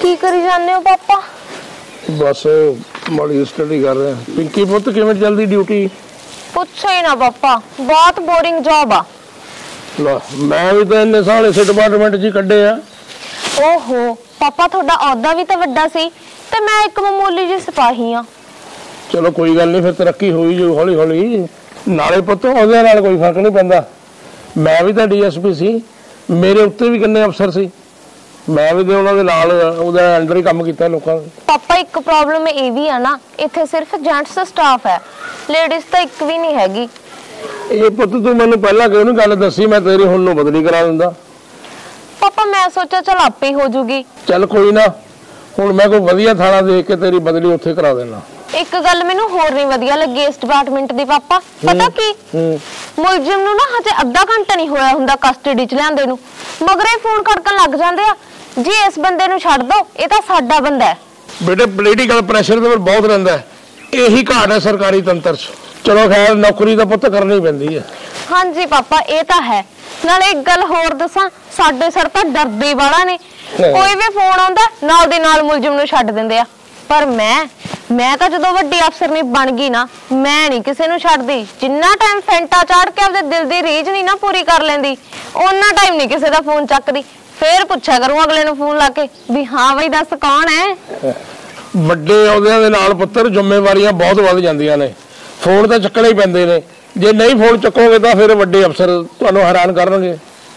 की करी जाने हो पापा? बस माड़ी स्टडी कर रहे हैं। पिंकी पुत किवें चलदी ड्यूटी? पूछो ही ना पापा, बहुत बोरिंग जॉब आ। ला मैं भी तो इन्ने साल इस डिपार्टमेंट च कड्डे आ। ओहो पापा, थोड़ा औहदा भी तो वड्डा सी ते मैं एक मामूली जी सिपाही हाँ। चलो कोई गल नहीं, फिर तरक्की होई जो हौली हौली। नाले पुत ਉਹਦੇ ਨਾਲ कोई फर्क नहीं पैंदा। मैं भी तो DSP सी, मेरे उत्ते भी किन्ने अफसर सी, मैं भी तो ਉਹਨਾਂ ਦੇ ਨਾਲ ਉਹਦੇ ਅੰਡਰ ਹੀ ਕੰਮ ਕੀਤਾ ਲੋਕਾਂ ਦਾ। पापा एक प्रॉब्लम ਇਹ ਵੀ ਆ ਨਾ, ਇੱਥੇ ਸਿਰਫ ਜੈਂਟਸ ਸਟਾਫ ਹੈ, ਲੇਡੀਜ਼ ਤਾਂ ਇੱਕ ਵੀ ਨਹੀਂ ਹੈਗੀ। ਇਹ ਪੁੱਤ ਤੂੰ ਮੈਨੂੰ ਪਹਿਲਾਂ ਕਿਉਂ ਨਹੀਂ ਗੱਲ ਦੱਸੀ, ਮੈਂ ਤੇਰੀ ਹੁਣ ਨੂੰ ਬਦਲੀ ਕਰਾ ਦਿੰਦਾ। ਪਾਪਾ ਮੈਂ ਸੋਚਿਆ ਚਲ ਆਪੇ ਹੀ ਹੋ ਜੂਗੀ। ਚੱਲ ਕੋਈ ਨਾ, ਹੁਣ ਮੈਂ ਕੋਈ ਵਧੀਆ ਥਾਣਾ ਦੇਖ ਕੇ ਤੇਰੀ ਬਦਲੀ ਉੱਥੇ ਕਰਾ ਦੇਣਾ। ਇੱਕ ਗੱਲ ਮੈਨੂੰ ਹੋਰ ਨਹੀਂ ਵਧੀਆ ਲੱਗੀ ਇਸ ਡਿਪਾਰਟਮੈਂਟ ਦੀ ਪਾਪਾ, ਪਤਾ ਕੀ ਮੁਲਜ਼ਮ ਨੂੰ ਨਾ ਹਜੇ ਅੱਧਾ ਘੰਟਾ ਨਹੀਂ ਹੋਇਆ ਹੁੰਦਾ ਕਸਟਡੀ ਚ ਲਿਆਂਦੇ ਨੂੰ, ਮਗਰੇ ਫੋਨ ਖੜਕਣ ਲੱਗ ਜਾਂਦੇ ਆ ਜੀ ਇਸ ਬੰਦੇ ਨੂੰ ਛੱਡ ਦੋ, ਇਹ ਤਾਂ ਸਾਡਾ ਬੰਦਾ ਹੈ। ਬੇਟੇ ਪੋਲੀਟੀਕਲ ਪ੍ਰੈਸ਼ਰ ਤੇ ਬਹੁਤ ਰਹਿੰਦਾ ਹੈ, ਇਹੀ ਘਾਟ ਹੈ ਸਰਕਾਰੀ ਤੰਤਰ ਚ। ਚਲੋ ਖੈਰ ਨੌਕਰੀ ਤਾਂ ਪੁੱਤ ਕਰਨੀ ਪੈਂਦੀ ਹੈ। ਹਾਂਜੀ ਪਾਪਾ ਇਹ ਤਾਂ ਹੈ, ਨਾਲੇ ਇੱਕ ਗੱਲ ਹੋਰ ਦੱਸਾਂ, ਸਾਡੇ ਸਰ ਤਾਂ ਡਰਦੇ ਵਾਲਾ ਨੇ, ਕੋਈ ਵੀ ਫੋਨ ਆਉਂਦਾ ਨਾਲ ਦੇ ਨਾਲ ਮੁਲਜ਼ਮ ਨੂੰ ਛੱਡ ਦਿੰਦੇ ਆ। ਪਰ ਮੈਂ ਤਾਂ ਜਦੋਂ ਵੱਡੀ ਅਫਸਰ ਨਹੀਂ ਬਣ ਗਈ ਨਾ, ਮੈਂ ਨਹੀਂ ਕਿਸੇ ਨੂੰ ਛੱਡਦੀ। ਜਿੰਨਾ ਟਾਈਮ ਫੈਂਟਾ ਚਾੜ ਕੇ ਆਪਦੇ ਦਿਲ ਦੀ ਰੀਝ ਨਹੀਂ ਨਾ ਪੂਰੀ ਕਰ ਲੈਂਦੀ, ਉਹਨਾਂ ਟਾਈਮ ਨਹੀਂ ਕਿਸੇ ਦਾ ਫੋਨ ਚੱਕਦੀ। ਫੇਰ ਪੁੱਛਿਆ ਕਰੂੰ ਅਗਲੇ ਨੂੰ ਫੋਨ ਲਾ ਕੇ ਵੀ ਹਾਂ ਬਈ ਦੱਸ ਕੌਣ ਹੈ। ਵੱਡੇ ਅਹੁਦਿਆਂ ਦੇ ਨਾਲ ਪੁੱਤਰ ਜ਼ਿੰਮੇਵਾਰੀਆਂ ਬਹੁਤ ਵੱਧ ਜਾਂਦੀਆਂ ਨੇ, ਫੋਨ ਤਾਂ ਚੱਕਣੇ ਹੀ ਪੈਂਦੇ ਨੇ। ਜੇ ਨਹੀਂ ਫੋਨ ਚੱਕੋਗੇ ਤਾਂ ਫਿਰ ਵੱਡੇ ਅਫਸਰ ਤੁਹਾਨੂੰ ਹੈਰਾਨ ਕਰਨਗੇ।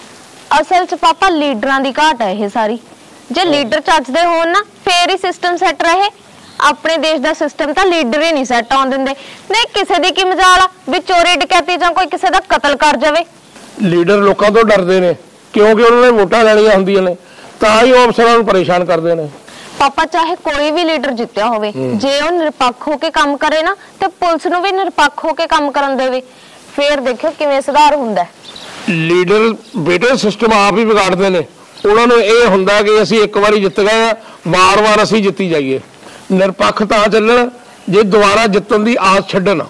ਅਸਲ 'ਚ ਪਾਪਾ ਲੀਡਰਾਂ ਦੀ ਘਾਟ ਹੈ ਇਹ ਸਾਰੀ। ਜੇ ਲੀਡਰ ਚੱਜਦੇ ਹੋਣ ਨਾ ਫੇਰ ਹੀ ਸਿਸਟਮ ਸੈੱਟ ਰਹੇ। ਆਪਣੇ ਦੇਸ਼ ਦਾ ਸਿਸਟਮ ਤਾਂ ਲੀਡਰ ਹੀ ਨਹੀਂ ਸੈੱਟ ਆਉਣ ਦਿੰਦੇ। ਨਹੀਂ ਕਿਸੇ ਦੀ ਕੀ ਮਜਾਲ ਆ ਵੀ ਚੋਰੀ ਡਕੈਤੀ ਜਾਂ ਕੋਈ ਕਿਸੇ ਦਾ ਕਤਲ ਕਰ ਜਾਵੇ। ਲੀਡਰ ਲੋਕਾਂ ਤੋਂ ਡਰਦੇ ਨੇ ਕਿਉਂਕਿ ਉਹਨਾਂ ਨੇ ਵੋਟਾਂ ਲੈਣੀਆਂ ਹੁੰਦੀਆਂ ਨੇ, ਤਾਂ ਹੀ ਉਹ ਅਫਸਰਾਂ ਨੂੰ ਪਰੇਸ਼ਾਨ ਕਰਦੇ ਨੇ। ਪਾਪਾ ਚਾਹੇ ਕੋਈ ਵੀ ਲੀਡਰ ਜਿੱਤਿਆ ਹੋਵੇ, ਜੇ ਉਹ ਨਿਰਪੱਖ ਹੋ ਕੇ ਕੰਮ ਕਰੇ ਨਾ ਤੇ ਪੁਲਿਸ ਨੂੰ ਵੀ ਨਿਰਪੱਖ ਹੋ ਕੇ ਕੰਮ ਕਰਨ ਦੇਵੇ, ਫੇਰ ਦੇਖਿਓ ਕਿਵੇਂ ਸੁਧਾਰ ਹੁੰਦਾ। ਲੀਡਰ ਬੇਟੇ ਸਿਸਟਮ ਆਪ ਹੀ ਵਿਗਾੜਦੇ ਨੇ। ਉਹਨਾਂ ਨੂੰ ਇਹ ਹੁੰਦਾ ਕਿ ਅਸੀਂ ਇੱਕ ਵਾਰੀ ਜਿੱਤ ਗਏ ਆ, ਵਾਰ-ਵਾਰ ਅਸੀਂ ਜਿੱਤੀ ਜਾਈਏ। ਨਿਰਪੱਖ ਤਾਂ ਚੱਲਣ ਜੇ ਦੁਬਾਰਾ ਜਿੱਤਣ ਦੀ ਆਸ ਛੱਡਣ।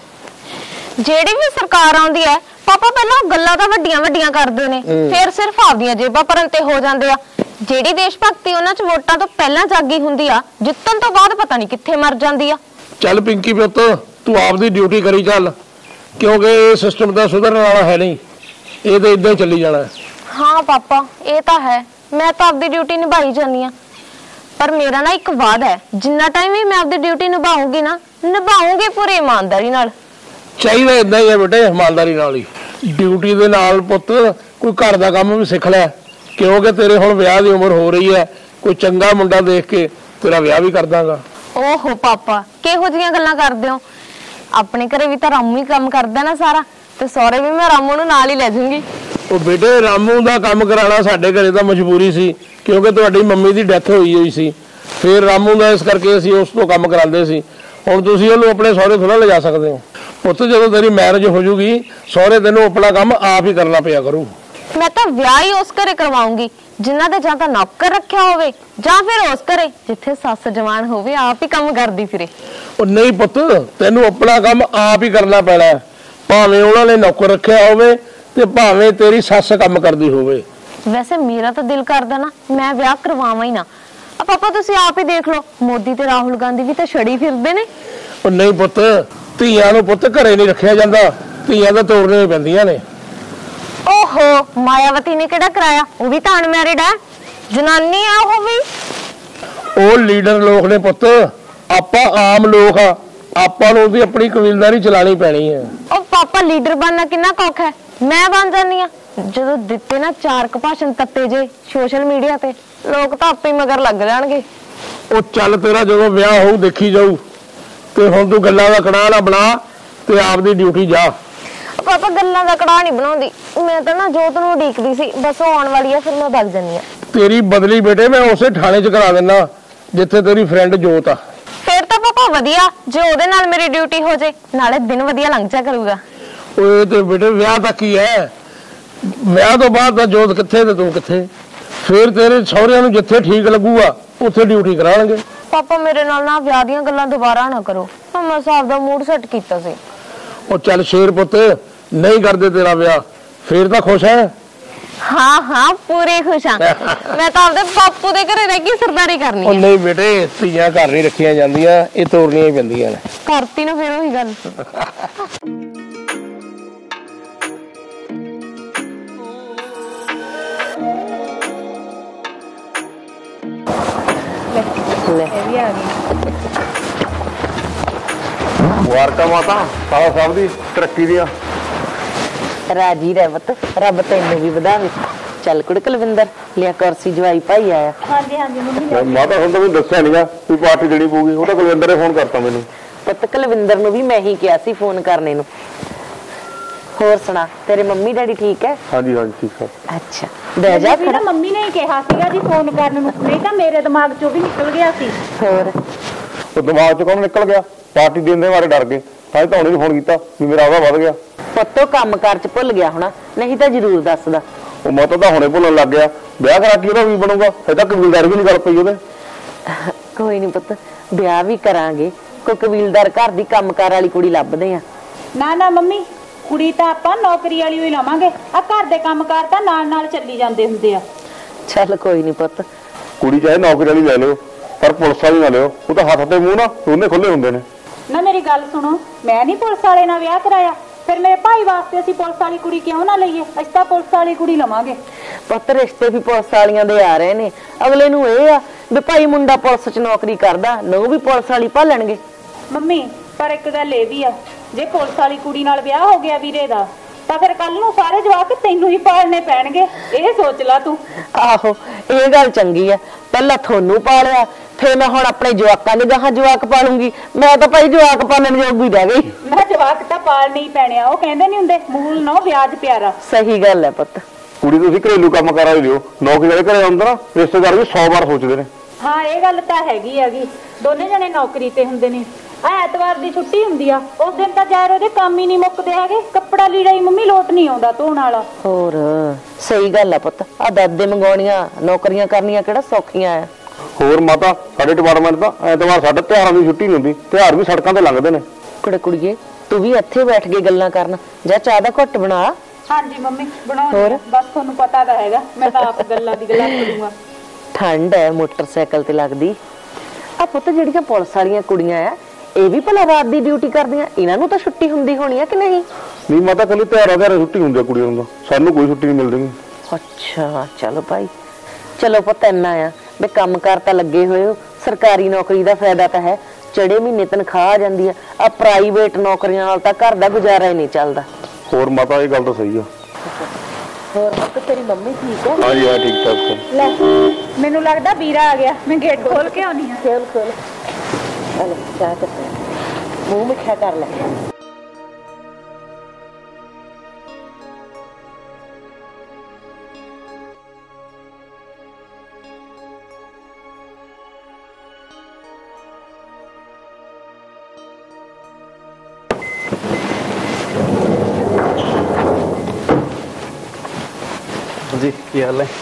ਜਿਹੜੀ ਵੀ ਸਰਕਾਰ ਆਉਂਦੀ ਹੈ ਪਾਪਾ ਪਹਿਲਾਂ ਗੱਲਾਂ ਤਾਂ ਵੱਡੀਆਂ ਕਰਦੇ ਨੇ, ਫਿਰ ਸਿਰਫ ਆਪਦੀਆਂ ਜੇਬਾਂ ਭਰਨ ਤੇ ਹੋ ਜਾਂਦੇ ਆ। ਜਿਹੜੀ ਦੇਸ਼ ਭਗਤੀ ਉਹਨਾਂ 'ਚ ਵੋਟਾਂ ਤੋਂ ਪਹਿਲਾਂ ਜਾਗੀ ਹੁੰਦੀ ਆ, ਜਿੱਤਣ ਤੋਂ ਬਾਅਦ ਪਤਾ ਨਹੀਂ ਕਿੱਥੇ ਮਰ ਜਾਂਦੀ ਆ। ਚੱਲ ਪਿੰਕੀ ਪੁੱਤ ਤੂੰ ਆਪਦੀ ਡਿਊਟੀ ਕਰੀ ਚੱਲ, ਕਿਉਂਕਿ ਇਹ ਸਿਸਟਮ ਦਾ ਸੁਧਰਨ ਵਾਲਾ ਹੈ ਨਹੀਂ, ਇਹ ਤਾਂ ਇਦਾਂ ਹੀ ਚੱਲੀ ਜਾਣਾ। ਹਾਂ ਪਾਪਾ ਇਹ ਤਾਂ ਹੈ, ਮੈਂ ਤਾਂ ਆਪਦੀ ਡਿਊਟੀ ਨਿਭਾਈ ਜਾਂਦੀ ਆ। ਪਰ ਮੇਰਾ ਨਾ ਇੱਕ ਵਾਅਦਾ ਹੈ, ਜਿੰਨਾ ਟਾਈਮ ਵੀ ਮੈਂ ਆਪਦੀ ਡਿਊਟੀ ਨਿਭਾਉਂਗੀ ਨਾ, ਨਿਭਾਉਂਗੀ ਪੂਰੀ ਇਮਾਨਦਾਰੀ ਨਾਲ। ਚਾਹੀਦਾ ਇਦਾਂ ਹੀ ਹੈ ਬੇਟੇ, ਇਮਾਨਦਾਰੀ ਨਾਲ ਹੀ। ਡਿਊਟੀ ਦੇ ਨਾਲ ਪੁੱਤ ਕੋਈ ਘਰ ਦਾ ਕੰਮ ਵੀ ਸਿੱਖ ਲੈ, ਕਿਉਂਕਿ ਤੇਰੇ ਹੁਣ ਵਿਆਹ ਦੀ ਉਮਰ ਹੋ ਰਹੀ ਹੈ। ਕੋਈ ਚੰਗਾ ਮੁੰਡਾ ਦੇਖ ਕੇ ਤੇਰਾ ਵਿਆਹ ਵੀ ਕਰ ਦਾਂਗਾ। ਓਹੋ ਪਾਪਾ ਕਿਹੋ ਜਿਹੀਆਂ ਗੱਲਾਂ ਕਰਦੇ ਹੋ? ਆਪਣੇ ਘਰੇ ਵੀ ਤਾਂ ਰਾਮੂ ਹੀ ਕੰਮ ਕਰਦਾ ਨਾ ਸਾਰਾ, ਤੇ ਸਹੁਰੇ ਵੀ ਮੈਂ ਰਾਮੂ ਨੂੰ ਨਾਲ ਹੀ ਲੈ ਜਾਊਂਗੀ। ਉਹ ਬੇਟੇ ਰਾਮੂ ਦਾ ਕੰਮ ਕਰਾਉਣਾ ਸਾਡੇ ਘਰੇ ਤਾਂ ਮਜਬੂਰੀ ਸੀ, ਕਿਉਂਕਿ ਤੁਹਾਡੀ ਮੰਮੀ ਦੀ ਡੈਥ ਹੋਈ ਸੀ। ਫਿਰ ਰਾਮੂ ਦਾ ਇਸ ਕਰਕੇ ਅਸੀਂ ਉਸ ਤੋਂ ਕੰਮ ਕਰਾਉਂਦੇ ਸੀ। ਹੁਣ ਤੁਸੀਂ ਉਹਨੂੰ ਆਪਣੇ ਸਹੁਰੇ ਥੋੜਾ ਲਿਜਾ ਸਕਦੇ ਹੋ। ਪੁੱਤ ਜਦੋਂ ਤੇਰੀ ਮੈਰਿਜ ਹੋ ਜੂਗੀ, ਸਹੁਰੇ ਤੈਨੂੰ ਆਪਣਾ ਕੰਮ ਆਪ ਹੀ ਕਰਨਾ ਪਿਆ ਕਰੂ। ਮੈਂ ਤਾਂ ਵਿਆਹ ਹੀ ਉਸ ਘਰੇ ਕਰਵਾਉਂਗੀ ਜਿਨ੍ਹਾਂ ਦੇ ਜਾਂ ਤਾਂ ਨੌਕਰ ਰੱਖਿਆ ਹੋਵੇ, ਜਾਂ ਫਿਰ ਉਸ ਘਰੇ ਜਿੱਥੇ ਸੱਸ ਜਵਾਨ ਹੋਵੇ, ਆਪ ਹੀ ਕੰਮ ਕਰਦੀ ਫਿਰੇ। ਉਹ ਨਹੀਂ ਪੁੱਤ, ਤੈਨੂੰ ਆਪਣਾ ਕੰਮ ਆਪ ਹੀ ਕਰਨਾ ਪੈਣਾ, ਭਾਵੇਂ ਉਹਨਾਂ ਨੇ ਨੌਕਰ ਰੱਖਿਆ ਹੋਵੇ ਤੇ ਭਾਵੇਂ ਤੇਰੀ ਸੱਸ ਕੰਮ ਕਰਦੀ ਹੋਵੇ। ਵੈਸੇ ਮੇਰਾ ਤਾਂ ਦਿਲ ਕਰਦਾ ਨਾ ਮੈਂ ਵਿਆਹ ਕਰਵਾਵਾਂ ਹੀ ਨਾ। ਪਾਪਾ ਤੁਸੀਂ ਆਪ ਹੀ ਦੇਖ ਲਓ, ਮੋਦੀ ਤੇ ਰਾਹੁਲ ਗਾਂਧੀ ਵੀ ਤਾਂ ਛੜੀ ਫਿਰਦੇ ਨੇ। ਉਹ ਨਹੀਂ ਪੁੱਤ, ਧੀਆਂ ਨੂੰ ਪੁੱਤ ਘਰੇ ਨਹੀਂ ਰੱਖਿਆ ਜਾਂਦਾ, ਧੀਆਂ ਤਾਂ ਤੋਰਨੀਆਂ ਪੈਂਦੀਆਂ ਨੇ। ਓਹੋ ਮਾਇਆਵਤੀ ਨੇ ਕਿਹੜਾ ਕਰਾਇਆ, ਉਹ ਵੀ ਤਾਂ ਅਨਮੈਰਿਡ ਹੈ, ਜਨਾਨੀ ਆ ਉਹ ਵੀ। ਉਹ ਲੀਡਰ ਲੋਕ ਨੇ ਪੁੱਤ, ਆਪਾਂ ਆਮ ਲੋਕ ਆ, ਆਪਾਂ ਨੂੰ ਉਹਦੀ ਆਪਣੀ ਕਬੀਲਦਾਰੀ ਚਲਾਣੀ ਪੈਣੀ ਹੈ। ਉਹ ਪਾਪਾ ਲੀਡਰ ਬਣਨਾ ਕਿੰਨਾ ਔਖਾ ਹੈ, ਮੈਂ ਬਣ ਜਾਨੀ ਆ। ਜਦੋਂ ਦਿੱਤੇ ਨਾ 4 ਭਾਸ਼ਣ ਤੱਤੇ ਜੇ ਸੋਸ਼ਲ ਮੀਡੀਆ ਤੇ, ਲੋਕ ਤਾਂ ਆਪੇ ਮਗਰ ਲੱਗ ਜਾਣਗੇ। ਉਹ ਚੱਲ ਤੇਰਾ ਜਦੋਂ ਵਿਆਹ ਹੋਊ ਦੇਖੀ ਜਾਊ, ਤੇ ਹੁਣ ਤੂੰ ਗੱਲਾਂ ਦਾ ਕੜਾਹ ਨਾ ਬਣਾ ਤੇ ਆਪਦੀ ਡਿਊਟੀ ਜਾ। ਪਾਪਾ ਗੱਲਾਂ ਦਾ ਕੜਾਹ ਨਹੀਂ ਬਣਾਉਂਦੀ, ਮੈਂ ਤਾਂ ਨਾ ਜੋਤ ਨੂੰ ਉਡੀਕਦੀ ਸੀ, ਬਸ ਉਹ ਆਉਣ ਵਾਲੀ ਆ, ਫਿਰ ਮੈਂ ਵਗ ਜਾਨੀ ਆ। ਤੇਰੀ ਬਦਲੀ ਬੇਟੇ ਮੈਂ ਉਸੇ ਥਾਣੇ 'ਚ ਕਰਾ ਦਿੰਦਾ ਜਿੱਥੇ ਤੇਰੀ ਫਰੈਂਡ ਜੋਤ ਆ। ਫਿਰ ਤਾਂ ਪਾਪਾ ਵਧੀਆ, ਜੇ ਉਹਦੇ ਨਾਲ ਮੇਰੀ ਡਿਊਟੀ ਹੋ ਜੇ, ਨਾਲੇ ਦਿਨ ਵਧੀਆ ਲੰਘ ਜਾ ਕਰੂਗਾ। ਓਏ ਤੇ ਬੇਟੇ ਵਿਆਹ ਤਾਂ ਕੀ ਹੈ, ਵਿਆਹ ਤੋਂ ਬਾਅਦ ਤਾਂ ਜੋਤ ਕਿੱਥੇ ਤੇ ਤੂੰ ਕਿੱਥੇ। ਫਿਰ ਤੇਰੇ ਸਹੁਰਿਆਂ ਨੂੰ ਜਿੱਥੇ ਠੀਕ ਲੱਗੂਗਾ ਉੱਥੇ ਡਿਊਟੀ ਕਰਾਉਣਗੇ। ਪਾਪਾ ਮੇਰੇ ਨਾਲ ਨਾ ਵਿਆਹ ਦੀਆਂ ਗੱਲਾਂ ਦੁਬਾਰਾ ਨਾ ਕਰੋ, ਮੈਂ ਸਾਹਿਬ ਦਾ ਮੂਡ ਸੈੱਟ ਕੀਤਾ ਸੀ। ਉਹ ਚੱਲ ਸ਼ੇਰ ਪੁੱਤ, ਨਹੀਂ ਕਰਦੇ ਤੇਰਾ ਵਿਆਹ, ਫੇਰ ਤਾਂ ਖੁਸ਼ ਹੈ। हाँ हाँ पूरी खुश हाँ मैं तो आपदे बापू दे घरे रह के सरदारी करनी है। नहीं बेटे धीआं घर नहीं रखियां जांदियां ये तोड़नियां ही पैंदियां ने करती ना फिर वही गल मुबारक माता साला साहब दी तरक्की दियां राजी रह पुत रब तैनू भी वधावे चल कुड़ कुलविंदर लिया कुर्सी जवाई भाई आया। ਹਾਂਜੀ ਹਾਂਜੀ ਮੰਮੀ माता हुण तां मैनूं दस्सिया नहींगा कोई पार्टी देनी पऊगी ਉਹ ਤਾਂ ਕੁਲਵਿੰਦਰ ਨੇ ਫੋਨ ਕਰਤਾ ਮੈਨੂੰ पुत कुलविंदर नूं भी मैं ही किया सी फोन करने नूं। होर सुना तेरे मम्मी डैडी ठीक है? ਹਾਂਜੀ ਹਾਂਜੀ ठीक है। अच्छा बह जा ਵੀ ਨਾ ਮੰਮੀ ਨੇ ਹੀ ਕਿਹਾ ਸੀਗਾ ਜੀ ਫੋਨ ਕਰਨ ਨੂੰ ਨਹੀਂ ਤਾਂ ਮੇਰੇ ਦਿਮਾਗ ਚੋਂ ਵੀ ਨਿਕਲ ਗਿਆ ਸੀ। होर ਉਹ ਦਿਮਾਗ ਚੋਂ ਕੌਣ ਨਿਕਲ ਗਿਆ ਪਾਰਟੀ ਦੇਣ ਦੇ ਬਾਰੇ ਡਰ ਗਏ ਤਾਂ ਤਾਂ ਉਹਨੇ ਵੀ ਫੋਨ ਕੀਤਾ ਵੀ ਮੇਰਾ ਉਹਦਾ ਵੱਧ ਗਿਆ ਪੁੱਤੋ ਕੰਮ ਕਾਰ ਚ ਭੁੱਲ ਗਿਆ ਹੋਣਾ ਨਹੀਂ ਤਾਂ ਜ਼ਰੂਰ ਦੱਸਦਾ। ਉਹ ਮਾਤਾ ਤਾਂ ਹੁਣੇ ਭੁੱਲਣ ਲੱਗ ਗਿਆ ਵਿਆਹ ਕਰਾ ਕੇ ਉਹਦਾ ਵੀ ਬਣੂਗਾ ਇਹ ਤਾਂ ਕਬੀਲਦਾਰ ਵੀ ਨਹੀਂ ਗੱਲ ਪਈ ਉਹਦੇ ਕੋਈ ਨਹੀਂ ਪੁੱਤ ਵਿਆਹ ਵੀ ਕਰਾਂਗੇ ਕੋਈ ਕਬੀਲਦਾਰ ਘਰ ਦੀ ਕੰਮਕਾਰ ਵਾਲੀ ਕੁੜੀ ਲੱਭਦੇ ਆ। ਨਾ ਨਾ ਮੰਮੀ ਕੁੜੀ ਤਾਂ ਆਪਾਂ ਨੌਕਰੀ ਵਾਲੀ ਹੋਈ ਲਵਾਂਗੇ ਆ ਘਰ ਦੇ ਕੰਮਕਾਰ ਤਾਂ ਨਾਲ ਨਾਲ ਚੱਲੀ ਜਾਂਦੇ ਹੁੰਦੇ ਆ। ਚੱਲ ਕੋਈ ਨਹੀਂ ਪੁੱਤ ਕੁੜੀ ਚਾਹੇ ਨੌਕਰੀ ਵਾਲੀ ਲੈ ਲਿਓ ਪਰ ਪੁਲਿਸ ਵਾਲੀ ਨਾ ਲਿਓ ਉਹ ਤਾਂ ਹੱਥ ਤੇ ਮੂੰਹ ਨਾ ਦੋਨੇ ਖੁੱਲੇ ਹੁੰਦੇ ਨੇ। ਨਾ ਮੇਰੀ ਗੱਲ ਸੁਣੋ ਮੈਂ ਨਹੀਂ ਪੁਲਿਸ ਵਾਲੇ ਨਾਲ ਵਿਆਹ ਕਰਾਇਆ ਫਿਰ ਮੇਰੇ ਭਾਈ ਵਾਸਤੇ ਅਸੀਂ ਪੁਲਿਸ ਵਾਲੀ ਕੁੜੀ ਕਿਉਂ ਨਾ ਲਈਏ ਅਸੀਂ ਤਾਂ ਪੁਲਿਸ ਵਾਲੀ ਕੁੜੀ ਲਵਾਂਗੇ। ਪੁੱਤ ਰਿਸ਼ਤੇ ਵੀ ਪੁਲਿਸ ਵਾਲੀਆਂ ਦੇ ਆ ਰਹੇ ਨੇ ਅਗਲੇ ਨੂੰ ਇਹ ਆ ਵੀ ਭਾਈ ਮੁੰਡਾ ਪੁਲਿਸ 'ਚ ਨੌਕਰੀ ਕਰਦਾ ਨੂੰ ਵੀ ਪੁਲਿਸ ਵਾਲੀ ਭਾਲਣਗੇ। ਮੰਮੀ ਪਰ ਇੱਕ ਗੱਲ ਇਹ ਵੀ ਆ ਜੇ ਪੁਲਿਸ ਵਾਲੀ ਕੁੜੀ ਨਾਲ ਵਿਆਹ ਹੋ ਗਿਆ ਵੀਰੇ ਦਾ ਤਾਂ ਫਿਰ ਕੱਲ ਨੂੰ ਸਾਰੇ ਜਵਾਕ ਤੈਨੂੰ ਹੀ ਪਾਲਣੇ ਪੈਣਗੇ ਇਹ ਸੋਚ ਲੈ ਤੂੰ। ਆਹੋ ਇਹ ਗੱਲ ਚੰਗੀ ਆ ਪਹਿਲਾਂ ਤੁਹਾਨੂੰ ਪਾਲਿਆ ਫਿਰ ਮੈਂ ਹੁਣ ਆਪਣੇ ਜਵਾਕਾਂ ਦੇ ਗਾਹਾਂ ਜਵਾਕ ਪਾਲੂੰਗੀ ਮੈਂ ਤਾਂ ਭਾਈ ਜਵਾਕ ਪਾਲਣ ਜੋਗੀ ਰਹਿ ਗਈ। ਮੈਂ ਜਵਾਕ ਤਾਂ ਪਾਲਣੇ ਹੀ ਪੈਣੇ ਆ ਉਹ ਕਹਿੰਦੇ ਨਹੀਂ ਹੁੰਦੇ ਮੂਲ ਨਾ ਵਿਆਜ ਪਿਆਰਾ। ਸਹੀ ਗੱਲ ਹੈ ਪੁੱਤ ਕੁੜੀ ਤੁਸੀਂ ਘਰੇਲੂ ਕੰਮ ਕਰਾ ਲਿਓ ਨੌਕਰੀ ਵਾਲੇ ਘਰੇ ਆਉਂਦਾ ਨਾ ਰਿਸ਼ਤੇਦਾਰ ਵੀ 100 ਵਾਰ ਸੋਚਦੇ ਨੇ। ਹਾਂ ਇਹ ਗੱਲ ਤਾਂ ਹੈਗੀ ਦੋਨੇ ਜਣੇ ਨੌਕਰੀ ਤੇ ਹੁੰਦੇ ਨੇ ਆ ਐਤਵਾਰ ਦੀ ਛੁੱਟੀ ਹੁੰਦੀ ਆ ਉਸ ਦਿਨ ਤਾਂ ਯਾਰ ਉਹਦੇ ਕੰਮ ਹੀ ਨਹੀਂ ਮੁੱਕਦੇ ਹੈਗੇ ਕੱਪੜਾ ਲੀੜਾ ਹੀ ਮੰਮੀ ਲੋਟ ਨਹੀਂ ਆਉਂਦਾ ਧੋਣ ਵਾਲਾ। ਹੋਰ ਸਹੀ ਗੱਲ ਆ ਪੁੱਤ ਆ ਦਾਦੇ ਮੰਗਾਉਣੀਆਂ ਨੌਕਰੀਆਂ ਕਰਨੀਆਂ ਕਿਹੜਾ ਸੌਖੀਆਂ ਆ। ਹੋਰ ਮਾਤਾ ਸਾਡੇ ਡਿਪਾਰਟਮੈਂਟ ਤਾਂ ਐਤਵਾਰ ਸਾਡੇ ਤਿਉਹਾਰਾਂ ਦੀ ਛੁੱਟੀ ਨਹੀਂ ਹੁੰਦੀ ਤਿਉਹਾਰ ਵੀ ਸੜਕਾਂ ਤੇ ਲੰਘਦੇ ਨੇ। ਕੁੜੀਏ ਤੂੰ ਵੀ ਇੱਥੇ ਬੈਠ ਕੇ ਗੱਲਾਂ ਕਰਨ ਜਾਂ ਚਾਹ ਦਾ ਘੁੱਟ ਬਣਾ। ਹਾਂਜੀ ਮੰਮੀ ਬਣਾਉਣੀ ਬਸ ਤੁਹਾਨੂੰ ਪਤਾ ਤਾਂ ਹੈਗਾ ਮੈਂ ਤਾਂ ਆਪ ਗੱਲਾਂ ਕਰੂੰਗਾ। ਠੰਡ ਹੈ ਮੋਟਰਸਾਈਕਲ ਤੇ ਲੱਗਦੀ ਆ ਪੁੱਤ ਜਿਹੜੀਆਂ ਪੁਲਿਸ ਵਾਲੀਆਂ ਕੁੜੀਆਂ ਆ ਇਹ ਵੀ ਭਲਾ ਰਾਤ ਦੀ ਡਿਊਟੀ ਕਰਦੀਆਂ ਇਹਨਾਂ ਨੂੰ ਤਾਂ ਛੁੱਟੀ ਹੁੰਦੀ ਹੋਣੀ ਆ ਕਿ ਨਹੀਂ? ਨਹੀਂ ਮਾਤਾ ਕੱਲੀ ਤਿਉਹਾਰਾਂ ਦੇ ਛੁੱਟੀ ਹੁੰਦੀ ਆ ਕੁੜੀਆਂ ਨੂੰ ਸਾਨੂੰ ਕੋਈ ਛੁੱਟੀ ਨਹੀਂ ਮਿਲਦੀ। ਅੱਛਾ ਚਲੋ ਭਾਈ ਚਲੋ ਪੁੱਤ ਇੰਨਾ ਆ ਵੀ ਕੰਮ ਕਾਰ ਤਾਂ ਲੱਗੇ ਹੋਏ ਹੋ ਸਰਕਾਰੀ ਨੌਕਰੀ ਦਾ ਫਾਇਦਾ ਤਾਂ ਹੈ ਚੜੇ ਮਹੀਨੇ ਤਨਖਾਹ ਆ ਜਾਂਦੀ ਆ ਪ੍ਰਾਈਵੇਟ ਨੌਕਰੀਆਂ ਨਾਲ ਤਾਂ ਘਰ ਦਾ ਗੁਜ਼ਾਰਾ ਹੀ ਨਹੀਂ ਚੱਲਦਾ। ਹੋਰ ਮਾਤਾ ਇਹ ਗੱਲ ਤਾਂ ਸਹੀ ਆ। ਹੋਰ ਪੁੱਤ ਤੇਰੀ ਮੰਮੀ ਠੀਕ ਹੈ? ਹਾਂਜੀ ਹਾਂ ਠੀਕ ਠਾਕ। ਲੈ ਮੈਨੂੰ ਲੱਗਦਾ ਵੀਰਾ ਆ ਗਿਆ ਮੈਂ ਗੇਟ ਖੋਲ ਕੇ ਆਉਣੀ ਆ। ਖੋਲ ਚਲ ਚਾਹ ਕਰ ਮੂੰਹ ਮਿੱਠਾ ਕਰ ਲੈ। जी की हाल है?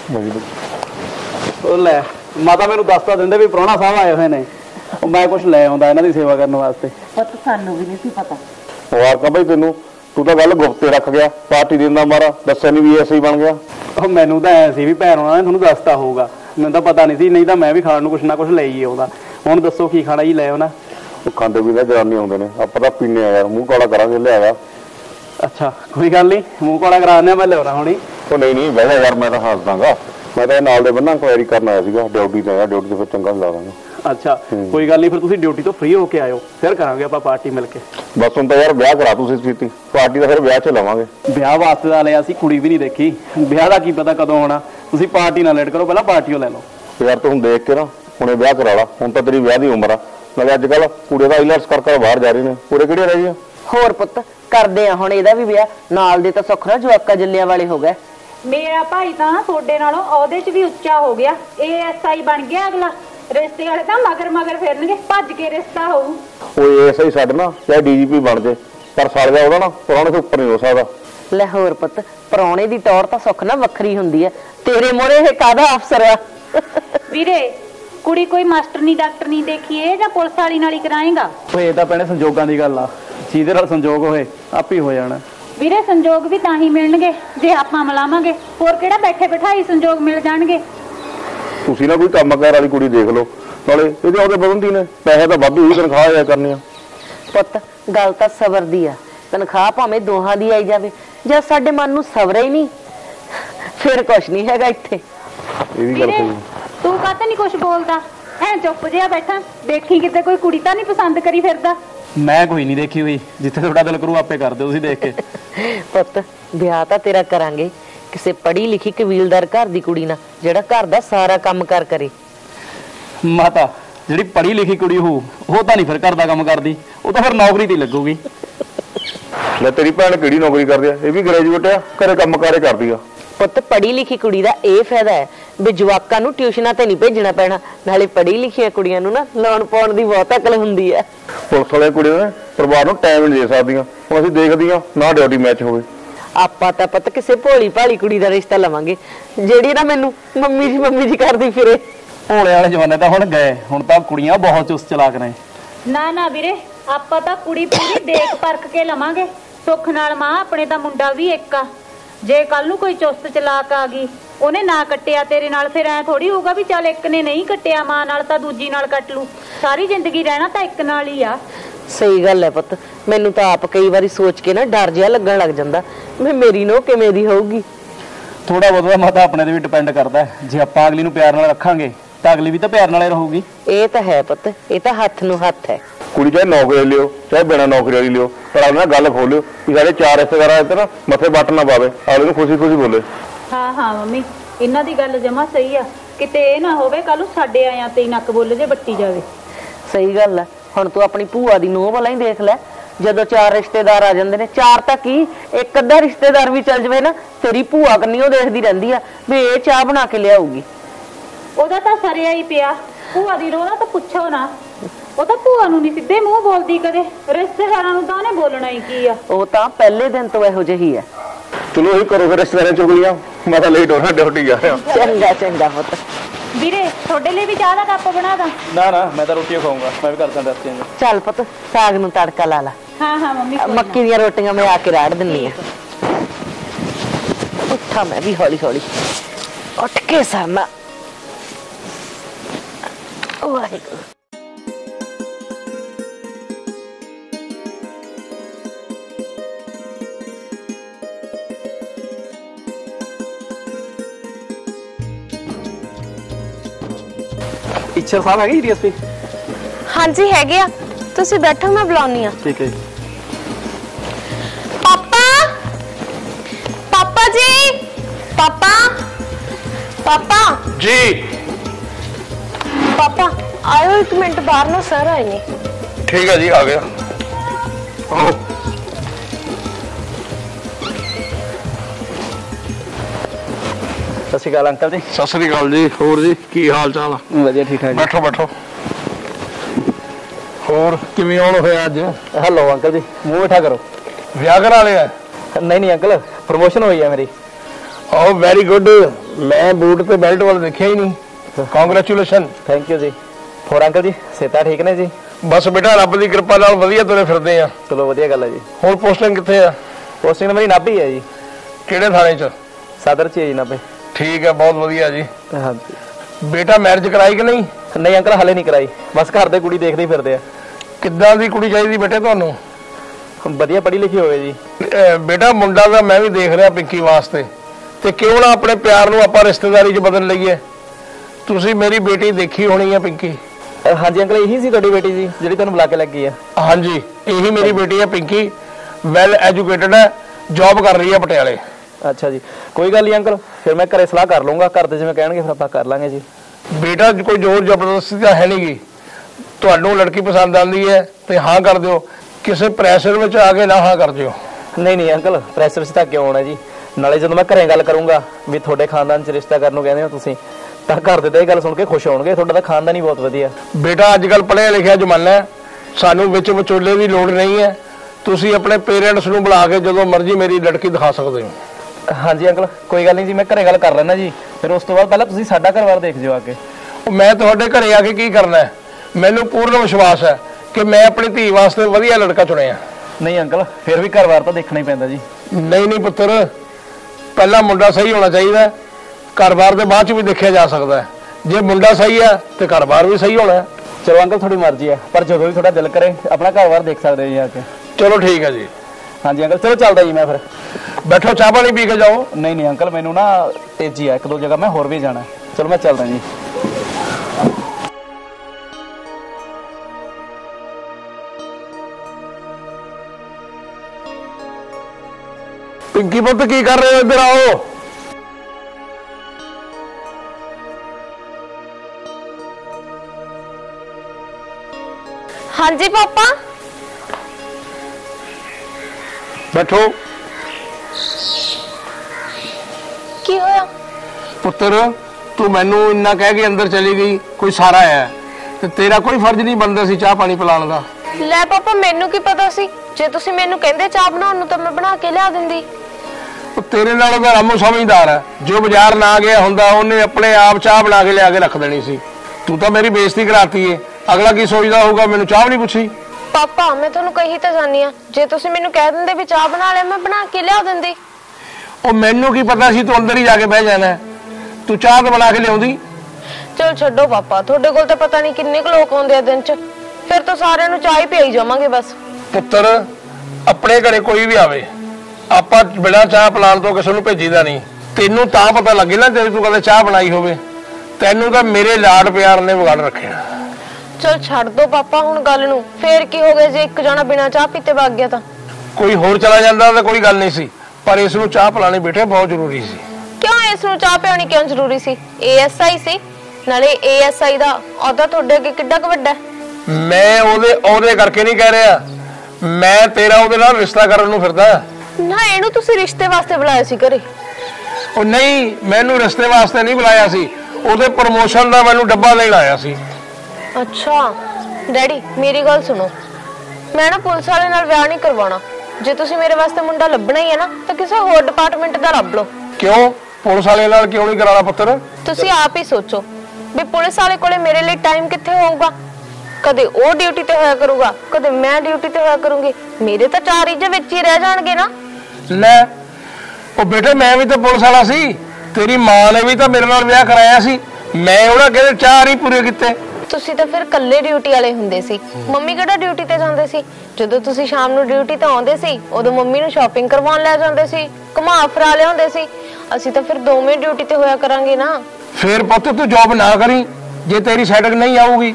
ले माता मैनू दस तो दिंदे भी प्राहुणा साहब आए हुए ने मैं कुछ ले आउंदा इन्हां दी सेवा करने वास्ते। ਪੁੱਤ ਸਾਨੂੰ ਵੀ ਨਹੀਂ ਸੀ ਪਤਾ। ਮੁਬਾਰਕਾਂ ਭਾਈ ਤੈਨੂੰ ਤੂੰ ਤਾਂ ਗੱਲ ਗੁਪਤੇ ਰੱਖ ਗਿਆ ਪਾਰਟੀ ਦੇਣ ਦਾ ਮਾਰਾ ਦੱਸਿਆ ਨਹੀਂ ਵੀ ਐਸੇ ਹੀ ਬਣ ਗਿਆ। ਉਹ ਮੈਨੂੰ ਤਾਂ ਐ ਸੀ ਵੀ ਭੈਣ ਉਹਨਾਂ ਨੇ ਤੁਹਾਨੂੰ ਦੱਸਤਾ ਹੋਊਗਾ ਮੈਨੂੰ ਤਾਂ ਪਤਾ ਨਹੀਂ ਸੀ ਨਹੀਂ ਤਾਂ ਮੈਂ ਵੀ ਖਾਣ ਨੂੰ ਕੁਛ ਨਾ ਕੁਛ ਲੈ ਹੀ ਆਉਂਦਾ। ਹੁਣ ਦੱਸੋ ਕੀ ਖਾਣਾ ਜੀ ਲੈ ਆਉਣਾ? ਉਹ ਖਾਂਦੇ ਵੀ ਨਾ ਜਰਾਨੀ ਆਉਂਦੇ ਨੇ ਆਪਾਂ ਤਾਂ ਪੀਨੇ ਆ ਯਾਰ ਮੂੰਹ ਕਾਲਾ ਕਰਾਂਗੇ ਲਿਆਗਾ। ਅੱਛਾ ਕੋਈ ਗੱਲ ਨਹੀਂ ਮੂੰਹ ਕਾਲਾ ਕਰਾਉਂਦੇ ਮੈਂ ਲਿਆਉਣਾ ਹੁਣੀ। ਉਹ ਨਹੀਂ ਵੈਸੇ ਯਾਰ ਮੈਂ ਤਾਂ ਹੱਸ ਦਾਂਗਾ ਮੈਂ ਤਾਂ ਨਾਲ ਦੇ ਬੰਨਾਂ ਕੁਐਰੀ ਕਰਨ ਆਇਆ ਸੀਗਾ ਡਿਊਟੀ ਤੇ ਡਿਊਟੀ ਤੇ ਫਿਰ ਚੰਗਾ ਲਾ ਦਾਂਗਾ। ਅੱਛਾ ਕੋਈ ਗੱਲ ਨਹੀਂ ਫਿਰ ਤੁਸੀਂ ਡਿਊਟੀ ਤੋਂ ਫ੍ਰੀ ਹੋ ਕੇ ਆਇਓ ਫਿਰ ਕਰਾਂਗੇ ਆਪਾਂ ਪਾਰਟੀ ਮਿਲ ਕੇ। ਬਸ ਹੁਣ ਤਾਂ ਯਾਰ ਵਿਆਹ ਕਰਾ ਤੁਸੀਂ ਕੀਤੀ ਪਾਰਟੀ ਦਾ ਫਿਰ ਵਿਆਹ ਚ ਲਵਾਂਗੇ। ਵਿਆਹ ਵਾਸਤੇ ਦਾ ਲਿਆ ਸੀ ਕੁੜੀ ਵੀ ਨਹੀਂ ਦੇਖੀ ਵਿਆਹ ਦਾ ਕੀ ਪਤਾ ਕਦੋਂ ਹੋਣਾ ਤੁਸੀਂ ਪਾਰਟੀ ਨਾਲ ਲੇਟ ਕਰੋ ਪਹਿਲਾਂ ਪਾਰਟੀ ਲੈ ਲਓ। ਯਾਰ ਤੂੰ ਦੇਖ ਕੇ ਨਾ ਹੁਣੇ ਵਿਆਹ ਕਰਾ ਲਾ ਹੁਣ ਤਾਂ ਤੇਰੀ ਵਿਆਹ ਦੀ ਉਮਰ ਆ ਨਾਲੇ ਅੱਜ ਕੱਲ ਕੁੜੇ ਦਾ ਆਈਲੈਟਸ ਕਰ ਬਾਹਰ ਜਾ ਰਹੇ ਨੇ ਪੂਰੇ ਕਿਹੜੇ ਰਹਿ ਗਏ। ਹੋਰ ਪੁੱਤ ਕਰਦੇ ਆ ਹੁਣ ਇਹਦਾ ਵੀ ਵਿਆਹ ਨਾਲ ਦੇ ਤਾਂ ਸੁਖਰਾ ਜਵਾਕਾ ਜੱਲਿਆਂ ਵਾਲੇ ਹੋ ਗਏ। ਮੇਰਾ ਭਾਈ ਤਾਂ ਤੁਹਾਡੇ ਨਾਲੋਂ ਉਹਦੇ ਚ ਵੀ ਉੱਚਾ ਹੋ ਗਿਆ ASI ਬਣ ਗਿਆ ਅਗਲਾ ਰਿਸ਼ਤੇ ਵਾਲੇ ਤਾਂ ਮਗਰ ਫਿਰਨਗੇ ਭੱਜ ਕੇ ਰਿਸ਼ਤਾ ਹੋਊ। ਉਹ ਐਸਾ ਹੀ ਛੱਡ ਨਾ ਚਾਹੇ DGP ਬਣ ਜੇ ਪਰ ਸਾਲ ਗਿਆ ਉਹਦਾ ਨਾ ਪੁਰਾਣੇ ਤੋਂ ਉੱਪਰ ਨਹੀਂ ਹੋ ਸਕਦਾ। ਲੈ ਹੋਰ ਪੁੱਤ ਪਰੌਣੇ ਦੀ ਟੌਰ ਤਾਂ ਸੁੱਖ ਨਾ ਵੱਖਰੀ ਹੁੰਦੀ ਹੈ ਤੇਰੇ ਮੋਰੇ ਇਹ ਕਾਹਦਾ ਅਫਸਰ ਆ। ਵੀਰੇ ਕੁੜੀ ਕੋਈ ਮਾਸਟਰਨੀ ਡਾਕਟਰਨੀ ਦੇਖੀਏ ਜਾਂ ਪੁਲਿਸ ਵਾਲੀ ਨਾਲ ਹੀ ਕਰਾਏਗਾ? ਓਏ ਇਹ ਤਾਂ ਭੈਣੇ ਸੰਜੋਗਾਂ ਦੀ ਗੱਲ ਆ ਜਿਹਦੇ ਨਾਲ ਸੰਜੋਗ ਹੋਏ ਆਪੇ ਹੋ ਜਾਣਾ। ਵੀਰੇ ਸੰਜੋਗ ਵੀ ਤਾਂ ਹੀ ਮਿਲਣਗੇ ਜੇ ਆਪਾਂ ਮਿਲਾਵਾਂਗੇ, ਹੋਰ ਕਿਹੜਾ ਬੈਠੇ ਬਿਠਾਈ ਸੰਜੋਗ ਮਿਲ ਜਾਣਗੇ। ਤੁਸੀਂ ਨਾ ਕੋਈ ਕੰਮਕਾਰ ਵਾਲੀ ਕੁੜੀ ਦੇਖ ਲਓ, ਨਾਲੇ ਇਹਦੇ ਉਹਦੇ ਬਦਲਦੀ ਨੇ, ਪੈਸੇ ਤਾਂ ਵਾਧੂ ਹੀ ਤਨਖਾਹ ਆਇਆ ਕਰਨੀ ਆ। ਪੁੱਤ ਗੱਲ ਤਾਂ ਸਬਰ ਦੀ ਆ, ਤਨਖਾਹ ਭਾਵੇਂ ਦੋਹਾਂ ਦੀ ਆਈ ਜਾਵੇ, ਜਦ ਸਾਡੇ ਮਨ ਨੂੰ ਸਬਰ ਹੀ ਨਹੀਂ ਫਿਰ ਕੁਛ ਨਹੀਂ ਹੈਗਾ ਇੱਥੇ। ਇਹ ਵੀ ਗੱਲ ਵੀਰੇ ਸਹੀ। ਤੂੰ ਕਾਹਤੇ ਨਹੀਂ ਕੁਝ ਬੋਲਦਾ, ਐ ਚੁੱਪ ਜਿਹਾ ਬੈਠਾ, ਦੇਖੀ ਕਿਤੇ ਕੋਈ ਕੁੜੀ ਤਾਂ ਨਹੀਂ ਪਸੰਦ ਕਰੀ ਫਿਰਦਾ। ਮੈਂ ਕੋਈ ਨਹੀਂ ਦੇਖੀ ਹੋਈ, ਜਿੱਥੇ ਤੁਹਾਡਾ ਦਿਲ ਕਰੂ ਆਪੇ ਕਰ ਦਿਓ ਤੁਸੀਂ ਦੇਖ ਕੇ। ਪੁੱਤ ਵਿਆਹ ਤਾਂ ਤੇਰਾ ਕਰਾਂਗੇ ਕਿਸੇ ਪੜ੍ਹੀ ਲਿਖੀ ਕਬੀਲਦਾਰ ਘਰ ਦੀ ਕੁੜੀ ਨਾਲ, ਜਿਹੜਾ ਘਰ ਦਾ ਸਾਰਾ ਕੰਮ ਕਾਰ ਕਰੇ। ਮਾਤਾ ਜਿਹੜੀ ਪੜ੍ਹੀ ਲਿਖੀ ਕੁੜੀ ਹੋਊ ਉਹ ਤਾਂ ਨਹੀਂ ਫਿਰ ਘਰ ਦਾ ਕੰਮ ਕਰਦੀ, ਉਹ ਤਾਂ ਫਿਰ ਨੌਕਰੀ ਤੇ ਲੱਗੂਗੀ। ਲੈ ਤੇਰੀ ਭੈਣ ਕਿਹੜੀ ਨੌਕਰੀ ਕਰਦੀ ਆ? ਇਹ ਵੀ ਗ੍ਰੈਜੂਏਟ ਆ, ਘਰੇ ਕੰਮ ਕਾਰੇ ਕਰਦੀ ਆ। ਪੁੱਤ ਪੜ੍ਹੀ ਲਿਖੀ ਕੁੜੀ ਦਾ ਇਹ ਫਾਇਦਾ ਹੈ ਵੀ ਜਵਾਕਾਂ ਨੂੰ ਟਿਊਸ਼ਨਾਂ ਤੇ ਨਹੀਂ ਭੇਜਣਾ ਪੈਣਾ, ਨਾਲੇ ਪੜ੍ਹੀ ਲਿਖੀਆਂ ਕੁੜੀਆਂ ਨੂੰ ਨਾ ਲਾਉਣ ਪਾਉਣ ਦੀ ਬਹੁਤ ਅਕਲ ਹੁੰਦੀ ਹੈ। ਪੁਲਿਸ ਵਾਲੇ ਕੁੜੀਆਂ ਨੇ ਪਰਿਵਾਰ ਨੂੰ ਟਾਈਮ ਨਹੀਂ ਦੇ ਸਕਦੀਆਂ, ਹੁਣ ਅਸੀਂ ਦੇਖਦੀਆਂ ਨਾ ਡਿਊਟੀ ਮੈਚ ਹੋਵੇ। ਆਪਾਂ ਤਾਂ ਪੁੱਤ ਕਿਸੇ ਭੋਲੀ ਭਾਲੀ ਕੁੜੀ ਦਾ ਰਿਸ਼ਤਾ ਲਵਾਂਗੇ ਜਿਹੜੀ ਨਾ ਮੈਨੂੰ ਮੰਮੀ ਜੀ ਕਰਦੀ ਫਿਰੇ। ਭੋਲੇ ਵਾਲੇ ਜਮਾਨੇ ਤਾਂ ਹੁਣ ਗਏ, ਹੁਣ ਤਾਂ ਕੁੜੀਆਂ ਬਹੁਤ ਚੁਸਤ ਚਲਾਕ ਨੇ। ਨਾ ਵੀਰੇ ਆਪਾਂ ਤਾਂ ਕੁੜੀ ਪੂਰੀ ਦੇਖ ਪਰਖ ਕੇ ਲਵਾਂਗੇ, ਸੁੱਖ ਨਾਲ ਮਾਂ ਆਪਣੇ ਦਾ ਮੁੰਡਾ ਵੀ ਇੱਕ ਆ। ਜੇ ਕੱਲ ਨੂੰ ਕੋਈ ਚੁਸਤ ਚਲਾਕ ਆ ਗਈ, ਉਹਨੇ ਨਾ ਕੱਟਿਆ ਤੇਰੇ ਨਾਲ, ਫਿਰ ਐ ਥੋੜੀ ਹੋਊਗਾ ਵੀ ਚੱਲ ਇੱਕ ਨੇ ਨਹੀਂ ਕੱਟਿਆ ਮਾਂ ਨਾਲ ਤਾਂ ਦੂਜੀ ਨਾਲ ਕੱਟ ਲੂ। ਸਾਰੀ ਜ਼ਿੰਦਗੀ ਰਹਿਣਾ ਤਾਂ ਇੱਕ ਨਾਲ ਹੀ ਆ। ਸਹੀ ਗੱਲ ਹੈ ਪੁੱਤ, ਮੈਨੂੰ ਤਾਂ ਆਪ ਕਈ ਵਾਰੀ ਸੋਚ ਕੇ ਨਾ ਡਰ ਜਿਹਾ ਲੱਗਣ ਲੱਗ ਜਾਂਦਾ ਵੀ ਮੇਰੀ ਨੋ ਕਿਵੇਂ ਦੀ ਹੋਊਗੀ। ਥੋੜਾ ਬਹੁਤਾ ਮਾਤਾ ਆਪਣੇ ਤੇ ਵੀ ਡਿਪੈਂਡ ਕਰਦਾ, ਜੇ ਆਪਾਂ ਅਗਲੀ ਨੂੰ ਪਿਆਰ ਨਾਲ ਰੱਖਾਂਗੇ ਤਾਂ ਅਗਲੀ ਵੀ ਤਾਂ ਪਿਆਰ ਨਾਲੇ ਰਹੂਗੀ। ਇਹ ਤਾਂ ਹੈ ਪੁੱਤ, ਇਹ ਤਾਂ ਹੱਥ ਨੂੰ ਹੱਥ ਹੈ। ਕੁੜੀ ਚਾਹੇ ਨੌਕਰੀ ਲਿਓ ਚਾਹੇ ਬਿਨਾਂ ਨੌਕਰੀ ਵਾਲੀ ਲਿਓ, ਪਰ ਆਪਣਾ ਗੱਲ ਖੋਲਿਓ ਕਿ ਸਾਡੇ 4 ਰਿਸ਼ਤੇਦਾਰਾਂ ਇੱਥੇ ਨਾ ਮੱਥੇ ਵੱਟ ਨਾ ਪਾਵੇ, ਅਗਲੇ ਨੂੰ ਖੁਸ਼ੀ ਬੋਲੇ। ਹਾਂ ਮੰਮੀ ਇਹਨਾਂ ਦੀ ਗੱਲ ਜਮਾ ਸਹੀ ਆ, ਕਿਤੇ ਇਹ ਨਾ ਹੋਵੇ ਕੱਲ ਨੂੰ ਸਾਡੇ ਆਇਆਂ ਤੇ ਨੱਕ ਬੁੱਲ ਜੇ ਵੱਟੀ ਜਾਵੇ। ਸਹੀ ਗੱਲ ਹੈ, ਹੁਣ ਤੂੰ ਆਪਣੀ ਭੂਆ ਦੀ ਨੂੰਹ ਵਾਲਾ ਹੀ ਦੇਖ ਲੈ, ਜਦੋਂ 4 ਰਿਸ਼ਤੇਦਾਰ ਆ ਜਾਂਦੇ ਨੇ, 4 ਤਾਂ ਕੀ ਇੱਕ ਅੱਧਾ ਰਿਸ਼ਤੇਦਾਰ ਵੀ ਚੱਲ ਜਵੇ ਨਾ, ਤੇਰੀ ਭੂਆ ਕੰਨੀ ਉਹ ਦੇਖਦੀ ਰਹਿੰਦੀ ਆ ਵੀ ਇਹ ਚਾਹ ਬਣਾ ਕੇ ਲਿਆਊਗੀ। ਉਹਦਾ ਤਾਂ ਸਰਿਆ ਹੀ ਪਿਆ, ਭੂਆ ਦੀ ਰੋਣਾ ਤਾਂ ਪੁੱਛੋ ਨਾ, ਉਹ ਤਾਂ ਭੂਆ ਨੂੰ ਨਹੀਂ ਸਿੱਧੇ ਮੂੰਹ ਬੋਲਦੀ ਕਦੇ, ਰਿਸ਼ਤੇਦਾਰਾਂ ਨੂੰ ਤਾਂ ਉਹਨੇ ਬੋਲਣਾ ਹੀ ਕੀ ਆ। ਉਹ ਤਾਂ ਪਹਿਲੇ ਦਿਨ ਤੋਂ ਇਹੋ ਜਿਹੀ ਹੈ। ਚਲੋ ਇਹ ਕਰੋ ਫਿਰ ਰਿਸ਼ਤੇਦਾਰਾਂ ਚੁਗਲੀਆਂ, ਮੈਂ ਤਾਂ ਲੇਟ ਹੋ ਰਿਹਾ, ਡਿਊਟੀ ਜਾ ਰਿਹਾ। ਚੰਗਾ ਪੁੱਤ। ਵੀਰੇ ਤੁਹਾਡੇ ਲਈ ਵੀ ਚਾਹ ਦਾ ਕੱਪ ਬਣਾ ਦਾਂ? ਨਾ ਮੈਂ ਤਾਂ ਰੋਟੀ ਖਾਊਂਗਾ, ਮੈਂ ਵੀ ਕਰਦਾ ਦੱਸ ਚੇਂਜ। ਚੱਲ ਪੁੱਤ ਸਾਗ ਨੂੰ ਤੜਕਾ ਲਾ ਲਾ। ਹਾਂ ਮੰਮੀ ਮੱਕੀ ਦੀਆਂ ਰੋਟੀਆਂ ਮੈਂ ਆ ਕੇ ਰਾੜ ਦਿੰਨੀ ਆ। ਉੱਠਾ ਮੈਂ ਵੀ ਹੌਲੀ ਹੌਲੀ ਉੱਠ ਕੇ ਸਰਨਾ। ਵਾਹਿਗੁਰੂ। ਇੱਛਾ ਸਾਹਿਬ ਹੈਗੀ ਡੀਐਸਪੀ? ਹਾਂਜੀ ਹੈਗੇ ਆ, ਤੁਸੀਂ ਬੈਠੋ ਮੈਂ ਬੁਲਾਉਣੀ ਆ। ਠੀਕ ਹੈ। ਪਾਪਾ ਜੀ, ਪਾਪਾ ਜੀ ਪਾਪਾ ਆਇਓ 1 ਮਿੰਟ, ਬਾਹਰ ਨੂੰ ਸਰ ਆਏ ਨੇ। ਠੀਕ ਹੈ ਜੀ, ਆ ਗਿਆ। ਸਤਿ ਸ਼੍ਰੀ ਅਕਾਲ ਅੰਕਲ ਜੀ। ਸਤਿ ਸ੍ਰੀ ਅਕਾਲ ਜੀ, ਹੋਰ ਜੀ ਕੀ ਹਾਲ ਚਾਲ? ਵਧੀਆ ਠੀਕ ਠਾਕ। ਬੈਠੋ। ਹੋਰ ਕਿਵੇਂ ਆਉਣ ਹੋਇਆ ਅੱਜ? ਹੈਲੋ ਅੰਕਲ ਜੀ, ਮੂੰਹ ਮਿੱਠਾ ਕਰੋ। ਵਿਆਹ ਕਰਾ ਲਿਆ? ਨਹੀਂ ਅੰਕਲ, ਪ੍ਰਮੋਸ਼ਨ ਹੋਈ ਹੈ ਮੇਰੀ। ਓ ਵੈਰੀ ਗੁੱਡ, ਮੈਂ ਬੂਟ ਤੇ ਬੈਲਟ ਵਾਲਾ ਦੇਖਿਆ ਹੀ ਨਹੀਂ। ਕੰਗ੍ਰੈਚੁਲੇਸ਼ਨ। ਥੈਂਕ ਯੂ ਜੀ। ਹੋਰ ਅੰਕਲ ਜੀ ਸੇਤਾ ਠੀਕ ਨੇ ਜੀ? ਬਸ ਬੇਟਾ ਰੱਬ ਦੀ ਕਿਰਪਾ ਨਾਲ ਵਧੀਆ ਤੁਰੇ ਫਿਰਦੇ ਆ। ਚਲੋ ਵਧੀਆ ਗੱਲ ਹੈ ਜੀ। ਹੁਣ ਪੋਸਟਿੰਗ ਕਿੱਥੇ ਆ? ਪੋਸਟਿੰਗ ਮੇਰੀ ਨਾਭੀ ਹੈ ਜੀ। ਕਿਹੜੇ ਥਾਣੇ 'ਚ? ਸਦਰ 'ਚ ਹੈ ਜੀ, ਨਾਭੇ। ਠੀਕ ਹੈ, ਬਹੁਤ ਵਧੀਆ ਜੀ। ਹਾਂਜੀ। ਬੇਟਾ ਮੈਰਿਜ ਕਰਾਈ ਕਿ ਨਹੀਂ? ਨਹੀਂ ਅੰਕਲ ਹਲੇ ਨਹੀਂ ਕਰਾਈ, ਬਸ ਘਰ ਦੇ ਕੁੜੀ ਦੇਖਦੇ ਹੀ ਫਿਰਦੇ ਆ। ਕਿੱਦਾਂ ਦੀ ਕੁੜੀ ਚਾਹੀਦੀ ਬੇਟੇ ਤੁਹਾਨੂੰ? ਵਧੀਆ ਪੜ੍ਹੀ ਲਿਖੀ ਹੋਵੇ ਜੀ। ਬੇਟਾ ਮੁੰਡਾ ਤਾਂ ਮੈਂ ਵੀ ਦੇਖ ਰਿਹਾ ਪਿੰਕੀ ਵਾਸਤੇ, ਤੇ ਕਿਉਂ ਨਾ ਆਪਣੇ ਪਿਆਰ ਨੂੰ ਆਪਾਂ ਰਿਸ਼ਤੇਦਾਰੀ 'ਚ ਬਦਲ ਲਈਏ। ਤੁਸੀਂ ਮੇਰੀ ਬੇਟੀ ਦੇਖੀ ਹੋਣੀ ਹੈ ਪਿੰਕੀ? ਹਾਂਜੀ ਅੰਕਲ, ਇਹੀ ਸੀ ਤੁਹਾਡੀ ਬੇਟੀ ਜੀ ਜਿਹੜੀ ਤੁਹਾਨੂੰ ਬੁਲਾ ਕੇ ਲੱਗੀ ਆ? ਹਾਂਜੀ, ਇਹੀ ਮੇਰੀ ਬੇਟੀ ਹੈ ਪਿੰਕੀ, ਵੈਲ ਐਜੂਕੇਟਡ ਹੈ, ਜੌਬ ਕਰ ਰਹੀ ਹੈ ਪਟਿਆਲੇ। ਅੱਛਾ ਜੀ, ਕੋਈ ਗੱਲ ਨਹੀਂ ਅੰਕਲ, ਫਿਰ ਮੈਂ ਘਰੇ ਸਲਾਹ ਕਰ ਲੂੰਗਾ, ਘਰ ਦੇ ਜਿਵੇਂ ਕਹਿਣਗੇ ਫਿਰ ਆਪਾਂ ਕਰ ਲਾਂਗੇ ਜੀ। ਬੇਟਾ ਕੋਈ ਜ਼ੋਰ ਜ਼ਬਰਦਸਤੀ ਤਾਂ ਹੈ ਨਹੀਂਗੀ, ਤੁਹਾਨੂੰ ਲੜਕੀ ਪਸੰਦ ਆਉਂਦੀ ਹੈ ਤੇ ਹਾਂ ਕਰ ਦਿਓ, ਕਿਸੇ ਪ੍ਰੈਸ਼ਰ ਵਿੱਚ ਆ ਕੇ ਨਾ ਹਾਂ ਕਰ ਦਿਓ। ਨਹੀਂ ਅੰਕਲ, ਪ੍ਰੈਸ਼ਰ ਵਿੱਚ ਤਾਂ ਕਿਉਂ ਆਉਣਾ ਜੀ, ਨਾਲੇ ਜਦੋਂ ਮੈਂ ਘਰੇ ਗੱਲ ਕਰੂੰਗਾ ਵੀ ਤੁਹਾਡੇ ਖਾਨਦਾਨ 'ਚ ਰਿਸ਼ਤਾ ਕਰਨ ਨੂੰ ਕਹਿੰਦੇ ਹੋ ਤੁਸੀਂ, ਤਾਂ ਘਰ ਦੇ ਤਾਂ ਇਹ ਗੱਲ ਸੁਣ ਕੇ ਖੁਸ਼ ਹੋਣਗੇ, ਤੁਹਾਡਾ ਤਾਂ ਖਾਨਦਾਨ ਹੀ ਬਹੁਤ ਵਧੀਆ। ਬੇਟਾ ਅੱਜ ਕੱਲ੍ਹ ਪੜ੍ਹਿਆ ਲਿਖਿਆ ਜ਼ਮਾਨਾ ਹੈ, ਸਾਨੂੰ ਵਿੱਚ ਵਿਚੋਲੇ ਦੀ ਲੋੜ ਨਹੀਂ ਹੈ। ਤੁਸੀਂ ਆਪਣੇ ਪੇਰੈਂਟਸ ਨੂੰ ਬੁਲਾ ਕੇ ਜਦੋਂ ਮਰਜ਼ੀ ਮੇਰੀ ਲੜਕੀ ਦਿਖਾ ਸਕਦੇ ਹੋ। ਹਾਂਜੀ ਅੰਕਲ, ਕੋਈ ਗੱਲ ਨਹੀਂ ਜੀ, ਮੈਂ ਘਰੇ ਗੱਲ ਕਰ ਲੈਣਾ ਜੀ, ਫਿਰ ਉਸ ਤੋਂ ਬਾਅਦ ਪਹਿਲਾਂ ਤੁਸੀਂ ਸਾਡਾ ਘਰ-ਬਾਰ ਦੇਖ ਜਿਓ ਆ ਕੇ। ਮੈਂ ਤੁਹਾਡੇ ਘਰੇ ਆ ਕੇ ਕੀ ਕਰਨਾ ਹੈ? ਮੈਨੂੰ ਪੂਰਨ ਵਿਸ਼ਵਾਸ ਹੈ ਕਿ ਮੈਂ ਆਪਣੀ ਧੀ ਵਾਸਤੇ ਵਧੀਆ ਲੜਕਾ ਚੁਣਿਆ। ਨਹੀਂ ਅੰਕਲ ਫਿਰ ਵੀ ਘਰ-ਬਾਰ ਤਾਂ ਦੇਖਣਾ ਹੀ ਪੈਂਦਾ ਜੀ। ਨਹੀਂ ਪੁੱਤਰ, ਪਹਿਲਾਂ ਮੁੰਡਾ ਸਹੀ ਹੋਣਾ ਚਾਹੀਦਾ, ਘਰ-ਬਾਰ ਦੇ ਬਾਅਦ ਚ ਵੀ ਦੇਖਿਆ ਜਾ ਸਕਦਾ ਹੈ। ਜੇ ਮੁੰਡਾ ਸਹੀ ਹੈ ਤੇ ਘਰ-ਬਾਰ ਵੀ ਸਹੀ ਹੋਣਾ ਹੈ। ਚਲੋ ਅੰਕਲ ਤੁਹਾਡੀ ਮਰਜ਼ੀ ਹੈ, ਪਰ ਜਦੋਂ ਵੀ ਤੁਹਾਡਾ ਦਿਲ ਕਰੇ ਆਪਣਾ ਘਰ-ਬਾਰ ਦੇਖ ਸਕਦੇ ਜੀ ਆ ਕੇ। ਚਲੋ ਠੀਕ ਹੈ ਜੀ। ਹਾਂਜੀ ਅੰਕਲ ਚਲੋ ਚੱਲਦਾ ਜੀ ਮੈਂ ਫਿਰ। ਬੈਠੋ, ਚਾਹ ਪਾਣੀ ਪੀ ਕੇ ਜਾਓ। ਨਹੀਂ ਅੰਕਲ ਮੈਨੂੰ ਨਾ ਤੇਜ਼ੀ ਆ, 1-2 ਜਗ੍ਹਾ ਮੈਂ ਹੋਰ ਵੀ ਜਾਣਾ। ਚਲੋ ਮੈਂ ਚੱਲਦਾ ਜੀ। ਪਿੰਕੀ ਪੁੱਤ ਕੀ ਕਰ ਰਹੇ ਹੋ? ਇੱਧਰ ਆਓ। ਹਾਂਜੀ ਪਾਪਾ। ਬੈਠੋ। ਕੀ ਹੋਇਆ? ਪੁੱਤਰ ਤੂੰ ਮੈਨੂੰ ਇੰਨਾ ਕਹਿ ਕੇ ਅੰਦਰ ਚਲੀ ਗਈ, ਕੋਈ ਸਾਰਾ ਹੈ ਤੇ ਤੇਰਾ ਕੋਈ ਫਰਜ਼ ਨਹੀਂ ਬਣਦਾ ਸੀ ਚਾਹ ਪਾਣੀ ਪਿਲਾਉਣ ਦਾ। ਲੈ ਪਾਪਾ, ਮੈਨੂੰ ਕੀ ਪਤਾ ਸੀ? ਜੇ ਤੁਸੀਂ ਮੈਨੂੰ ਕਹਿੰਦੇ ਚਾਹ ਬਣਾਉਣ ਨੂੰ ਤਾਂ ਮੈਂ ਬਣਾ ਕੇ ਲਿਆ ਦਿੰਦੀ। ਉਹ ਤੇਰੇ ਨਾਲੋਂ ਤਾਂ ਰਾਮੂ ਸਮਝਦਾਰ ਹੈ। ਜੋ ਬਾਜ਼ਾਰ ਨਾ ਗਿਆ ਹੁੰਦਾ ਉਹਨੇ ਆਪਣੇ ਆਪ ਚਾਹ ਬਣਾ ਕੇ ਲਿਆ ਕੇ ਰੱਖ ਦੇਣੀ ਸੀ। ਤੂੰ ਤਾਂ ਮੇਰੀ ਬੇਇੱਜ਼ਤੀ ਕਰਾਤੀ ਏ। ਅਗਲਾ ਕੀ ਸੋਚਦਾ ਹੋਊਗਾ, ਮੈਨੂੰ ਚਾਹ ਵੀ ਨਹੀਂ ਪੁੱਛੀ। ਪਾਪਾ ਮੈਂ ਤੁਹਾਨੂੰ ਕਹੀ ਤਾਂ ਜਾਨੀ ਆ, ਜੇ ਤੁਸੀਂ ਮੈਨੂੰ ਕਹਿ ਦਿੰਦੇ ਵੀ ਚਾਹ ਬਣਾ ਲੈ, ਮੈਂ ਬਣਾ ਕੇ ਲਿਆ ਦਿੰਦੀ। ਉਹ ਮੈਨੂੰ ਕੀ ਪਤਾ ਸੀ ਤੂੰ ਅੰਦਰ ਹੀ ਜਾ ਕੇ ਬਹਿ ਜਾਣਾ। ਤੂੰ ਚਾਹ ਤਾਂ ਬਣਾ ਕੇ ਲਿਆਉਂਦੀ। ਚਲ ਛੱਡੋ ਪਾਪਾ, ਤੁਹਾਡੇ ਕੋਲ ਤਾਂ ਪਤਾ ਨਹੀਂ ਕਿੰਨੇ ਕੁ ਲੋਕ ਆਉਂਦੇ ਆ ਦਿਨ 'ਚ, ਫਿਰ ਤਾਂ ਸਾਰਿਆਂ ਨੂੰ ਚਾਹ ਹੀ ਪਿਆਈ ਜਾਵਾਂਗੇ ਬਸ। ਪੁੱਤਰ ਆਪਣੇ ਘਰੇ ਕੋਈ ਵੀ ਆਵੇ, ਆਪਾਂ ਬਿਨਾਂ ਚਾਹ ਪਿਲਾਉਣ ਤੋਂ ਕਿਸੇ ਨੂੰ ਭੇਜੀਦਾ ਨਹੀਂ। ਤੈਨੂੰ ਤਾਂ ਪਤਾ ਲੱਗੇ ਨਾ ਜੇ ਤੂੰ ਕਦੇ ਚਾਹ ਬਣਾਈ ਹੋਵੇ। ਤੈਨੂੰ ਤਾਂ ਮੇਰੇ ਲਾਡ ਪਿਆਰ ਨੇ ਵਿਗਾੜ ਰੱਖਿਆ। ਚਲ ਛੱਡ ਦੋ ਪਾਪਾ ਹੁਣ ਗੱਲ ਨੂੰ। ਫੇਰ ਕੀ ਹੋ ਗਿਆ ਜੇ ਇੱਕ ਜਣਾ ਬਿਨਾਂ ਚਾਹ ਪੀਤੇ ਵਗ ਗਿਆ ਤਾਂ? ਕੋਈ ਹੋਰ ਚਲਾ ਜਾਂਦਾ ਤਾਂ ਕੋਈ ਗੱਲ ਨਹੀਂ ਸੀ, ਪਰ ਇਸ ਨੂੰ ਚਾਹ ਪਿਲਾਣੀ ਬੇਟੇ ਬਹੁਤ ਜ਼ਰੂਰੀ ਸੀ। ਕਿਉਂ ਇਸ ਨੂੰ ਚਾਹ ਪਿਆਉਣੀ ਕਿਉਂ ਜ਼ਰੂਰੀ ਸੀ? ASI ਸੀ, ਨਾਲੇ ASI ਦਾ ਅਹੁਦਾ ਤੁਹਾਡੇ ਅੱਗੇ ਕਿੱਡਾ ਕੁ ਵੱਡਾ। ਮੈਂ ਉਹਦੇ ਕਰਕੇ ਨਹੀਂ ਕਹਿ ਰਿਹਾ, ਮੈਂ ਤੇਰਾ ਉਹਦੇ ਨਾਲ ਰਿਸ਼ਤਾ ਕਰਨ ਨੂੰ ਫਿਰਦਾ। ਨਾ ਇਹਨੂੰ ਤੁਸੀਂ ਰਿਸ਼ਤੇ ਵਾਸਤੇ ਬੁਲਾਇਆ ਸੀ ਘਰੇ? ਉਹ ਨਹੀਂ, ਮੈਨੂੰ ਰਿਸ਼ਤੇ ਵਾਸਤੇ ਨਹੀਂ ਬੁਲਾਇਆ ਸੀ, ਉਹਦੇ ਪ੍ਰਮੋਸ਼ਨ ਦਾ ਮੈਨੂੰ ਡੱਬਾ ਲੈਣ ਆਇਆ ਸੀ। ਅੱਛਾ ਡੈਡੀ ਮੇਰੀ ਗੱਲ ਸੁਣੋ, ਮੈਂ ਨਾ ਪੁਲਿਸ ਵਾਲੇ ਨਾਲ ਵਿਆਹ ਨਹੀਂ ਕਰਵਾਉਣਾ। ਜੇ ਤੁਸੀਂ ਮੇਰੇ ਵਾਸਤੇ ਮੁੰਡਾ ਲੱਭਣਾ ਹੀ ਹੈ ਨਾ ਤਾਂ ਕਿਸੇ ਹੋਰ ਡਿਪਾਰਟਮੈਂਟ ਦਾ ਲੱਭ ਲਓ। ਕਿਉਂ? ਪੁਲਿਸ ਵਾਲੇ ਨਾਲ ਕਿਉਂ ਨਹੀਂ ਕਰਾਉਣਾ ਪੁੱਤਰ? ਤੁਸੀਂ ਆਪ ਹੀ ਸੋਚੋ ਵੀ ਪੁਲਿਸ ਵਾਲੇ ਕੋਲੇ ਮੇਰੇ ਲਈ ਟਾਈਮ ਕਿੱਥੇ ਹੋਊਗਾ। ਕਦੇ ਉਹ ਡਿਊਟੀ ਤੇ ਹੋਇਆ ਕਰੂਗਾ, ਕਦੇ ਮੈਂ ਡਿਊਟੀ ਤੇ ਹੋਇਆ ਕਰੂੰਗੀ। ਮੇਰੇ ਤਾਂ 4 ਇੰਚ ਵਿੱਚ ਹੀ ਰਹਿ ਜਾਣਗੇ ਨਾ। ਲੈ ਉਹ ਬੇਟੇ, ਮੈਂ ਵੀ ਤਾਂ ਪੁਲਿਸ ਵਾਲਾ ਸੀ। ਤੇਰੀ ਮਾਂ ਨੇ ਵੀ ਤਾਂ ਮੇਰੇ ਨਾਲ ਵਿਆਹ ਕਰਾਇਆ ਸੀ। ਮੈਂ ਉਹਨਾਂ ਕਹਿੰਦੇ 4 ਹੀ ਪੂਰੇ ਕੀਤੇ। ਤੁਸੀਂ ਤਾਂ ਫਿਰ ਇਕੱਲੇ ਡਿਊਟੀ ਵਾਲੇ ਹੁੰਦੇ ਸੀ। ਮੰਮੀ ਕਿਹੜਾ ਡਿਊਟੀ ਤੇ ਜਾਂਦੇ ਸੀ? ਜਦੋਂ ਤੁਸੀਂ ਸ਼ਾਮ ਨੂੰ ਡਿਊਟੀ ਤੋਂ ਆਉਂਦੇ ਸੀ ਉਦੋਂ ਮੰਮੀ ਨੂੰ ਸ਼ਾਪਿੰਗ ਕਰਵਾਉਣ ਲੈ ਜਾਂਦੇ ਸੀ, ਘੁਮਾ ਫਿਰਾ ਲਿਆਉਂਦੇ ਸੀ। ਅਸੀਂ ਤਾਂ ਫਿਰ ਦੋਵੇਂ ਡਿਊਟੀ ਤੇ ਹੋਇਆ ਕਰਾਂਗੇ ਨਾ। ਫਿਰ ਪੁੱਤ ਤੂੰ ਜੌਬ ਨਾ ਕਰੀ ਜੇ ਤੇਰੀ ਸੈਟਿੰਗ ਨਹੀਂ ਆਊਗੀ।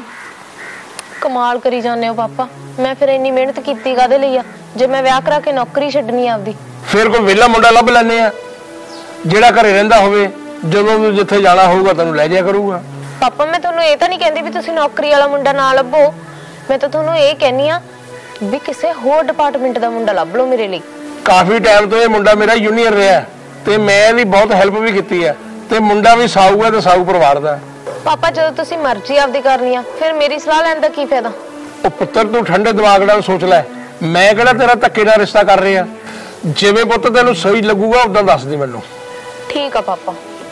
ਕਮਾਲ ਕਰੀ ਜਾਂਦੇ ਹੋ ਪਾਪਾ। ਮੈਂ ਫਿਰ ਇੰਨੀ ਮਿਹਨਤ ਕੀਤੀ ਕਾਹਦੇ ਲਈ ਆ, ਜੇ ਮੈਂ ਵਿਆਹ ਕਰਾ ਕੇ ਨੌਕਰੀ ਛੱਡਣੀ ਆਪਦੀ? ਫਿਰ ਕੋਈ ਵਿਹਲਾ ਮੁੰਡਾ ਲੱਭ ਲੈਣੇ ਆ ਜਿਹੜਾ ਘਰੇ ਰਹਿੰਦਾ ਹੋਵੇ, ਜਦੋਂ ਵੀ ਜਿੱਥੇ ਜਾਣਾ ਹੋਊਗਾ ਤੈਨੂੰ ਲੈ ਜਾਇਆ ਕਰੂਗਾ। ਪਾਪਾ ਮੈਂ ਤੁਹਾਨੂੰ ਇਹ ਤਾਂ ਨਹੀਂ ਕਹਿੰਦੀ ਵੀ ਤੁਸੀਂ ਨੌਕਰੀ ਵਾਲਾ ਮੁੰਡਾ ਨਾ ਲੱਭੋ। ਮੈਂ ਤਾਂ ਤੁਹਾਨੂੰ ਇਹ ਕਹਿੰਨੀ ਆ ਵੀ ਕਿਸੇ ਹੋਰ ਡਿਪਾਰਟਮੈਂਟ ਦਾ ਮੁੰਡਾ ਲੱਭ ਲਓ ਮੇਰੇ ਲਈ। ਕਾਫੀ ਟਾਈਮ ਤੋਂ ਇਹ ਮੁੰਡਾ ਮੇਰਾ ਜੂਨੀਅਰ ਰਿਹਾ ਤੇ ਮੈਂ ਇਹਦੀ ਬਹੁਤ ਹੈਲਪ ਵੀ ਕੀਤੀ ਹੈ, ਤੇ ਮੁੰਡਾ ਵੀ ਸਾਊ ਹੈ ਤੇ ਸਾਊ ਪਰਿਵਾਰ ਦਾ। ਪਾਪਾ ਜਦੋਂ ਤੁਸੀਂ ਮਰਜ਼ੀ ਆਪਦੀ ਕਰਨੀ ਆ, ਫਿਰ ਮੇਰੀ ਸਲਾਹ ਲੈਣ ਦਾ ਕੀ ਫਾਇਦਾ? ਉਹ ਪੁੱਤਰ ਤੂੰ ਠੰਡੇ ਦਿਮਾਗ ਨਾਲ ਸੋਚ ਲੈ। ਮੈਂ ਕਿਹੜਾ ਤੇਰਾ ਧੱਕੇ ਨਾਲ ਰਿਸ਼ਤਾ ਕਰ ਰਿਹਾ। ਜਿਵੇਂ ਪੁੱਤ ਤੈਨੂੰ ਸਹੀ ਲੱਗੂਗਾ ਉਦਾਂ ਦੱਸ ਦੀ ਮੈਨੂੰ। ਠੀਕ ਆ ਪਾਪਾ।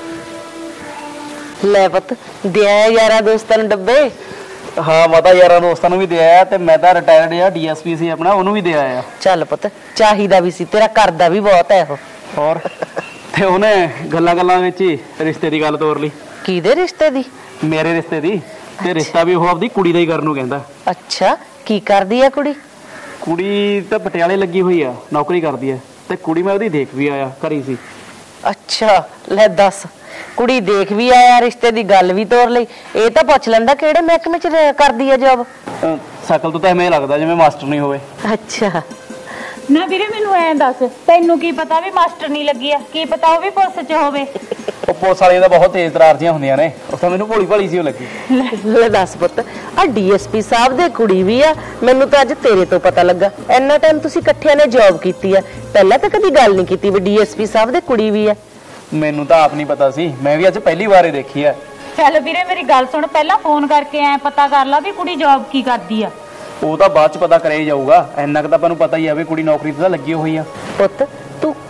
ਲੈ ਪੁੱਤ ਦਿਆ ਯਾਰਾਂ ਦੋਸਤਾਂ ਨੂੰ ਡੱਬੇ। ਹਾਂ ਮਾਤਾ ਯਾਰਾਂ ਦੋਸਤਾਂ ਨੂੰ ਵੀ ਦੇ ਆਇਆ, ਤੇ ਮੈਂ ਤਾਂ ਰਿਟਾਇਰਡ ਆ DSP ਸੀ ਆਪਣਾ, ਉਹਨੂੰ ਵੀ ਦੇ ਆਇਆ। ਚੱਲ ਪੁੱਤ ਚਾਹੀਦਾ ਵੀ ਸੀ, ਤੇਰਾ ਕਰਦਾ ਵੀ ਬਹੁਤ ਹੈ ਉਹ। ਹੋਰ ਤੇ ਉਹਨੇ ਗੱਲਾਂ ਵਿੱਚ ਹੀ ਰਿਸ਼ਤੇ ਦੀ ਗੱਲ ਤੋਰ ਲਈ। ਕਿਹਦੇ ਰਿਸ਼ਤੇ ਦੀ? ਮੇਰੇ ਰਿਸ਼ਤੇ ਦੀ। ਤੇ ਰਿਸ਼ਤਾ ਵੀ ਉਹ ਆਪਦੀ ਕੁੜੀ ਦਾ ਹੀ ਕਰਨ ਨੂੰ ਕਹਿੰਦਾ। ਅੱਛਾ ਕੀ ਕਰਦੀ ਆ ਕੁੜੀ? ਕੁੜੀ ਤਾਂ ਪਟਿਆਲੇ ਲੱਗੀ ਹੋਈ ਆ, ਨੌਕਰੀ ਕਰਦੀ ਆ, ਤੇ ਕੁੜੀ ਮੈਂ ਉਹਦੀ ਦੇਖ ਵੀ ਆਇਆ, ਘਰੀ ਸੀ। ਅੱਛਾ ਲੈ ਦੱਸ, ਕੁੜੀ ਦੇਖ ਵੀ ਆਇਆ, ਰਿਸ਼ਤੇ ਦੀ ਗੱਲ ਵੀ ਤੋਰ ਲਈ। ਇਹ ਤਾਂ ਪੁੱਛ ਲੈਂਦਾ ਕਿਹੜੇ ਮਹਿਕਮੇ 'ਚ ਕਰਦੀ ਆ ਜੌਬ। ਸ਼ਕਲ ਤੋਂ ਤਾਂ ਐਵੇਂ ਲੱਗਦਾ ਜਿਵੇਂ ਮਾਸਟਰ ਨਹੀਂ ਹੋਵੇ। ਅੱਛਾ ਨਾ ਵੀਰੇ ਮੈਨੂੰ ਐਂ ਦੱਸ, ਤੈਨੂੰ ਕੀ ਪਤਾ ਵੀ ਮਾਸਟਰ ਨਹੀਂ ਲੱਗੀ ਆ? ਕੀ ਪਤਾ ਉਹ ਵੀ ਪੁਲਿਸ 'ਚ ਹੋਵੇ। ਉਹ ਪੁਲਿਸ ਵਾਲੀਆਂ ਤਾਂ ਬਹੁਤ ਤੇਜ਼ ਤਰਾਰਜੀਆਂ ਹੁੰਦੀਆਂ ਨੇ, ਉਹ ਤਾਂ ਮੈਨੂੰ ਭੋਲੀ ਭਾਲੀ ਸੀ ਉਹ ਲੱਗੀ। ਲੈ ਦੱਸ ਪੁੱਤ, ਆ DSP ਸਾਹਿਬ ਦੇ ਕੁੜੀ ਵੀ ਆ? ਮੈਨੂੰ ਤਾਂ ਅੱਜ ਤੇਰੇ ਤੋਂ ਪਤਾ ਲੱਗਾ। ਇੰਨਾ ਟਾਈਮ ਤੁਸੀਂ ਇਕੱਠਿਆਂ ਨੇ ਜੌਬ ਕੀਤੀ ਆ, ਪਹਿਲਾਂ ਤਾਂ ਕਦੀ ਗੱਲ ਨਹੀਂ ਕੀਤੀ ਵੀ DSP ਸਾਹਿਬ ਦੇ ਕੁੜੀ ਵੀ ਆ। ਮੈਨੂੰ ਤਾਂ ਆਪ ਨਹੀਂ ਪਤਾ ਸੀ, ਮੈਂ ਵੀ ਅੱਜ ਪਹਿਲੀ ਵਾਰ ਹੀ ਦੇਖੀ ਆ। ਚੱਲ ਵੀਰੇ ਮੇਰੀ ਗੱਲ ਸੁਣ, ਪਹਿਲਾਂ ਫੋਨ ਕਰਕੇ ਐ ਪਤਾ ਕਰ ਲਾ ਵੀ ਕੁੜੀ ਜੌਬ ਕੀ ਕਰਦੀ ਆ। ਉਹ ਤਾਂ ਬਾਅਦ ਚ ਪਤਾ ਕਰਿਆ ਹੀ ਜਾਊਗਾ, ਇੰਨਾ ਕੁ ਤਾਂ ਆਪਾਂ ਨੂੰ ਪਤਾ ਹੀ ਆ ਵੀ ਕੁੜੀ ਨੌਕਰੀ ਤੇ ਤਾਂ ਲੱਗੀ ਹੋਈ ਆ। ਪੁੱਤ ਤੂੰ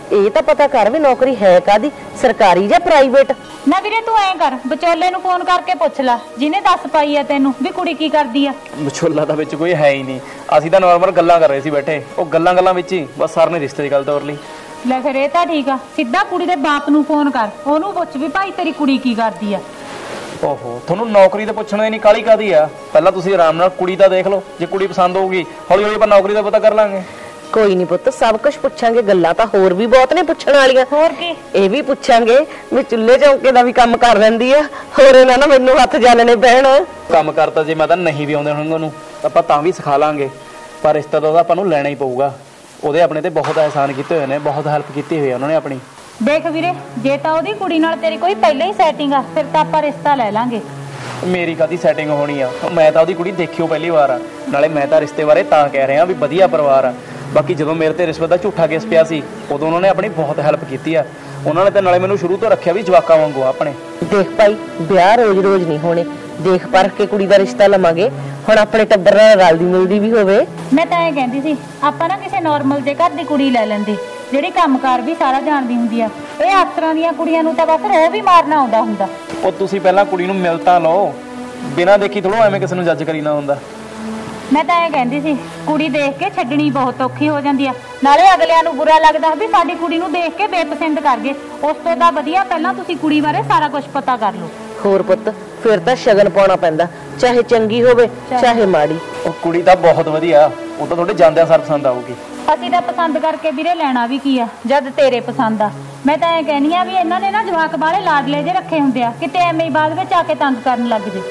ਇਹ ਤਾਂ ਪਤਾ ਕਰ ਵੀ ਨੌਕਰੀ ਹੈ ਕਾਦੀ, ਸਰਕਾਰੀ ਜਾਂ ਪ੍ਰਾਈਵੇਟ। ਨਾ ਵੀਰੇ ਤੂੰ ਐਂ ਕਰ, ਵਿਚੋਲੇ ਨੂੰ ਫੋਨ ਕਰਕੇ ਪੁੱਛ ਲੈ ਜਿਹਨੇ ਦੱਸ ਪਾਈ ਆ ਤੈਨੂੰ ਵੀ ਕੁੜੀ ਕੀ ਕਰਦੀ ਆ। ਵਿਚੋਲਾ ਤਾਂ ਵਿੱਚ ਕੋਈ ਹੈ ਹੀ ਨਹੀਂ, ਅਸੀਂ ਤਾਂ ਨਾਰਮਲ ਗੱਲਾਂ ਕਰ ਰਹੇ ਸੀ ਬੈਠੇ, ਉਹ ਗੱਲਾਂ ਵਿੱਚ ਹੀ ਬਸ ਸਰ ਨੇ ਰਿਸ਼ਤੇ ਦੀ ਗੱਲ ਤੋਰ ਲਈ। ਲੈ ਫਿਰ ਇਹ ਤਾਂ ਠੀਕ ਆ, ਸਿੱਧਾ ਕੁੜੀ ਦੇ ਬਾਪ ਨੂੰ ਫੋਨ ਕਰ, ਉਹਨੂੰ ਪੁੱਛ ਵੀ ਭਾਈ ਤੇਰੀ ਕੁੜੀ ਕੀ ਕਰਦੀ ਆ। ਓਹੋ, ਤੁਹਾਨੂੰ ਨੌਕਰੀ ਤੇ ਪੁੱਛਣ ਦੀ ਨਹੀਂ ਕਾਹਲੀ ਕਾਦੀ ਆ, ਪਹਿਲਾਂ ਤੁਸੀਂ ਆਰਾਮ ਨਾਲ ਕੁੜੀ ਤਾਂ ਦੇਖ ਲਓ, ਜੇ ਕੁੜੀ ਪਸੰਦ ਹੋਊਗੀ ਹੌਲੀ ਹੌਲੀ ਆਪਾਂ ਨੌਕਰੀ ਦਾ ਪਤਾ ਕਰ ਲਾਂਗੇ। ਕੋਈ ਨਹੀਂ ਪੁੱਤ, ਸਭ ਕੁਝ ਪੁੱਛਾਂਗੇ, ਗੱਲਾਂ ਤਾਂ ਹੋਰ ਵੀ ਬਹੁਤ ਨੇ ਪੁੱਛਣ ਵਾਲੀਆਂ। ਹੋਰ ਕੀ, ਇਹ ਵੀ ਪੁੱਛਾਂਗੇ ਵੀ ਚੁੱਲ੍ਹੇ ਚੌਂਕੇ ਦਾ ਵੀ ਕੰਮ ਕਰ ਲੈਂਦੀ ਆ, ਹੋਰ ਇਹਨਾਂ ਨਾਲ ਮੈਨੂੰ ਹੱਥ ਜਾਣਨੇ ਪੈਣ। ਕੰਮ ਕਰਤਾ ਜੇ ਮੈਂ ਤਾਂ ਨਹੀਂ ਵੀ ਆਉਂਦੇ ਹੋਣਗੇ ਉਹਨੂੰ ਆਪਾਂ ਤਾਂ ਵੀ ਸਿਖਾ ਲਾਂਗੇ, ਪਰ ਰਿਸ਼ਤਾ ਤਾਂ ਆਪਾਂ ਨੂੰ ਲੈਣਾ ਹੀ ਪਊਗਾ। ਉਹਦੇ ਆਪਣੇ ਤੇ ਬਹੁਤ ਅਹਿਸਾਨ ਕੀਤੇ ਹੋਏ ਨੇ, ਬਹੁਤ ਹੈਲਪ ਕੀਤੀ ਹੋਈ ਆ ਉਹਨਾਂ ਨੇ ਆਪਣੀ। ਦੇਖ ਵੀਰੇ, ਜੇ ਤਾਂ ਉਹਦੀ ਕੁੜੀ ਨਾਲ ਤੇਰੀ ਕੋਈ ਪਹਿਲਾਂ ਹੀ ਸੈਟਿੰਗ ਆ ਫਿਰ ਤਾਂ ਆਪਾਂ ਰਿਸ਼ਤਾ ਲੈ ਲਾਂਗੇ। ਮੇਰੀ ਕਾਹਦੀ ਸੈਟਿੰਗ ਹੋਣੀ ਆ, ਮੈਂ ਤਾਂ ਉਹਦੀ ਕੁੜੀ ਦੇਖਿਓ ਪਹਿਲੀ ਵਾਰ ਆ, ਨਾਲੇ ਮੈਂ ਤਾਂ ਰਿਸ਼ਤੇ ਬਾਰੇ ਤਾਂ ਕਹਿ ਰਿਹਾ ਵੀ ਵਧੀਆ ਪਰਿਵਾਰ ਆ। ਬਾਕੀ ਜਦੋਂ ਮੇਰੇ ਤੇ ਰਿਸ਼ਵਤ ਦਾ ਝੂਠਾ ਕੇਸ ਪਿਆ ਸੀ ਉਦੋਂ ਉਹਨਾਂ ਨੇ ਆਪਣੀ ਬਹੁਤ ਹੈਲਪ ਕੀਤੀ ਆ, ਉਹਨਾਂ ਨੇ ਤਾਂ ਨਾਲੇ ਮੈਨੂੰ ਸ਼ੁਰੂ ਤੋਂ ਰੱਖਿਆ ਵੀ ਜਵਾਕਾਂ ਵਾਂਗੂ ਆਪਣੇ। ਦੇਖ ਭਾਈ, ਵਿਆਹ ਰੋਜ਼-ਰੋਜ਼ ਨਹੀਂ ਹੋਣੇ, ਦੇਖ ਪਰਖ ਕੇ ਕੁੜੀ ਦਾ ਰਿਸ਼ਤਾ ਲਵਾਂਗੇ, ਹੁਣ ਆਪਣੇ ਟੱਬਰ ਨਾਲ ਰਲਦੀ ਮਿਲਦੀ ਵੀ ਹੋਵੇ। ਮੈਂ ਤਾਂ ਇਹ ਕਹਿੰਦੀ ਸੀ ਆਪਾਂ ਨਾ ਕਿਸੇ ਨਾਰਮਲ ਜੇ ਘਰ ਦੀ ਕੁੜੀ ਲੈ ਲੈਂਦੇ, ਜਿਹੜੀ ਕੰਮਕਾਰ ਵੀ ਸਾਰਾ ਜਾਣਦੀ ਹੁੰਦੀ ਆ। ਇਹ ਅਫਸਰਾਂ ਦੀਆਂ ਕੁੜੀਆਂ ਨੂੰ ਤਾਂ ਬਸ ਉਹ ਵੀ ਮਾਰਨਾ ਆਉਂਦਾ ਹੁੰਦਾ। ਉਹ ਤੁਸੀਂ ਪਹਿਲਾਂ ਕੁੜੀ ਨੂੰ ਮਿਲ ਤਾਂ ਲਓ, ਬਿਨਾਂ ਦੇਖੀ ਥੋੜ੍ਹਾ ਐਵੇਂ ਕਿਸੇ ਨੂੰ ਜੱਜ ਕਰੀਨਾ ਹੁੰਦਾ। ਮੈਂ ਤਾਂ ਇਹ ਕਹਿੰਦੀ ਸੀ ਕੁੜੀ ਦੇਖ ਕੇ ਛੱਡਣੀ ਬਹੁਤ ਔਖੀ ਹੋ ਜਾਂਦੀ ਆ, ਨਾਲੇ ਅਗਲਿਆਂ ਨੂੰ ਬੁਰਾ ਲੱਗਦਾ ਵੀ ਸਾਡੀ ਕੁੜੀ ਨੂੰ ਦੇਖ ਕੇ ਬੇਪਸੰਦ ਕਰ ਗਏ। ਉਸ ਤੋਂ ਤਾਂ ਵਧੀਆ ਪਹਿਲਾਂ ਤੁਸੀਂ ਕੁੜੀ ਬਾਰੇ ਸਾਰਾ ਕੁਝ ਪਤਾ ਕਰ ਲਓ। ਹੋਰ ਪੁੱਤ, ਫਿਰ ਤਾਂ ਸ਼ਗਨ ਪਾਉਣਾ ਪੈਂਦਾ, ਚਾਹੇ ਚੰਗੀ ਹੋਵੇ ਚਾਹੇ ਮਾੜੀ। ਉਹ ਕੁੜੀ ਤਾਂ ਬਹੁਤ ਵਧੀਆ, ਉਹ ਤਾਂ ਤੁਹਾਡੇ ਜਾਂਦਿਆਂ ਸਾਰ ਪਸੰਦ ਆਊਗੀ। ਅਸੀਂ ਤਾਂ ਪਸੰਦ ਕਰਕੇ ਵੀਰੇ ਲੈਣਾ ਵੀ ਕੀ ਆ ਜਦ ਤੇਰੇ ਪਸੰਦ ਆ। ਮੈਂ ਤਾਂ ਇਹ ਕਹਿਨੀ ਆ ਵੀ ਇਹਨਾਂ ਨੇ ਨਾ ਜਵਾਕ ਬਾਲੇ ਲਾਡਲੇ ਜੇ ਰੱਖੇ ਹੁੰਦੇ ਆ, ਕਿਤੇ ਐਵੇਂ ਹੀ ਬਾਅਦ ਵਿੱਚ ਆ ਕੇ ਤੰਗ ਕਰਨ ਲੱਗ ਜੇ।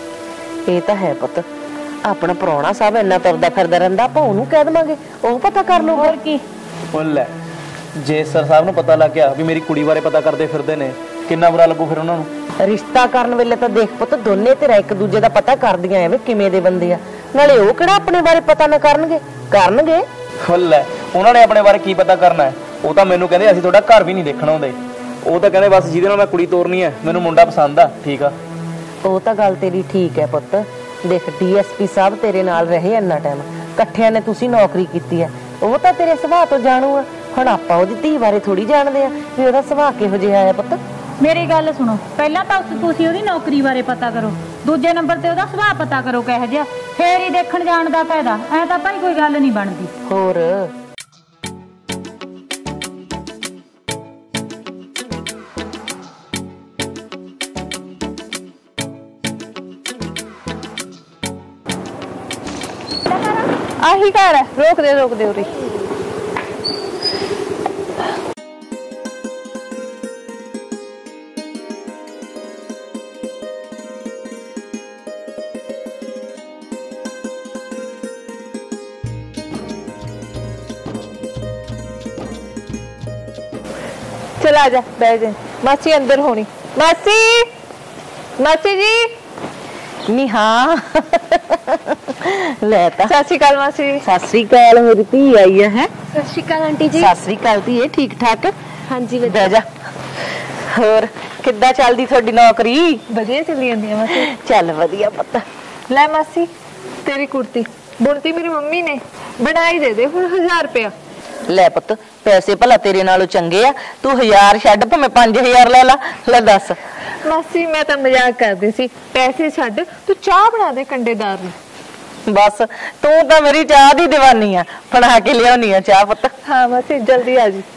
ਇਹ ਤਾਂ ਹੈ ਪੁੱਤ, ਆਪਣਾ ਪ੍ਰਾਹੁਣਾ ਸਾਹਿਬ ਇੰਨਾ ਤੁਰਦਾ ਫਿਰਦਾ ਰਹਿੰਦਾ, ਆਪਾਂ ਉਹਨੂੰ ਕਹਿ ਦੇਵਾਂਗੇ, ਉਹ ਪਤਾ ਕਰ ਲਓ। ਹੋਰ ਕੀ, ਉਹ ਲੈ, ਜੇ ਸਰ ਸਾਹਿਬ ਨੂੰ ਪਤਾ ਲੱਗ ਗਿਆ ਵੀ ਮੇਰੀ ਕੁੜੀ ਬਾਰੇ ਪਤਾ ਕਰਦੇ ਫਿਰਦੇ ਨੇ, ਕਿੰਨਾ ਬੁਰਾ ਲੱਗੂ ਫਿਰ ਉਹਨਾਂ ਨੂੰ। ਰਿਸ਼ਤਾ ਕਰਨ ਵੇਲੇ ਤਾਂ ਦੇਖ ਪੁੱਤ, ਦੋਨੇ ਧਿਰਾਂ ਇੱਕ ਦੂਜੇ ਦਾ ਪਤਾ ਕਰਦੀਆਂ ਐਵੇਂ ਕਿਵੇਂ ਦੇ ਬੰਦੇ ਆ, ਨਾਲੇ ਉਹ ਕਿਹੜਾ ਆਪਣੇ ਬਾਰੇ ਪਤਾ ਨਾ ਕਰਨਗੇ। ਉਹ ਲੈ, ਉਹਨਾਂ ਨੇ ਆਪਣੇ ਬਾਰੇ ਕੀ ਪਤਾ ਕਰਨਾ ਹੈ, ਉਹ ਤਾਂ ਮੈਨੂੰ ਕਹਿੰਦੇ ਅਸੀਂ ਤੁਹਾਡਾ ਘਰ ਵੀ ਨਹੀਂ ਦੇਖਣ ਆਉਂਦੇ। ਉਹ ਤਾਂ ਕਹਿੰਦੇ ਬਸ ਜਿਹਦੇ ਨਾਲ ਮੈਂ ਕੁੜੀ ਤੋਰਨੀ ਹੈ ਮੈਨੂੰ ਮੁੰਡਾ ਪਸੰਦ ਆ, ਠੀਕ ਆ। ਉਹ ਤਾਂ ਗੱਲ ਤੇਰੀ ਠੀਕ ਹੈ ਪੁੱਤ, ਦੇਖ ਡੀਐਸਪੀ ਸਾਹਿਬ ਤੇਰੇ ਨਾਲ ਰਹੇ ਇੰਨਾ ਟਾਈਮ, ਇਕੱਠਿਆਂ ਨੇ ਤੁਸੀਂ ਨੌਕਰੀ ਕੀਤੀ ਹੈ, ਉਹ ਤਾਂ ਤੇਰੇ ਸੁਭਾਅ ਤੋਂ ਜਾਣੂ ਆ। ਹੁਣ ਆਪਾਂ ਉਹਦੀ ਧੀ ਬਾਰੇ ਥੋੜੀ ਜਾਣਦੇ ਆ ਵੀ ਉਹਦਾ ਸੁਭਾਅ ਕਿਹੋ ਜਿਹਾ ਹੈ ਪੁੱਤ। ਮੇਰੀ ਗੱਲ ਸੁਣੋ, ਪਹਿਲਾਂ ਤਾਂ ਤੁਸੀਂ ਉਹਦੀ ਨੌਕਰੀ ਬਾਰੇ ਪਤਾ ਕਰੋ, ਦੂਜੇ ਨੰਬਰ ਤੇ ਉਹਦਾ ਸੁਭਾਅ ਪਤਾ ਕਰੋ ਕਿਹੋ ਜਿਹਾ, ਫੇਰ ਹੀ ਦੇਖਣ ਜਾਣ ਦਾ ਫਾਇਦਾ। ਐ ਤਾਂ ਭਾਈ ਕੋਈ ਗੱਲ ਨਹੀਂ ਬਣਦੀ। ਹੋਰ ਆਹੀ ਘਰ ਹੈ, ਰੋਕ ਦੇ ਉਰੇ। चल आ जा, बैठ जा। मासी अंदर होनी। मासी जी ਨੀ ਹਾਂ ਲੈ ਤਾਂ सत श्री अकाल मासी। ਸਤਿ ਸ੍ਰੀ ਅਕਾਲ, ਮੇਰੀ ਧੀ ਆਈ ਹੈ। सत श्री अकाल आंटी जी। ਸਤਿ ਸ੍ਰੀ ਅਕਾਲ ਧੀਏ, ਠੀਕ ਠਾਕ? हाँ जी ਬਹਿ ਜਾ। ਹੋਰ ਕਿੱਦਾਂ ਚੱਲਦੀ ਤੁਹਾਡੀ ਨੌਕਰੀ? बढ़िया चली जाती है मासी। ਚੱਲ ਵਧੀਆ ਪੁੱਤ। ले मासी तेरी कुर्ती बुनती मेरी मम्मी ने, बनाई दे दे हुण 1000 रुपया। ਲੈ ਪੁੱਤ, ਪੈਸੇ ਭਲਾ ਤੇਰੇ ਨਾਲੋਂ ਚੰਗੇ ਆ, ਤੂੰ 1000 ਛੱਡ ਭਾਵੇਂ 5000 ਲੈ ਲਾ। ਲੈ ਦੱਸ। मासी मैं तो मजाक करदी सी, पैसे छड्ड तू चाह बना दे कंडेदार नु। बस तू तो मेरी चाह दी दीवानी आ, बना के लियानी आ चाह पुत्त। हाँ मासी जल्दी आ जी।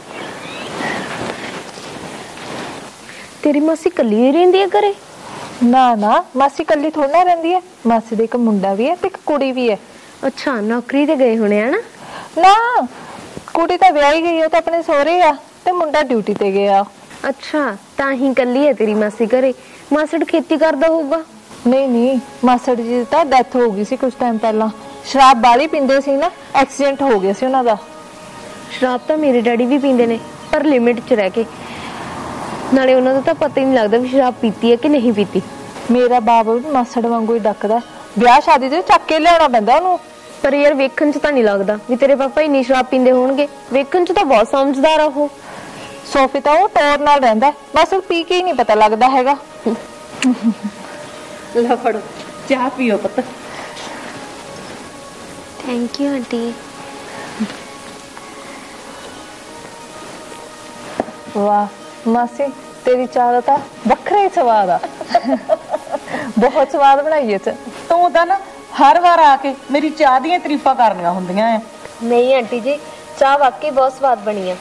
तेरी मासी कली ही रहिंदी है घरे? ना ना मासी कल्ली थोड़ी ना रहिंदी है, मासी दे एक मुंडा भी है ते एक कुड़ी भी है। अच्छा नौकरी ते गए होने है ना? ना कुड़ी तो विआही गई है, तो अपने सहुरे आ ते मुंडा ड्यूटी ते गया। अच्छा ताही कली है तेरी मासी घरे। मासड़ खेती करदा होगा? नहीं नहीं मासड़ जी दी तां डेथ हो गई सी कुछ टाइम पहला, शराब बाली पींदे सी ना, एक्सीडेंट हो गया सी उन्हां दा। शराब तो मेरे डैडी भी पींदे ने, पर लिमिट च रह के। नाले उन्हां दा तां पता ही नहीं लगदा भी शराब पीती है कि नहीं पीती। मेरा बाप भी मासड़ वांगू ही डकदा, ब्याह शादी ते चक के लियाना पैंदा ओनू। पर यार वेखण च तां नहीं लगदा भी तेरे पापा इन्नी शराब पींदे होणगे, वेखण च तां बहुत समझदार आ ओह। सोफी तो टोर नाल रहिंदा, बस पी के ही नहीं पता लगदा हैगा। ला फड़ो चाह पियो पुत्त। Thank you aunty. ਵਾਹ ਮਾਸੀ, ਤੇਰੀ ਚਾਹ ਦਾ ਤਾਂ ਵੱਖਰਾ ਹੀ ਸਵਾਦ ਆ। ਬਹੁਤ ਸਵਾਦ ਬਣਾਈ ਐ। ਤੂੰ ਤਾਂ ਨਾ ਹਰ ਵਾਰ ਆ ਕੇ ਮੇਰੀ ਚਾਹ ਦੀਆਂ ਤਾਰੀਫਾਂ ਕਰਨੀਆਂ ਹੁੰਦੀਆਂ ਆ। ਨਹੀਂ ਆਂਟੀ ਜੀ, ਚਾਹ ਵਾਕਈ ਬਹੁਤ ਸਵਾਦ ਬਣੀ ਆ।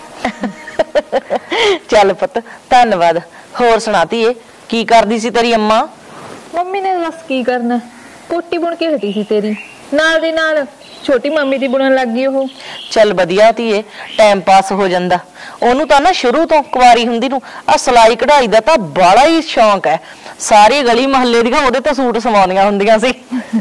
ਚੱਲ ਪੁੱਤ ਧੰਨਵਾਦ। ਹੋਰ ਸੁਣਾਤੀ ਏ, ਕੀ ਕਰਦੀ ਸੀ ਤੇਰੀ ਅੰਮਾ? ਮੰਮੀ ਨੇ ਦੱਸ ਕੀ ਕਰਨਾ, ਕੋਟੀ ਬੁਣ ਕੇ ਹਟੀ ਸੀ ਤੇਰੀ, ਨਾਲ ਦੀ ਨਾਲ ਛੋਟੀ ਮੰਮੀ ਦੀ ਬੁਣਨ ਲੱਗ ਗਈ ਉਹ। ਚੱਲ ਵਧੀਆ ਧੀਏ, ਟਾਈਮ ਪਾਸ ਹੋ ਜਾਂਦਾ। ਉਹਨੂੰ ਤਾਂ ਨਾ ਸ਼ੁਰੂ ਤੋਂ ਕੁਵਾਰੀ ਹੁੰਦੀ ਨੂੰ ਆ ਸਿਲਾਈ ਕਢਾਈ ਦਾ ਤਾਂ ਬਾਲਾ ਹੀ ਸ਼ੌਂਕ ਹੈ। ਸਾਰੀ ਗਲੀ ਮਹੱਲੇ ਦੀਆਂ ਉਹਦੇ ਤੋਂ ਸੂਟ ਸਵਾਉਣੀਆਂ ਹੁੰਦੀਆਂ ਸੀ।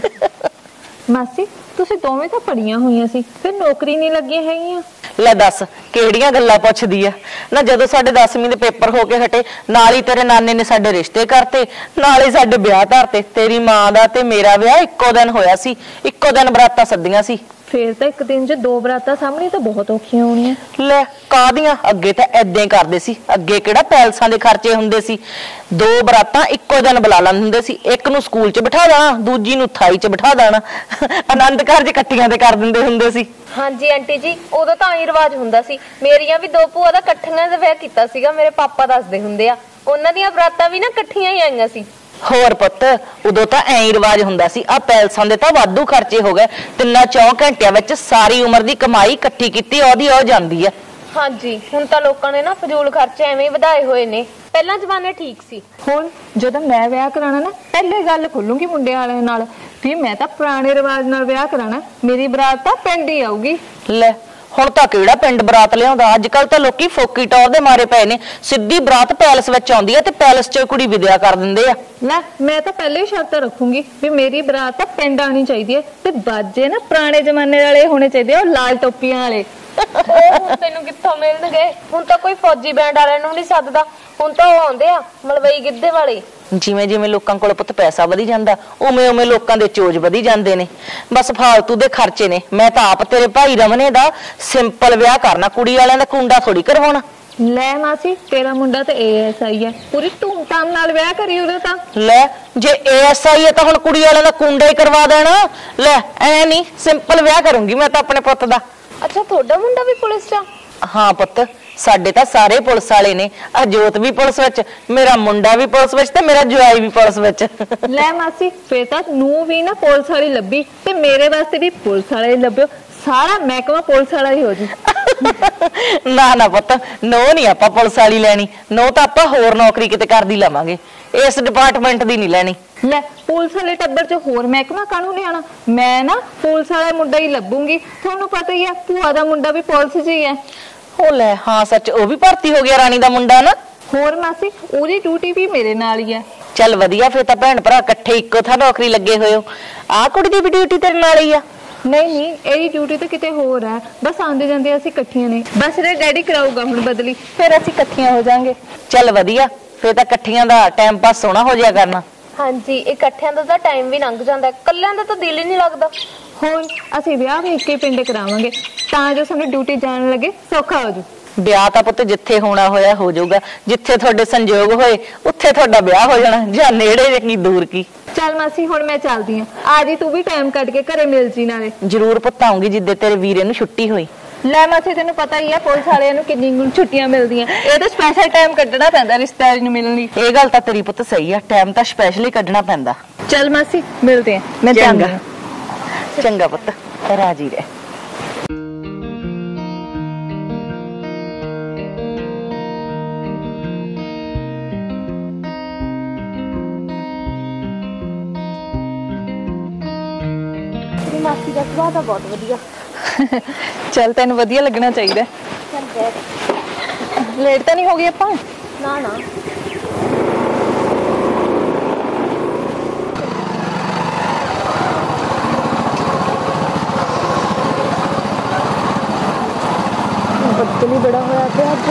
ਮਾਸੀ ਤੁਸੀਂ ਦੋਵੇਂ ਤਾਂ ਪੜੀਆਂ ਹੋਈਆਂ ਸੀ, ਫਿਰ ਨੌਕਰੀ ਨਹੀਂ ਲੱਗੀਆਂ ਹੈਗੀਆਂ? ਲੈ ਦੱਸ ਕਿਹੜੀਆਂ ਗੱਲਾਂ ਪੁੱਛਦੀ ਆ ਨਾ। ਜਦੋਂ ਸਾਡੇ 10ਵੀਂ ਦੇ ਪੇਪਰ ਹੋ ਕੇ ਹਟੇ, ਨਾਲ ਹੀ ਤੇਰੇ ਨਾਨੇ ਨੇ ਸਾਡੇ ਰਿਸ਼ਤੇ ਕਰਤੇ, ਨਾਲ ਹੀ ਸਾਡੇ ਵਿਆਹ ਧਰਤੇ। ਤੇਰੀ ਮਾਂ ਦਾ ਤੇ ਮੇਰਾ ਵਿਆਹ ਇੱਕੋ ਦਿਨ ਹੋਇਆ ਸੀ, ਇੱਕੋ ਦਿਨ ਬਰਾਤਾਂ ਸੱਦੀਆਂ ਸੀ। ਫੇਰ ਤਾਂ ਇੱਕ ਦਿਨ 'ਚ 2 ਬਰਾਤਾਂ ਸਾਹਮਣੇ ਤਾਂ ਬਹੁਤ ਔਖੀਆਂ ਹੋਣੀਆਂ। ਲੈ ਕਾਹਦੀਆਂ, ਅੱਗੇ ਤਾਂ ਏਦਾਂ ਹੀ ਕਰਦੇ ਸੀ। ਅੱਗੇ ਕਿਹੜਾ ਪੈਲਸਾਂ ਦੇ ਖਰਚੇ ਹੁੰਦੇ ਸੀ। 2 ਬਰਾਤਾਂ ਇੱਕੋ ਦਿਨ ਬੁਲਾ ਲੈਂਦੇ ਹੁੰਦੇ ਸੀ। ਇੱਕ ਨੂੰ ਸਕੂਲ 'ਚ ਬਿਠਾ ਦੇਣਾ, ਦੂਜੀ ਨੂੰ ਥਾਈ 'ਚ ਬਿਠਾ ਦੇਣਾ। ਆਨੰਦ ਕਾਰਜ ਇਕੱਠੀਆਂ ਤੇ ਕਰ ਦਿੰਦੇ ਹੁੰਦੇ ਸੀ। ਹਾਂਜੀ ਆਂਟੀ ਜੀ, ਉਦੋਂ ਤਾਂ ਹੀ ਰਿਵਾਜ ਹੁੰਦਾ ਸੀ। ਮੇਰੀਆਂ ਵੀ 2 ਭੂਆ ਦਾ ਇਕੱਠੀਆਂ ਦਾ ਵਿਆਹ ਕੀਤਾ ਸੀਗਾ। ਮੇਰੇ ਪਾਪਾ ਦੱਸਦੇ ਹੁੰਦੇ ਆ, ਉਹਨਾਂ ਦੀਆਂ ਬਰਾਤਾਂ ਵੀ ਨਾ ਇਕੱਠੀਆਂ ਹੀ ਆਈਆਂ ਸੀ। ਹੋਰ ਪੁੱਤ, ਉਦੋਂ ਤਾਂ ਐਂ ਹੀ ਰਿਵਾਜ ਹੁੰਦਾ ਸੀ। ਆ ਪੈਲਸਾਂ ਦੇ ਤਾਂ ਵਾਧੂ ਖਰਚੇ ਹੋ ਗਏ। 3-4 ਘੰਟਿਆਂ ਵਿੱਚ ਸਾਰੀ ਉਮਰ ਦੀ ਕਮਾਈ ਇਕੱਠੀ ਕੀਤੀ ਉਹਦੀ ਹੋ ਜਾਂਦੀ ਆ। ਹਾਂਜੀ, ਹੁਣ ਤਾਂ ਲੋਕਾਂ ਨੇ ਨਾ ਫਜ਼ੂਲ ਖਰਚੇ ਐਵੇਂ ਹੀ ਵਧਾਏ ਹੋਏ ਨੇ। ਪਹਿਲਾਂ ਜ਼ਮਾਨੇ ਠੀਕ ਸੀ। ਹੁਣ ਜਦੋਂ ਮੈਂ ਵਿਆਹ ਕਰਾਣਾ ਨਾ, ਪਹਿਲੇ ਗੱਲ ਖੋਲੂੰਗੀ ਮੁੰਡੇ ਵਾਲਿਆਂ ਨਾਲ ਵੀ ਮੈਂ ਤਾਂ ਪੁਰਾਣੇ ਰਿਵਾਜ ਨਾਲ ਵਿਆਹ ਕਰਾਣਾ, ਮੇਰੀ ਬਰਾਤ ਤਾਂ ਪਿੰਡ ਹੀ ਆਊਗੀ। ਲੈ ਹੁਣ ਤਾਂ ਕਿਹੜਾ ਪਿੰਡ ਬਰਾਤ ਲਿਆਉਂਦਾ। ਅੱਜ ਕੱਲ ਤਾਂ ਲੋਕੀ ਫੋਕੀ ਟੌਰ ਦੇ ਮਾਰੇ ਪਏ ਨੇ। ਸਿੱਧੀ ਬਰਾਤ ਪੈਲਸ ਵਿੱਚ ਆਉਂਦੀ ਹੈ ਤੇ ਪੈਲਸ 'ਚ ਕੁੜੀ ਵਿਦਿਆ ਕਰ ਦਿੰਦੇ ਆ। ਲੈ ਮੈਂ ਤਾਂ ਪਹਿਲੇ ਹੀ ਸ਼ਰਤ ਰੱਖੂੰਗੀ ਵੀ ਮੇਰੀ ਬਰਾਤ ਤਾਂ ਪਿੰਡ ਆਣੀ ਚਾਹੀਦੀ ਹੈ, ਤੇ ਬਾਜੇ ਨਾ ਪੁਰਾਣੇ ਜ਼ਮਾਨੇ ਵਾਲੇ ਹੋਣੇ ਚਾਹੀਦੇ ਆ, ਉਹ ਲਾਲ ਟੋਪੀਆਂ ਵਾਲੇ। ਉਹ ਹੁਣ ਤੈਨੂੰ ਕਿੱਥੋਂ ਮਿਲਣਗੇ? ਹੁਣ ਤਾਂ ਕੋਈ ਫੌਜੀ ਬੈਂਡ ਵਾਲਿਆਂ ਨੂੰ ਨਹੀਂ ਸੱਦਦਾ, ਹੁਣ ਤਾਂ ਉਹ ਆਉਂਦੇ ਆ ਮਲਵਈ ਗਿੱਧੇ ਵਾਲੇ। ਜਿਵੇਂ ਜਿਵੇਂ ਲੋਕਾਂ ਕੋਲ ਪੁੱਤ ਪੈਸਾ ਵਧੀ ਜਾਂਦਾ, ਉਵੇਂ ਉਵੇਂ ਲੋਕਾਂ ਦੇ ਚੋਜ ਵਧੀ ਜਾਂਦੇ ਨੇ। ਬਸ ਫਾਲਤੂ ਦੇ ਖਰਚੇ ਨੇ। ਮੈਂ ਤਾਂ ਆਪ ਤੇਰੇ ਭਾਈ ਰਮਨੇ ਦਾ ਸਿੰਪਲ ਵਿਆਹ ਕਰਨਾ, ਕੁੜੀ ਵਾਲਿਆਂ ਦਾ ਕੁੰਡਾ ਥੋੜੀ ਕਰਵਾਉਣਾ। ਲੈ ਮਾਸੀ, ਤੇਰਾ ਮੁੰਡਾ ਤੇ ASI ਹੈ, ਪੂਰੀ ਧੂਮਧਾਮ ਨਾਲ ਵਿਆਹ ਕਰੀ ਉਹਦੇ ਤਾਂ। ਲੈ ਜੇ ASI ਹੈ ਤਾਂ ਹੁਣ ਕੁੜੀ ਵਾਲਿਆਂ ਦਾ ਕੁੰਡਾ ਹੀ ਕਰਵਾ ਦੇਣਾ। ਲੈ ਐ ਨਹੀਂ, ਸਿੰਪਲ ਵਿਆਹ ਕਰੂੰਗੀ ਮੈਂ ਤਾਂ ਆਪਣੇ ਪੁੱਤ ਦਾ। ਅੱਛਾ, ਤੁਹਾਡਾ ਮੁੰਡਾ ਵੀ ਪੁਲਿਸ 'ਚ ਆ? ਹਾਂ ਪੁੱਤ, ਸਾਡੇ ਤਾਂ ਸਾਰੇ ਪੁਲਿਸ ਵਾਲੇ ਨੇ। ਆ ਜੋਤ ਵੀ ਪੁਲਿਸ ਵਿੱਚ, ਮੇਰਾ ਮੁੰਡਾ ਵੀ ਪੁਲਿਸ ਵਿੱਚ ਤੇ ਮੇਰਾ ਜਵਾਈ ਵੀ ਪੁਲਿਸ ਵਿੱਚ। ਲੈ ਮਾਸੀ, ਫੇਰ ਤਾਂ ਨੂੰ ਵੀ ਨਾ ਪੁਲਿਸ ਵਾਲੀ ਲੱਭੀ ਤੇ ਮੇਰੇ ਵਾਸਤੇ ਵੀ ਪੁਲਿਸ ਵਾਲੇ ਲੱਭਿਓ। ਸਾਰਾ ਮਹਿਕਮਾ ਪੁਲਿਸ ਵਾਲਾ ਹੀ ਹੋ ਜੀ। ਨਾ ਨਾ ਪੁੱਤ, ਨੋ ਨਹੀਂ ਆਪਾਂ ਪੁਲਿਸ ਵਾਲੀ ਲੈਣੀ। ਨੋ ਤਾਂ ਆਪਾਂ ਹੋਰ ਨੌਕਰੀ ਕਿਤੇ ਕਰਦੀ ਲਵਾਂਗੇ, ਇਸ ਡਿਪਾਰਟਮੈਂਟ ਦੀ ਨਹੀਂ ਲੈਣੀ। ਲੈ ਪੁਲਿਸ ਵਾਲੇ ਟੱਬਰ 'ਚ ਹੋਰ ਮਹਿਕਮਾ ਕਾਹਨੂੰ ਲਿਆਣਾ? ਮੈਂ ਨਾ ਪੁਲਿਸ ਵਾਲਾ ਮੁੰਡਾ ਹੀ ਲੱਭੂੰਗੀ। ਤੁਹਾਨੂੰ ਪਤਾ ਹੀ ਹੈ ਭੂਆ ਦਾ ਮੁੰਡਾ ਵੀ ਪੁਲਿਸ 'ਚ ਹੀ ਹੈ। ਉਹ ਲੈ ਹਾਂ ਸੱਚ, ਉਹ ਵੀ ਭਰਤੀ ਹੋ ਗਿਆ, ਰਾਣੀ ਦਾ ਮੁੰਡਾ ਨਾ। ਹੋਰ ਮਾਸੀ, ਉਹਦੀ ਡਿਊਟੀ ਵੀ ਮੇਰੇ ਨਾਲ ਹੀ ਹੈ। ਚੱਲ ਵਧੀਆ, ਫੇਰ ਤਾਂ ਭੈਣ ਭਰਾ ਇਕੱਠੇ ਇੱਕੋ ਥਾਂ ਨੌਕਰੀ ਲੱਗੇ ਹੋਏ ਹੋ। ਆਹ ਕੁੜੀ ਦੀ ਵੀ ਡਿਊਟੀ ਤੇਰੇ ਨਾਲ ਹੀ ਆ? ਨਹੀਂ, ਇਹਦੀ ਡਿਊਟੀ ਤਾਂ ਕਿਤੇ ਹੋਰ ਹੈ। ਬਸ ਆਉਂਦੇ ਜਾਂਦੇ ਅਸੀਂ ਇਕੱਠੀਆਂ ਨੇ। ਬਸ ਇਹਦੇ ਡੈਡੀ ਕਰਾਊਗਾ ਹੁਣ ਬਦਲੀ, ਫਿਰ ਅਸੀਂ ਇਕੱਠੀਆਂ ਹੋ ਜਾਾਂਗੇ। ਚੱਲ ਵਧੀਆ, ਫੇਰ ਤਾਂ ਇਕੱਠੀਆਂ ਦਾ ਟਾਈਮ ਪਾਸ ਸੋਹਣਾ ਹੋ ਜਾਇਆ ਕਰਨਾ। ਹਾਂਜੀ, ਇਕੱਠਿਆਂ ਦਾ ਤਾਂ ਟਾਈਮ ਵੀ ਲੰਘ ਜਾਂਦਾ, ਇਕੱਲਿਆਂ ਦਾ ਤਾਂ ਦਿਲ ਹੀ ਨਹੀਂ ਲੱਗਦਾ। ਹੋਰ ਅਸੀਂ ਵਿਆਹ ਵੀ ਇੱਕੇ ਪਿੰਡ ਕਰਾਵਾਂਗੇ ਤਾਂ ਜੋ ਸਾਨੂੰ ਡਿਊਟੀ ਜਾਣ ਲੱਗੇ ਸੌਖਾ ਹੋ ਜੂ। ਵਿਆਹ ਤਾਂ ਪੁੱਤ ਜਿੱਥੇ ਹੋਣਾ ਹੋਇਆ ਹੋ ਜਾਊਗਾ। ਜਿੱਥੇ ਤੁਹਾਡੇ ਸੰਜੋਗ ਹੋਏ ਉੱਥੇ ਤੁਹਾਡਾ ਵਿਆਹ ਹੋ ਜਾਣਾ, ਜਾਂ ਨੇੜੇ ਜਾਂ ਕੀ ਦੂਰ ਕੀ। ਚੱਲ ਮਾਸੀ, ਹੁਣ ਮੈਂ ਚੱਲਦੀ ਆਂ। ਆ ਜੀ ਤੂੰ ਵੀ ਟਾਈਮ ਕੱਢ ਕੇ ਘਰੇ ਮਿਲ ਜੀ ਨਾਲੇ। ਜ਼ਰੂਰ ਪੁੱਤ ਆਉਂਗੀ ਜਿੱਦੇ ਤੇਰੇ ਵੀਰੇ ਨੂੰ ਛੁੱਟੀ ਹੋਈ। ਲੈ ਮਾਸੀ, ਤੈਨੂੰ ਪਤਾ ਹੀ ਆ ਪੁਲਿਸ ਵਾਲਿਆਂ ਨੂੰ ਕਿੰਨੀ ਛੁੱਟੀਆਂ ਮਿਲਦੀਆਂ। ਇਹ ਤਾਂ ਸਪੈਸ਼ਲ ਟਾਈਮ ਕੱਢਣਾ ਪੈਂਦਾ ਰਿਸ਼ਤੇਦਾਰੀ ਨੂੰ ਮਿਲਣ ਲਈ। ਇਹ ਗੱਲ ਤਾਂ ਤੇਰੀ ਪੁੱਤ ਸਹੀ ਆ, ਟਾਈਮ ਤਾਂ ਸਪੈਸ਼ਲੀ ਕੱਢਣਾ ਪੈਂਦਾ। ਚੱਲ ਮਾਸੀ, ਮਿਲਦੇ ਆਂ। ਮੈਂ ਚੰਗਾ ਚੰਗਾ ਪੁੱਤ, ਰਾਜੀ ਰਹਿ। ਮਾਸੀ ਦਾ ਸੁਭਾਅ ਤਾਂ ਬਹੁਤ ਵਧੀਆ। ਚੱਲ ਤੈਨੂੰ ਵਧੀਆ ਲੱਗਣਾ ਚਾਹੀਦਾ। ਲੇਟ ਤਾਂ ਨਹੀਂ ਹੋ ਗਈ ਆਪਾਂ? ਨਾ ਨਾ, ਬੱਦਲ ਹੀ ਬੜਾ ਹੋਇਆ ਪਿਆ ਅੱਜ।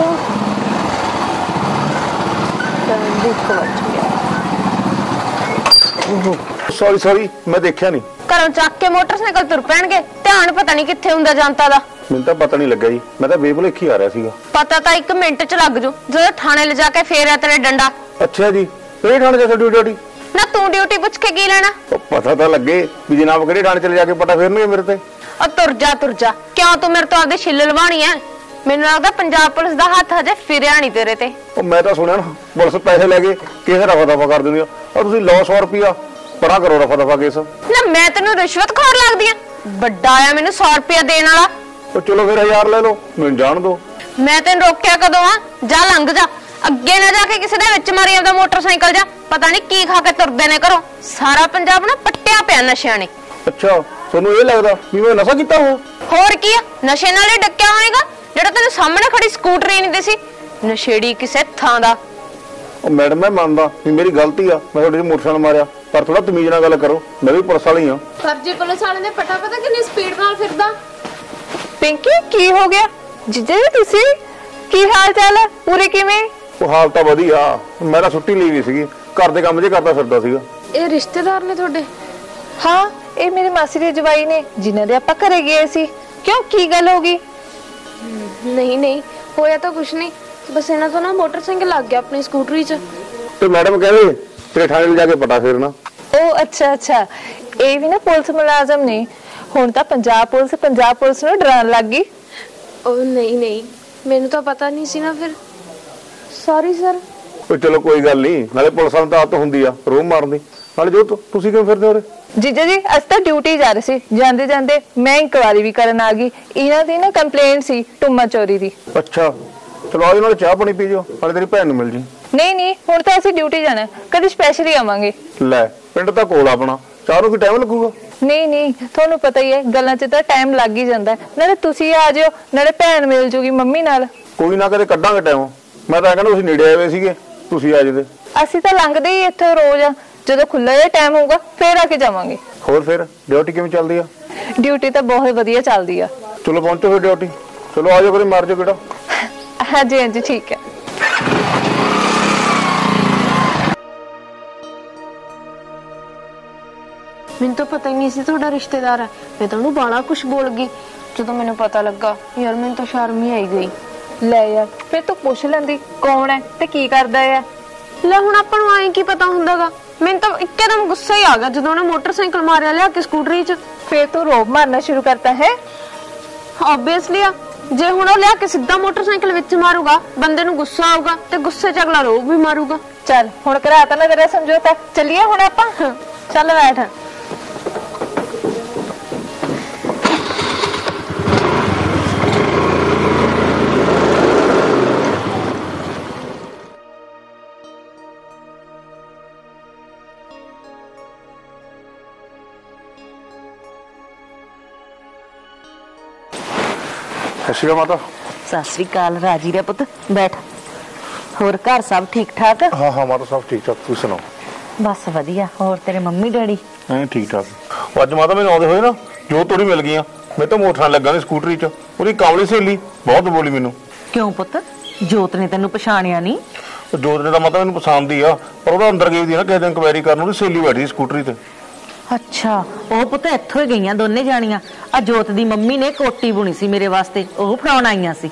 ਸੌਰੀ ਮੈਂ ਦੇਖਿਆ ਨਹੀਂ। ਘਰੋਂ ਚੱਕ ਕੇ ਮੋਟਰਸਾਈਕਲ ਤੁਰ ਪੈਣਗੇ, ਧਿਆਨ ਪਤਾ ਨਹੀਂ ਕਿੱਥੇ ਹੁੰਦਾ ਜਨਤਾ ਦਾ। ਮੈਨੂੰ ਤਾਂ ਪਤਾ ਨਹੀਂ ਲੱਗਾ ਜੀ, ਮੈਂ ਤਾਂ ਬੇਭੁਲੇਖੀ ਆ ਰਿਹਾ ਸੀਗਾ। ਪਤਾ ਤਾਂ 1 ਮਿੰਟ 'ਚ ਲੱਗ ਜੂ, ਜਦੋਂ ਥਾਣੇ ਲਿਜਾ ਕੇ ਫੇਰਿਆ ਤੇਰੇ ਡੰਡਾ। ਅੱਛਾ ਜੀ, ਕਿਹੜੇ ਥਾਣੇ ਜਾ ਕੇ ਡਿਊਟੀ? ਨਾ ਤੂੰ ਡਿਊਟੀ ਪੁੱਛ ਕੇ ਕੀ ਲੈਣਾ? ਪਤਾ ਤਾਂ ਲੱਗੇ ਵੀ ਜਨਾਬ ਕਿਹੜੇ ਥਾਣੇ ਚਲੇ ਜਾ ਕੇ ਪਤਾ ਫੇਰਨਗੇ ਮੇਰੇ ਤੇ। ਤੁਰ ਜਾ ਕਿਉਂ ਤੂੰ ਮੇਰੇ ਤੋਂ ਆਪਦੇ ਛਿੱਲ ਲਵਾਣੀ ਐ? ਮੈਨੂੰ ਲੱਗਦਾ ਪੰਜਾਬ ਪੁਲਿਸ ਦਾ ਹੱਥ ਹਜੇ ਫਿਰਿਆ ਨਹੀਂ ਤੇਰੇ ਤੇ। ਉਹ ਮੈਂ ਤਾਂ ਸੁਣਿਆ ਨਾ ਪੁਲਿਸ ਪੈਸੇ ਲੈ ਕੇ ਕਿਸੇ ਰਫਾ ਦਫਾ ਕਰ ਦਿੰਦੀ ਆ, ਔਰ ਤੁਸੀਂ ਲਓ 100 ਰੁਪਿਆ ਬੜਾ ਕਰੋ ਰਫਾ ਦਫਾ ਕੇਸ। ਨਾ ਮੈਂ ਤੈਨੂੰ ਰਿਸ਼ਵਤਖੋਰ ਲੱਗਦੀ ਆ? ਵੱਡਾ ਆ ਮੈਨੂੰ 100 ਰੁਪਿਆ ਦੇਣ ਵਾਲਾ। ਉਹ ਚਲੋ ਫਿਰ 1000 ਲੈ ਲਓ, ਮੈਨੂੰ ਜਾਣ ਦਿਓ। ਮੈਂ ਤੈਨੂੰ ਰੋਕਿਆ ਕਦੋਂ ਆ? ਜਾ ਲੰਘ ਜਾ, ਅੱਗੇ ਨਾ ਜਾ ਕੇ ਕਿਸੇ ਦੇ ਵਿੱਚ ਮਾਰੀ ਆਪਦਾ ਮੋਟਰਸਾਈਕਲ। ਜਾ, ਪਤਾ ਨਹੀਂ ਕੀ ਖਾ ਕੇ ਤੁਰਦੇ ਨੇ ਘਰੋਂ। ਸਾਰਾ ਪੰਜਾਬ ਨਾ ਪੱਟਿਆ ਪਿਆ ਨਸ਼ਿਆਂ ਨੇ। ਅੱਛਾ, ਤੁਹਾਨੂੰ ਇਹ ਲੱਗਦਾ ਵੀ ਮੈਂ ਨਸ਼ਾ ਕੀਤਾ ਹੋਇਆ? ਹੋਰ ਕੀ ਆ, ਨਸ਼ੇ ਨਾਲ ਹੀ ਡੱਕਿਆ ਹੋਏਗਾ ਜਿਹੜਾ ਤੈਨੂੰ ਸਾਹਮਣੇ ਖੜੀ ਸਕੂਟਰੀ ਨਹੀਂ ਦਿਸੀ। ਨਸ਼ੇੜੀ ਕਿਸੇ ਥਾਂ ਦਾ। ਉਹ ਮੈਡਮ ਮੈਂ ਮੰਨਦਾ ਵੀ ਮੇਰੀ ਗਲਤੀ ਆ, ਮੈਂ ਤੁਹਾਡੇ ਮੋਟਰਸਾਈਕਲ ਮਾਰਿਆ, ਪਰ ਥੋੜਾ ਤਮੀਜ਼ ਨਾਲ ਗੱਲ ਕਰੋ, ਮੈਂ ਵੀ ਪੁਲਿਸ ਵਾਲੀ ਆ। ਫਰਜੀ ਪੁਲਿਸ ਵਾਲੇ ਨੇ ਪਤਾ ਕਿੰਨੀ ਸਪੀਡ ਨਾਲ ਫਿਰਦਾ। ਪਿੰਕੀ ਕੀ ਹੋ ਗਿਆ? ਜੀਜਾ ਜੀ ਤੁਸੀਂ ਕੀ ਹਾਲ ਚਾਲ ਹੈ? ਪੂਰੇ ਕਿਵੇਂ? ਉਹ ਹਾਲ ਤਾਂ ਵਧੀਆ, ਮੈਂ ਤਾਂ ਛੁੱਟੀ ਲਈ ਵੀ ਸੀਗੀ, ਘਰ ਦੇ ਕੰਮ ਜੇ ਕਰਦਾ ਫਿਰਦਾ ਸੀਗਾ। ਇਹ ਰਿਸ਼ਤੇਦਾਰ ਨੇ ਤੁਹਾਡੇ? ਹਾਂ, ਇਹ ਮੇਰੇ ਮਾਸੀ ਦੇ ਜਵਾਈ ਨੇ ਜਿਨ੍ਹਾਂ ਦੇ ਆਪਾਂ ਘਰੇ ਗਏ ਸੀ। ਕਿਉਂ, ਕੀ ਗੱਲ ਹੋ ਗਈ? ਨਹੀਂ ਹੋਇਆ ਤਾਂ ਕੁਛ ਨਹੀਂ, ਬਸ ਇਹਨਾਂ ਤੋਂ ਨਾ ਮੋਟਰਸਾਈਕਲ ਲੱਗ ਗਿਆ ਆਪਣੀ ਸਕੂਟਰੀ 'ਚ। ਤੇ ਮੈਡਮ ਕਹਿੰਦੇ ਤੇਰੇ ਥਾਣੇ ਜਾ ਕੇ ਪਤਾ ਫੇਰਨਾ। ਉਹ ਅੱਛਾ, ਇਹ ਵੀ ਨਾ ਪੁਲਿਸ ਮੁਲਾਜ਼ਮ ਨੇ। ਹੁਣ ਤਾਂ ਪੰਜਾਬ ਪੁਲਿਸ ਨੂੰ ਡਰਾਉਣ ਲੱਗ ਗਈ। ਉਹ ਨਹੀਂ ਮੈਨੂੰ ਤਾਂ ਪਤਾ ਨਹੀਂ ਸੀ ਨਾ, ਫਿਰ ਸੌਰੀ ਸਰ। ਉਹ ਚਲੋ ਕੋਈ ਗੱਲ ਨਹੀਂ, ਨਾਲੇ ਪੁਲਿਸ ਵਾਲਿਆਂ ਤਾਂ ਆਦਤ ਹੁੰਦੀ ਆ ਰੋਹ ਮਾਰਨ ਦੀ। ਨਾਲੇ ਜੋ ਤੁਸੀਂ ਕਿਉਂ ਫਿਰਦੇ ਹੋ ਉਰੇ? ਜੀਜਾ ਜੀ ਅੱਜ ਤਾਂ ਡਿਊਟੀ ਜਾ ਰਹੇ ਸੀ, ਜਾਂਦੇ ਜਾਂਦੇ ਮੈਂ ਇਨਕੁਆਇਰੀ ਵੀ ਕਰਨ ਆ ਗਈ। ਇਹਨਾਂ ਦੀ ਨਾ ਕੰਪਲੇਂਟ ਸੀ ਟੁੰਮਾ ਚੋਰੀ ਦੀ। ਅੱਛਾ, ਚਲੋ ਆਜੋ, ਨਾਲੇ ਚਾਹ ਪਾਣੀ ਪੀ ਜਾਓ, ਨਾਲੇ ਤੇਰੀ ਭੈਣ ਨੂੰ ਮਿਲ ਜੀ। ਨਹੀਂ ਹੁਣ ਤਾਂ ਅਸੀਂ ਡਿਊਟੀ ਜਾਣਾ, ਕਦੇ ਸਪੈਸ਼ਲੀ ਆਵਾਂਗੇ। ਲੈ, ਪਿੰਡ ਤਾਂ ਕੋਲ ਆਪਣਾ, ਚਾਹ ਨੂੰ ਕੀ ਟਾਈਮ ਲੱਗੂਗਾ? ਨਹੀਂ ਤੁਹਾਨੂੰ ਪਤਾ ਹੀ ਹੈ, ਗੱਲਾਂ 'ਚ ਤਾਂ ਟਾਈਮ ਲੱਗ ਹੀ ਜਾਂਦਾ। ਨਾਲੇ ਤੁਸੀਂ ਆ ਜਿਓ, ਨਾਲੇ ਭੈਣ ਮਿਲ ਜੂਗੀ ਮੰਮੀ ਨਾਲ। ਕੋਈ ਨਾ, ਕਦੇ ਕੱਢਾਂਗੇ ਟਾਈਮ। ਮੈਂ ਤਾਂ ਕਹਿੰਦਾ ਤੁਸੀਂ ਨੇੜੇ ਆਏ ਹੋਏ ਸੀਗੇ, ਤੁਸੀਂ ਆ ਜਾਂਦੇ। ਅਸੀਂ ਤਾਂ ਲੰਘਦੇ ਹੀ ਇੱਥੇ ਰੋਜ਼ ਆ, ਜਦੋਂ ਖੁੱਲਾ ਜਿਹਾ ਟਾਈਮ ਹੋਊਗਾ ਫੇਰ ਆ ਕੇ ਜਾਵਾਂਗੇ। ਹੋਰ ਫਿਰ ਡਿਊਟੀ ਕਿਵੇਂ ਚੱਲਦੀ ਆ? ਡਿਊਟੀ ਤਾਂ ਬਹੁਤ ਵਧੀਆ ਚੱਲਦੀ ਆ। ਚਲੋ ਪਹੁੰਚੋ ਫਿਰ ਡਿਊਟੀ। ਚਲੋ ਆਜੋ, ਕਰੇ ਮਾਰ ਜਾਓ ਕਿਹੜਾ। ਹਾਂਜੀ ਠੀਕ ਹੈ। ਮੈਨੂੰ ਤਾਂ ਪਤਾ ਹੀ ਨਹੀਂ ਸੀ ਤੁਹਾਡਾ ਰਿਸ਼ਤੇਦਾਰ ਹੈ। ਮੈਂ ਤਾਂ ਉਹਨੂੰ ਬਾਲਾ ਕੁਝ ਬੋਲ ਗਈ। ਜਦੋਂ ਮੈਨੂੰ ਪਤਾ ਲੱਗਾ ਯਾਰ, ਮੈਨੂੰ ਤਾਂ ਸ਼ਰਮ ਹੀ ਆਈ ਗਈ। ਲੈ ਯਾਰ, ਫਿਰ ਤੂੰ ਪੁੱਛ ਲੈਂਦੀ ਕੌਣ ਹੈ ਤੇ ਕੀ ਕਰਦਾ ਆ। ਲੈ ਹੁਣ ਆਪਾਂ ਨੂੰ ਐਂ ਕੀ ਪਤਾ ਹੁੰਦਾਗਾ। ਮੈਨੂੰ ਤਾਂ ਇੱਕਦਮ ਗੁੱਸਾ ਹੀ ਆ ਗਿਆ ਜਦੋਂ ਉਹਨੇ ਮੋਟਰਸਾਈਕਲ ਮਾਰਿਆ ਲਿਆ ਕੇ ਸਕੂਟਰੀ 'ਚ। ਫਿਰ ਤੂੰ ਰੋਬ ਮਾਰਨਾ ਸ਼ੁਰੂ ਕਰਤਾ ਹੈ? ਆਬਵੀਅਸਲੀ ਆ, ਜੇ ਹੁਣ ਉਹ ਲਿਆ ਕੇ ਸਿੱਧਾ ਮੋਟਰਸਾਈਕਲ ਵਿੱਚ ਮਾਰੂਗਾ, ਬੰਦੇ ਨੂੰ ਗੁੱਸਾ ਆਊਗਾ ਤੇ ਗੁੱਸੇ 'ਚ ਅਗਲਾ ਰੋਬ ਵੀ ਮਾਰੂਗਾ। ਚੱਲ ਹੁਣ ਕਰਾਤਾ ਨਾ ਤੇਰਾ ਸਮਝੌਤਾ, ਚੱਲੀਏ ਹੁਣ ਆਪਾਂ। ਚੱਲ ਬੈਠ। ਸਤਿ ਸ਼੍ਰੀ ਅਕਾਲ ਮਾਤਾ। ਸਤਿ ਸ੍ਰੀ ਅਕਾਲ ਰਾਜੀ ਦੇ ਪੁੱਤ, ਬੈਠ। ਹੋਰ ਘਰ ਸਭ ਠੀਕ ਠਾਕ? ਹਾਂ ਮਾਤਾ, ਸਭ ਠੀਕ ਠਾਕ। ਤੁਸੀਂ ਸੁਣਾਓ? ਬਸ ਵਧੀਆ। ਹੋਰ ਤੇਰੇ ਮੰਮੀ ਡੈਡੀ? ਠੀਕ ਠਾਕ। ਉਹ ਅੱਜ ਮਾਤਾ ਮੈਨੂੰ ਆਉਂਦੇ ਹੋਏ ਨਾ ਜੋ ਤੋੜੀ ਮਿਲ ਗਈਆਂ। ਮੈਂ ਤਾਂ ਮੋਟਰਾਂ ਲੱਗਾ ਨੇ ਸਕੂਟਰੀ 'ਚ, ਉਹਦੀ ਕਾਮਲੀ ਸਹੇਲੀ ਬਹੁਤ ਬੋਲੀ ਮੈਨੂੰ। ਕਿਉਂ ਪੁੱਤ, ਜੋਤ ਨੇ ਤੈਨੂੰ ਪਛਾਣਿਆ ਨਹੀਂ? ਜੋਤ ਨੇ ਤਾਂ ਮਾਤਾ ਮੈਨੂੰ ਪਸੰਦ ਹੀ ਆ, ਪਰ ਉਹਦਾ ਅੰਦਰ ਗਈ ਦੀ ਨਾ ਕਿਸੇ ਦਿਨ ਇਨਕੁਆਇਰੀ ਕਰਨ, ਉਹਦੀ ਸਹੇਲੀ ਬੈਠੀ ਸਕੂਟਰੀ ਤੇ। ਅੱਛਾ, ਉਹ ਪੁੱਤ ਇੱਥੋਂ ਹੀ ਗਈਆਂ ਦੋਨੇ ਜਾਣੀਆਂ। ਆ ਜੋਤ ਦੀ ਮੰਮੀ ਨੇ ਕੋਟੀ ਬੁਣੀ ਸੀ ਮੇਰੇ ਵਾਸਤੇ, ਉਹ ਫੜਾਉਣ ਆਈਆਂ ਸੀ।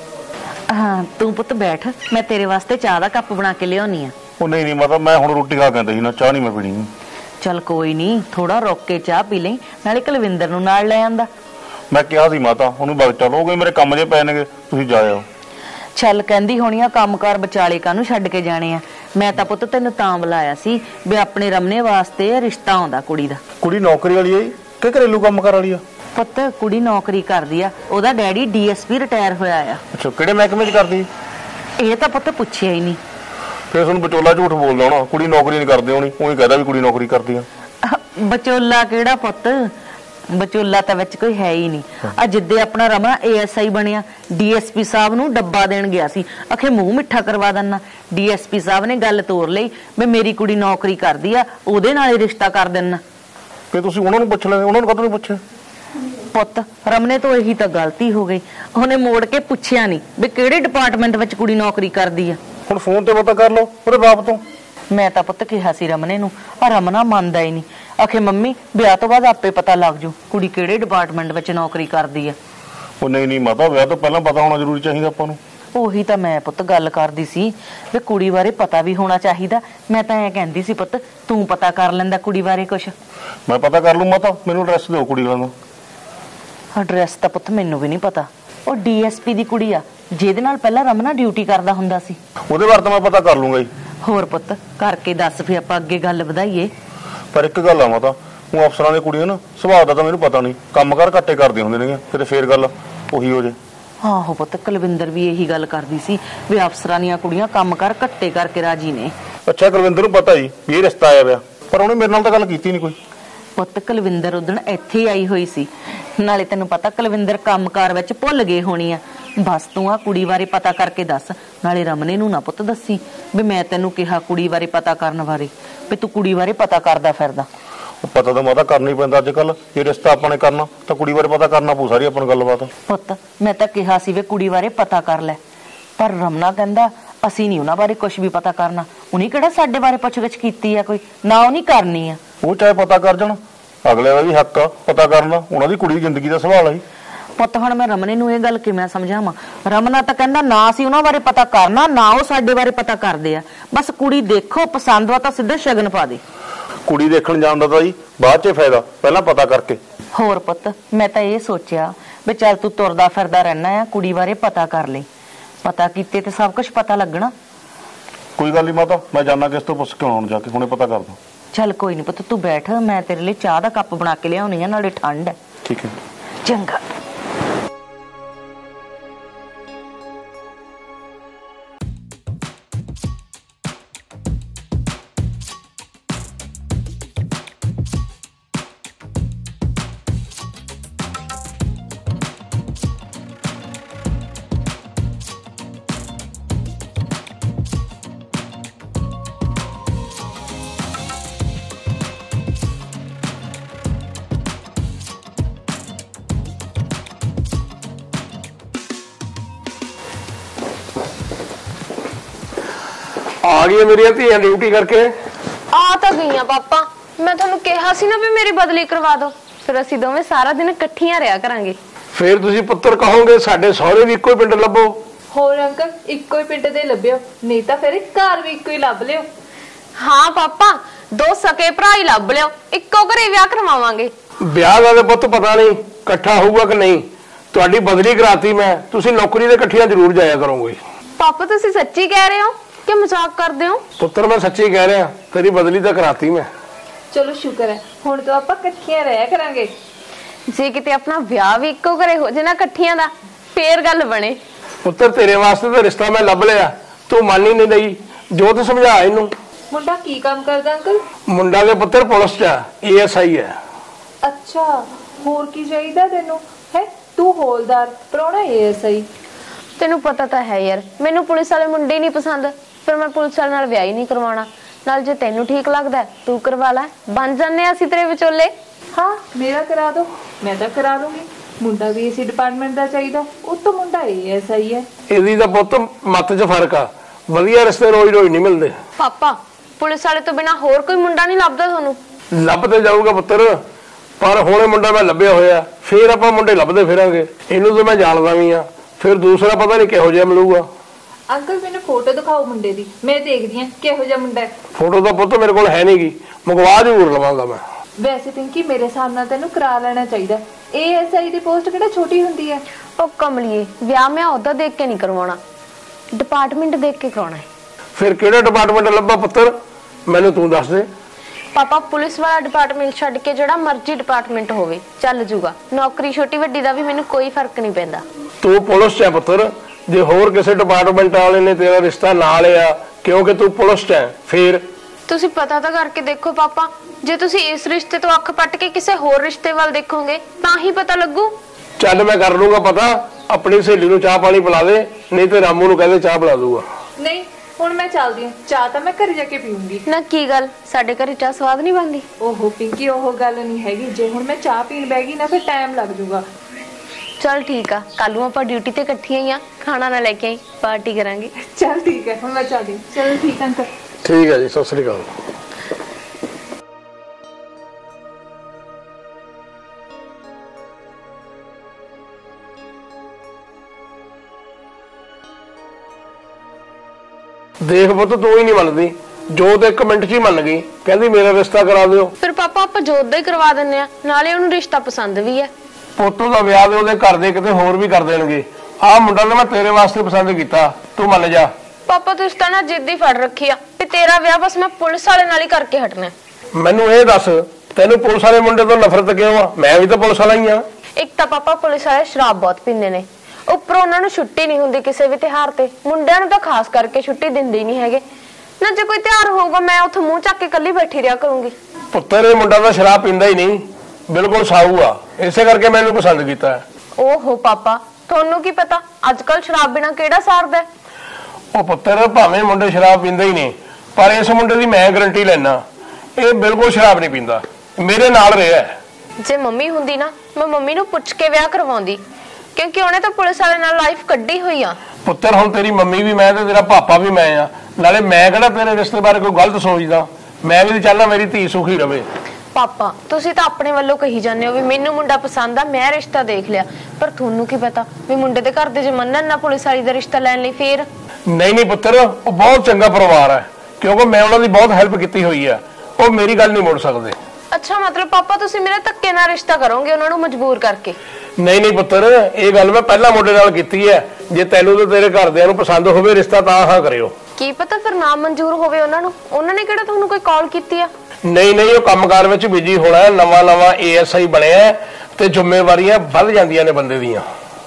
ਹਾਂ ਤੂੰ ਪੁੱਤ ਬੈਠ, ਮੈਂ ਤੇਰੇ ਵਾਸਤੇ ਚਾਹ ਦਾ ਕੱਪ ਬਣਾ ਕੇ ਲਿਆਉਣੀ ਆ। ਉਹ ਨਹੀਂ ਮਾਤਾ, ਮੈਂ ਹੁਣ ਰੋਟੀ ਖਾ ਕੇ ਆਂਦਾ ਸੀ ਨਾ, ਚਾਹ ਨਹੀਂ ਮੈਂ ਪੀਣੀ। ਚੱਲ ਕੋਈ ਨਹੀਂ, ਥੋੜਾ ਰੁਕ ਕੇ ਚਾਹ ਪੀ ਲਈ, ਨਾਲੇ ਕੁਲਵਿੰਦਰ ਨੂੰ ਨਾਲ ਲੈ ਆਂਦਾ। ਮੈਂ ਕਿਹਾ ਸੀ ਮਾਤਾ ਉਹਨੂੰ, ਬਗ ਚਲੋ ਗਏ ਮੇਰੇ ਕੰਮ ਜੇ ਪੈ ਨੇਗੇ, ਤੁਸੀਂ ਜਾ ਆਓ। ਚੱਲ ਕਹਿੰਦੀ ਹੋਣੀ ਆ ਕੰਮਕਾਰ ਵਿਚਾਲੇ ਕਾਹਨੂੰ ਛੱਡ ਕੇ ਜਾਣੇ ਆ। ਮੈਂ ਤਾਂ ਪੁੱਤ ਤੈਨੂੰ ਤਾਂ ਬੁਲਾਇਆ ਸੀ ਵੀ ਆਪਣੇ ਰਮਨੇ ਵਾਸਤੇ ਰਿਸ਼ਤਾ ਆਉਂਦਾ ਕੁੜੀ ਦਾ। ਕੁੜੀ ਨੌਕਰੀ ਵਾਲੀ ਹੈ ਕਿ ਘਰੇਲੂ ਕੰਮ ਕਰਨ ਵਾਲੀ ਆ? ਪੁੱਤ ਕੁੜੀ ਨੌਕਰੀ ਕਰਦੀ ਆ, ਉਹਦਾ ਡੈਡੀ ਡੀਐਸਪੀ ਰਿਟਾਇਰ ਹੋਇਆ ਆ। ਅੱਛਾ, ਕਿਹੜੇ ਮਹਿਕਮੇ 'ਚ ਕਰਦੀ? ਇਹ ਤਾਂ ਪੁੱਤ ਪੁੱਛਿਆ ਹੀ ਨਹੀਂ। ਫਿਰ ਤੁਹਾਨੂੰ ਵਿਚੋਲਾ ਝੂਠ ਬੋਲਦਾ ਹੋਣਾ, ਕੁੜੀ ਨੌਕਰੀ ਨਹੀਂ ਕਰਦੀ ਹੋਣੀ, ਉਹੀ ਕਹਦਾ ਵੀ ਕੁੜੀ ਨੌਕਰੀ ਕਰਦੀ ਆ। ਵਿਚੋਲਾ ਕਿਹੜਾ ਪੁੱਤ, ਵਿਚੋਲਾ ਤਾਂ ਵਿੱਚ ਕੋਈ ਹੈ ਹੀ ਨਹੀਂ। ਆ ਜਿੱਦੇ ਆਪਣਾ ਰਮਾ ਏਐਸਆਈ ਬਣਿਆ, ਡੀਐਸਪੀ ਸਾਹਿਬ ਨੂੰ ਡੱਬਾ ਦੇਣ ਗਿਆ ਸੀ, ਆਖੇ ਮੂੰਹ ਮਿੱਠਾ ਕਰਵਾ ਦਿੰਨਾ। ਡੀਐਸਪੀ ਸਾਹਿਬ ਨੇ ਗੱਲ ਤੋਰ ਲਈ ਵੀ ਮੇਰੀ ਕੁੜੀ ਨੌਕਰੀ ਕਰਦੀ ਆ, ਉਹਦੇ ਨਾਲ ਹੀ ਰਿਸ਼ਤਾ ਕਰ ਦੇਣਾ। ਫਿਰ ਤੁਸੀਂ ਉਹਨਾਂ ਨੂੰ ਪੁੱਛ ਲੈਂਦੇ, ਉਹਨਾਂ ਨੂੰ ਕਦੋਂ ਨਹੀਂ ਪੁੱਛਿਆ? ਪੁੱਤ ਰਮਨੇ ਤੋਂ ਇਹੀ ਤਾਂ ਗਲਤੀ ਹੋ ਗਈ, ਉਹਨੇ ਮੋੜ ਕੇ ਪੁੱਛਿਆ ਨਹੀਂ ਵੀ ਕਿਹੜੇ ਡਿਪਾਰਟਮੈਂਟ ਵਿੱਚ ਕੁੜੀ ਨੌਕਰੀ ਕਰਦੀ ਆ। ਹੁਣ ਫੋਨ ਤੇ ਪਤਾ ਕਰ ਲਓ ਉਹਦੇ ਬਾਪ ਤੋਂ। ਮੈਂ ਤਾਂ ਪੁੱਤ ਕਿਹਾ ਸੀ ਰਮਨੇ ਨੂੰ, ਪਰ ਰਮਨਾ ਮੰਨਦਾ ਹੀ ਨਹੀਂ। ਆਖੇ ਮੰਮੀ ਵਿਆਹ ਤੋਂ ਬਾਅਦ ਆਪੇ ਪਤਾ ਲੱਗ ਜੂ ਕੁੜੀ ਕਿਹੜੇ ਡਿਪਾਰਟਮੈਂਟ ਵਿੱਚ ਨੌਕਰੀ ਕਰਦੀ ਆ। ਉਹ ਨਹੀਂ ਮਾਤਾ, ਵਿਆਹ ਤੋਂ ਪਹਿਲਾਂ ਪਤਾ ਹੋਣਾ ਜ਼ਰੂਰੀ ਚਾਹੀਦਾ ਆਪਾਂ ਨੂੰ। ਉਹੀ ਤਾਂ ਮੈਂ ਪੁੱਤ ਗੱਲ ਕਰਦੀ ਸੀ ਵੀ ਕੁੜੀ ਬਾਰੇ ਪਤਾ ਵੀ ਹੋਣਾ ਚਾਹੀਦਾ। ਮੈਂ ਤਾਂ ਐ ਕਹਿੰਦੀ ਸੀ ਪੁੱਤ ਤੂੰ ਪਤਾ ਕਰ ਲੈਂਦਾ ਕੁੜੀ ਬਾਰੇ ਕੁਛ। ਮੈਂ ਪਤਾ ਕਰ ਲੂ ਮਾਤਾ, ਮੈਨੂੰ ਐਡਰੈਸ ਦਿਓ ਕੁੜੀ ਦਾ। ਐਡਰੈਸ ਤਾਂ ਪੁੱਤ ਮੈਨੂੰ ਵੀ ਨਹੀਂ ਪਤਾ। ਉਹ ਡੀਐਸਪੀ ਦੀ ਕੁੜੀ ਆ ਜਿਹਦੇ ਨਾਲ ਪਹਿਲਾਂ ਰਮਨਾ ਡਿਊਟੀ ਕਰਦਾ ਹੁੰਦਾ ਸੀ। ਉਹਦੇ ਬਾਰੇ ਤਾਂ ਮੈਂ ਪਤਾ ਕਰ ਲੂੰਗਾ ਜੀ। ਹੋਰ ਪੁੱਤ ਕਰਕੇ ਦੱਸ ਫੇ ਆਪਾਂ ਅੱਗੇ ਗੱਲ ਵਧਾਈਏ। ਪਰ ਇੱਕ ਗੱਲ ਆ ਮਾਤਾ, ਉਹ ਅਫਸਰਾਂ ਦੀ ਕੁੜੀਆਂ ਨਾ ਸੁਭਾਅ ਦਾ ਤਾਂ ਮੈਨੂੰ ਪਤਾ ਨਹੀਂ, ਕੰਮ ਕਰ ਘੱਟੇ ਕਰਦੀਆਂ ਹੁੰਦੇ ਨੇ ਕਿਤੇ ਫੇਰ ਗੱਲ ਉਹੀ ਹੋ ਜੇ। ਆਹੋ ਪੁੱਤ ਕੁਲਵਿੰਦਰ ਵੀ ਇਹੀ ਗੱਲ ਕਰਦੀ ਸੀ ਵੀ ਅਫਸਰਾਂ ਦੀਆਂ ਕੁੜੀਆਂ ਕੰਮ ਕਰ ਘੱਟੇ ਕਰਕੇ ਰਾਜੀ ਨੇ। ਅੱਛਾ ਕੁਲਵਿੰਦਰ ਨੂੰ ਪਤਾ ਜੀ ਵੀ ਇਹ ਰਿਸ਼ਤਾ ਆਇਆ ਪਿਆ, ਪਰ ਉਹਨੇ ਮੇਰੇ ਨਾਲ ਤਾਂ ਗੱਲ ਕੀਤੀ ਨਹੀਂ ਕੋਈ। ਪੁੱਤ ਕੁਲਵਿੰਦਰ ਉਦਣ ਇੱਥੇ ਹੀ ਆਈ ਹੋਈ ਸੀ, ਨਾਲੇ ਤੈਨੂੰ ਪਤਾ ਕੁਲਵਿੰਦਰ ਕੰਮਕਾਰ ਵਿੱਚ ਭੁੱਲ ਗਏ ਹੋਣੀ ਆ। ਬਸ ਤੂੰ ਆ ਕੁੜੀ ਬਾਰੇ ਪਤਾ ਕਰਕੇ ਦੱਸ, ਨਾਲੇ ਰਮਨੇ ਨੂੰ ਨਾ ਪੁੱਤ ਦੱਸੀ ਵੀ ਮੈਂ ਤੈਨੂੰ ਕਿਹਾ ਕੁੜੀ ਬਾਰੇ ਪਤਾ ਕਰਨ ਬਾਰੇ, ਵੀ ਤੂੰ ਕੁੜੀ ਬਾਰੇ ਪਤਾ ਕਰਦਾ ਫਿਰਦਾ। ਪਤਾ ਤਾਂ ਮਾਤਾ ਕਰਨਾ ਹੀ ਪੈਂਦਾ ਅੱਜ ਕੱਲ, ਜੇ ਰਿਸ਼ਤਾ ਆਪਾਂ ਨੇ ਕਰਨਾ ਤਾਂ ਕੁੜੀ ਬਾਰੇ ਪਤਾ ਕਰਨਾ ਪਊ ਸਾਰੀ ਆਪਾਂ ਨੂੰ ਗੱਲਬਾਤ। ਪੁੱਤ ਮੈਂ ਤਾਂ ਕਿਹਾ ਸੀ ਵੀ ਕੁੜੀ ਬਾਰੇ ਪਤਾ ਕਰ ਲੈ, ਪਰ ਰਮਨਾ ਕਹਿੰਦਾ ਅਸੀਂ ਨਹੀਂ ਉਹਨਾਂ ਬਾਰੇ ਕੁਝ ਵੀ ਪਤਾ ਕਰਨਾ। ਉਹਨੇ ਕਿਹੜਾ ਸਾਡੇ ਬਾਰੇ ਪੁੱਛਗਿੱਛ ਕੀਤੀ ਆ ਕੋਈ, ਨਾ ਉਹਨੇ ਕਰਨੀ ਆ। ਉਹ ਚਾਹੇ ਪਤਾ ਕਰ ਜਾਣ, ਅਗਲੇ ਦਾ ਵੀ ਹੱਕ ਆ ਪਤਾ ਕਰਨ ਦਾ, ਉਹਨਾਂ ਦੀ ਕੁੜੀ ਦੀ ਜ਼ਿੰਦਗੀ ਦਾ ਸਵਾਲ ਆ ਜੀ। ਪੁੱਤ ਹੁਣ ਮੈਂ ਰਮਨੇ ਨੂੰ ਇਹ ਗੱਲ ਕਿਵੇਂ ਸਮਝਾਵਾਂ? ਰਮਨਾ ਤਾਂ ਕਹਿੰਦਾ ਨਾ ਅਸੀਂ ਉਹਨਾਂ ਬਾਰੇ ਪਤਾ ਕਰਨਾ, ਨਾ ਉਹ ਸਾਡੇ ਬਾਰੇ ਪਤਾ ਕਰਦੇ ਆ। ਬਸ ਕੁੜੀ ਦੇਖੋ ਪਸੰਦ ਆ ਤਾਂ ਸਿੱਧਾ ਸ਼ਗਨ ਪਾ ਦੇ। ਕੁੜੀ ਦੇਖਣ ਜਾਣ ਦਾ ਤਾਂ ਜੀ ਬਾਅਦ 'ਚ ਫਾਇਦਾ, ਪਹਿਲਾਂ ਪਤਾ ਕਰਕੇ। ਹੋਰ ਪੁੱਤ ਮੈਂ ਤਾਂ ਇਹ ਸੋਚਿਆ ਵੀ ਚੱਲ ਤੂੰ ਤੁਰਦਾ ਫਿਰਦਾ ਰਹਿਣਾ ਆ, ਕੁੜੀ ਬਾਰੇ ਪਤਾ ਕਰ ਲੈ। ਪਤਾ ਕੀਤੇ ਤੇ ਸਭ ਕੁਝ ਪਤਾ ਲੱਗਣਾ। ਕੋਈ ਗੱਲ ਨਹੀਂ ਮਾਤਾ, ਮੈਂ ਜਾਣਾ ਕਿਸ ਤੋਂ ਪੁੱਛ ਕੇ ਆਉਣ, ਜਾ ਕੇ ਹੁਣੇ ਪਤਾ ਕਰਦਾ। ਚੱਲ ਕੋਈ ਨਹੀਂ ਪੁੱਤ ਤੂੰ ਬੈਠ, ਮੈਂ ਤੇਰੇ ਲਈ ਚਾਹ ਦਾ ਕੱਪ ਬਣਾ ਕੇ ਲਿਆਉਣੀ ਆ, ਨਾਲੇ ਠੰਡ ਹੈ। ਠੀਕ ਹੈ ਚੰਗਾ। ਆ ਗਈ ਮੇਰੀਆਂ ਧੀਆਂ ਡਿਊਟੀ ਕਰਕੇ। ਆ ਤਾਂ ਗਈਆਂ ਪਾਪਾ, ਮੈਂ ਤੁਹਾਨੂੰ ਕਿਹਾ ਸੀ ਨਾ ਵੀ ਮੇਰੀ ਬਦਲੀ ਕਰਵਾ ਦਿਓ, ਫਿਰ ਅਸੀਂ ਦੋਵੇਂ ਸਾਰਾ ਦਿਨ ਇਕੱਠੀਆਂ ਰਿਹਾ ਕਰਾਂਗੇ। ਫਿਰ ਤੁਸੀਂ ਪੁੱਤਰ ਕਹੋਗੇ ਸਾਡੇ ਸਹੁਰੇ ਵੀ ਇੱਕੋ ਹੀ ਪਿੰਡ ਲੱਭੋ। ਹੋਰ ਅੰਕਲ ਇੱਕੋ ਹੀ ਪਿੰਡ ਦੇ ਲੱਭਿਓ, ਨਹੀਂ ਤਾਂ ਫਿਰ ਘਰ ਵੀ ਇੱਕੋ ਹੀ ਲੱਭ ਲਿਓ। ਹਾਂ ਪਾਪਾ, ਦੋ ਸਕੇ ਭਰਾ ਹੀ ਲੱਭ ਲਿਓ, ਇੱਕੋ ਘਰੇ ਵਿਆਹ ਕਰਵਾਵਾਂਗੇ। ਵਿਆਹ ਦਾ ਪੁੱਤ ਪਤਾ ਨਹੀਂ ਇਕੱਠਾ ਹੋਊਗਾ ਕਿ ਨਹੀਂ, ਤੁਹਾਡੀ ਬਦਲੀ ਕਰਾਤੀ ਮੈਂ, ਤੁਸੀਂ ਨੌਕਰੀ ਦੇ ਇਕੱਠੀਆਂ ਜ਼ਰੂਰ ਜਾਇਆ ਕਰੋਗੇ। ਪਾਪਾ ਤੁਸੀਂ ਸੱਚੀ ਕਹਿ ਰਹੇ ਹੋ ਕਿ ਮਜ਼ਾਕ ਕਰਦੇ ਹੋ? ਪੁੱਤਰ ਮੈਂ ਸੱਚੀ ਕਹਿ ਰਿਹਾ, ਤੇਰੀ ਬਦਲੀ ਤਾਂ ਕਰਾਤੀ ਮੈਂ। ਚਲੋ ਸ਼ੁਕਰ ਹੈ, ਹੁਣ ਤਾਂ ਆਪਾਂ ਇਕੱਠੀਆਂ ਰਹਿਆ ਕਰਾਂਗੇ। ਜੇ ਕਿਤੇ ਆਪਣਾ ਵਿਆਹ ਵੀ ਇੱਕੋ ਘਰੇ ਹੋ ਜੇ ਨਾ ਇਕੱਠੀਆਂ ਦਾ, ਫੇਰ ਗੱਲ ਬਣੇ। ਪੁੱਤਰ ਤੇਰੇ ਵਾਸਤੇ ਤਾਂ ਰਿਸ਼ਤਾ ਮੈਂ ਲੱਭ ਲਿਆ, ਤੂੰ ਮੰਨ ਹੀ ਨਹੀਂ ਰਹੀ। ਜੋਤ ਸਮਝਾ ਇਹਨੂੰ। ਮੁੰਡਾ ਕੀ ਕੰਮ ਕਰਦਾ ਅੰਕਲ? ਮੁੰਡਾ ਦੇ ਪੁੱਤਰ ਪੁਲਿਸ 'ਚ ਆ, ASI ਹੈ। ਅੱਛਾ, ਹੋਰ ਕੀ ਚਾਹੀਦਾ ਤੈਨੂੰ? ਹੈ ਤੂੰ ਹੌਲਦਾਰ, ਪ੍ਰਾਹੁਣਾ ASI। ਤੈਨੂੰ ਪਤਾ ਤਾਂ ਹੈ ਯਾਰ, ਮੈਨੂੰ ਪੁਲਿਸ ਵਾਲੇ ਮੁੰਡੇ ਨਹੀਂ ਪਸੰਦ, ਫਿਰ ਮੈਂ ਪੁਲਿਸ ਵਾਲੇ ਨਾਲ ਵਿਆਹ ਹੀ ਨਹੀਂ ਕਰਵਾਉਣਾ। ਨਾਲ ਜੇ ਤੈਨੂੰ ਠੀਕ ਲੱਗਦਾ ਤੂੰ ਕਰਵਾ ਲੈ, ਬਣ ਜਾਂਦੇ ਆ ਅਸੀਂ ਤੇਰੇ ਵਿਚੋਲੇ। ਹਾਂ ਮੇਰਾ ਕਰਾ ਦੋ, ਮੈਂ ਤਾਂ ਕਰਾ ਲੂੰਗੀ। ਮੁੰਡਾ ਵੀ ਇਸੇ ਡਿਪਾਰਟਮੈਂਟ ਦਾ ਚਾਹੀਦਾ, ਉਹ ਤਾਂ ਮੁੰਡਾ ASI ਹੈ। ਇਹਦੀ ਤਾਂ ਪੁੱਤ ਮੱਤ 'ਚ ਫਰਕ ਆ, ਵਧੀਆ ਰਿਸ਼ਤੇ ਰੋਜ਼ ਰੋਜ਼ ਨਹੀਂ ਮਿਲਦੇ। ਪਾਪਾ ਪੁਲਿਸ ਵਾਲੇ ਤੋਂ ਬਿਨਾ ਹੋਰ ਕੋਈ ਮੁੰਡਾ ਨਹੀਂ ਲੱਭਦਾ ਤੁਹਾਨੂੰ? ਲੱਭ ਤੇ ਜਾਊਗਾ ਪੁੱਤਰ, ਪਰ ਹੁਣ ਇਹ ਮੁੰਡਾ ਮੈਂ ਲੱਭਿਆ ਹੋਇਆ, ਫੇਰ ਆਪਾਂ ਮੁੰਡੇ ਲੱਭਦੇ ਫਿਰਾਂਗੇ। ਇਹਨੂੰ ਤਾਂ ਮੈਂ ਜਾਣਦਾ ਵੀ ਆ, ਫਿਰ ਦੂਸਰਾ ਪਤਾ ਨਹੀਂ ਕਿਹੋ ਜਿਹਾ ਮਿਲੂਗਾ। ਅੰਕਲ ਮੈਨੂੰ ਫੋਟੋ ਦਿਖਾਓ ਮੁੰਡੇ ਦੀ, ਮੈਂ ਦੇਖਦੀ ਆ ਕਿਹੋ ਜਿਹਾ ਮੁੰਡਾ ਹੈ। ਫੋਟੋ ਤਾਂ ਪੁੱਤ ਮੇਰੇ ਕੋਲ ਹੈ ਨਹੀਂਗੀ, ਮੰਗਵਾ ਜ਼ਰੂਰ ਲਵਾਂਗਾ ਮੈਂ। ਵੈਸੇ ਪਿੰਕੀ ਮੇਰੇ ਹਿਸਾਬ ਨਾਲ ਤੈਨੂੰ ਕਰਾ ਲੈਣਾ ਚਾਹੀਦਾ, ASI ਦੀ ਪੋਸਟ ਕਿਹੜਾ ਛੋਟੀ ਹੁੰਦੀ ਹੈ। ਉਹ ਕਮਲੀਏ, ਵਿਆਹ ਮੈਂ ਉਹਦਾ ਦੇਖ ਕੇ ਨਹੀਂ ਕਰਵਾਉਣਾ, ਡਿਪਾਰਟਮੈਂਟ ਦੇਖ ਕੇ ਕਰਾਉਣਾ ਹੈ। ਫਿਰ ਕਿਹੜਾ ਡਿਪਾਰਟਮੈਂਟ ਲੱਭਾ ਪੁੱਤਰ, ਮੈਨੂੰ ਤੂੰ ਦੱਸ ਦੇ। ਪਾਪਾ ਪੁਲਿਸ ਵਾਲਾ ਡਿਪਾਰਟਮੈਂਟ ਛੱਡ ਕੇ ਜਿਹੜਾ ਮਰਜ਼ੀ ਡਿਪਾਰਟਮੈਂਟ ਹੋਵੇ ਚੱਲ ਜੂਗਾ, ਨੌਕਰੀ ਛੋਟੀ ਵੱਡੀ ਦਾ ਵੀ ਮੈਨੂੰ ਕੋਈ ਫਰਕ ਨਹੀਂ ਪੈਂਦਾ। ਤੂੰ ਪੁਲਿਸ 'ਚ ਹੈ ਪੁੱਤਰ, ਜੇ ਹੋਰ ਕਿਸੇ ਡਿਪਾਰਟਮੈਂਟ ਵਾਲੇ ਨੇ ਤੇਰਾ ਰਿਸ਼ਤਾ ਨਾ ਲਿਆ ਕਿਉਂਕਿ ਤੂੰ ਪੁਲਿਸ 'ਚ ਹੈ, ਫਿਰ ਤੁਸੀਂ ਪਤਾ ਤਾਂ ਕਰਕੇ ਦੇਖੋ ਪਾਪਾ, ਜੇ ਤੁਸੀਂ ਇਸ ਰਿਸ਼ਤੇ ਤੋਂ ਅੱਖ ਪੱਟ ਕੇ ਕਿਸੇ ਹੋਰ ਰਿਸ਼ਤੇ ਵੱਲ ਦੇਖੋਗੇ ਤਾਂ ਹੀ ਪਤਾ ਲੱਗੂ। ਚੱਲ ਮੈਂ ਕਰ ਲੂੰਗਾ ਪਤਾ, ਆਪਣੀ ਸਹੇਲੀ ਨੂੰ ਚਾਹ ਪਾਣੀ ਪਿਲਾ ਦੇ, ਨਹੀਂ ਤੇ ਰਾਮੂ ਨੂੰ ਕਹਦੇ ਚਾਹ ਪਿਲਾ ਦੂਗਾ। ਨਹੀਂ ਹੁਣ ਮੈਂ ਚੱਲਦੀ ਹਾਂ, ਚਾਹ ਤਾਂ ਮੈਂ ਘਰੇ ਜਾ ਕੇ ਪੀਉਂਗੀ। ਨਾ ਕੀ ਗੱਲ, ਸਾਡੇ ਘਰੇ ਚਾਹ ਸਵਾਦ ਨਹੀਂ ਬਣਦੀ? ਓਹੋ ਪਿੰਕੀ ਉਹ ਗੱਲ ਨਹੀਂ ਹੈਗੀ, ਜੇ ਹੁਣ ਮੈਂ ਚਾਹ ਪੀਣ ਬਹਿ ਗਈ ਨਾ ਫਿਰ ਟਾਈਮ ਲੱਗ ਜਾਊਗਾ। ਚਲ ਠੀਕ ਆ, ਕੱਲ ਨੂੰ ਆਪਾਂ ਡਿਊਟੀ ਤੇ ਇਕੱਠੀਆਂ ਹੀ ਆ, ਖਾਣਾ ਨਾ ਲੈ ਕੇ ਆਈ, ਪਾਰਟੀ ਕਰਾਂਗੇ। ਚਲ ਠੀਕ ਹੈ, ਹੁਣ ਮੈਂ ਚੱਲਦੀ ਹਾਂ। ਚਲੋ ਠੀਕ ਅੰਕਲ। ਠੀਕ ਹੈ ਜੀ, ਸਤਿ ਸ੍ਰੀ ਅਕਾਲ। ਦੇਖ ਪੁੱਤ ਤੂੰ ਹੀ ਨਹੀਂ ਮੰਨਦੀ, ਜੋਤ 1 ਮਿੰਟ 'ਚ ਹੀ ਮੰਨ ਗਈ, ਕਹਿੰਦੀ ਮੇਰਾ ਰਿਸ਼ਤਾ ਕਰਾ ਦਿਓ। ਫਿਰ ਪਾਪਾ ਆਪਾਂ ਜੋਤ ਦਾ ਹੀ ਕਰਵਾ ਦਿੰਨੇ ਆ, ਨਾਲੇ ਉਹਨੂੰ ਰਿਸ਼ਤਾ ਪਸੰਦ ਵੀ ਹੈ। ਪੁੱਤ ਦਾ ਵਿਆਹ ਦੇ ਉਹਦੇ ਘਰ ਦੇ ਕਿਤੇ ਹੋਰ ਵੀ ਕਰ ਦੇਣਗੇ, ਆਹ ਮੁੰਡਾ ਤਾਂ ਮੈਂ ਤੇਰੇ ਵਾਸਤੇ ਪਸੰਦ ਕੀਤਾ, ਤੂੰ ਮੰਨ ਜਾ। ਪਾਪਾ ਤੁਸੀਂ ਤਾਂ ਨਾ ਜਿੱਦ ਹੀ ਫੜ ਰੱਖੀ ਆ ਤੇ ਤੇਰਾ ਵਿਆਹ ਬਸ ਮੈਂ ਪੁਲਿਸ ਵਾਲੇ ਨਾਲ ਹੀ ਕਰਕੇ ਹਟਣਾ। ਮੈਨੂੰ ਇਹ ਦੱਸ, ਤੈਨੂੰ ਪੁਲਿਸ ਵਾਲੇ ਮੁੰਡੇ ਤੋਂ ਨਫ਼ਰਤ ਕਿਉਂ ਆ? ਮੈਂ ਵੀ ਤਾਂ ਪੁਲਿਸ ਵਾਲਾ ਹੀ ਆ। ਇੱਕ ਤਾਂ ਪਾਪਾ ਪੁਲਿਸ ਵਾਲੇ ਸ਼ਰਾਬ ਬਹੁਤ ਪੀਂਦੇ ਨੇ, ਉੱਪਰੋਂ ਉਹਨਾਂ ਨੂੰ ਛੁੱਟੀ ਨਹੀਂ ਹੁੰਦੀ ਕਿਸੇ ਵੀ ਤਿਉਹਾਰ ਤੇ, ਮੁੰਡਿਆਂ ਨੂੰ ਤਾਂ ਖਾਸ ਕਰਕੇ ਛੁੱਟੀ ਦਿੰਦੇ ਹੀ ਨਹੀਂ ਹੈਗੇ ਨਾ। ਜੇ ਕੋਈ ਤਿਉਹਾਰ ਹੋਊਗਾ ਮੈਂ ਉੱਥੇ ਮੂੰਹ ਚੱਕ ਕੇ ਇਕੱਲੀ ਬੈਠੀ ਰਿਹਾ ਕਰੂੰਗੀ। ਪੁੱਤਰ ਇਹ ਮੁੰਡਾ ਤਾਂ ਸ਼ਰਾਬ ਪੀਂਦਾ ਹੀ ਨਹੀਂ, ਬਿਲਕੁਲ ਸਾਊ ਆ, ਇਸੇ ਕਰਕੇ ਮੈਨੂੰ ਪਸੰਦ ਕੀਤਾ। ਓਹੋ ਪਾਪਾ, ਤੁਹਾਨੂੰ ਕੀ ਪਤਾ ਅੱਜ ਕੱਲ ਸ਼ਰਾਬ ਬਿਨਾ ਕਿਹੜਾ ਸਰਦਾ? ਉਹ ਪੁੱਤਰ ਭਾਵੇਂ ਮੁੰਡੇ ਸ਼ਰਾਬ ਪੀਂਦੇ ਹੀ ਨਹੀਂ, ਪਰ ਇਸ ਮੁੰਡੇ ਦੀ ਮੈਂ ਗਾਰੰਟੀ ਲੈਣਾ, ਇਹ ਬਿਲਕੁਲ ਸ਼ਰਾਬ ਨਹੀਂ ਪੀਂਦਾ, ਮੇਰੇ ਨਾਲ ਰਿਹਾ। ਜੇ ਮੰਮੀ ਹੁੰਦੀ ਨਾ ਮੈਂ ਮੰਮੀ ਨੂੰ ਪੁੱਛ ਕੇ ਵਿਆਹ ਕਰਵਾਉਂਦੀ, ਕਿਉਂਕਿ ਉਹਨੇ ਤਾਂ ਪੁਲਿਸ ਵਾਲੇ ਨਾਲ ਲਾਈਫ ਕੱਢੀ ਹੋਈ ਆ। ਪੁੱਤਰ ਹੁਣ ਤੇਰੀ ਮੰਮੀ ਵੀ ਮੈਂ ਤੇ ਤੇਰਾ ਪਾਪਾ ਵੀ ਮੈਂ ਆ, ਨਾਲੇ ਮੈਂ ਕਿਹੜਾ ਤੇਰੇ ਰਿਸ਼ਤੇ ਬਾਰੇ ਕੋਈ ਗਲਤ ਸੋਚਦਾ, ਮੈਂ ਵੀ ਚਾਹੁੰਦਾ ਮੇਰੀ ਧੀ ਸੁਖੀ ਰਵੇ। ਪਾਪਾ ਤੁਸੀਂ ਤਾਂ ਆਪਣੇ ਵੱਲੋਂ ਕਹੀ ਜਾਂਦੇ ਹੋ ਵੀ ਮੈਨੂੰ ਮੁੰਡਾ ਪਸੰਦ ਆ, ਮੈਂ ਰਿਸ਼ਤਾ ਦੇਖ ਲਿਆ, ਪਰ ਤੁਹਾਨੂੰ ਕੀ ਪਤਾ ਵੀ ਮੁੰਡੇ ਦੇ ਘਰ ਦੇ ਜੇ ਮੰਨਣ ਨਾ ਪੁਲਿਸ ਵਾਲੀ ਦਾ ਰਿਸ਼ਤਾ ਲੈਣ ਲਈ ਫੇਰ? ਨਹੀਂ ਪੁੱਤਰ, ਉਹ ਬਹੁਤ ਚੰਗਾ ਪਰਿਵਾਰ ਹੈ, ਕਿਉਂਕਿ ਮੈਂ ਉਹਨਾਂ ਦੀ ਬਹੁਤ ਹੈਲਪ ਕੀਤੀ ਹੋਈ ਹੈ, ਉਹ ਮੇਰੀ ਗੱਲ ਨਹੀਂ ਮੋੜ ਸਕਦੇ। ਅੱਛਾ, ਮਤਲਬ ਪਾਪਾ ਤੁਸੀਂ ਮੇਰੇ ਧੱਕੇ ਨਾਲ ਰਿਸ਼ਤਾ ਕਰੋਗੇ ਉਹਨਾਂ ਨੂੰ ਮਜਬੂਰ ਕਰਕੇ? ਨਹੀਂ ਪੁੱਤਰ, ਇਹ ਗੱਲ ਮੈਂ ਪਹਿਲਾਂ ਮੁੰਡੇ ਨਾਲ ਕੀਤੀ ਹੈ, ਜੇ ਤੈਨੂੰ ਤੇ ਤੇਰੇ ਘਰਦਿਆਂ ਨੂੰ ਪਸੰਦ ਹੋਵੇ ਰਿਸ਼ਤਾ ਤਾਂ ਹਾਂ ਕਰਿਓ। ਕੀ ਪਤਾ ਫਿਰ ਨਾ ਮਨਜ਼ੂਰ ਹੋਵੇ ਉਹਨਾਂ ਨੂੰ, ਉਹਨਾਂ ਨੇ ਕਿਹੜਾ ਤੁਹਾਨੂੰ ਕੋਈ ਕਾਲ ਕੀਤੀ ਆ? ਨਹੀਂ ਉਹ ਕੰਮਕਾਰ ਵਿੱਚ ਬਿਜੀ ਹੋਣਾ, ਨਵਾਂ ASI ਬਣਿਆ ਤੇ ਜ਼ਿੰਮੇਵਾਰੀਆਂ ਵੱਧ ਜਾਂਦੀਆਂ ਨੇ ਬੰਦੇ ਦੀਆਂ।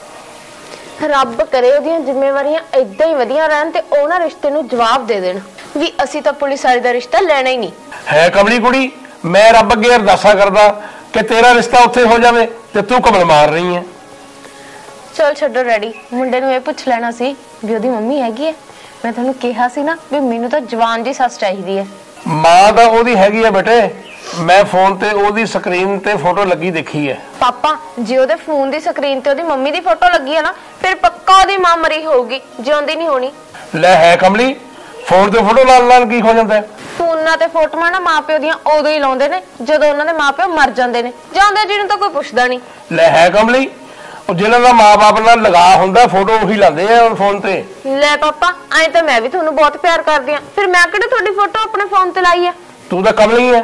ਰੱਬ ਕਰੇ ਉਹਦੀਆਂ ਜ਼ਿੰਮੇਵਾਰੀਆਂ ਏਦਾਂ ਹੀ ਵਧੀਆ ਰਹਿਣ ਤੇ ਉਹਨਾਂ ਰਿਸ਼ਤੇ ਨੂੰ ਜਵਾਬ ਦੇ ਦੇਣ ਵੀ ਅਸੀਂ ਤਾਂ ਪੁਲਿਸ ਵਾਲੇ ਦਾ ਰਿਸ਼ਤਾ ਲੈਣਾ ਹੀ ਨਹੀਂ। ਹੈ ਕਮਲੀ ਕੁੜੀ, ਮੈਂ ਰੱਬ ਅੱਗੇ ਅਰਦਾਸਾਂ ਕਰਦਾ ਕਿ ਤੇਰਾ ਰਿਸ਼ਤਾ ਉੱਥੇ ਹੋ ਜਾਵੇ ਤੇ ਤੂੰ ਕਮਲ ਮਾਰ ਰਹੀ ਹੈ। ਚਲ ਛੱਡੋ ਡੈਡੀ, ਮੁੰਡੇ ਨੂੰ ਇਹ ਪੁੱਛ ਲੈਣਾ ਸੀ ਵੀ ਉਹਦੀ ਮੰਮੀ ਹੈਗੀ ਹੈ। ਮੈਂ ਤੁਹਾਨੂੰ ਕਿਹਾ ਸੀ ਨਾ ਵੀ ਮੈਨੂੰ ਤਾਂ ਜਵਾਨ ਜੀ ਸੱਸ ਚਾਹੀਦੀ ਹੈ। ਮਾਂ ਤਾਂ ਉਹਦੀ ਹੈਗੀ ਹੈ ਬੇਟੇ, ਮੈਂ ਫੋਨ ਤੇ ਉਹਦੀ ਸਕਰੀਨ ਤੇ ਫੋਟੋ ਲੱਗੀ ਦੇਖੀ ਹੈ। ਪਾਪਾ ਜੇ ਉਹਦੇ ਫੋਨ ਦੀ ਸਕਰੀਨ ਤੇ ਉਹਦੀ ਮੰਮੀ ਦੀ ਫੋਟੋ ਲੱਗੀ ਹੈ ਨਾ, ਫਿਰ ਪੱਕਾ ਉਹਦੀ ਮਾਂ ਮਰੀ ਹੋਊਗੀ, ਜਿਉਂਦੀ ਨਹੀਂ ਹੋਣੀ। ਲੈ ਹੈ ਕਮਲੀ, ਫੋਨ ਤੇ ਫੋਟੋ ਲਾਲ ਕੀ ਹੋ ਜਾਂਦਾ? ਫੋਨਾਂ ਤੇ ਫੋਟੋਆਂ ਨਾ ਮਾਪਿਓ ਦੀਆਂ ਉਦੋਂ ਹੀ ਲਾਉਂਦੇ ਨੇ ਜਦੋਂ ਉਹਨਾਂ ਦੇ ਮਾਪਿਓ ਮਰ ਜਾਂਦੇ ਨੇ, ਜਾਂਦੇ ਜਿਹਨੂੰ ਤਾਂ ਕੋਈ ਪੁੱਛਦਾ ਨਹੀਂ। ਲੈ ਹੈ ਕਮਲੀ, ਉਹ ਜਿਹਨਾਂ ਦਾ ਮਾਂ-ਬਾਪ ਨਾਲ ਲਗਾ ਹੁੰਦਾ ਫੋਟੋ ਉਹੀ ਲਾਉਂਦੇ ਆ ਫੋਨ ਤੇ। ਲੈ ਪਾਪਾ, ਐਂ ਤਾਂ ਮੈਂ ਵੀ ਤੁਹਾਨੂੰ ਬਹੁਤ ਪਿਆਰ ਕਰਦੀ ਆ, ਫਿਰ ਮੈਂ ਕਿਹੜੇ ਤੁਹਾਡੀ ਫੋਟੋ ਆਪਣੇ ਫੋਨ ਤੇ ਲਾਈ ਆ? ਤੂੰ ਤਾਂ ਕਮਲੀ ਹੈ।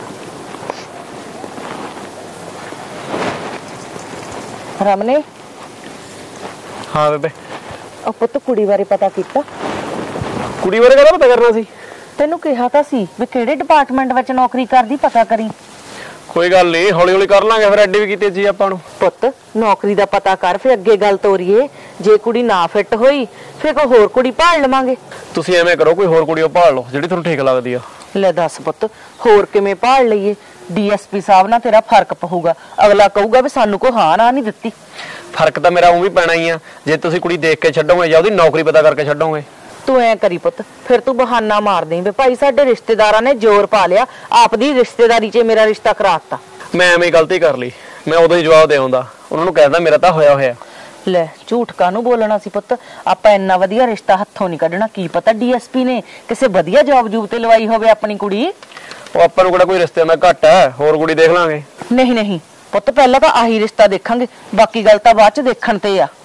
ਰਮਨੇ, ਹਾਂ ਬੇਬੇ। ਉਹ ਪੁੱਤ ਕੁੜੀ ਬਾਰੇ ਪਤਾ ਕੀਤਾ? ਕੁੜੀ ਬਾਰੇ ਕਾਹਦਾ ਪਤਾ ਕਰਨਾ ਸੀ? ਤੈਨੂੰ ਕਿਹਾ ਤਾਂ ਸੀ ਵੀ ਕਿਹੜੇ ਡਿਪਾਰਟਮੈਂਟ ਵਿੱਚ ਨੌਕਰੀ ਕਰਦੀ, ਪਤਾ ਕਰੀ। ਕੋਈ ਗੱਲ ਨਹੀਂ, ਹੌਲੀ ਕਰ ਲਾਂਗੇ, ਫਿਰ ਐਡੀ ਵੀ ਕੀਤੀ ਜੀ ਆਪਾਂ ਨੂੰ। ਪੁੱਤ ਨੌਕਰੀ ਦਾ ਪਤਾ ਕਰ, ਫਿਰ ਅੱਗੇ ਗੱਲ ਤੋਰੀਏ। ਜੇ ਕੁੜੀ ਨਾ ਫਿੱਟ ਹੋਈ ਫਿਰ ਕੋਈ ਹੋਰ ਕੁੜੀ ਭਾਲ ਲਵਾਂਗੇ। ਤੁਸੀਂ ਐਵੇਂ ਕਰੋ, ਕੋਈ ਹੋਰ ਕੁੜੀ ਭਾਲ ਲਓ ਜਿਹੜੀ ਤੁਹਾਨੂੰ ਠੀਕ ਲੱਗਦੀ ਆ। ਲੈ ਦੱਸ ਪੁੱਤ, ਹੋਰ ਕਿਵੇਂ ਭਾਲ ਲਈਏ? DSP ਸਾਹਿਬ ਨਾਲ ਤੇਰਾ ਫਰਕ ਪਊਗਾ, ਅਗਲਾ ਕਹੂਗਾ ਵੀ ਸਾਨੂੰ ਕੋਈ ਹਾਂ ਨਾ ਨਹੀਂ ਦਿੱਤੀ। ਫਰਕ ਤਾਂ ਮੇਰਾ ਉਹ ਵੀ ਪੈਣਾ ਹੀ ਆ, ਜੇ ਤੁਸੀਂ ਕੁੜੀ ਦੇਖ ਕੇ ਛੱਡੋਗੇ ਜਾਂ ਉਹਦੀ ਨੌਕਰੀ ਪਤਾ ਕਰਕੇ ਛੱਡੋਗੇ। ਤੂੰ ਐ ਕਰੀ ਪੁੱਤ, ਫਿਰ ਤੂੰ ਬਹਾਨਾ ਮਾਰ ਦੇਂ ਵੀ ਭਾਈ ਸਾਡੇ ਰਿਸ਼ਤੇਦਾਰਾਂ ਨੇ ਜ਼ੋਰ ਪਾ ਲਿਆ, ਆਪਦੀ ਰਿਸ਼ਤੇਦਾਰੀ 'ਚ ਮੇਰਾ ਰਿਸ਼ਤਾ ਕਰਾਤਾ। ਮੈਂ ਐਵੇਂ ਗਲਤੀ ਕਰ ਲਈ, ਮੈਂ ਉਦੋਂ ਹੀ ਜਵਾਬ ਦੇ ਆਉਂਦਾ, ਉਹਨਾਂ ਨੂੰ ਕਹਿਦਾ ਮੇਰਾ ਤਾਂ ਹੋਇਆ ਹੋਇਆ। ਲੈ ਝੂਠ ਕਾਹਨੂੰ ਬੋਲਣਾ ਸੀ ਪੁੱਤ, ਆਪਾਂ ਇੰਨਾ ਵਧੀਆ ਰਿਸ਼ਤਾ ਹੱਥੋਂ ਨਹੀਂ ਕੱਢਣਾ। ਕੀ ਪਤਾ DSP ਨੇ ਕਿਸੇ ਵਧੀਆ ਜੌਬ ਤੇ ਲਵਾਈ ਹੋਵੇ ਆਪਣੀ ਕੁੜੀ। ਉਹ ਆਪਾਂ ਨੂੰ ਕਿਹੜਾ ਕੋਈ ਰਿਸ਼ਤੇ ਦਾ ਘੱਟ ਹੈ, ਹੋਰ ਕੁੜੀ ਦੇਖ ਲਾਂਗੇ। ਨਹੀਂ ਪੁੱਤ, ਪਹਿਲਾਂ ਤਾਂ ਆਹੀ ਰਿਸ਼ਤਾ ਦੇਖਾਂਗੇ, ਬਾਕੀ ਗੱਲ ਤਾਂ ਬਾਅਦ 'ਚ ਦੇਖਣ ਤੇ ਆ।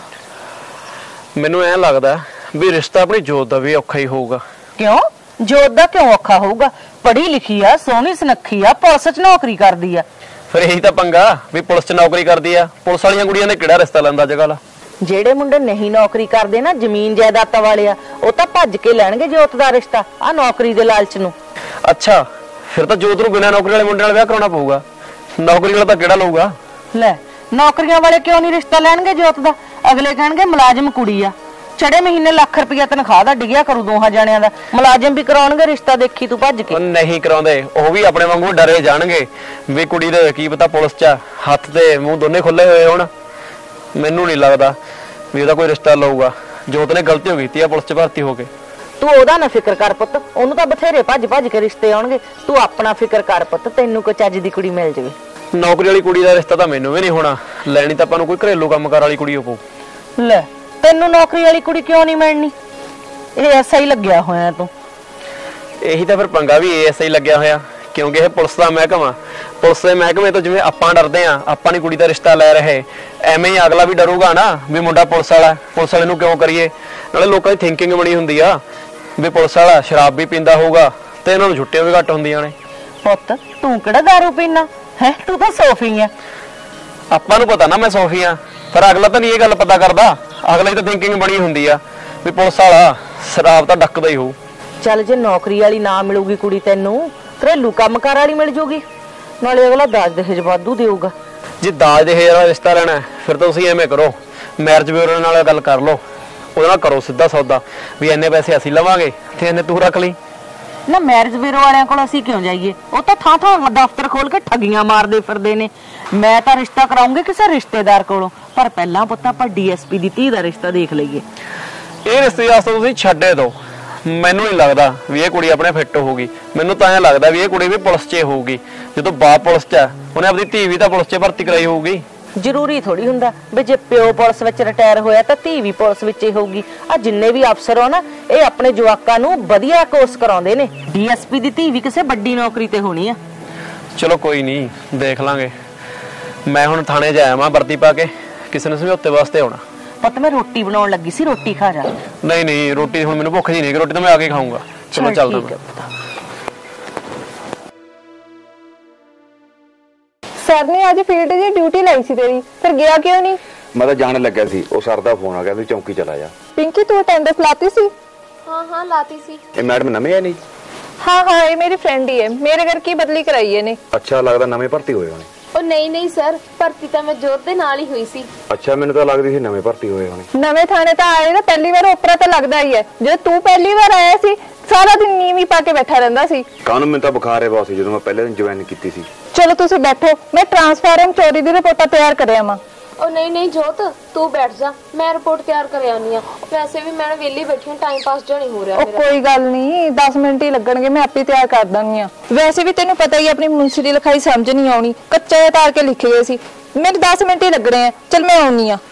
ਮੈਨੂੰ ਐਂ ਲੱਗਦਾ ਵੀ ਰਿਸ਼ਤਾ ਆਪਣੀ ਜੋਤ ਦਾ ਵੀ ਔਖਾ ਹੀ ਹੋਊਗਾ। ਕਿਉਂ? ਜੋਤ ਦਾ ਕਿਉਂ ਔਖਾ ਹੋਊਗਾ? ਪੜ੍ਹੀ ਲਿਖੀ ਆ, ਸੋਹਣੀ ਸੁਨੱਖੀ ਆ, ਪੁਲਿਸ 'ਚ ਨੌਕਰੀ ਕਰਦੀ ਆ। ਫਿਰ ਇਹੀ ਤਾਂ ਪੰਗਾ ਵੀ ਪੁਲਿਸ 'ਚ ਨੌਕਰੀ ਕਰਦੀ ਆ, ਪੁਲਿਸ ਵਾਲੀਆਂ ਕੁੜੀਆਂ ਨੇ ਕਿਹੜਾ ਰਿਸ਼ਤਾ ਲੈਂਦਾ ਅੱਜਕੱਲ। ਜਿਹੜੇ ਮੁੰਡੇ ਨਹੀਂ ਨੌਕਰੀ ਕਰਦੇ ਨਾ, ਜ਼ਮੀਨ ਜਾਇਦਾਦਾਂ ਵਾਲੇ ਆ, ਉਹ ਤਾਂ ਭੱਜ ਕੇ ਲੈਣਗੇ ਜੋਤ ਦਾ ਰਿਸ਼ਤਾ ਆ ਨੌਕਰੀ ਦੇ ਲਾਲਚ ਨੂੰ। ਅੱਛਾ, ਫਿਰ ਤਾਂ ਜੋਤ ਨੂੰ ਬਿਨਾਂ ਨੌਕਰੀ ਵਾਲੇ ਮੁੰਡੇ ਨਾਲ ਵਿਆਹ ਕਰਾਉਣਾ ਪਊਗਾ, ਨੌਕਰੀ ਵਾਲਾ ਤਾਂ ਕਿਹੜਾ ਲਊਗਾ? ਲੈ ਨੌਕਰੀਆਂ ਵਾਲੇ ਕਿਉਂ ਨਹੀਂ ਰਿਸ਼ਤਾ ਲੈਣਗੇ ਜੋਤ ਦਾ? ਅਗਲੇ ਕਹਿਣਗੇ ਮੁਲਾਜ਼ਮ ਕੁੜੀ ਆ, ਚੜੇ ਮਹੀਨੇ ਲੱਖ ਰੁਪਇਆ ਤਨਖਾਹ ਦਾ ਡਿਗਿਆ ਕਰੂ ਦੋਹਾਂ ਜਣਿਆਂ ਦਾ, ਮੁਲਾਜ਼ਮ ਵੀ ਕਰਾਉਣਗੇ ਰਿਸ਼ਤਾ, ਦੇਖੀ ਤੂੰ ਭੱਜ ਕੇ। ਨਹੀਂ ਕਰਾਉਂਦੇ, ਉਹ ਵੀ ਆਪਣੇ ਵਾਂਗੂ ਡਰੇ ਜਾਣਗੇ ਵੀ ਕੁੜੀ ਦੇ ਕੀ ਪਤਾ ਪੁਲਿਸ 'ਚ ਹੱਥ ਤੇ ਮੂੰਹ ਦੋਨੇ ਖੁੱਲੇ ਹੋਏ ਹੋਣ। ਮੈਨੂੰ ਨਹੀਂ ਲੱਗਦਾ ਵੀ ਉਹਦਾ ਕੋਈ ਰਿਸ਼ਤਾ ਲਊਗਾ। ਜੋਤ ਨੇ ਗਲਤੀ ਹੋ ਕੀਤੀ ਆ ਪੁਲਿਸ 'ਚ ਭਰਤੀ ਹੋ ਕੇ। ਤੂੰ ਉਹਦਾ ਨਾ ਫਿਕਰ ਕਰ ਪੁੱਤ, ਉਹਨੂੰ ਤਾਂ ਬਥੇਰੇ ਭੱਜ ਕੇ ਰਿਸ਼ਤੇ ਆਉਣਗੇ, ਤੂੰ ਆਪਣਾ ਫਿਕਰ ਕਰ ਪੁੱਤ, ਤੈਨੂੰ ਕੋਈ ਚੱਜ ਦੀ ਕੁੜੀ ਮਿਲ ਜਾਵੇ। ਨੌਕਰੀ ਵਾਲੀ ਕੁੜੀ ਦਾ ਰਿਸ਼ਤਾ ਤਾਂ ਮੈਨੂੰ ਵੀ ਨਹੀਂ ਹੋਣਾ, ਲੈਣੀ ਤਾਂ ਆਪਾਂ ਨੂੰ ਕੋਈ ਘਰੇਲੂ ਕੰਮਕਾਰ ਵਾਲੀ ਕੁੜੀ ਹੋਊ। ਲੈ ਤੈਨੂੰ ਨੌਕਰੀ ਵਾਲੀ ਕੁੜੀ ਕਿਉਂ ਨਹੀਂ ਮਿਲਣੀ? ਇਹ ਐਸਾ ਹੀ ਲੱਗਿਆ ਹੋਇਆ ਤੂੰ। ਇਹੀ ਤਾਂ ਫਿਰ ਪੰਗਾ ਵੀ ਐਸਾ ਹੀ ਲੱਗਿਆ ਹੋਇਆ, ਕਿਉਂਕਿ ਇਹ ਪੁਲਿਸ ਦਾ ਮਹਿਕਮਾ। ਪੁਲਿਸ ਦੇ ਮਹਿਕਮੇ ਤੋਂ ਜਿਵੇਂ ਆਪਾਂ ਡਰਦੇ ਆ, ਆਪਾਂ ਨੀ ਕੁੜੀ ਦਾ ਰਿਸ਼ਤਾ ਲੈ ਰਹੇ, ਐਵੇਂ ਹੀ ਅਗਲਾ ਵੀ ਡਰੂਗਾ ਨਾ ਵੀ ਮੁੰਡਾ ਪੁਲਿਸ ਵਾਲਾ, ਪੁਲਿਸ ਵਾਲੇ ਨੂੰ ਕਿਉਂ ਕਰੀਏ। ਨਾਲੇ ਲੋਕਾਂ ਦੀ ਥਿੰਕਿੰਗ ਬਣੀ ਹੁੰਦੀ ਆ ਵੀ ਪੁਲਿਸ ਵਾਲਾ ਸ਼ਰਾਬ ਵੀ ਪੀਂਦਾ ਹੋਊਗਾ ਤੇ ਇਹਨਾਂ ਨੂੰ ਛੁੱਟੀਆਂ ਵੀ ਘੱਟ ਹੁੰਦੀਆਂ ਨੇ। ਪੁੱਤ ਤੂੰ ਕਿਹੜਾ ਦਾਰੂ ਪੀਣਾ ਹੈ? ਤੂੰ ਤਾਂ ਸੋਫੀ ਆ। ਆਪਾਂ ਨੂੰ ਪਤਾ ਨਾ ਮੈਂ ਸੋਫੀ ਆ, ਪਰ ਅਗਲਾ ਤਾਂ ਨਹੀਂ ਇਹ ਗੱਲ ਪਤਾ ਕਰਦਾ। ਅਗਲੇ ਦੀ ਤਾਂ ਥਿੰਕਿੰਗ ਬਣੀ ਹੁੰਦੀ ਆ ਵੀ ਪੁਲਿਸ ਵਾਲਾ ਸ਼ਰਾਬ ਤਾਂ ਡੱਕਦਾ ਹੀ ਹੋਊ। ਚੱਲ ਜੇ ਨੌਕਰੀ ਵਾਲੀ ਨਾ ਮਿਲੂਗੀ ਕੁੜੀ ਤੈਨੂੰ, ਘਰੇਲੂ ਕੰਮਕਾਰ ਵਾਲੀ ਮਿਲ ਜੂਗੀ, ਨਾਲੇ ਅਗਲਾ ਦਾਜ ਦਹੇਜ ਵਾਧੂ ਦੇਊਗਾ। ਜੇ ਦਾਜ ਦਹੇਜ ਵਾਲਾ ਰਿਸ਼ਤਾ ਲੈਣਾ ਫਿਰ ਤਾਂ ਤੁਸੀਂ ਐਵੇਂ ਕਰੋ, ਮੈਰਿਜ ਬਿਊਰੋ ਨਾਲ ਗੱਲ ਕਰ ਲਓ, ਉਹਦੇ ਨਾਲ ਕਰੋ ਸਿੱਧਾ ਸੌਦਾ ਵੀ ਇੰਨੇ ਪੈਸੇ ਅਸੀਂ ਲਵਾਂਗੇ ਤੇ ਇੰਨੇ ਤੂੰ ਰੱਖ ਲਈ। ਨਾ ਮੈਰਿਜ ਬਿਊਰੋ ਵਾਲਿਆਂ ਕੋਲ ਅਸੀਂ ਕਿਉਂ ਜਾਈਏ? ਉਹ ਤਾਂ ਥਾਂ ਥਾਂ ਦਫ਼ਤਰ ਖੋਲ ਕੇ ਠੱਗੀਆਂ ਮਾਰਦੇ ਫਿਰਦੇ ਨੇ। ਮੈਂ ਤਾਂ ਰਿਸ਼ਤਾ ਕਰਾਉਂਗੀ ਕਿਸੇ ਰਿਸ਼ਤੇਦਾਰ ਕੋਲੋਂ, ਪਰ ਪਹਿਲਾਂ ਪੁੱਤ ਆਪਾਂ ਡੀਐਸਪੀ ਦੀ ਧੀ ਦਾ ਰਿਸ਼ਤਾ ਦੇਖ ਲਈਏ। ਇਹ ਰਿਸ਼ਤੇ ਵਾਸਤੇ ਤੁਸੀਂ ਛੱਡੇ ਦਿਓ। ਮੈਨੂੰ ਨਹੀਂ ਲੱਗਦਾ ਵੀ ਇਹ ਕੁੜੀ ਆਪਣੇ ਫਿੱਟ ਹੋਊਗੀ। ਮੈਨੂੰ ਤਾਂ ਐਂ ਲੱਗਦਾ ਵੀ ਇਹ ਕੁੜੀ ਵੀ ਪੁਲਿਸ 'ਚ ਹੋਊਗੀ। ਜਦੋਂ ਬਾਪ ਪੁਲਿਸ 'ਚ ਹੈ, ਉਹਨੇ ਆਪਣੀ ਧੀ ਵੀ ਤਾਂ ਪੁਲਿਸ 'ਚ ਭਰਤੀ ਕਰਾਈ ਹੋਊਗੀ। ਜ਼ਰੂਰੀ ਥੋੜੀ ਹੁੰਦਾ ਵੀ ਜੇ ਪਿਓ ਪੁਲਿਸ ਵਿੱਚ ਰਿਟਾਇਰ ਹੋਇਆ ਤਾਂ ਧੀ ਵੀ ਪੁਲਿਸ ਵਿੱਚ ਹੀ ਹੋਊਗੀ। ਆ ਜਿੰਨੇ ਵੀ ਅਫਸਰ ਹੋ ਨਾ, ਇਹ ਆਪਣੇ ਜਵਾਕਾਂ ਨੂੰ ਵਧੀਆ ਕੋਰਸ ਕਰਾਉਂਦੇ ਨੇ। ਡੀਐਸਪੀ ਦੀ ਧੀ ਵੀ ਕਿਸੇ ਵੱਡੀ ਨੌਕਰੀ ਤੇ ਹੋਣੀ ਆ। ਚਲੋ ਕੋਈ ਨਹੀਂ, ਦੇਖ ਲਾਂਗੇ। ਮੈਂ ਹੁਣ ਥਾਣੇ ਜਾਇਆ ਮੈਂ ਵਰਦੀ ਪਾ ਕੇ, ਕਿਸੇ ਨੇ ਸਮਝੌਤੇ ਵਾਸਤੇ ਆਉਣਾ। ਪੁੱਤ ਮੈਂ ਰੋਟੀ ਬਣਾਉਣ ਲੱਗੀ ਸੀ, ਰੋਟੀ ਖਾ ਜਾ। ਨਹੀਂ ਰੋਟੀ ਹੁਣ ਮੈਨੂੰ ਭੁੱਖ ਨਹੀਂ, ਰੋਟੀ ਤਾਂ ਮੈਂ ਆ ਕੇ ਖਾਊਂਗਾ। ਚਲੋ ਚੱਲਦਾ ਮੈਂ। ਸਰ ਨੇ ਅੱਜ ਫੀਲਡ ਦੀ ਡਿਊਟੀ ਲਈ ਸੀ ਤੇਰੀ, ਫਿਰ ਗਿਆ ਕਿਉਂ ਨਹੀਂ? ਮੈਂ ਤਾਂ ਜਾਣ ਲੱਗਿਆ ਸੀ, ਉਹ ਸਰ ਦਾ ਫੋਨ ਆ ਗਿਆ ਵੀ ਚੌਂਕੀ ਚਲਾ ਜਾ। ਪਿੰਕੀ ਤੂੰ ਅਟੈਂਡੈਂਸ ਲਾਤੀ ਸੀ? ਹਾਂ ਲਾਤੀ ਸੀ। ਇਹ ਮੈਡਮ ਨਵੇਂ ਆ ਨਹੀਂ? ਹਾਂ ਇਹ ਮੇਰੀ ਫਰੈਂਡ ਹੀ ਹੈ, ਮੇਰੇ ਘਰ ਕੀ ਬਦਲੀ ਕਰਾਈ ਇਹਨੇ। ਅੱਛਾ, ਲੱਗਦਾ ਨਵੇਂ ਭਰਤੀ ਹੋਏ ਹੋਣੇ। ਉਹ ਨਹੀਂ ਸਰ, ਭਰਤੀ ਤਾਂ ਮੈਂ ਜੋਤ ਦੇ ਨਾਲ ਹੀ ਹੋਈ ਸੀ। ਅੱਛਾ, ਮੈਨੂੰ ਤਾਂ ਲੱਗਦੀ ਸੀ ਨਵੇਂ ਭਰਤੀ ਹੋਏ ਹੋਣੇ। ਨਵੇਂ ਥਾਣੇ ਤਾਂ ਆਏ ਨਾ, ਪਹਿਲੀ ਵਾਰ ਓਪਰਾ ਤਾਂ ਲੱਗਦਾ ਹੀ ਹੈ। ਜਦੋਂ ਤੂੰ ਪਹਿਲੀ ਵਾਰ ਆਇਆ ਸੀ ਸਾਰਾ ਦਿਨ ਨੀਵੀਂ ਪਾ ਕੇ ਬੈਠਾ ਰਹਿੰਦਾ ਸੀ। ਕਾਹਨੂੰ, ਮੈਨੂੰ ਤਾਂ ਬੁਖਾਰ ਹੈ ਬਹੁਤ ਸੀ ਜਦੋਂ ਮੈਂ ਪਹਿਲੇ ਦਿਨ ਜੁਆਇਨ ਕੀਤੀ ਸੀ। ਚਲੋ ਤੁਸੀਂ ਬੈਠੋ, ਮੈਂ ਟ੍ਰਾਂਸਫਾਰਮ ਚੋਰੀ ਦੀ ਰਿਪੋਰਟਾਂ ਤਿਆਰ ਕਰਿਆ ਮਾਂ। ਉਹ ਨਹੀਂ ਜੋਤ, ਤੂੰ ਬੈਠ ਜਾ, ਮੈਂ ਰਿਪੋਰਟ ਤਿਆਰ ਕਰ ਆਉਣੀ ਆ। ਵੈਸੇ ਵੀ ਮੈਂ ਵਿਹਲੀ ਬੈਠੀ ਹਾਂ, ਟਾਈਮ ਪਾਸ ਜਿਹਾ ਨਹੀਂ ਹੋ ਰਿਹਾ ਮੇਰਾ। ਕੋਈ ਗੱਲ ਨਹੀਂ, 10 ਮਿੰਟ ਹੀ ਲੱਗਣਗੇ, ਮੈਂ ਆਪੇ ਤਿਆਰ ਕਰ ਦਾਂਗੀ ਆ। ਵੈਸੇ ਵੀ ਤੈਨੂੰ ਪਤਾ ਹੀ ਆਪਣੀ ਮੁਨਸੀ ਦੀ ਲਿਖਾਈ ਸਮਝ ਨਹੀਂ ਆਉਣੀ, ਕੱਚਾ ਜਿਹਾ ਤਾਰ ਕੇ ਲਿਖ ਗਏ ਸੀ। ਮੇਰੇ 10 ਮਿੰਟ ਹੀ ਲੱਗਣੇ ਆ। ਚਲ ਮੈਂ ਆਉਣੀ ਆ।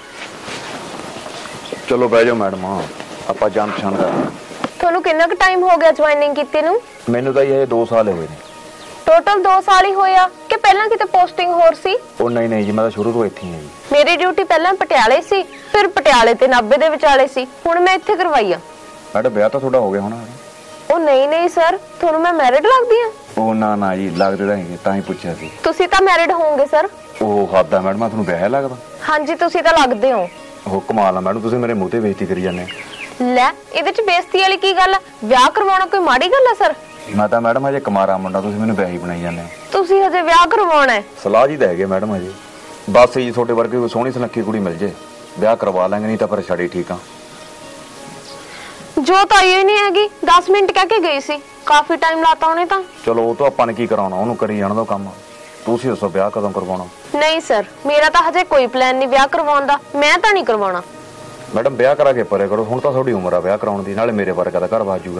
ਚਲੋ ਬਹਿ ਜਾਓ ਮੈਡਮ, ਆਪਾਂ ਜਾਣ ਪਛਾਣ ਕਰਾਂਗੇ। ਤੁਹਾਨੂੰ ਕਿੰਨਾ ਕੁ ਟਾਈਮ ਹੋ ਗਿਆ ਜੁਆਇਨਿੰਗ ਕੀਤੇ ਨੂੰ? ਮੈਨੂੰ ਤਾਂ ਇਹ 2 ਸਾਲ ਹੋਏ ਨੇ। ਟੋਟਲ 2 ਸਾਲ ਹੀ ਹੋਇਆ ਕਿ ਪਹਿਲਾਂ ਕਿਤੇ ਪੋਸਟਿੰਗ ਹੋਰ ਸੀ? ਉਹ ਨਹੀਂ ਜੀ, ਮੈਂ ਤਾਂ ਸ਼ੁਰੂ ਤੋਂ ਇੱਥੇ ਹੀ ਹਾਂ ਜੀ। ਮੇਰੀ ਡਿਊਟੀ ਪਹਿਲਾਂ ਪਟਿਆਲੇ ਸੀ, ਫਿਰ ਪਟਿਆਲੇ ਤੇ ਨਾਭੇ ਦੇ ਵਿਚਾਲੇ ਸੀ, ਹੁਣ ਮੈਂ ਇੱਥੇ ਕਰਵਾਈ ਆ। ਮੈਡਮ ਵਿਆਹ ਤਾਂ ਤੁਹਾਡਾ ਹੋ ਗਿਆ ਹੋਣਾ? ਉਹ ਨਹੀਂ ਸਰ, ਤੁਹਾਨੂੰ ਮੈਂ ਮੈਰਿਡ ਲੱਗਦੀ ਆ? ਉਹ ਨਾ ਜੀ, ਲੱਗਦੇ ਤਾਂ ਹੈਗੇ, ਤਾਂ ਹੀ ਪੁੱਛਿਆ ਸੀ। ਤੁਸੀਂ ਤਾਂ ਮੈਰਿਡ ਹੋਵੋਗੇ ਸਰ। ਉਹ ਹੱਦ ਆ ਮੈਡਮ, ਮੈਂ ਤੁਹਾਨੂੰ ਵਿਆਹ ਲੱਗਦਾ? ਹਾਂਜੀ ਤੁਸੀਂ ਤਾਂ ਲੱਗਦੇ ਹੋ। ਉਹ ਕਮਾਲ ਆ ਮੈਡਮ, ਤੁਸੀਂ ਮੇਰੇ ਮੂੰਹ ਤੇ ਬੇਇੱਜ਼ਤੀ ਕਰੀ ਜਾਂਦੇ। ਲੈ ਇਹਦੇ ਚ ਬੇਇੱਜ਼ਤੀ ਵਾਲੀ ਕੀ ਗੱਲ ਆ? ਵਿਆਹ ਕਰਵਾਉਣਾ ਕੋਈ ਮਾੜੀ ਗੱਲ ਆ ਸਰ? ਮੈਂ ਤਾਂ ਮੈਡਮ ਹਜੇ ਕੁਮਾਰਾ ਮੁੰਡਾ, ਤੁਸੀਂ ਮੈਨੂੰ ਵਿਆਹ ਹੀ ਬਣਾਈ ਜਾਂਦੇ। ਤੁਸੀਂ ਹਜੇ ਵਿਆਹ ਕਰਵਾਉਣਾ ਹੈ? ਸਲਾਹ ਜੀ ਤਾਂ ਹੈਗੇ ਮੈਡਮ ਹਜੇ, ਬਸ ਜੀ ਤੁਹਾਡੇ ਵਰਗੇ ਕੋਈ ਸੋਹਣੀ ਸੁਨੱਖੀ ਕੁੜੀ ਮਿਲ ਜੇ ਵਿਆਹ ਕਰਵਾ ਲਾਂਗੇ, ਨਹੀਂ ਤਾਂ ਪਰ ਛੜੀ ਠੀਕ ਆ। ਜੋ ਤਾਂ ਆਈ ਨਹੀਂ ਹੈਗੀ, 10 ਮਿੰਟ ਕਹਿ ਕੇ ਗਈ ਸੀ, ਕਾਫੀ ਟਾਈਮ ਲਾਤਾ ਉਹਨੇ ਤਾਂ। ਚਲੋ ਉਹ ਤਾਂ ਆਪਾਂ ਨੇ ਕੀ ਕਰਾਉਣਾ, ਉਹਨੂੰ ਕਰੀ ਜਾਣ ਦੋ ਕੰਮ। ਤੁਸੀਂ ਦੱਸੋ ਵਿਆਹ ਕਦੋਂ ਕਰਵਾਉਣਾ? ਨਹੀਂ ਸਰ, ਮੇਰਾ ਤਾਂ ਹਜੇ ਕੋਈ ਪਲਾਨ ਨਹੀਂ ਵਿਆਹ ਕਰਵਾਉਣ ਦਾ, ਮੈਂ ਤਾਂ ਨਹੀਂ ਕਰਵਾਉਣਾ। ਮੈਡਮ ਵਿਆਹ ਕਰਾ ਕੇ ਪਰੇ ਕਰੋ, ਹੁਣ ਤਾਂ ਤੁਹਾਡੀ ਉਮਰ ਆ ਵਿਆਹ ਕਰਾਉਣ ਦੀ, ਨਾਲੇ ਮੇਰੇ ਵਰਗਾ ਦਾ ਘਰ ਵਾਜੂਗਾ।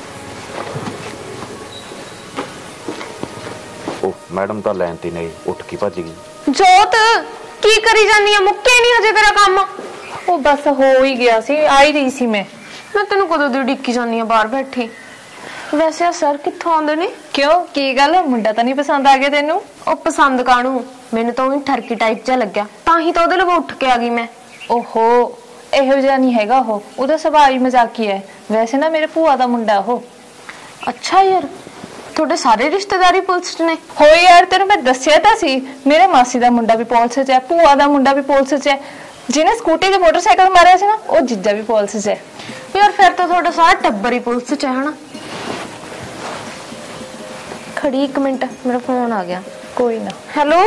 ਉਹ ਮੈਡਮ ਤਾਂ ਲਾਈਨ ਤੇ ਨਹੀਂ, ਉੱਠ ਕੇ ਭੱਜ ਗਈ। ਜੋਤ ਕੀ ਕਰੀ ਜਾਂਦੀ ਆ? ਮੁੱਕੇ ਨਹੀਂ ਹਜੇ ਤੇਰਾ ਕੰਮ? ਉਹ ਬਸ ਹੋ ਹੀ ਗਿਆ ਸੀ, ਆ ਹੀ ਰਹੀ ਸੀ ਮੈਂ ਤੈਨੂੰ ਕਦੋਂ ਦੀ ਡਿੱਕੀ ਜਾਂਦੀ ਆ ਬਾਹਰ ਬੈਠੀ। ਵੈਸੇ ਆ ਸਰ ਕਿੱਥੋਂ ਆਉਂਦੇ ਨੇ? ਕਿਉਂ, ਕੀ ਗੱਲ, ਮੁੰਡਾ ਤਾਂ ਨਹੀਂ ਪਸੰਦ ਆ ਗਿਆ ਤੈਨੂੰ? ਉਹ ਪਸੰਦ ਕਾਹਨੂੰ, ਮੈਨੂੰ ਤਾਂ ਉਹ ਠਰਕੀ ਟਾਈਪ ਜਿਹਾ ਲੱਗਿਆ, ਤਾਂ ਹੀ ਤਾਂ ਉਹਦੇ ਲਈ ਉੱਠ ਕੇ ਆ ਗਈ ਮੈਂ। ਓਹੋ, ਇਹੋ ਜਿਹਾ ਨਹੀਂ ਹੈਗਾ ਉਹ, ਉਹਦਾ ਸੁਭਾਅ ਹੀ ਮਜ਼ਾਕੀ ਹੈ। ਵੈਸੇ ਨਾ ਮੇਰੇ ਭੂਆ ਦਾ ਮੁੰਡਾ ਉਹ। ਅੱਛਾ ਯਾਰ, ਤੁਹਾਡੇ ਸਾਰੇ ਰਿਸ਼ਤੇਦਾਰੀ ਪੁਲਿਸ 'ਚ ਨੇ? ਹੋਈ ਯਾਰ, ਤੈਨੂੰ ਮੈਂ ਦੱਸਿਆ ਤਾਂ ਸੀ, ਮੇਰੇ ਮਾਸੀ ਦਾ ਮੁੰਡਾ ਵੀ ਪੁਲਿਸ 'ਚ ਹੈ, ਭੂਆ ਦਾ ਮੁੰਡਾ ਵੀ ਪੁਲਿਸ 'ਚ ਹੈ, ਜਿਹਨੇ ਸਕੂਟੀ ਤੇ ਮੋਟਰਸਾਈਕਲ ਮਾਰਿਆ ਸੀ ਨਾ, ਉਹ ਜੀਜਾ ਵੀ ਪੁਲਿਸ 'ਚ ਹੈ। ਯਾਰ ਫਿਰ ਤਾਂ ਤੁਹਾਡਾ ਸਾਰਾ ਟੱਬਰ ਹੀ ਪੁਲਿਸ 'ਚ ਹੈ ਹਨਾ? ਖੜੀ 1 ਮਿੰਟ, ਮੇਰਾ ਫੋਨ ਆ ਗਿਆ। ਕੋਈ ਨਾ। ਹੈਲੋ,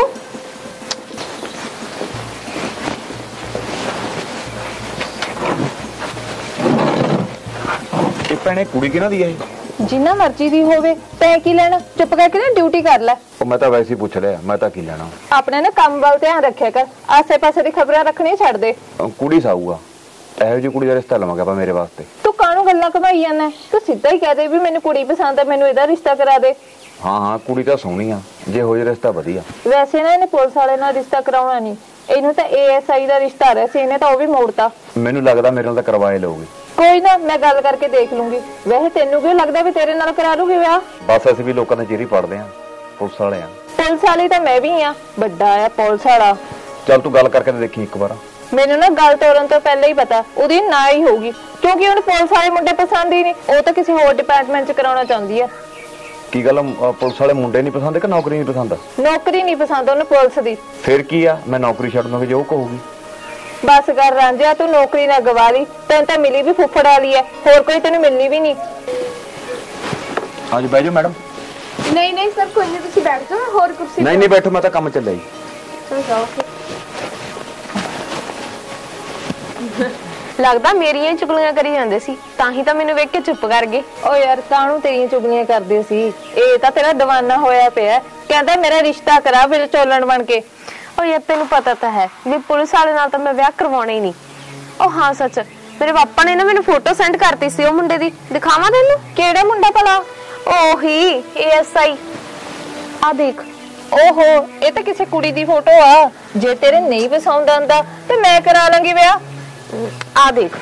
ਇਹ ਭੈਣੇ ਕੁੜੀ ਕਿਹਨਾਂ ਦੀ ਹੈ? ਜਿੰਨਾ ਮਰਜ਼ੀ ਦੀ ਹੋਵੇ, ਤੈਂ ਕੀ ਲੈਣਾ? ਚੁੱਪ ਕਰਕੇ ਨਾ ਡਿਊਟੀ ਕਰ ਲੈ। ਉਹ ਮੈਂ ਤਾਂ ਵੈਸੇ ਹੀ ਪੁੱਛ ਲਿਆ, ਮੈਂ ਤਾਂ ਕੀ ਲੈਣਾ। ਆਪਣੇ ਨਾ ਕੰਮ ਵੱਲ ਧਿਆਨ ਰੱਖਿਆ ਕਰ, ਆਸੇ-ਪਾਸੇ ਦੀ ਖਬਰਾਂ ਰੱਖਣੀ ਛੱਡ ਦੇ। ਕੁੜੀ ਸਾਊਗਾ, ਇਹੋ ਜਿਹੀ ਕੁੜੀ ਦਾ ਰਿਸ਼ਤਾ ਲਵਾਂਗੇ ਆਪਾਂ ਮੇਰੇ ਵਾਸਤੇ। ਤੂੰ ਕਾਹਨੂੰ ਗੱਲਾਂ ਘਮਾਈ ਜਾਂਦਾ? ਤੂੰ ਸਿੱਧਾ ਹੀ ਕਹਿ ਦੇ ਵੀ ਮੈਨੂੰ ਕੁੜੀ ਪਸੰਦ ਹੈ, ਮੈਨੂੰ ਇਹਦਾ ਰਿਸ਼ਤਾ ਕਰਾ ਦੇ। ਹਾਂ ਕੁੜੀ ਤਾਂ ਸੋਹਣੀ ਆ, ਜੇ ਹੋ ਜੇ ਰਿਸ਼ਤਾ ਵਧੀਆ। ਵੈਸੇ ਨਾ ਇਹਨੇ ਪੁਲਿਸ ਵਾਲੇ ਨਾਲ ਰਿਸ਼ਤਾ ਕਰਾਉਣਾ ਨਹੀਂ, ਇਹਨੂੰ ਤਾਂ ASI ਦਾ ਰਿਸ਼ਤਾ ਆ ਰਿਹਾ ਸੀ, ਇਹਨੇ ਤਾਂ ਉਹ ਵੀ ਮੋੜਤਾ। ਮੈਨੂੰ ਲੱਗਦਾ ਮੇਰੇ ਨਾਲ ਤਾਂ ਕਰਵਾਏ ਲਊਗੀ। ਕੋਈ ਨਾ, ਮੈਂ ਗੱਲ ਕਰਕੇ ਦੇਖ ਲੂੰਗੀ। ਵੈਸੇ ਤੈਨੂੰ ਕਿਉਂ ਲੱਗਦਾ ਵੀ ਤੇਰੇ ਨਾਲ ਕਰਾ ਲੂਗੀ ਵਿਆਹ? ਬਸ ਅਸੀਂ ਵੀ ਲੋਕਾਂ ਦੇ ਚਿਹਰੇ ਪੜਦੇ ਆ, ਪੁਲਿਸ ਵਾਲੇ ਆ। ਪੁਲਿਸ ਵਾਲੀ ਤਾਂ ਮੈਂ ਵੀ ਆ, ਵੱਡਾ ਆ ਪੁਲਿਸ ਵਾਲਾ। ਚੱਲ ਤੂੰ ਗੱਲ ਕਰਕੇ ਦੇਖੀ ਇੱਕ ਵਾਰ। ਮੈਨੂੰ ਨਾ ਗੱਲ ਤੋਰਨ ਤੋਂ ਪਹਿਲਾਂ ਹੀ ਪਤਾ ਉਹਦੀ ਨਾ ਹੀ ਹੋਊਗੀ, ਕਿਉਂਕਿ ਉਹਨੂੰ ਪੁਲਿਸ ਵਾਲੇ ਮੁੰਡੇ ਪਸੰਦ ਹੀ ਨਹੀਂ, ਉਹ ਤਾਂ ਕਿਸੇ ਹੋਰ ਡਿਪਾਰਟਮੈਂਟ 'ਚ ਕਰਾਉਣਾ ਚਾਹੁੰਦੀ ਆ। ਕੀ ਗੱਲ, ਪੁਲਿਸ ਵਾਲੇ ਮੁੰਡੇ ਨਹੀਂ ਪਸੰਦ ਕਿ ਨੌਕਰੀ ਨਹੀਂ ਪਸੰਦ? ਨੌਕਰੀ ਨਹੀਂ ਪਸੰਦ ਉਹਨੂੰ ਪੁਲਿਸ ਦੀ। ਫਿਰ ਕੀ ਆ, ਮੈਂ ਨੌਕਰੀ ਛੱਡ ਦੂੰਗੀ ਜੇ ਉਹ ਕਹੂਗੀ। ਬਸ ਕਰ ਰਾਂਝਾ, ਤੂੰ ਨੌਕਰੀ ਨਾ ਗਵਾ ਲਈ। ਤੈਨੂੰ ਤਾਂ ਮਿਲੀ ਵੀ ਫੁੱਫੜ ਵਾਲੀ ਹੈ, ਹੋਰ ਕੋਈ ਤੈਨੂੰ ਮਿਲਣੀ ਵੀ ਨਹੀਂ। ਹਾਂਜੀ ਬਹਿ ਜਾਓ ਮੈਡਮ। ਨਹੀਂ ਨਹੀਂ ਸਰ ਕੋਈ ਨਹੀਂ, ਤੁਸੀਂ ਬੈਠ ਜਾਓ, ਹੋਰ ਕੁਰਸੀ ਨਹੀਂ ਨਹੀਂ ਬੈਠੋ, ਮੈਂ ਤਾਂ ਕੰਮ ਚੱਲਿਆ ਜੀ। ਚਲੋ ਜਾਓ। ਲੱਗਦਾ ਮੇਰੀਆਂ ਹੀ ਚੁਗਲੀਆਂ ਕਰੀ ਜਾਂਦੇ ਸੀ, ਤਾਂ ਹੀ ਤਾਂ ਮੈਨੂੰ ਵੇਖ ਕੇ ਚੁੱਪ ਕਰ ਗਏ। ਓ ਯਾਰ ਕਾਹਨੂੰ ਤੇਰੀਆਂ ਚੁਗਲੀਆਂ ਕਰਦੇ ਸੀ? ਇਹ ਤਾਂ ਤੇਰਾ ਦੀਵਾਨਾ ਹੋਇਆ ਪਿਆ, ਕਹਿੰਦਾ ਮੇਰਾ ਰਿਸ਼ਤਾ ਕਰਾ ਫਿਰ ਚੋਲਣ ਬਣ ਕੇ। ਉਹ ਯਾਰ ਤੈਨੂੰ ਪਤਾ ਤਾਂ ਹੈ ਵੀ ਪੁਲਿਸ ਵਾਲੇ ਨਾਲ ਤਾਂ ਮੈਂ ਵਿਆਹ ਕਰਵਾਉਣਾ ਹੀ ਨਹੀਂ। ਉਹ ਹਾਂ ਸੱਚ, ਮੇਰੇ ਪਾਪਾ ਨੇ ਨਾ ਮੈਨੂੰ ਫੋਟੋ ਸੈਂਡ ਕਰਤੀ ਸੀ ਉਹ ਮੁੰਡੇ ਦੀ, ਦਿਖਾਵਾਂ ਤੈਨੂੰ? ਕਿਹੜਾ ਮੁੰਡਾ ਭਲਾ? ਉਹੀ ASI। ਆ ਦੇਖ। ਓਹੋ, ਇਹ ਤਾਂ ਕਿਸੇ ਕੁੜੀ ਦੀ ਫੋਟੋ ਆ। ਜੇ ਤੇਰੇ ਨਹੀਂ ਪਸੰਦ ਆਂਦਾ ਤੇ ਮੈਂ ਕਰਾ ਲਾਂਗੀ ਵਿਆਹ। ਆ ਦੇਖ।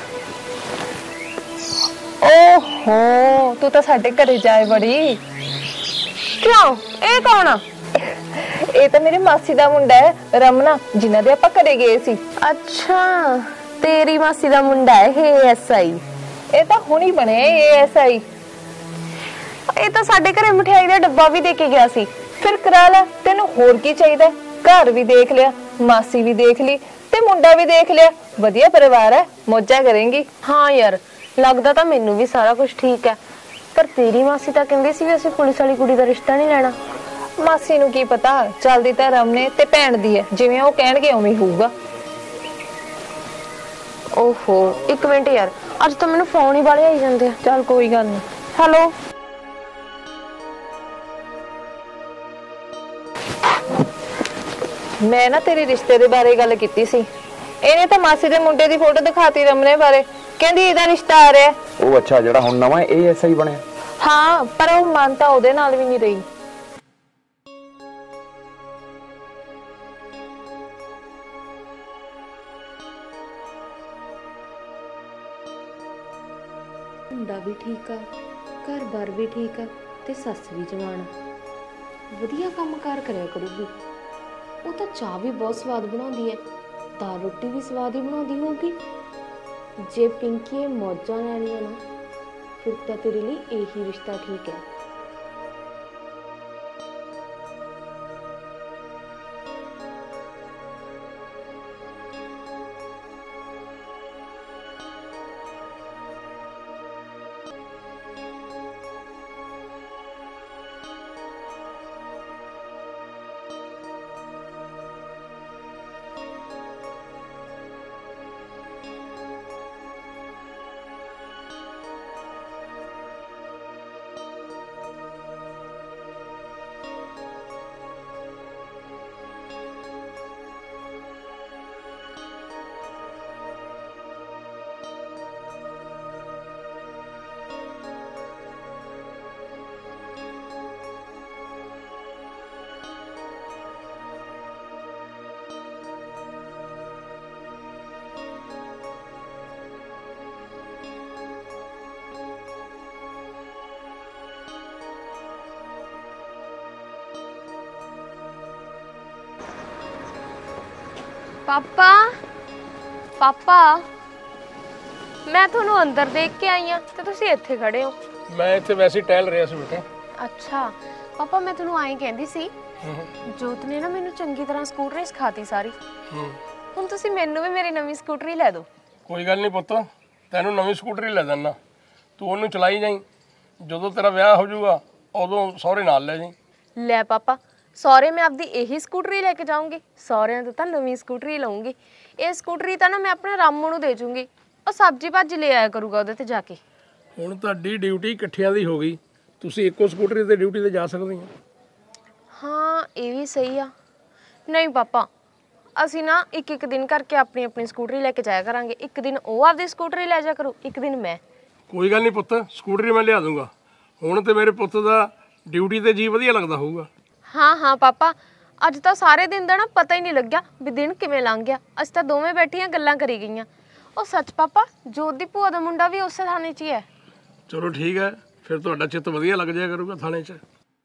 ਓਹੋ, ਤੂੰ ਤਾਂ ਸਾਡੇ ਘਰੇ ਜਾਏ ਬੜੀ। ਕਿਉਂ? ਇਹ ਕੌਣ ਆ? ਇਹ ਤਾਂ ਮੇਰੀ ਮਾਸੀ ਦਾ ਮੁੰਡਾ ਹੈ, ਰਮਨਾ, ਜਿਨ੍ਹਾਂ ਦੇ ਆਪਾਂ ਘਰੇ ਗਏ ਸੀ। ਅੱਛਾ, ਤੇਰੀ ਮਾਸੀ ਦਾ ਮੁੰਡਾ ਹੈ ਇਹ ASI। ਇਹ ਤਾਂ ਹੁਣੀ ਬਣੇ ASI। ਇਹ ਤਾਂ ਸਾਡੇ ਘਰੇ ਮਠਿਆਈ ਦਾ ਡੱਬਾ ਵੀ ਦੇ ਕੇ ਗਿਆ ਸੀ। ਫਿਰ ਕਰਾ ਲੈ, ਤੈਨੂੰ ਹੋਰ ਕੀ ਚਾਹੀਦਾ? ਘਰ ਵੀ ਦੇਖ ਲਿਆ, ਮਾਸੀ ਵੀ ਦੇਖ ਲਈ ਤੇ ਮੁੰਡਾ ਵੀ ਦੇਖ ਲਿਆ। ਵਧੀਆ ਪਰਿਵਾਰ ਹੈ, ਮੌਜਾਂ ਕਰੇਂਗੀ। ਹਾਂ ਯਾਰ, ਲੱਗਦਾ ਤਾਂ ਮੈਨੂੰ ਵੀ ਸਾਰਾ ਕੁਝ ਠੀਕ ਹੈ, ਪਰ ਤੇਰੀ ਮਾਸੀ ਤਾਂ ਕਹਿੰਦੀ ਸੀ ਵੀ ਅਸੀਂ ਪੁਲਿਸ ਵਾਲੀ ਕੁੜੀ ਦਾ ਰਿਸ਼ਤਾ ਨਹੀਂ ਲੈਣਾ। ਮਾਸੀ ਨੂੰ ਕੀ ਪਤਾ, ਚੱਲਦੀ ਤਾਂ ਰਮਨੇ ਤੇ ਭੈਣ ਦੀ ਹੈ, ਜਿਵੇਂ ਉਹ ਕਹਿਣਗੇ ਉਵੇਂ ਹੋਊਗਾ। ਓਹੋ, ਇੱਕ ਮਿੰਟ ਯਾਰ, ਅੱਜ ਤਾਂ ਮੈਨੂੰ ਫੋਨ ਹੀ ਵਾਲੇ ਆਈ ਜਾਂਦੇ ਆ। ਚੱਲ ਕੋਈ ਗੱਲ ਨਹੀਂ। ਹੈਲੋ। ਮੈਂ ਨਾ ਤੇਰੇ ਰਿਸ਼ਤੇ ਦੇ ਬਾਰੇ ਗੱਲ ਕੀਤੀ ਸੀ। ਇਹਨੇ ਤਾਂ ਮਾਸੀ ਦੇ ਮੁੰਡੇ ਦੀ ਫੋਟੋ ਦਿਖਾਤੀ ਰਮਨੇ ਬਾਰੇ, ਕਹਿੰਦੀ ਇਹਦਾ ਰਿਸ਼ਤਾ ਆ ਰਿਹਾ। ਉਹ ਅੱਛਾ, ਜਿਹੜਾ ਹੁਣ ਨਵਾਂ ASI ਬਣਿਆ? ਹਾਂ, ਪਰ ਉਹ ਮਨ ਤਾਂ ਉਹਦੇ ਨਾਲ ਵੀ ਨਹੀਂ ਰਹੀ। ਮੁੰਡਾ ਵੀ ਠੀਕ ਆ, ਘਰ-ਬਾਰ ਵੀ ਠੀਕ ਆ ਤੇ ਸੱਸ ਵੀ ਜਵਾਨ ਆ। ਵਧੀਆ ਕੰਮਕਾਰ ਕਰਿਆ ਕਰੂਗੀ। ਉਹ ਤਾਂ ਚਾਹ ਵੀ ਬਹੁਤ ਸਵਾਦ ਬਣਾਉਂਦੀ ਹੈ, ਦਾਲ ਰੋਟੀ ਵੀ ਸਵਾਦ ਹੀ ਬਣਾਉਂਦੀ ਹੋਊਗੀ। ਜੇ ਪਿੰਕੀ ਮੌਜਾਂ ਲੈਣੀਆਂ ਨਾ, ਫਿਰ ਤਾਂ ਤੇਰੇ ਲਈ ਇਹੀ ਰਿਸ਼ਤਾ ਠੀਕ ਹੈ। ਪਾਪਾ, ਪਾਪਾ, ਮੈਂ ਤੁਹਾਨੂੰ ਅੰਦਰ ਦੇਖ ਕੇ ਆਈ ਆ ਤੇ ਤੁਸੀਂ ਇੱਥੇ ਖੜੇ ਹੋ। ਮੈਂ ਇੱਥੇ ਵੈਸੇ ਹੀ ਟਹਿਲ ਰਿਹਾ ਸੀ ਬੇਟਾ। ਅੱਛਾ ਪਾਪਾ, ਮੈਂ ਤੁਹਾਨੂੰ ਆਏ ਕਹਿੰਦੀ ਸੀ, ਜੋਤ ਨੇ ਨਾ ਮੈਨੂੰ ਚੰਗੀ ਤਰ੍ਹਾਂ ਸਕੂਟਰੀ ਸਿਖਾਤੀ ਸਾਰੀ। ਹੁਣ ਤੁਸੀਂ ਮੈਨੂੰ ਵੀ ਮੇਰੀ ਨਵੀਂ ਸਕੂਟਰੀ ਲੈ ਦਿਓ। ਕੋਈ ਗੱਲ ਨਹੀਂ ਪੁੱਤ, ਤੈਨੂੰ ਨਵੀਂ ਸਕੂਟਰੀ ਲੈ ਦਿੰਦਾ, ਤੂੰ ਉਹਨੂੰ ਚਲਾਈ ਜਾਈਂ। ਜਦੋਂ ਤੇਰਾ ਵਿਆਹ ਹੋ ਜਾਊਗਾ ਉਦੋਂ ਸਹੁਰੇ ਨਾਲ ਲੈ ਜਾਈਂ। ਲੈ ਪਾਪਾ, ਸਹੁਰੇ ਮੈਂ ਆਪਦੀ ਇਹੀ ਸਕੂਟਰੀ ਲੈ ਕੇ ਜਾਊਂਗੀ, ਸਹੁਰਿਆਂ ਤੋਂ ਤਾਂ ਨਵੀਂ ਸਕੂਟਰੀ ਲਵਾਂਗੀ। ਇਹ ਸਕੂਟਰੀ ਤਾਂ ਨਾ ਮੈਂ ਆਪਣੇ ਰਾਮੂ ਨੂੰ ਦੇ ਜੂੰਗੀ, ਉਹ ਸਬਜ਼ੀ ਭਾਜੀ ਲੈ ਆਇਆ ਕਰੂਗਾ ਉਹਦੇ ਤੇ ਜਾ ਕੇ। ਹੁਣ ਤੁਹਾਡੀ ਡਿਊਟੀ ਇਕੱਠਿਆਂ ਦੀ ਹੋ ਗਈ, ਤੁਸੀਂ ਇੱਕੋ ਸਕੂਟਰੀ ਤੇ ਡਿਊਟੀ ਤੇ ਜਾ ਸਕਦੇ ਹੋ। ਹਾਂ ਇਹ ਵੀ ਸਹੀ ਆ। ਨਹੀਂ ਪਾਪਾ, ਅਸੀਂ ਨਾ ਇੱਕ ਇੱਕ ਦਿਨ ਕਰਕੇ ਆਪਣੀ ਆਪਣੀ ਸਕੂਟਰੀ ਲੈ ਕੇ ਜਾਇਆ ਕਰਾਂਗੇ। ਇੱਕ ਦਿਨ ਉਹ ਆਪਦੀ ਸਕੂਟਰੀ ਲੈ ਜਾ ਕਰੂ, ਇੱਕ ਦਿਨ ਮੈਂ। ਕੋਈ ਗੱਲ ਨਹੀਂ ਪੁੱਤ, ਸਕੂਟਰੀ ਮੈਂ ਲਿਆ ਦੂੰਗਾ। ਹੁਣ ਤੇ ਮੇਰੇ ਪੁੱਤ ਦਾ ਡਿਊਟੀ ਤੇ ਜੀ ਵਧੀਆ ਲੱਗਦਾ ਹੋਊਗਾ। ਹਾਂ ਹਾਂ ਪਾਪਾ, ਅੱਜ ਤਾਂ ਸਾਰੇ ਦਿਨ ਦਾ ਨਾ ਪਤਾ ਹੀ ਨਹੀਂ ਲੱਗਿਆ ਵੀ ਦਿਨ ਕਿਵੇਂ ਲੰਘ ਗਿਆ। ਅਸੀਂ ਤਾਂ ਦੋਵੇਂ ਬੈਠੀਆਂ ਗੱਲਾਂ ਕਰੀ ਗਈਆਂ। ਉਹ ਸੱਚ ਪਾਪਾ, ਜੋਤ ਦੀ ਭੂਆ ਦਾ ਮੁੰਡਾ ਵੀ ਉਸੇ ਥਾਣੇ 'ਚ ਹੀ ਹੈ। ਚਲੋ ਠੀਕ ਹੈ, ਫਿਰ ਤੁਹਾਡਾ ਚਿੱਤ ਵਧੀਆ ਲੱਗ ਜਾਇਆ ਕਰੂਗਾ ਥਾਣੇ 'ਚ।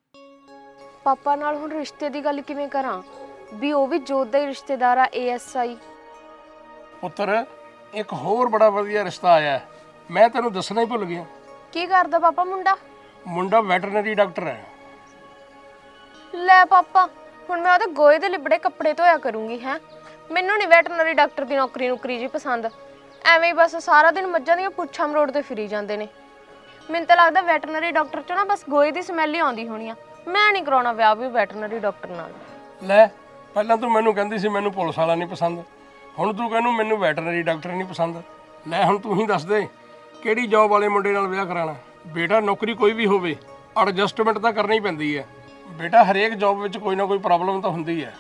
ਪਾਪਾ ਨਾਲ ਹੁਣ ਰਿਸ਼ਤੇ ਦੀ ਗੱਲ ਕਿਵੇਂ ਕਰਾਂ ਵੀ ਉਹ ਵੀ ਜੋਤ ਦਾ ਹੀ ਰਿਸ਼ਤੇਦਾਰ ਆ ASI। ਪੁੱਤਰ, ਇੱਕ ਹੋਰ ਬੜਾ ਵਧੀਆ ਰਿਸ਼ਤਾ ਆਇਆ, ਮੈਂ ਤੈਨੂੰ ਦੱਸਣਾ ਹੀ ਭੁੱਲ ਗਿਆ। ਕੀ ਕਰਦਾ ਪਾਪਾ ਮੁੰਡਾ? ਮੁੰਡਾ ਵੈਟਰਨਰੀ ਡਾਕਟਰ ਹੈ। ਲੈ ਪਾਪਾ, ਹੁਣ ਮੈਂ ਉਹਦੇ ਗੋਏ ਦੇ ਲਿਬੜੇ ਕੱਪੜੇ ਧੋਇਆ ਕਰੂੰਗੀ ਹੈ। ਮੈਨੂੰ ਨਹੀਂ ਵੈਟਰਨਰੀ ਡਾਕਟਰ ਦੀ ਨੌਕਰੀ ਜੀ ਪਸੰਦ। ਐਵੇਂ ਹੀ ਬਸ ਸਾਰਾ ਦਿਨ ਮੱਝਾਂ ਦੀਆਂ ਪੁੱਛਾਂ ਮਰੋੜ ਤੇ ਫਿਰੀ ਜਾਂਦੇ ਨੇ। ਮੈਨੂੰ ਤਾਂ ਲੱਗਦਾ ਵੈਟਰਨਰੀ ਡਾਕਟਰ ਚੋਂ ਨਾ ਬਸ ਗੋਏ ਦੀ ਸਮੈਲ ਹੀ ਆਉਂਦੀ ਹੋਣੀ ਆ। ਮੈਂ ਨਹੀਂ ਕਰਾਉਣਾ ਵਿਆਹ ਵੀ ਵੈਟਰਨਰੀ ਡਾਕਟਰ ਨਾਲ। ਲੈ ਪਹਿਲਾਂ ਤੂੰ ਮੈਨੂੰ ਕਹਿੰਦੀ ਸੀ ਮੈਨੂੰ ਪੁਲਿਸ ਵਾਲਾ ਨਹੀਂ ਪਸੰਦ, ਹੁਣ ਤੂੰ ਕਹਿੰਨੂੰ ਮੈਨੂੰ ਵੈਟਰਨਰੀ ਡਾਕਟਰ ਨਹੀਂ ਪਸੰਦ। ਲੈ ਹੁਣ ਤੂੰ ਹੀ ਦੱਸ ਦੇ ਕਿਹੜੀ ਜੌਬ ਵਾਲੇ ਮੁੰਡੇ ਨਾਲ ਵਿਆਹ ਕਰਾਉਣਾ। ਬੇਟਾ ਨੌਕਰੀ ਕੋਈ ਵੀ ਹੋਵੇ ਐਡਜਸਟਮੈਂਟ ਤਾਂ ਕਰਨੀ ਪੈਂਦੀ ਹੈ ਬੇਟਾ, ਹਰੇਕ ਜੌਬ ਵਿੱਚ ਕੋਈ ਨਾ ਕੋਈ ਪ੍ਰੋਬਲਮ ਤਾਂ ਹੁੰਦੀ ਹੈ।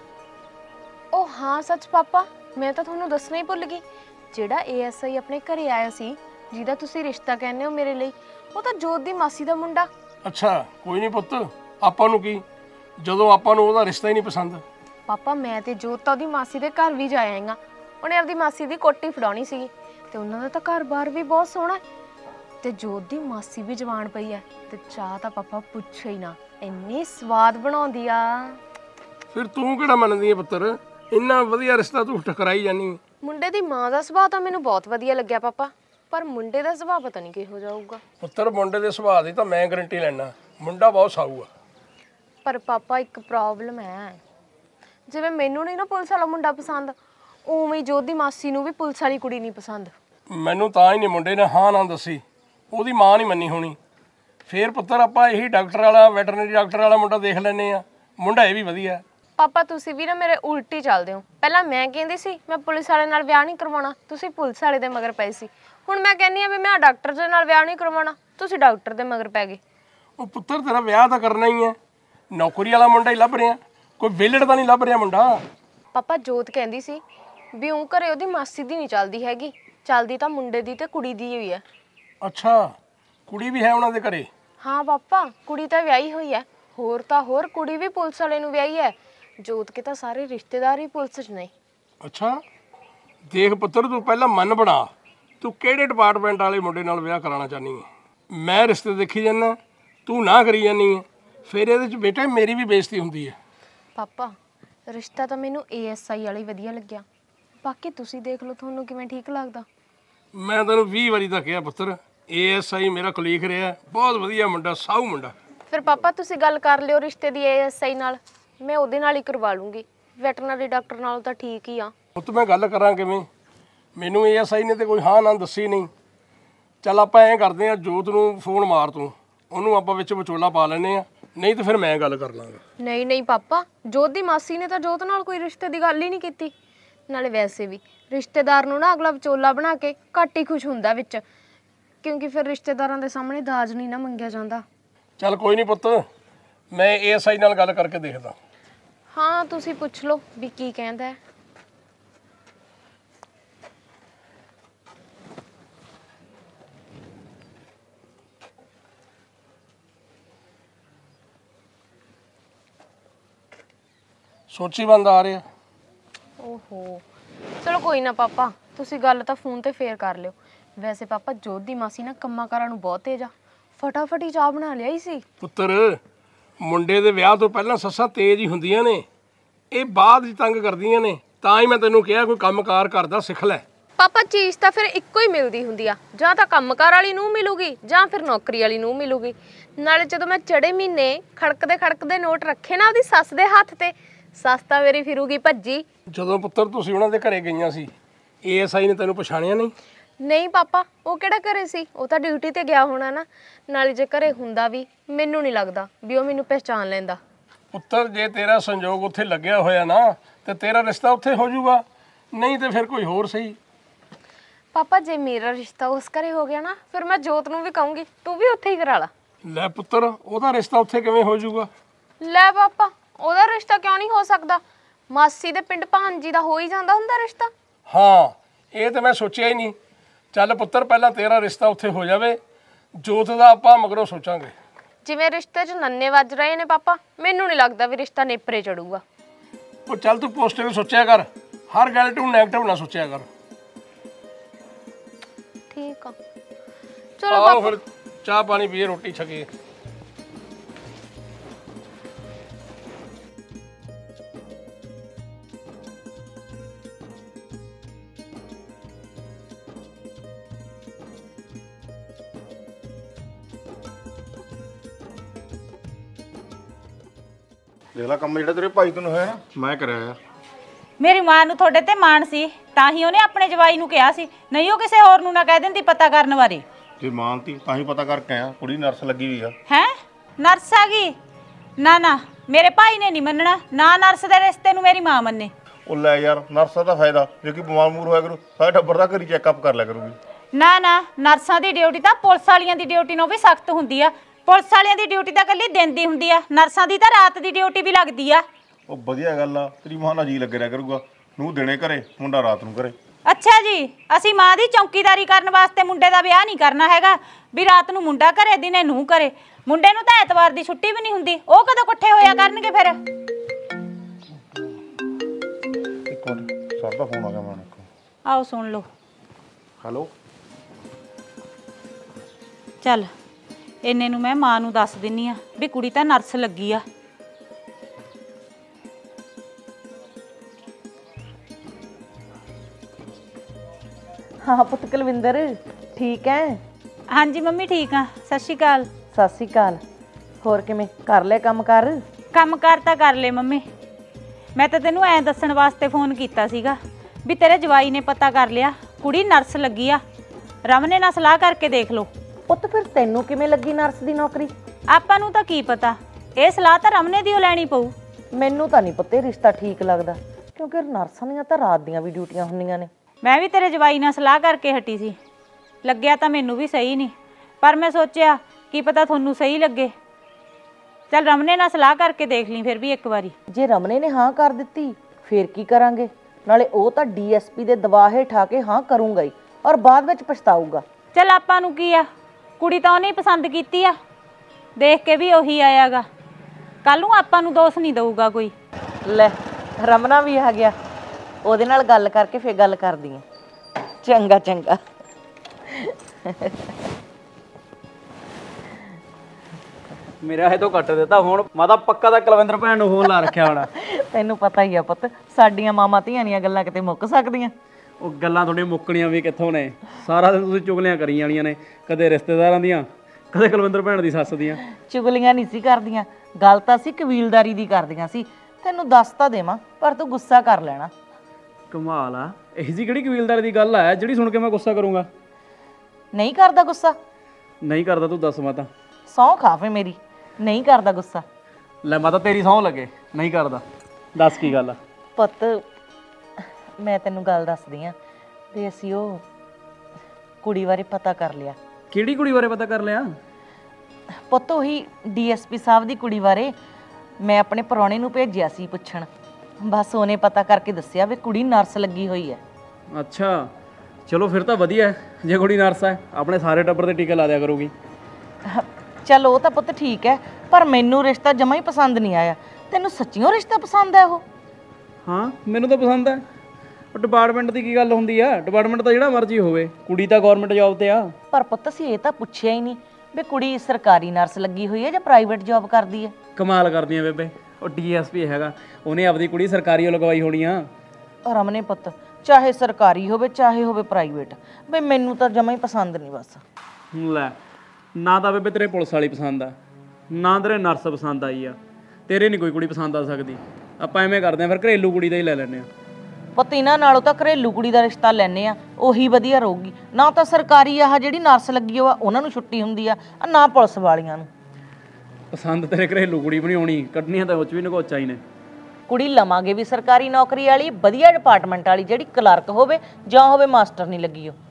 ਉਹ ਹਾਂ ਸੱਚ ਪਾਪਾ, ਮੈਂ ਤਾਂ ਤੁਹਾਨੂੰ ਦੱਸਣਾ ਹੀ ਭੁੱਲ ਗਈ। ਜਿਹੜਾ ASI ਆਪਣੇ ਘਰੇ ਆਇਆ ਸੀ ਜਿਹਦਾ ਤੁਸੀਂ ਰਿਸ਼ਤਾ ਕਹਿੰਦੇ ਹੋ ਮੇਰੇ ਲਈ, ਉਹ ਤਾਂ ਜੋਤ ਦੀ ਮਾਸੀ ਦਾ ਮੁੰਡਾ। ਅੱਛਾ ਕੋਈ ਨਹੀਂ ਪੁੱਤ, ਆਪਾਂ ਨੂੰ ਕੀ ਜਦੋਂ ਆਪਾਂ ਨੂੰ ਉਹਦਾ ਰਿਸ਼ਤਾ ਹੀ ਨਹੀਂ ਪਸੰਦ। ਪਾਪਾ ਮੈਂ ਤੇ ਜੋਤ ਤਾਂ ਉਹਦੀ ਮਾਸੀ ਦੇ ਘਰ ਵੀ ਜਾ ਆਏਗਾ। ਉਹਨੇ ਆਪਦੀ ਮਾਸੀ ਦੀ ਕੋਟੀ ਫੜਾਉਣੀ ਸੀਗੀ ਤੇ ਉਹਨਾਂ ਦਾ ਤਾਂ ਘਰ-ਬਾਰ ਵੀ ਬਹੁਤ ਸੋਹਣਾ ਤੇ ਜੋਤ ਦੀ ਮਾਸੀ ਵੀ ਜਵਾਨ ਪਈ ਐ ਤੇ ਚਾਹ ਤਾਂ ਪਾਪਾ ਪੁੱਛੋ ਹੀ ਨਾ, ਇੰਨੀ ਸਵਾਦ ਬਣਾਉਂਦੀ ਆ। ਫਿਰ ਤੂੰ ਕਿਹੜਾ ਮੰਨਦੀ ਹੈ ਪੁੱਤਰ, ਇੰਨਾ ਵਧੀਆ ਰਿਸ਼ਤਾ ਤੂੰ ਟਕਰਾਈ ਜਾਨੀ। ਮੁੰਡੇ ਦੀ ਮਾਂ ਦਾ ਸੁਭਾਅ ਤਾਂ ਮੈਨੂੰ ਬਹੁਤ ਵਧੀਆ ਲੱਗਿਆ ਪਾਪਾ, ਪਰ ਮੁੰਡੇ ਦਾ ਸੁਭਾਅ ਪਤਾ ਨਹੀਂ ਕਿਹੋ ਜਾਊਗਾ। ਪੁੱਤਰ ਮੁੰਡੇ ਦੇ ਸੁਭਾਅ ਦੀ ਤਾਂ ਮੈਂ ਗਾਰੰਟੀ ਲੈਣਾ, ਮੁੰਡਾ ਬਹੁਤ ਸਾਊ ਆ। ਪਰ ਪਾਪਾ ਇੱਕ ਪ੍ਰੋਬਲਮ ਹੈ, ਜਿਵੇਂ ਮੈਨੂੰ ਨਹੀਂ ਨਾ ਪੁਲਿਸ ਵਾਲਾ ਮੁੰਡਾ ਪਸੰਦ, ਉਵੇਂ ਹੀ ਜੋਤ ਦੀ ਮਾਸੀ ਨੂੰ ਵੀ ਪੁਲਿਸ ਵਾਲੀ ਕੁੜੀ ਨਹੀਂ ਪਸੰਦ। ਮੈਨੂੰ ਤਾਂ ਹੀ ਨਹੀਂ ਮੁੰਡੇ ਨੇ ਹਾਂ ਨਾ ਦੱਸੀ, ਉਹਦੀ ਮਾਂ ਨਹੀਂ ਮੰਨੀ ਹੋਣੀ। ਫੇਰ ਪੁੱਤਰ ਆਪਾਂ ਇਹੀ ਡਾਕਟਰ ਵਾਲਾ ਵੈਟਰਨਰੀ ਡਾਕਟਰ ਵਾਲਾ ਮੁੰਡਾ ਦੇਖ ਲੈਨੇ ਆ, ਮੁੰਡਾ ਇਹ ਵੀ ਵਧੀਆ। ਪਾਪਾ ਤੁਸੀਂ ਵੀ ਨਾ ਮੇਰੇ ਉਲਟੀ ਚੱਲਦੇ ਹੋ। ਪਹਿਲਾਂ ਮੈਂ ਕਹਿੰਦੀ ਸੀ ਮੈਂ ਪੁਲਿਸ ਵਾਲੇ ਨਾਲ ਵਿਆਹ ਨਹੀਂ ਕਰਵਾਉਣਾ, ਤੁਸੀਂ ਪੁਲਿਸ ਵਾਲੇ ਦੇ ਮਗਰ ਪਏ ਸੀ। ਹੁਣ ਮੈਂ ਕਹਿੰਦੀ ਆ ਵੀ ਮੈਂ ਡਾਕਟਰ ਦੇ ਨਾਲ ਵਿਆਹ ਨਹੀਂ ਕਰਵਾਉਣਾ, ਤੁਸੀਂ ਡਾਕਟਰ ਦੇ ਮਗਰ ਪੈ ਗਏ। ਉਹ ਪੁੱਤਰ ਤੇਰਾ ਵਿਆਹ ਤਾਂ ਕਰਨਾ ਹੀ ਹੈ, ਨੌਕਰੀ ਵਾਲਾ ਮੁੰਡਾ ਹੀ ਲੱਭ ਰਿਹਾ, ਕੋਈ ਵਿਹਲੜ ਤਾਂ ਨਹੀਂ ਲੱਭ ਰਿਹਾ ਮੁੰਡਾ। ਪਾਪਾ ਜੋਤ ਕਹਿੰਦੀ ਸੀ ਵੀ ਉਹ ਘਰੇ ਉਹਦੀ ਮਾਸੀ ਦੀ ਨਹੀਂ ਚੱਲਦੀ ਹੈਗੀ, ਚੱਲਦੀ ਤਾਂ ਮੁੰਡੇ ਦੀ ਤੇ ਕੁੜੀ ਦੀ ਹੋਈ ਹੈ। ਅੱਛਾ ਕੁੜੀ ਵੀ ਹੈ ਉਹਨਾਂ ਦੇ ਘਰੇ? ਹਾਂ ਪਾਪਾ ਕੁੜੀ ਤਾਂ ਵਿਆਹੀ ਹੋਈ ਹੈ, ਹੋਰ ਤਾਂ ਹੋਰ ਕੁੜੀ ਵੀ ਪੁਲਿਸ ਵਾਲੇ ਨੂੰ ਵਿਆਹੀ ਹੈ। ਜੋਤ ਕੇ ਤਾਂ ਸਾਰੇ ਰਿਸ਼ਤੇਦਾਰ ਹੀ ਪੁਲਿਸ 'ਚ ਨੇ। ਅੱਛਾ ਦੇਖ ਪੁੱਤਰ ਤੂੰ ਪਹਿਲਾਂ ਮਨ ਬਣਾ, ਤੂੰ ਕਿਹੜੇ ਡਿਪਾਰਟਮੈਂਟ ਵਾਲੇ ਮੁੰਡੇ ਨਾਲ ਵਿਆਹ ਕਰਾਉਣਾ ਚਾਹਨੀ ਹੈ। ਮੈਂ ਰਿਸ਼ਤੇ ਦੇਖੀ ਜਾਂਦਾ, ਤੂੰ ਨਾ ਕਰੀ ਜਾਨੀ ਹੈ, ਫਿਰ ਇਹਦੇ 'ਚ ਬੇਟਾ ਮੇਰੀ ਵੀ ਬੇਇੱਜ਼ਤੀ ਹੁੰਦੀ ਹੈ। ਪਾਪਾ ਰਿਸ਼ਤਾ ਤਾਂ ਮੈਨੂੰ ASI ਵਾਲਾ ਹੀ ਵਧੀਆ ਲੱਗਿਆ, ਬਾਕੀ ਤੁਸੀਂ ਦੇਖ ਲਓ ਤੁਹਾਨੂੰ ਕਿਵੇਂ ਠੀਕ ਲੱਗਦਾ। ਮੈਂ ਤੈਨੂੰ 20 ਵਾਰੀ ਤਾਂ ਕਿਹਾ ਪੁੱਤਰ, ASI ਮੇਰਾ ਕੁਲੀਗ ਰਿਹਾ, ਬਹੁਤ ਵਧੀਆ ਮੁੰਡਾ, ਸਾਊ ਮੁੰਡਾ। ਫਿਰ ਪਾਪਾ ਤੁਸੀਂ ਗੱਲ ਕਰ ਲਿਓ ਰਿਸ਼ਤੇ ਦੀ ASI ਨਾਲ, ਮੈਂ ਉਹਦੇ ਨਾਲ ਹੀ ਕਰਵਾ ਲੂੰਗੀ, ਵੈਟਰਨਰੀ ਡਾਕਟਰ ਨਾਲ ਤਾਂ ਠੀਕ ਹੀ ਆ। ਪੁੱਤ ਮੈਂ ਗੱਲ ਕਰਾਂ ਕਿਵੇਂ, ਮੈਨੂੰ ASI ਨੇ ਤੇ ਕੋਈ ਹਾਂ ਨਾ ਦੱਸੀ ਨਹੀਂ। ਚੱਲ ਆਪਾਂ ਐਂ ਕਰਦੇ ਆ, ਜੋਤ ਨੂੰ ਫੋਨ ਮਾਰ ਤੂੰ, ਉਹਨੂੰ ਆਪਾਂ ਵਿੱਚ ਵਿਚੋਲਾ ਪਾ ਲੈਨੇ ਆ, ਨਹੀਂ ਤਾਂ ਫਿਰ ਮੈਂ ਗੱਲ ਕਰ ਲਾਂਗਾ। ਨਹੀਂ ਨਹੀਂ ਪਾਪਾ, ਜੋਤ ਦੀ ਮਾਸੀ ਨੇ ਤਾਂ ਜੋਤ ਨਾਲ ਕੋਈ ਰਿਸ਼ਤੇ ਦੀ ਗੱਲ ਹੀ ਨਹੀਂ ਕੀਤੀ। ਨਾਲੇ ਵੈਸੇ ਵੀ ਰਿਸ਼ਤੇਦਾਰ ਨੂੰ ਨਾ ਅਗਲਾ ਵਿਚੋਲਾ ਬਣਾ ਕੇ ਘੱਟ ਹੀ ਖੁਸ਼ ਹੁੰਦਾ ਵਿੱਚ, ਕਿਉਂਕਿ ਫਿਰ ਰਿਸ਼ਤੇਦਾਰਾਂ ਦੇ ਸਾਹਮਣੇ ਦਾਜ ਨਹੀਂ ਨਾ ਮੰਗਿਆ ਜਾਂਦਾ। ਚੱਲ ਕੋਈ ਨਹੀਂ ਪੁੱਤ, ਮੈਂ ASI ਨਾਲ ਗੱਲ ਕਰਕੇ ਦੇਖਦਾ। ਹਾਂ ਤੁਸੀਂ ਪੁੱਛ ਲਓ ਵੀ ਕੀ ਕਹਿੰਦਾ ਹੈ। ਸੋਚੀ ਬੰਦ ਆ ਰਿਹਾ। ਓਹੋ ਚਲੋ ਕੋਈ ਨਾ ਪਾਪਾ, ਤੁਸੀਂ ਗੱਲ ਤਾਂ ਫੋਨ ਤੇ ਫੇਰ ਕਰ ਲਿਓ। ਵੈਸੇ ਪਾਪਾ ਜੋਤ ਦੀ ਮਾਸੀ ਨਾ ਕੰਮਾਂ ਕਾਰਾਂ ਨੂੰ ਬਹੁਤ ਤੇਜ਼ ਆ, ਫਟਾਫਟ ਹੀ ਚਾਹ ਬਣਾ ਲਿਆਈ ਸੀ। ਪੁੱਤਰ ਮੁੰਡੇ ਦੇ ਵਿਆਹ ਤੋਂ ਪਹਿਲਾਂ ਸੱਸਾਂ ਤੇਜ਼ ਹੀ ਹੁੰਦੀਆਂ ਨੇ, ਇਹ ਬਾਅਦ ਵਿੱਚ ਤੰਗ ਕਰਦੀਆਂ ਨੇ, ਤਾਂ ਹੀ ਮੈਂ ਤੈਨੂੰ ਕਿਹਾ ਕੋਈ ਕੰਮਕਾਰ ਕਰਦਾ ਸਿੱਖ ਲੈ। ਪਾਪਾ ਚੀਜ਼ ਤਾਂ ਫਿਰ ਇੱਕੋ ਹੀ ਮਿਲਦੀ ਹੁੰਦੀ ਆ, ਜਾਂ ਤਾਂ ਕੰਮਕਾਰ ਵਾਲੀ ਨੂੰ ਮਿਲੂਗੀ ਜਾਂ ਫਿਰ ਨੌਕਰੀ ਵਾਲੀ ਨੂੰ ਮਿਲੂਗੀ। ਨਾਲੇ ਜਦੋਂ ਮੈਂ ਚੜੇ ਮਹੀਨੇ ਖੜਕਦੇ ਨੋਟ ਰੱਖੇ ਨਾ ਉਹਦੀ ਸੱਸ ਦੇ ਹੱਥ ਤੇ, ਸੱਸ ਤਾਂ ਮੇਰੀ ਫਿਰੂਗੀ ਭੱਜੀ। ਜਦੋਂ ਪੁੱਤਰ ਤੁਸੀਂ ਉਹਨਾਂ ਦੇ ਘਰੇ ਗਈਆਂ ਸੀ, ASI ਨੇ ਤੈਨੂੰ ਪਛਾਣਿਆ ਨਹੀਂ? ਨਹੀਂ ਪਾਪਾ, ਉਹ ਕਿਹੜਾ ਘਰੇ ਸੀ, ਉਹ ਤਾਂ ਡਿਊਟੀ ਤੇ ਗਿਆ ਹੋਣਾ ਨਾ। ਨਾਲੇ ਜੇ ਘਰੇ ਹੁੰਦਾ ਵੀ ਮੈਨੂੰ ਨਹੀਂ ਲੱਗਦਾ ਵੀ ਉਹ ਮੈਨੂੰ ਪਹਿਚਾਣ ਲੈਂਦਾ। ਪੁੱਤਰ ਜੇ ਤੇਰਾ ਸੰਜੋਗ ਉੱਥੇ ਲੱਗਿਆ ਹੋਇਆ ਨਾ ਤੇ ਤੇਰਾ ਰਿਸ਼ਤਾ ਉੱਥੇ ਹੋ ਜਾਊਗਾ, ਨਹੀਂ ਤੇ ਫਿਰ ਕੋਈ ਹੋਰ ਸਹੀ। ਪਾਪਾ ਜੇ ਮੇਰਾ ਰਿਸ਼ਤਾ ਉਸ ਘਰੇ ਹੋ ਗਿਆ ਨਾ, ਫਿਰ ਮੈਂ ਜੋਤ ਨੂੰ ਵੀ ਕਹੂੰਗੀ ਤੂੰ ਵੀ ਉੱਥੇ ਹੀ ਕਰਾ ਲਾ। ਲੈ ਪੁੱਤਰ ਉਹਦਾ ਰਿਸ਼ਤਾ ਉੱਥੇ ਕਿਵੇਂ ਹੋ ਜਾਊਗਾ? ਲੈ ਪਾਪਾ ਉਹਦਾ ਰਿਸ਼ਤਾ ਕਿਉਂ ਨਹੀਂ ਹੋ ਸਕਦਾ, ਮਾਸੀ ਦੇ ਪਿੰਡ ਭਾਂਜੀ ਦਾ ਹੋ ਹੀ ਜਾਂਦਾ ਹੁੰਦਾ ਰਿਸ਼ਤਾ। ਹਾਂ ਇਹ ਤਾਂ ਮੈਂ ਸੋਚਿਆ ਹੀ ਨਹੀਂ। ਚੱਲ ਪੁੱਤਰ ਪਹਿਲਾਂ ਤੇਰਾ ਰਿਸ਼ਤਾ ਉੱਥੇ ਹੋ ਜਾਵੇ, ਜੋਤ ਦਾ ਆਪਾਂ ਮਗਰੋਂ ਸੋਚਾਂਗੇ। ਜਿਵੇਂ ਰਿਸ਼ਤੇ 'ਚ ਨੰਨੇ ਵੱਜ ਰਹੇ ਨੇ ਪਾਪਾ, ਮੈਨੂੰ ਨਹੀਂ ਲੱਗਦਾ ਵੀ ਰਿਸ਼ਤਾ ਨੇਪਰੇ ਚੜੂਗਾ। ਉਹ ਚੱਲ ਤੂੰ ਪੋਜ਼ਿਟਿਵ ਸੋਚਿਆ ਕਰ, ਹਰ ਗੱਲ ਤੂੰ ਨੈਗੇਟਿਵ ਨਾ ਸੋਚਿਆ ਕਰ। ਠੀਕ ਆ ਚਲੋ ਆਓ ਪਾਪਾ। ਫਿਰ ਚਾਹ ਪਾਣੀ ਪੀਏ, ਰੋਟੀ ਛਕੀਏ। ਦੇਖ ਲਾ ਕੰਮ ਜਿਹੜਾ ਤੇਰੇ ਭਾਈ ਤੈਨੂੰ ਹੋਇਆ ਨਾ, ਮੈਂ ਕਰਿਆ ਆ। ਮੇਰੀ ਮਾਂ ਨੂੰ ਤੁਹਾਡੇ ਤੇ ਮਾਣ ਸੀ ਤਾਂ ਹੀ ਉਹਨੇ ਆਪਣੇ ਜਵਾਈ ਨੂੰ ਕਿਹਾ ਸੀ, ਨਹੀਂ ਉਹ ਕਿਸੇ ਹੋਰ ਨੂੰ ਨਾ ਕਹਿ ਦਿੰਦੀ ਪਤਾ ਕਰਨ ਬਾਰੇ। ਜੇ ਮਾਨਤੀ ਤਾਂ ਹੀ ਪਤਾ ਕਰਕੇ ਆਇਆ, ਕੁੜੀ ਨਰਸ ਲੱਗੀ ਹੋਈ ਆ। ਹੈ ਨਰਸ ਆ ਗਈ? ਨਾ ਨਾ ਮੇਰੇ ਭਾਈ ਨੇ ਨਹੀਂ ਮੰਨਣਾ, ਨਾ ਨਰਸ ਦੇ ਰਿਸ਼ਤੇ ਨੂੰ ਮੇਰੀ ਮਾਂ ਮੰਨੇ। ਉਹ ਲੈ ਯਾਰ, ਨਰਸ ਦਾ ਫਾਇਦਾ ਜੇ ਕੋਈ ਬਿਮਾਰ ਮੂਰ ਹੋਇਆ ਕਰੂ ਸਾਰੇ ਟੱਬਰ ਦਾ ਘਰੀ ਚੈੱਕਅਪ ਕਰ ਲਿਆ ਕਰੂਗੀ। ਨਾ ਨਾ ਨਰਸਾਂ ਦੀ ਡਿਊਟੀ ਤਾਂ ਪੁਲਿਸ ਵਾਲੀਆਂ ਦੀ ਡਿਊਟੀ ਨਾਲੋਂ ਵੀ ਸਖਤ ਹੁੰਦੀ ਆ। ਪੁਲਿਸ ਵਾਲਿਆਂ ਦੀ ਡਿਊਟੀ ਤਾਂ ਇਕੱਲੀ ਦਿਨ ਦੀ ਹੁੰਦੀ ਆ, ਨਰਸਾਂ ਦੀ ਤਾਂ ਰਾਤ ਦੀ ਡਿਊਟੀ ਵੀ ਲੱਗਦੀ ਆ। ਉਹ ਵਧੀਆ ਗੱਲ ਆ, ਤੇਰੀ ਮਾਂ ਨਾਲ ਜੀ ਲੱਗ ਰਿਹਾ ਕਰੂਗਾ, ਨੂੰ ਦਿਨੇ ਘਰੇ ਮੁੰਡਾ ਰਾਤ ਨੂੰ ਘਰੇ। ਅੱਛਾ ਜੀ, ਅਸੀਂ ਮਾਂ ਦੀ ਚੌਕੀਦਾਰੀ ਕਰਨ ਵਾਸਤੇ ਮੁੰਡੇ ਦਾ ਵਿਆਹ ਨਹੀਂ ਕਰਨਾ ਹੈਗਾ ਵੀ ਰਾਤ ਨੂੰ ਮੁੰਡਾ ਘਰੇ ਦਿਨੇ ਨੂੰ ਘਰੇ। ਮੁੰਡੇ ਨੂੰ ਤਾਂ ਐਤਵਾਰ ਦੀ ਛੁੱਟੀ ਵੀ ਨਹੀਂ ਹੁੰਦੀ, ਉਹ ਕਦੋਂ ਇਕੱਠੇ ਹੋਇਆ ਕਰਨਗੇ ਫਿਰ? ਇੱਕ ਮਿੰਟ, ਸਰ ਦਾ ਫੋਨ ਆ ਗਿਆ ਮੈਨੂੰ। ਆਓ ਸੁਣ ਲਓ। ਹੈਲੋ। ਚੱਲ ਇੰਨੇ ਨੂੰ ਮੈਂ ਮਾਂ ਨੂੰ ਦੱਸ ਦਿੰਨੀ ਆ ਵੀ ਕੁੜੀ ਤਾਂ ਨਰਸ ਲੱਗੀ ਆ। ਹਾਂ ਪੁੱਤ ਕੁਲਵਿੰਦਰ ਠੀਕ ਹੈ? ਹਾਂਜੀ ਮੰਮੀ ਠੀਕ ਆ। ਸਤਿ ਸ਼੍ਰੀ ਅਕਾਲ। ਸਤਿ ਸ਼੍ਰੀ ਅਕਾਲ। ਹੋਰ ਕਿਵੇਂ ਕਰ ਲੈ ਕੰਮ ਕਰ? ਕੰਮ ਕਾਰ ਤਾਂ ਕਰ ਲੈ ਮੰਮੀ। ਮੈਂ ਤਾਂ ਤੈਨੂੰ ਐਂ ਦੱਸਣ ਵਾਸਤੇ ਫੋਨ ਕੀਤਾ ਸੀਗਾ ਵੀ ਤੇਰੇ ਜਵਾਈ ਨੇ ਪਤਾ ਕਰ ਲਿਆ, ਕੁੜੀ ਨਰਸ ਲੱਗੀ ਆ। ਰਮਨੇ ਨਾਲ ਸਲਾਹ ਕਰਕੇ ਦੇਖ ਲਓ। ਪੁੱਤ ਫਿਰ ਤੈਨੂੰ ਕਿਵੇਂ ਲੱਗੀ ਨਰਸ ਦੀ ਨੌਕਰੀ? ਆਪਾਂ ਨੂੰ ਤਾਂ ਕੀ ਪਤਾ, ਇਹ ਸਲਾਹ ਤਾਂ ਰਮਨੇ ਦੀ ਓ ਲੈਣੀ ਪਊ। ਮੈਨੂੰ ਤਾਂ ਨਹੀਂ ਪਤਾ ਰਿਸ਼ਤਾ ਠੀਕ ਲੱਗਦਾ, ਕਿਉਂਕਿ ਨਰਸਾਂ ਦੀਆਂ ਤਾਂ ਰਾਤ ਦੀਆਂ ਵੀ ਡਿਊਟੀਆਂ ਹੁੰਦੀਆਂ ਨੇ। ਮੈਂ ਵੀ ਤੇਰੇ ਜਵਾਈ ਨਾਲ ਸਲਾਹ ਕਰਕੇ ਹਟੀ ਸੀ, ਲੱਗਿਆ ਤਾਂ ਮੈਨੂੰ ਵੀ ਸਹੀ ਨਹੀਂ, ਪਰ ਮੈਂ ਸੋਚਿਆ ਕੀ ਪਤਾ ਤੁਹਾਨੂੰ ਸਹੀ ਲੱਗੇ। ਚੱਲ ਰਮਨੇ ਨਾਲ ਸਲਾਹ ਕਰਕੇ ਦੇਖ ਲਈ ਫਿਰ ਵੀ ਇੱਕ ਵਾਰੀ। ਜੇ ਰਮਨੇ ਨੇ ਹਾਂ ਕਰ ਦਿੱਤੀ ਫਿਰ ਕੀ ਕਰਾਂਗੇ? ਨਾਲੇ ਉਹ ਤਾਂ ਡੀਐਸਪੀ ਦੇ ਦਬਾਅ ਹੇਠ ਆ ਕੇ ਹਾਂ ਕਰੂੰਗਾ ਹੀ, ਔਰ ਬਾਅਦ ਵਿੱਚ ਪਛਤਾਊਗਾ। ਚੱਲ ਆਪਾਂ ਨੂੰ ਕੀ ਆ, ਕੁੜੀ ਤਾਂ ਉਹਨੇ ਪਸੰਦ ਕੀਤੀ ਆ, ਦੇਖ ਕੇ ਵੀ ਉਹੀ ਆਇਆਗਾ, ਕੱਲ ਨੂੰ ਆਪਾਂ ਨੂੰ ਦੋਸ਼ ਨਹੀਂ ਦਊਗਾ ਕੋਈ। ਲੈ ਰਮਨਾ ਵੀ ਆ ਗਿਆ, ਉਹਦੇ ਨਾਲ ਗੱਲ ਕਰਕੇ ਫਿਰ ਗੱਲ ਕਰਦੀ ਆ। ਚੰਗਾ ਚੰਗਾ। ਮੇਰਾ ਇਹ ਤੋਂ ਕੱਟ ਦਿੱਤਾ ਹੁਣ, ਮੈਂ ਤਾਂ ਪੱਕਾ ਤਾਂ ਕੁਲਵਿੰਦਰ ਭੈਣ ਨੂੰ ਫੋਨ ਲਾ ਰੱਖਿਆ ਹੋਣਾ। ਤੈਨੂੰ ਪਤਾ ਹੀ ਆ ਪੁੱਤ, ਸਾਡੀਆਂ ਮਾਮਾ ਧੀਆਂ ਦੀਆਂ ਗੱਲਾਂ ਕਿਤੇ ਮੁੱਕ ਸਕਦੀਆਂ? ਉਹ ਗੱਲਾਂ ਤੁਹਾਡੀਆਂ ਮੁੱਕਣੀਆਂ ਵੀ ਕਿੱਥੋਂ ਨੇ, ਸਾਰਾ ਦਿਨ ਤੁਸੀਂ ਚੁਗਲੀਆਂ ਕਰੀ ਜਾਣੀਆਂ ਨੇ, ਕਦੇ ਰਿਸ਼ਤੇਦਾਰਾਂ ਦੀਆਂ, ਕਦੇ ਕੁਲਵਿੰਦਰ ਭੈਣ ਦੀ ਸੱਸ ਦੀਆਂ। ਚੁਗਲੀਆਂ ਨਹੀਂ ਸੀ ਕਰਦੀਆਂ, ਗੱਲ ਤਾਂ ਸੀ ਕਬੀਲਦਾਰੀ ਦੀ ਕਰਦੀਆਂ ਸੀ। ਤੈਨੂੰ ਦੱਸ ਤਾਂ ਦੇਵਾਂ ਪਰ ਤੂੰ ਗੁੱਸਾ ਕਰ ਲੈਣਾ। ਕਮਾਲ ਆ, ਇਹ ਜੀ ਕਿਹੜੀ ਕਬੀਲਦਾਰੀ ਦੀ ਗੱਲ ਆ ਜਿਹੜੀ ਸੁਣ ਕੇ ਮੈਂ ਗੁੱਸਾ ਕਰੂੰਗਾ? ਨਹੀਂ ਕਰਦਾ ਗੁੱਸਾ? ਨਹੀਂ ਕਰਦਾ, ਤੂੰ ਦੱਸ। ਮਾਤਾ ਸਹੁੰ ਖਾ ਫੇ ਮੇਰੀ, ਨਹੀਂ ਕਰਦਾ ਗੁੱਸਾ। ਲੈ ਮਾਤਾ ਤੇਰੀ ਸਹੁੰ ਲੱਗੇ, ਨਹੀਂ ਕਰਦਾ। ਦੱਸ ਕੀ ਗੱਲ ਆ? ਪੁੱਤ ਮੈਂ ਤੈਨੂੰ ਗੱਲ ਦੱਸਦੀ ਆ ਵੀ ਅਸੀਂ ਉਹ ਕੁੜੀ ਬਾਰੇ ਪਤਾ ਕਰ ਲਿਆ। ਕਿਹੜੀ ਕੁੜੀ ਬਾਰੇ ਪਤਾ ਕਰ ਲਿਆ? ਪੁੱਤ ਉਹੀ ਡੀਐਸਪੀ ਸਾਹਿਬ ਦੀ ਕੁੜੀ ਬਾਰੇ। ਮੈਂ ਆਪਣੇ ਪ੍ਰਾਹੁਣੇ ਨੂੰ ਭੇਜਿਆ ਸੀ ਪੁੱਛਣ, ਬਸ ਉਹਨੇ ਪਤਾ ਕਰਕੇ ਦੱਸਿਆ ਵੀ ਕੁੜੀ ਨਰਸ ਲੱਗੀ ਹੋਈ ਹੈ। ਅੱਛਾ ਚਲੋ ਫਿਰ ਤਾਂ ਵਧੀਆ, ਜੇ ਕੁੜੀ ਨਰਸ ਹੈ ਆਪਣੇ ਸਾਰੇ ਟੱਬਰ ਤੇ ਟੀਕਾ ਲਾ ਦਿਆ ਕਰੂਗੀ। ਚਲ ਉਹ ਤਾਂ ਪੁੱਤ ਠੀਕ ਹੈ, ਪਰ ਮੈਨੂੰ ਰਿਸ਼ਤਾ ਜਮਾ ਹੀ ਪਸੰਦ ਨਹੀਂ ਆਇਆ। ਤੈਨੂੰ ਸੱਚੀਓ ਰਿਸ਼ਤਾ ਪਸੰਦ ਹੈ ਉਹ? ਹਾਂ ਮੈਨੂੰ ਤਾਂ ਪਸੰਦ ਹੈ। ਉਹ ਡਿਪਾਰਟਮੈਂਟ ਦੀ ਕੀ ਗੱਲ ਹੁੰਦੀ ਆ, ਡਿਪਾਰਟਮੈਂਟ ਤਾਂ ਜਿਹੜਾ ਮਰਜ਼ੀ ਹੋਵੇ, ਕੁੜੀ ਤਾਂ ਗਵਰਨਮੈਂਟ ਜੌਬ ਤੇ ਆ। ਪਰ ਪੁੱਤ ਅਸੀਂ ਇਹ ਤਾਂ ਪੁੱਛਿਆ ਹੀ ਨਹੀਂ ਵੀ ਕੁੜੀ ਸਰਕਾਰੀ ਨਰਸ ਲੱਗੀ ਹੋਈ ਹੈ ਜਾਂ ਪ੍ਰਾਈਵੇਟ ਜੌਬ ਕਰਦੀ ਹੈ। ਕਮਾਲ ਕਰਦੀਆਂ ਬੇਬੇ, ਉਹ ਡੀਐਸਪੀ ਹੈਗਾ, ਉਹਨੇ ਆਪਦੀ ਕੁੜੀ ਸਰਕਾਰੀ ਲਗਵਾਈ ਹੋਣੀ ਆ। ਰਮਨੇ ਪੁੱਤ ਚਾਹੇ ਸਰਕਾਰੀ ਹੋਵੇ ਚਾਹੇ ਹੋਵੇ ਪ੍ਰਾਈਵੇਟ, ਬਈ ਮੈਨੂੰ ਤਾਂ ਜਮਾ ਹੀ ਪਸੰਦ ਨਹੀਂ ਬਸ। ਲੈ ਨਾ ਤਾਂ ਬੇਬੇ ਤੇਰੇ ਪੁਲਿਸ ਵਾਲੀ ਪਸੰਦ ਆ, ਨਾ ਤੇਰੇ ਨਰਸ ਪਸੰਦ ਆਈ ਆ, ਤੇਰੇ ਨਹੀਂ ਕੋਈ ਕੁੜੀ ਪਸੰਦ ਆ ਸਕਦੀ। ਆਪਾਂ ਐਵੇਂ ਕਰਦੇ ਆ ਫਿਰ ਘਰੇਲੂ ਕੁੜੀ ਦਾ ਹੀ ਲੈ ਲੈਂਦੇ ਆ। ਪੁੱਤ ਇਹਨਾਂ ਨਾਲੋਂ ਤਾਂ ਘਰੇਲੂ ਕੁੜੀ ਦਾ ਰਿਸ਼ਤਾ ਲੈਣੇ ਆ, ਉਹੀ ਵਧੀਆ ਰਹੂਗੀ। ਨਾ ਤਾਂ ਸਰਕਾਰੀ ਆਹ ਜਿਹੜੀ ਨਰਸ ਲੱਗੀ ਹੋਆ ਉਹਨਾਂ ਨੂੰ ਛੁੱਟੀ ਹੁੰਦੀ ਆ, ਨਾ ਪੁਲਿਸ ਵਾਲੀਆਂ ਨੂੰ। ਪਸੰਦ ਤੇਰੇ ਘਰੇਲੂ ਕੁੜੀ ਵੀ ਨਹੀਂ ਹੋਣੀ, ਕੱਢਣੀਆਂ ਤਾਂ ਉਹ 'ਚ ਵੀ ਨਗੋਚਾ ਹੀ ਨੇ। ਕੁੜੀ ਲਵਾਂਗੇ ਵੀ ਸਰਕਾਰੀ ਨੌਕਰੀ ਵਾਲੀ, ਵਧੀਆ ਡਿਪਾਰਟਮੈਂਟ ਵਾਲੀ, ਜਿਹੜੀ ਕਲਰਕ ਹੋਵੇ ਜਾਂ ਹੋਵੇ ਮਾਸਟਰ ਨਹੀਂ ਲੱਗੀ ਉਹ।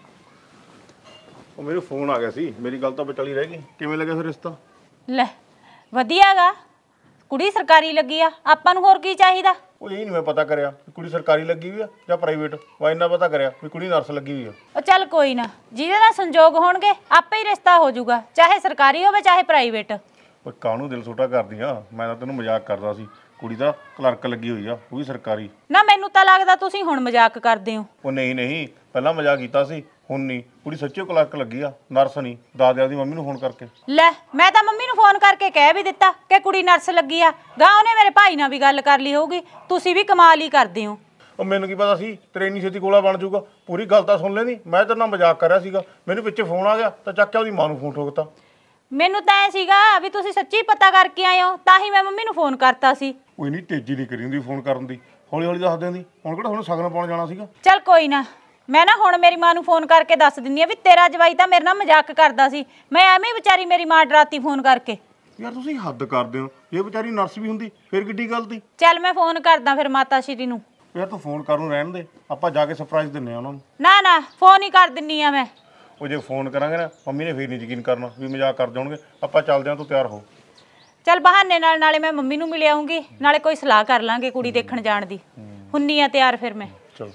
ਉਹ ਮੈਨੂੰ ਫੋਨ ਆ ਗਿਆ ਸੀ, ਮੇਰੀ ਗੱਲ ਤਾਂ ਵਿਚਾਲੀ ਰਹਿ ਗਈ। ਕਿਵੇਂ ਲੱਗਿਆ ਫਿਰ ਰਿਸ਼ਤਾ? ਲੈ ਵਧੀਆਗਾ, ਕੁੜੀ ਸਰਕਾਰੀ ਲੱਗੀ ਆ, ਆਪਾਂ ਨੂੰ ਹੋਰ ਕੀ ਚਾਹੀਦਾ? ਉਹ ਇਹ ਨਹੀਂ ਮੈਂ ਪਤਾ ਕਰਿਆ ਵੀ ਕੁੜੀ ਸਰਕਾਰੀ ਲੱਗੀ ਹੋਈ ਆ ਜਾਂ ਪ੍ਰਾਈਵੇਟ, ਵਾ ਇੰਨਾ ਪਤਾ ਕਰਿਆ ਵੀ ਕੁੜੀ ਨਰਸ ਲੱਗੀ ਹੋਈ ਆ। ਉਹ ਚੱਲ ਕੋਈ ਨਾ, ਜਿਹਦੇ ਨਾਲ ਸੰਜੋਗ ਹੋਣਗੇ ਆਪੇ ਹੀ ਰਿਸ਼ਤਾ ਹੋ ਜਾਊਗਾ, ਚਾਹੇ ਸਰਕਾਰੀ ਹੋਵੇ ਚਾਹੇ ਪ੍ਰਾਈਵੇਟ। ਉਹ ਕਾਹਨੂੰ ਦਿਲ ਛੋਟਾ ਕਰਦੀ ਆ, ਮੈਂ ਤਾਂ ਤੈਨੂੰ ਮਜ਼ਾਕ ਕਰਦਾ ਸੀ। ਕੁੜੀ ਤਾਂ ਕਲਰਕ ਲੱਗੀ ਹੋਈ ਆ, ਉਹ ਵੀ ਸਰਕਾਰੀ। ਨਾ ਮੈਨੂੰ ਤਾਂ ਲੱਗਦਾ ਤੁਸੀਂ ਹੁਣ ਮਜ਼ਾਕ ਕਰਦੇ ਹੋ। ਉਹ ਨਹੀਂ ਨਹੀਂ, ਪਹਿਲਾਂ ਮਜ਼ਾਕ ਕੀਤਾ ਸੀ, ਹੁਣ ਨਹੀਂ। ਕੁੜੀ ਸੱਚੀ ਕਲਰਕ ਲੱਗੀ ਆ, ਨਰਸ ਨਹੀਂ। ਦਾਦਿਆਂ ਦੀ ਮੰਮੀ ਨੂੰ ਫੋਨ ਕਰਕੇ। ਲੈ ਮੈਂ ਤਾਂ ਮੰਮੀ ਨੂੰ ਫੋਨ ਕਰਕੇ ਕਹਿ ਵੀ ਦਿੱਤਾ ਕਿ ਕੁੜੀ ਨਰਸ ਲੱਗੀ ਆ, ਗਾਂ ਉਹਨੇ ਮੇਰੇ ਭਾਈ ਨਾਲ ਵੀ ਗੱਲ ਕਰ ਲਈ ਹੋਊਗੀ। ਤੁਸੀਂ ਵੀ ਕਮਾਲ ਹੀ ਕਰਦੇ ਹੋ। ਉਹ ਮੈਨੂੰ ਕੀ ਪਤਾ ਸੀ ਤੇਰੇ ਇੰਨੀ ਛੇਤੀ ਗੋਲਾ ਬਣ ਜਾਊਗਾ। ਪੂਰੀ ਗੱਲ ਤਾਂ ਸੁਣ ਲੈਣੀ, ਮੈਂ ਤੇਰੇ ਨਾਲ ਮਜ਼ਾਕ ਕਰ ਰਿਹਾ ਸੀਗਾ। ਮੈਨੂੰ ਪਿੱਛੇ ਫੋਨ ਆ ਗਿਆ ਤਾਂ ਚੱਕ ਕੇ ਉਹਦੀ ਮਾਂ ਨੂੰ ਫੋਨ ਠੋਕਤਾ। ਮੈਨੂੰ ਤਾਂ ਐ ਸੀਗਾ ਵੀ ਤੁਸੀਂ ਸੱਚੀ ਪਤਾ ਕਰਕੇ ਆਏ ਹੋ, ਤਾਂ ਹੀ ਮੈਂ ਮੰਮੀ ਨੂੰ ਫੋਨ ਕਰਤਾ ਸੀ। ਉਹ ਇੰਨੀ ਤੇਜ਼ੀ ਨਹੀਂ ਕਰੀ ਹੁੰਦੀ ਫੋਨ ਕਰਨ ਦੀ। ਹੌਲੀ ਹੌਲੀ ਦੱਸ ਦਿੰਦੀ, ਹੁਣ ਕਿਹੜਾ ਹੁਣ ਸ਼ਗਨ ਪਾਉਣ ਜਾਣਾ ਸੀਗਾ। ਚੱਲ ਕੋਈ ਨਾ, ਮੈਂ ਨਾ ਹੁਣ ਮੇਰੀ ਮਾਂ ਨੂੰ ਫੋਨ ਕਰਕੇ ਦੱਸ ਦਿੰਦੀ ਆ ਵੀ ਤੇਰਾ ਜਵਾਈ ਤਾਂ ਮੇਰੇ ਨਾਲ ਮਜ਼ਾਕ ਕਰਦਾ ਸੀ। ਮੈਂ ਐਵੇਂ ਵਿਚਾਰੀ ਮੇਰੀ ਮਾਂ ਡਰਾਤੀ ਫੋਨ ਕਰਕੇ। ਯਾਰ ਤੁਸੀਂ ਹੱਦ ਕਰਦੇ ਹੋ, ਜੇ ਵਿਚਾਰੀ ਨਰਸ ਵੀ ਹੁੰਦੀ ਫਿਰ ਕਿੱਡੀ ਗੱਲ ਤੀ। ਚੱਲ ਮੈਂ ਫੋਨ ਕਰਦਾ ਫਿਰ ਮਾਤਾ ਸ਼੍ਰੀ ਨੂੰ। ਯਾਰ ਤੂੰ ਫੋਨ ਕਰਨ ਨੂੰ ਰਹਿਣ ਦੇ, ਆਪਾਂ ਜਾ ਕੇ ਸਰਪ੍ਰਾਈਜ਼ ਦਿੰਨੇ ਆ ਉਹਨਾਂ ਨੂੰ। ਨਾ ਫੋਨ ਹੀ ਕਰ ਦਿੰਨੀ ਆ ਮੈਂ। ਉਹ ਜੇ ਫੋਨ ਕਰਾਂਗੇ ਨਾ ਮੰਮੀ ਨੇ ਫੇਰ ਨਹੀਂ ਯਕੀਨ ਕਰਨਾ ਵੀ ਮਜ਼ਾਕ ਕਰ ਜਾਣਗੇ। ਆਪਾਂ ਚੱਲਦੇ ਆਂ, ਤੂੰ ਤਿਆਰ ਹੋ। ਚੱਲ ਬਹਾਨੇ ਨਾਲ ਨਾਲੇ ਮੈਂ ਮੰਮੀ ਨੂੰ ਮਿਲ ਆਉਂਗੀ, ਨਾਲੇ ਕੋਈ ਸਲਾਹ ਕਰ ਲਾਂਗੇ ਕੁੜੀ ਦੇਖਣ ਜਾਣ ਦੀ। ਹੁੰਨੀ ਆ ਤਿਆਰ ਫਿਰ ਮੈਂ। ਚਲੋ।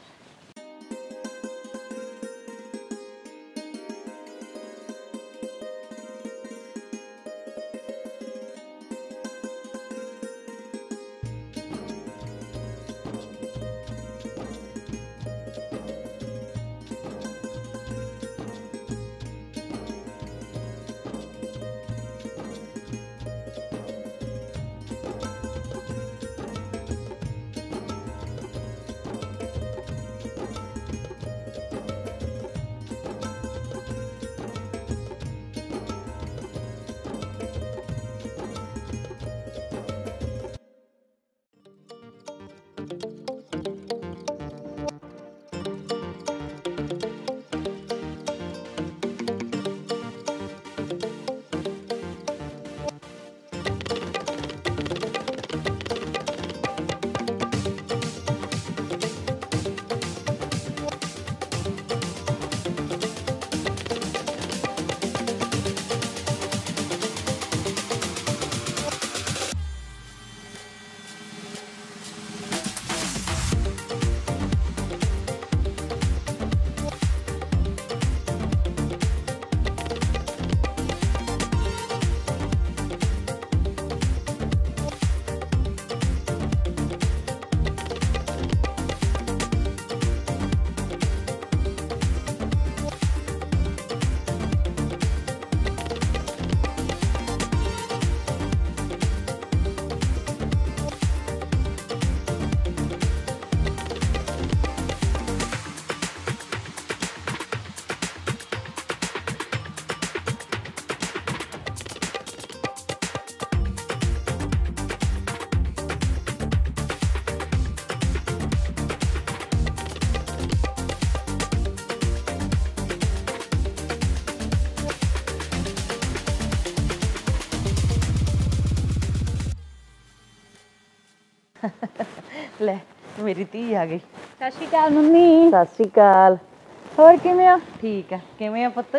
ਲੈ ਮੇਰੀ ਧੀ ਆ ਗਈ। ਸਤਿ ਸ਼੍ਰੀ ਅਕਾਲ ਮੰਮੀ। ਸਤਿ ਸ਼੍ਰੀ ਅਕਾਲ। ਹੋਰ ਕਿਵੇਂ ਹੋ? ਠੀਕ ਆ, ਕਿਵੇਂ ਆ ਪੁੱਤ?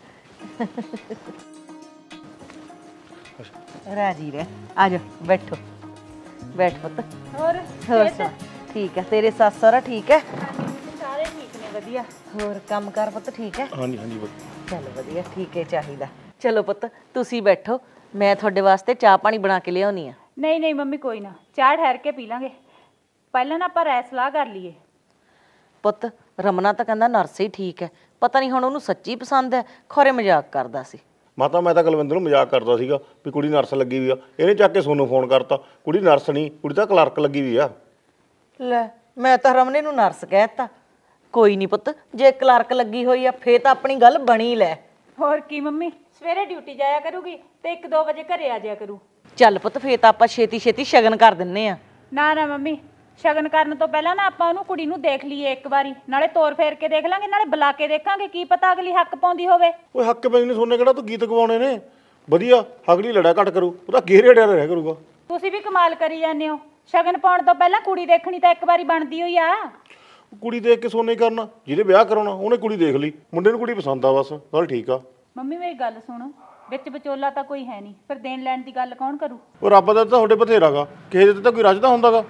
ਰਾਜੀ ਰਹਿ, ਆ ਜਾ ਬੈਠੋ, ਬੈਠ ਪੁੱਤ। ਹੋਰ ਸੁਣਾ? ਠੀਕ ਆ, ਤੇਰੇ ਸੱਸ ਸਹੁਰਾ ਠੀਕ ਹੈ? ਸਾਰੇ ਠੀਕ ਨੇ, ਵਧੀਆ। ਹੋਰ ਕੰਮ ਕਾਰ ਪੁੱਤ ਠੀਕ ਹੈ? ਹਾਂਜੀ ਵਧੀਆ। ਚਲੋ ਵਧੀਆ, ਠੀਕ ਹੈ ਚਾਹੀਦਾ। ਚਲੋ ਪੁੱਤ ਤੁਸੀਂ ਬੈਠੋ, ਮੈਂ ਤੁਹਾਡੇ ਵਾਸਤੇ ਚਾਹ ਪਾਣੀ ਬਣਾ ਕੇ ਲਿਆਉਣੀ ਆ। ਨਹੀਂ ਮੰਮੀ ਕੋਈ ਨਾ, ਚਾਹ ਠਹਿਰ ਕੇ ਪੀ ਲਾਂਗੇ। ਪਹਿਲਾਂ ਨਾ ਆਪਾਂ ਰਾਏ ਸਲਾਹ ਕਰ ਲਈਏ। ਪੁੱਤ ਰਮਨਾ ਤਾਂ ਕਹਿੰਦਾ ਨਰਸ ਹੀ ਠੀਕ ਹੈ, ਪਤਾ ਨਹੀਂ ਹੁਣ ਉਹਨੂੰ ਸੱਚੀ ਪਸੰਦ ਹੈ ਖੋਰੇ ਮਜ਼ਾਕ ਕਰਦਾ ਸੀ। ਮਾਤਾ ਮੈਂ ਤਾਂ ਕੁਲਵਿੰਦਰ ਨੂੰ ਮਜ਼ਾਕ ਕਰਦਾ ਸੀਗਾ ਵੀ ਕੁੜੀ ਨਰਸ ਲੱਗੀ ਵੀ ਆ, ਇਹਨੇ ਚੱਕ ਕੇ ਸੋਨੂੰ ਫੋਨ ਕਰਤਾ। ਕੁੜੀ ਨਰਸ ਨਹੀਂ, ਕੁੜੀ ਤਾਂ ਕਲਰਕ ਲੱਗੀ ਵੀ ਆ। ਲੈ ਮੈਂ ਤਾਂ ਰਮਨੇ ਨੂੰ ਨਰਸ ਕਹਿਤਾ। ਕੋਈ ਨਹੀਂ ਪੁੱਤ, ਜੇ ਕਲਰਕ ਲੱਗੀ ਹੋਈ ਆ ਫੇਰ ਤਾਂ ਆਪਣੀ ਗੱਲ ਬਣੀ ਲੈ। ਹੋਰ ਕੀ ਮੰਮੀ, ਸਵੇਰੇ ਡਿਊਟੀ ਜਾਇਆ ਕਰੂਗੀ ਤੇ 1-2 ਵਜੇ ਘਰੇ ਆ ਜਾਇਆ ਕਰੂ। ਚੱਲ ਪੁੱਤ ਫੇਰ ਤਾਂ ਆਪਾਂ ਛੇਤੀ ਛੇਤੀ ਸ਼ਗਨ ਕਰ ਦਿੰਨੇ ਆ। ਨਾ ਮੰਮੀ, ਸ਼ਗਨ ਕਰਨ ਤੋਂ ਪਹਿਲਾਂ ਨਾ ਆਪਾਂ ਉਹਨੂੰ ਕੁੜੀ ਨੂੰ ਦੇਖ ਲਈਏ ਇੱਕ ਵਾਰੀ, ਨਾਲੇ ਤੋਰ ਫੇਰ ਕੇ ਦੇਖ ਲਾਂਗੇ, ਨਾਲੇ ਬੁਲਾ ਕੇ ਦੇਖਾਂਗੇ, ਕੀ ਪਤਾ ਅਗਲੀ ਹੱਕ ਪਾਉਂਦੀ ਹੋਵੇ। ਓਏ ਹੱਕ ਪੈਂਦੀ ਨਹੀਂ, ਸੋਨੇ ਕਿਹੜਾ ਤੂੰ ਗੀਤ ਗਵਾਉਣੇ ਨੇ। ਵਧੀਆ ਅਗਲੀ ਲੜਾ ਘੱਟ ਕਰੂ, ਉਹਦਾ ਗੇਰੇ ਡਿਆ ਰਿਹਾ ਕਰੂਗਾ। ਤੁਸੀਂ ਵੀ ਕਮਾਲ ਕਰੀ ਜਾਂਦੇ ਹੋ, ਸ਼ਗਨ ਪਾਉਣ ਤੋਂ ਪਹਿਲਾਂ ਕੁੜੀ ਦੇਖਣੀ ਤਾਂ ਇੱਕ ਵਾਰੀ ਬਣਦੀ ਹੋਈ ਆ। ਕੁੜੀ ਦੇਖ ਕੇ ਸੋਨੇ ਕਰਨਾ, ਜਿਹਦੇ ਵਿਆਹ ਕਰਾਉਣਾ ਉਹਨੇ ਕੁੜੀ ਦੇਖ ਲਈ, ਮੁੰਡੇ ਨੂੰ ਕੁੜੀ ਪਸੰਦ ਆ, ਬਸ ਗੱਲ ਠੀਕ ਆ। ਮੰਮੀ ਮੇਰੀ ਗੱਲ ਸੁਣੋ, ਵਿੱਚ ਵਿਚੋਲਾ ਤਾਂ ਕੋਈ ਹੈ ਨਹੀਂ, ਪਰ ਦੇਣ ਲੈਣ ਦੀ ਗੱਲ ਕੌਣ ਕਰੂ? ਉਹ ਰੱਬ ਦਾ ਤਾਂ ਤੁਹਾਡੇ ਬਥੇਰਾਗਾ, ਕਿਸੇ ਦੇ ਤਾਂ ਕੋਈ ਰੱਜਦਾ ਹੁੰਦਾਗਾ।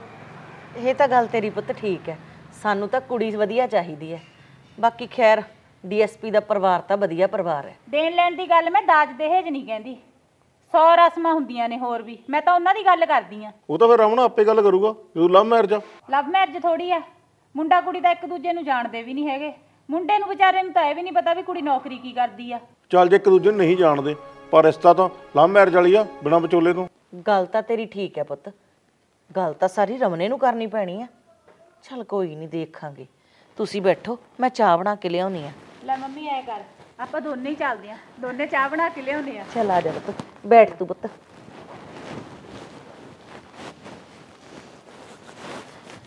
ਇਹ ਤਾਂ ਗੱਲ ਤੇਰੀ ਪੁੱਤ ਠੀਕ ਹੈ, ਸਾਨੂੰ ਤਾਂ ਕੁੜੀ ਵਧੀਆ ਚਾਹੀਦੀ ਹੈ। ਬਾਕੀ ਖੈਰ ਡੀਐਸਪੀ ਦਾ ਪਰਿਵਾਰ ਤਾਂ ਵਧੀਆ ਪਰਿਵਾਰ ਹੈ। ਦੇਣ ਲੈਣ ਦੀ ਗੱਲ ਮੈਂ ਦਾਜ ਦਹੇਜ ਨਹੀਂ ਕਹਿੰਦੀ, 100 ਰਸਮਾਂ ਹੁੰਦੀਆਂ ਨੇ ਹੋਰ ਵੀ, ਮੈਂ ਤਾਂ ਉਹਨਾਂ ਦੀ ਗੱਲ ਕਰਦੀ ਆ। ਉਹ ਤਾਂ ਫਿਰ ਰਮਣਾ ਆਪੇ ਗੱਲ ਕਰੂਗਾ, ਜਦੋਂ ਲਵ ਮੈਰਿਜ ਆ। ਲਵ ਮੈਰਿਜ ਥੋੜੀ ਆ, ਮੁੰਡਾ ਕੁੜੀ ਤਾਂ ਇੱਕ ਦੂਜੇ ਨੂੰ ਜਾਣਦੇ ਵੀ ਨਹੀਂ ਹੈਗੇ। ਮੁੰਡੇ ਨੂੰ ਵਿਚਾਰੇ ਨੂੰ ਤਾਂ ਇਹ ਵੀ ਨਹੀਂ ਪਤਾ ਵੀ ਕੁੜੀ ਨੌਕਰੀ ਕੀ ਕਰਦੀ ਆ। ਚੱਲ ਜੇ ਇੱਕ ਦੂਜੇ ਨੂੰ ਨਹੀਂ ਜਾਣਦੇ, ਪਰ ਰਿਸ਼ਤਾ ਤਾਂ ਲਵ ਮੈਰਿਜ ਵਾਲੀ ਆ, ਬਿਨਾਂ ਵਿਚੋਲੇ ਤੋਂ। ਗੱਲ ਤਾਂ ਤੇਰੀ ਠੀਕ ਹੈ ਪੁੱਤ, ਗੱਲ ਤਾਂ ਸਾਰੀ ਰਮਨੇ ਨੂੰ ਕਰਨੀ ਪੈਣੀ ਆ। ਚੱਲ ਕੋਈ ਨਹੀਂ ਦੇਖਾਂਗੇ, ਤੁਸੀਂ ਬੈਠੋ, ਮੈਂ ਚਾਹ ਬਣਾ ਕੇ ਲਿਆਉਣੀ ਆ। ਲੈ ਮੰਮੀ ਐ ਕਰ, ਆਪਾਂ ਦੋਨੇ ਹੀ ਚੱਲਦੇ ਆ, ਦੋਨੇ ਚਾਹ ਬਣਾ ਕੇ ਲਿਆਉਂਦੇ ਆ। ਚੱਲ ਆ ਜਾ ਪੁੱਤ, ਬੈਠ ਤੂੰ ਪੁੱਤ।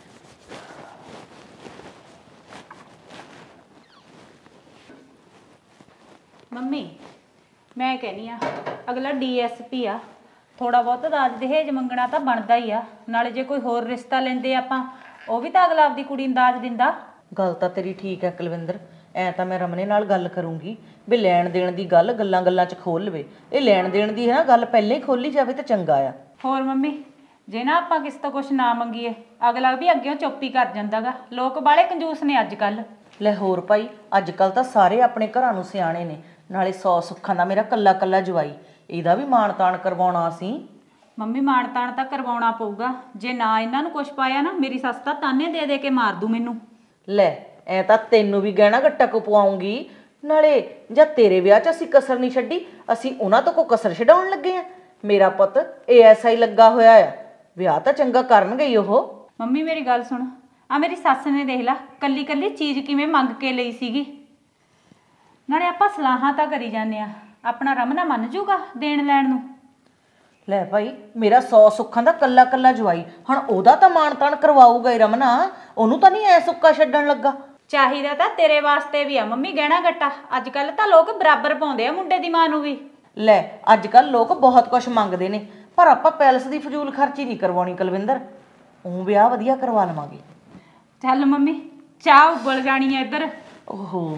ਮੰਮੀ ਮੈਂ ਕਹਿੰਨੀ ਆ ਅਗਲਾ ਡੀਐਸਪੀ ਆ, ਥੋੜਾ ਬਹੁਤ ਦਾਜ ਦਹੇਜ ਮੰਗਣਾ ਤਾਂ ਬਣਦਾ ਹੀ ਆ। ਨਾਲੇ ਜੇ ਕੋਈ ਹੋਰ ਰਿਸ਼ਤਾ ਲੈਂਦੇ ਆਪਾਂ, ਉਹ ਵੀ ਤਾਂ ਅਗਲਾ ਆਪਦੀ ਕੁੜੀ ਨੂੰ ਦਾਜ ਦਿੰਦਾ। ਗੱਲ ਤਾਂ ਤੇਰੀ ਠੀਕ ਹੈ ਕੁਲਵਿੰਦਰ, ਐ ਤਾਂ ਮੈਂ ਰਮਨੇ ਨਾਲ ਗੱਲ ਕਰੂੰਗੀ ਵੀ ਲੈਣ ਦੇਣ ਦੀ ਗੱਲ ਗੱਲਾਂ 'ਚ ਖੋਲ ਲਵੇ। ਇਹ ਲੈਣ ਦੇਣ ਦੀ ਹੈ ਨਾ ਗੱਲ ਪਹਿਲਾਂ ਹੀ ਖੋਲੀ ਜਾਵੇ ਤਾਂ ਚੰਗਾ ਆ। ਹੋਰ ਮੰਮੀ ਜੇ ਨਾ ਆਪਾਂ ਕਿਸੇ ਤੋਂ ਕੁਝ ਨਾ ਮੰਗੀਏ, ਅਗਲਾ ਵੀ ਅੱਗਿਓਂ ਚੁੱਪ ਹੀ ਕਰ ਜਾਂਦਾਗਾ। ਲੋਕ ਬਾਲੇ ਕੰਜੂਸ ਨੇ ਅੱਜ ਕੱਲ। ਲੈ ਹੋਰ ਭਾਈ, ਅੱਜ ਕੱਲ ਤਾਂ ਸਾਰੇ ਆਪਣੇ ਘਰਾਂ ਨੂੰ ਸਿਆਣੇ ਨੇ। ਨਾਲੇ 100 ਸੁੱਖਾਂ ਦਾ ਮੇਰਾ ਕੱਲਾ ਕੱਲਾ ਜਵਾਈ, ਇਹਦਾ ਵੀ ਮਾਣ ਤਾਣ ਕਰਵਾਉਣਾ ਸੀ। ਮੰਮੀ ਮਾਣ ਤਾਣ ਤਾਂ ਕਰਵਾਉਣਾ ਪਊਗਾ। ਜੇ ਨਾ ਇਹਨਾਂ ਨੂੰ ਕੁਝ ਪਾਇਆ ਨਾ, ਮੇਰੀ ਸੱਸ ਤਾਂ ਤਾਨੇ ਦੇ ਦੇ ਕੇ ਮਾਰ ਦੂ ਮੈਨੂੰ। ਲੈ ਐ ਤਾਂ ਤੈਨੂੰ ਵੀ ਗਹਿਣਾ ਗੱਟਾ ਕੋ ਪਵਾਉਂਗੀ। ਨਾਲੇ ਜਾਂ ਤੇਰੇ ਵਿਆਹ 'ਚ ਅਸੀਂ ਕਸਰ ਨਹੀਂ ਛੱਡੀ, ਅਸੀਂ ਉਹਨਾਂ ਤੋਂ ਕੋ ਕਸਰ ਛਡਾਉਣ ਲੱਗੇ ਆ। ਮੇਰਾ ਪੁੱਤ ASI ਲੱਗਾ ਹੋਇਆ ਆ, ਵਿਆਹ ਤਾਂ ਚੰਗਾ ਕਰਨ ਗਈ ਉਹ। ਮੰਮੀ ਮੇਰੀ ਗੱਲ ਸੁਣ, ਆ ਮੇਰੀ ਸੱਸ ਨੇ ਦੇਖ ਲਾ ਕੱਲੀ ਕੱਲੀ ਚੀਜ਼ ਕਿਵੇਂ ਮੰਗ ਕੇ ਲਈ ਸੀਗੀ। ਨਾਲੇ ਆਪਾਂ ਸਲਾਹਾਂ ਤਾਂ ਕਰੀ ਜਾਂਦੇ ਆ, ਆਪਣਾ ਰਮਨਾ ਮੰਨ ਜੂਗਾ ਦੇਣ ਲੈਣ ਨੂੰ। ਲੈ ਭਾਈ, ਮੇਰਾ 100 ਸੁੱਖਾਂ ਦਾ ਕੱਲਾ ਕੱਲਾ ਜਵਾਈ, ਹੁਣ ਉਹਦਾ ਤਾਂ ਮਾਣ ਤਾਣ ਕਰਵਾਊਗਾ ਹੀ ਰਮਨਾ। ਉਹਨੂੰ ਤਾਂ ਨਹੀਂ ਐ ਸੁੱਕਾ ਛੱਡਣ ਲੱਗਾ। ਚਾਹੀਦਾ ਤਾਂ ਤੇਰੇ ਵਾਸਤੇ ਵੀ ਆ ਮੰਮੀ ਗਹਿਣਾ ਗੱਟਾ। ਅੱਜ ਕੱਲ ਤਾਂ ਲੋਕ ਬਰਾਬਰ ਪਾਉਂਦੇ ਆ ਮੁੰਡੇ ਦੀ ਮਾਂ ਨੂੰ ਵੀ। ਲੈ ਅੱਜ ਕੱਲ ਲੋਕ ਬਹੁਤ ਕੁਝ ਮੰਗਦੇ ਨੇ, ਪਰ ਆਪਾਂ ਪੈਲਸ ਦੀ ਫਜ਼ੂਲ ਖਰਚੀ ਨਹੀਂ ਕਰਵਾਉਣੀ ਕੁਲਵਿੰਦਰ। ਉਹ ਵਿਆਹ ਵਧੀਆ ਕਰਵਾ ਲਵਾਂਗੇ। ਚੱਲ ਮੰਮੀ ਚਾਹ ਉਬਲ ਜਾਣੀ ਐ ਇੱਧਰ। ਓਹੋ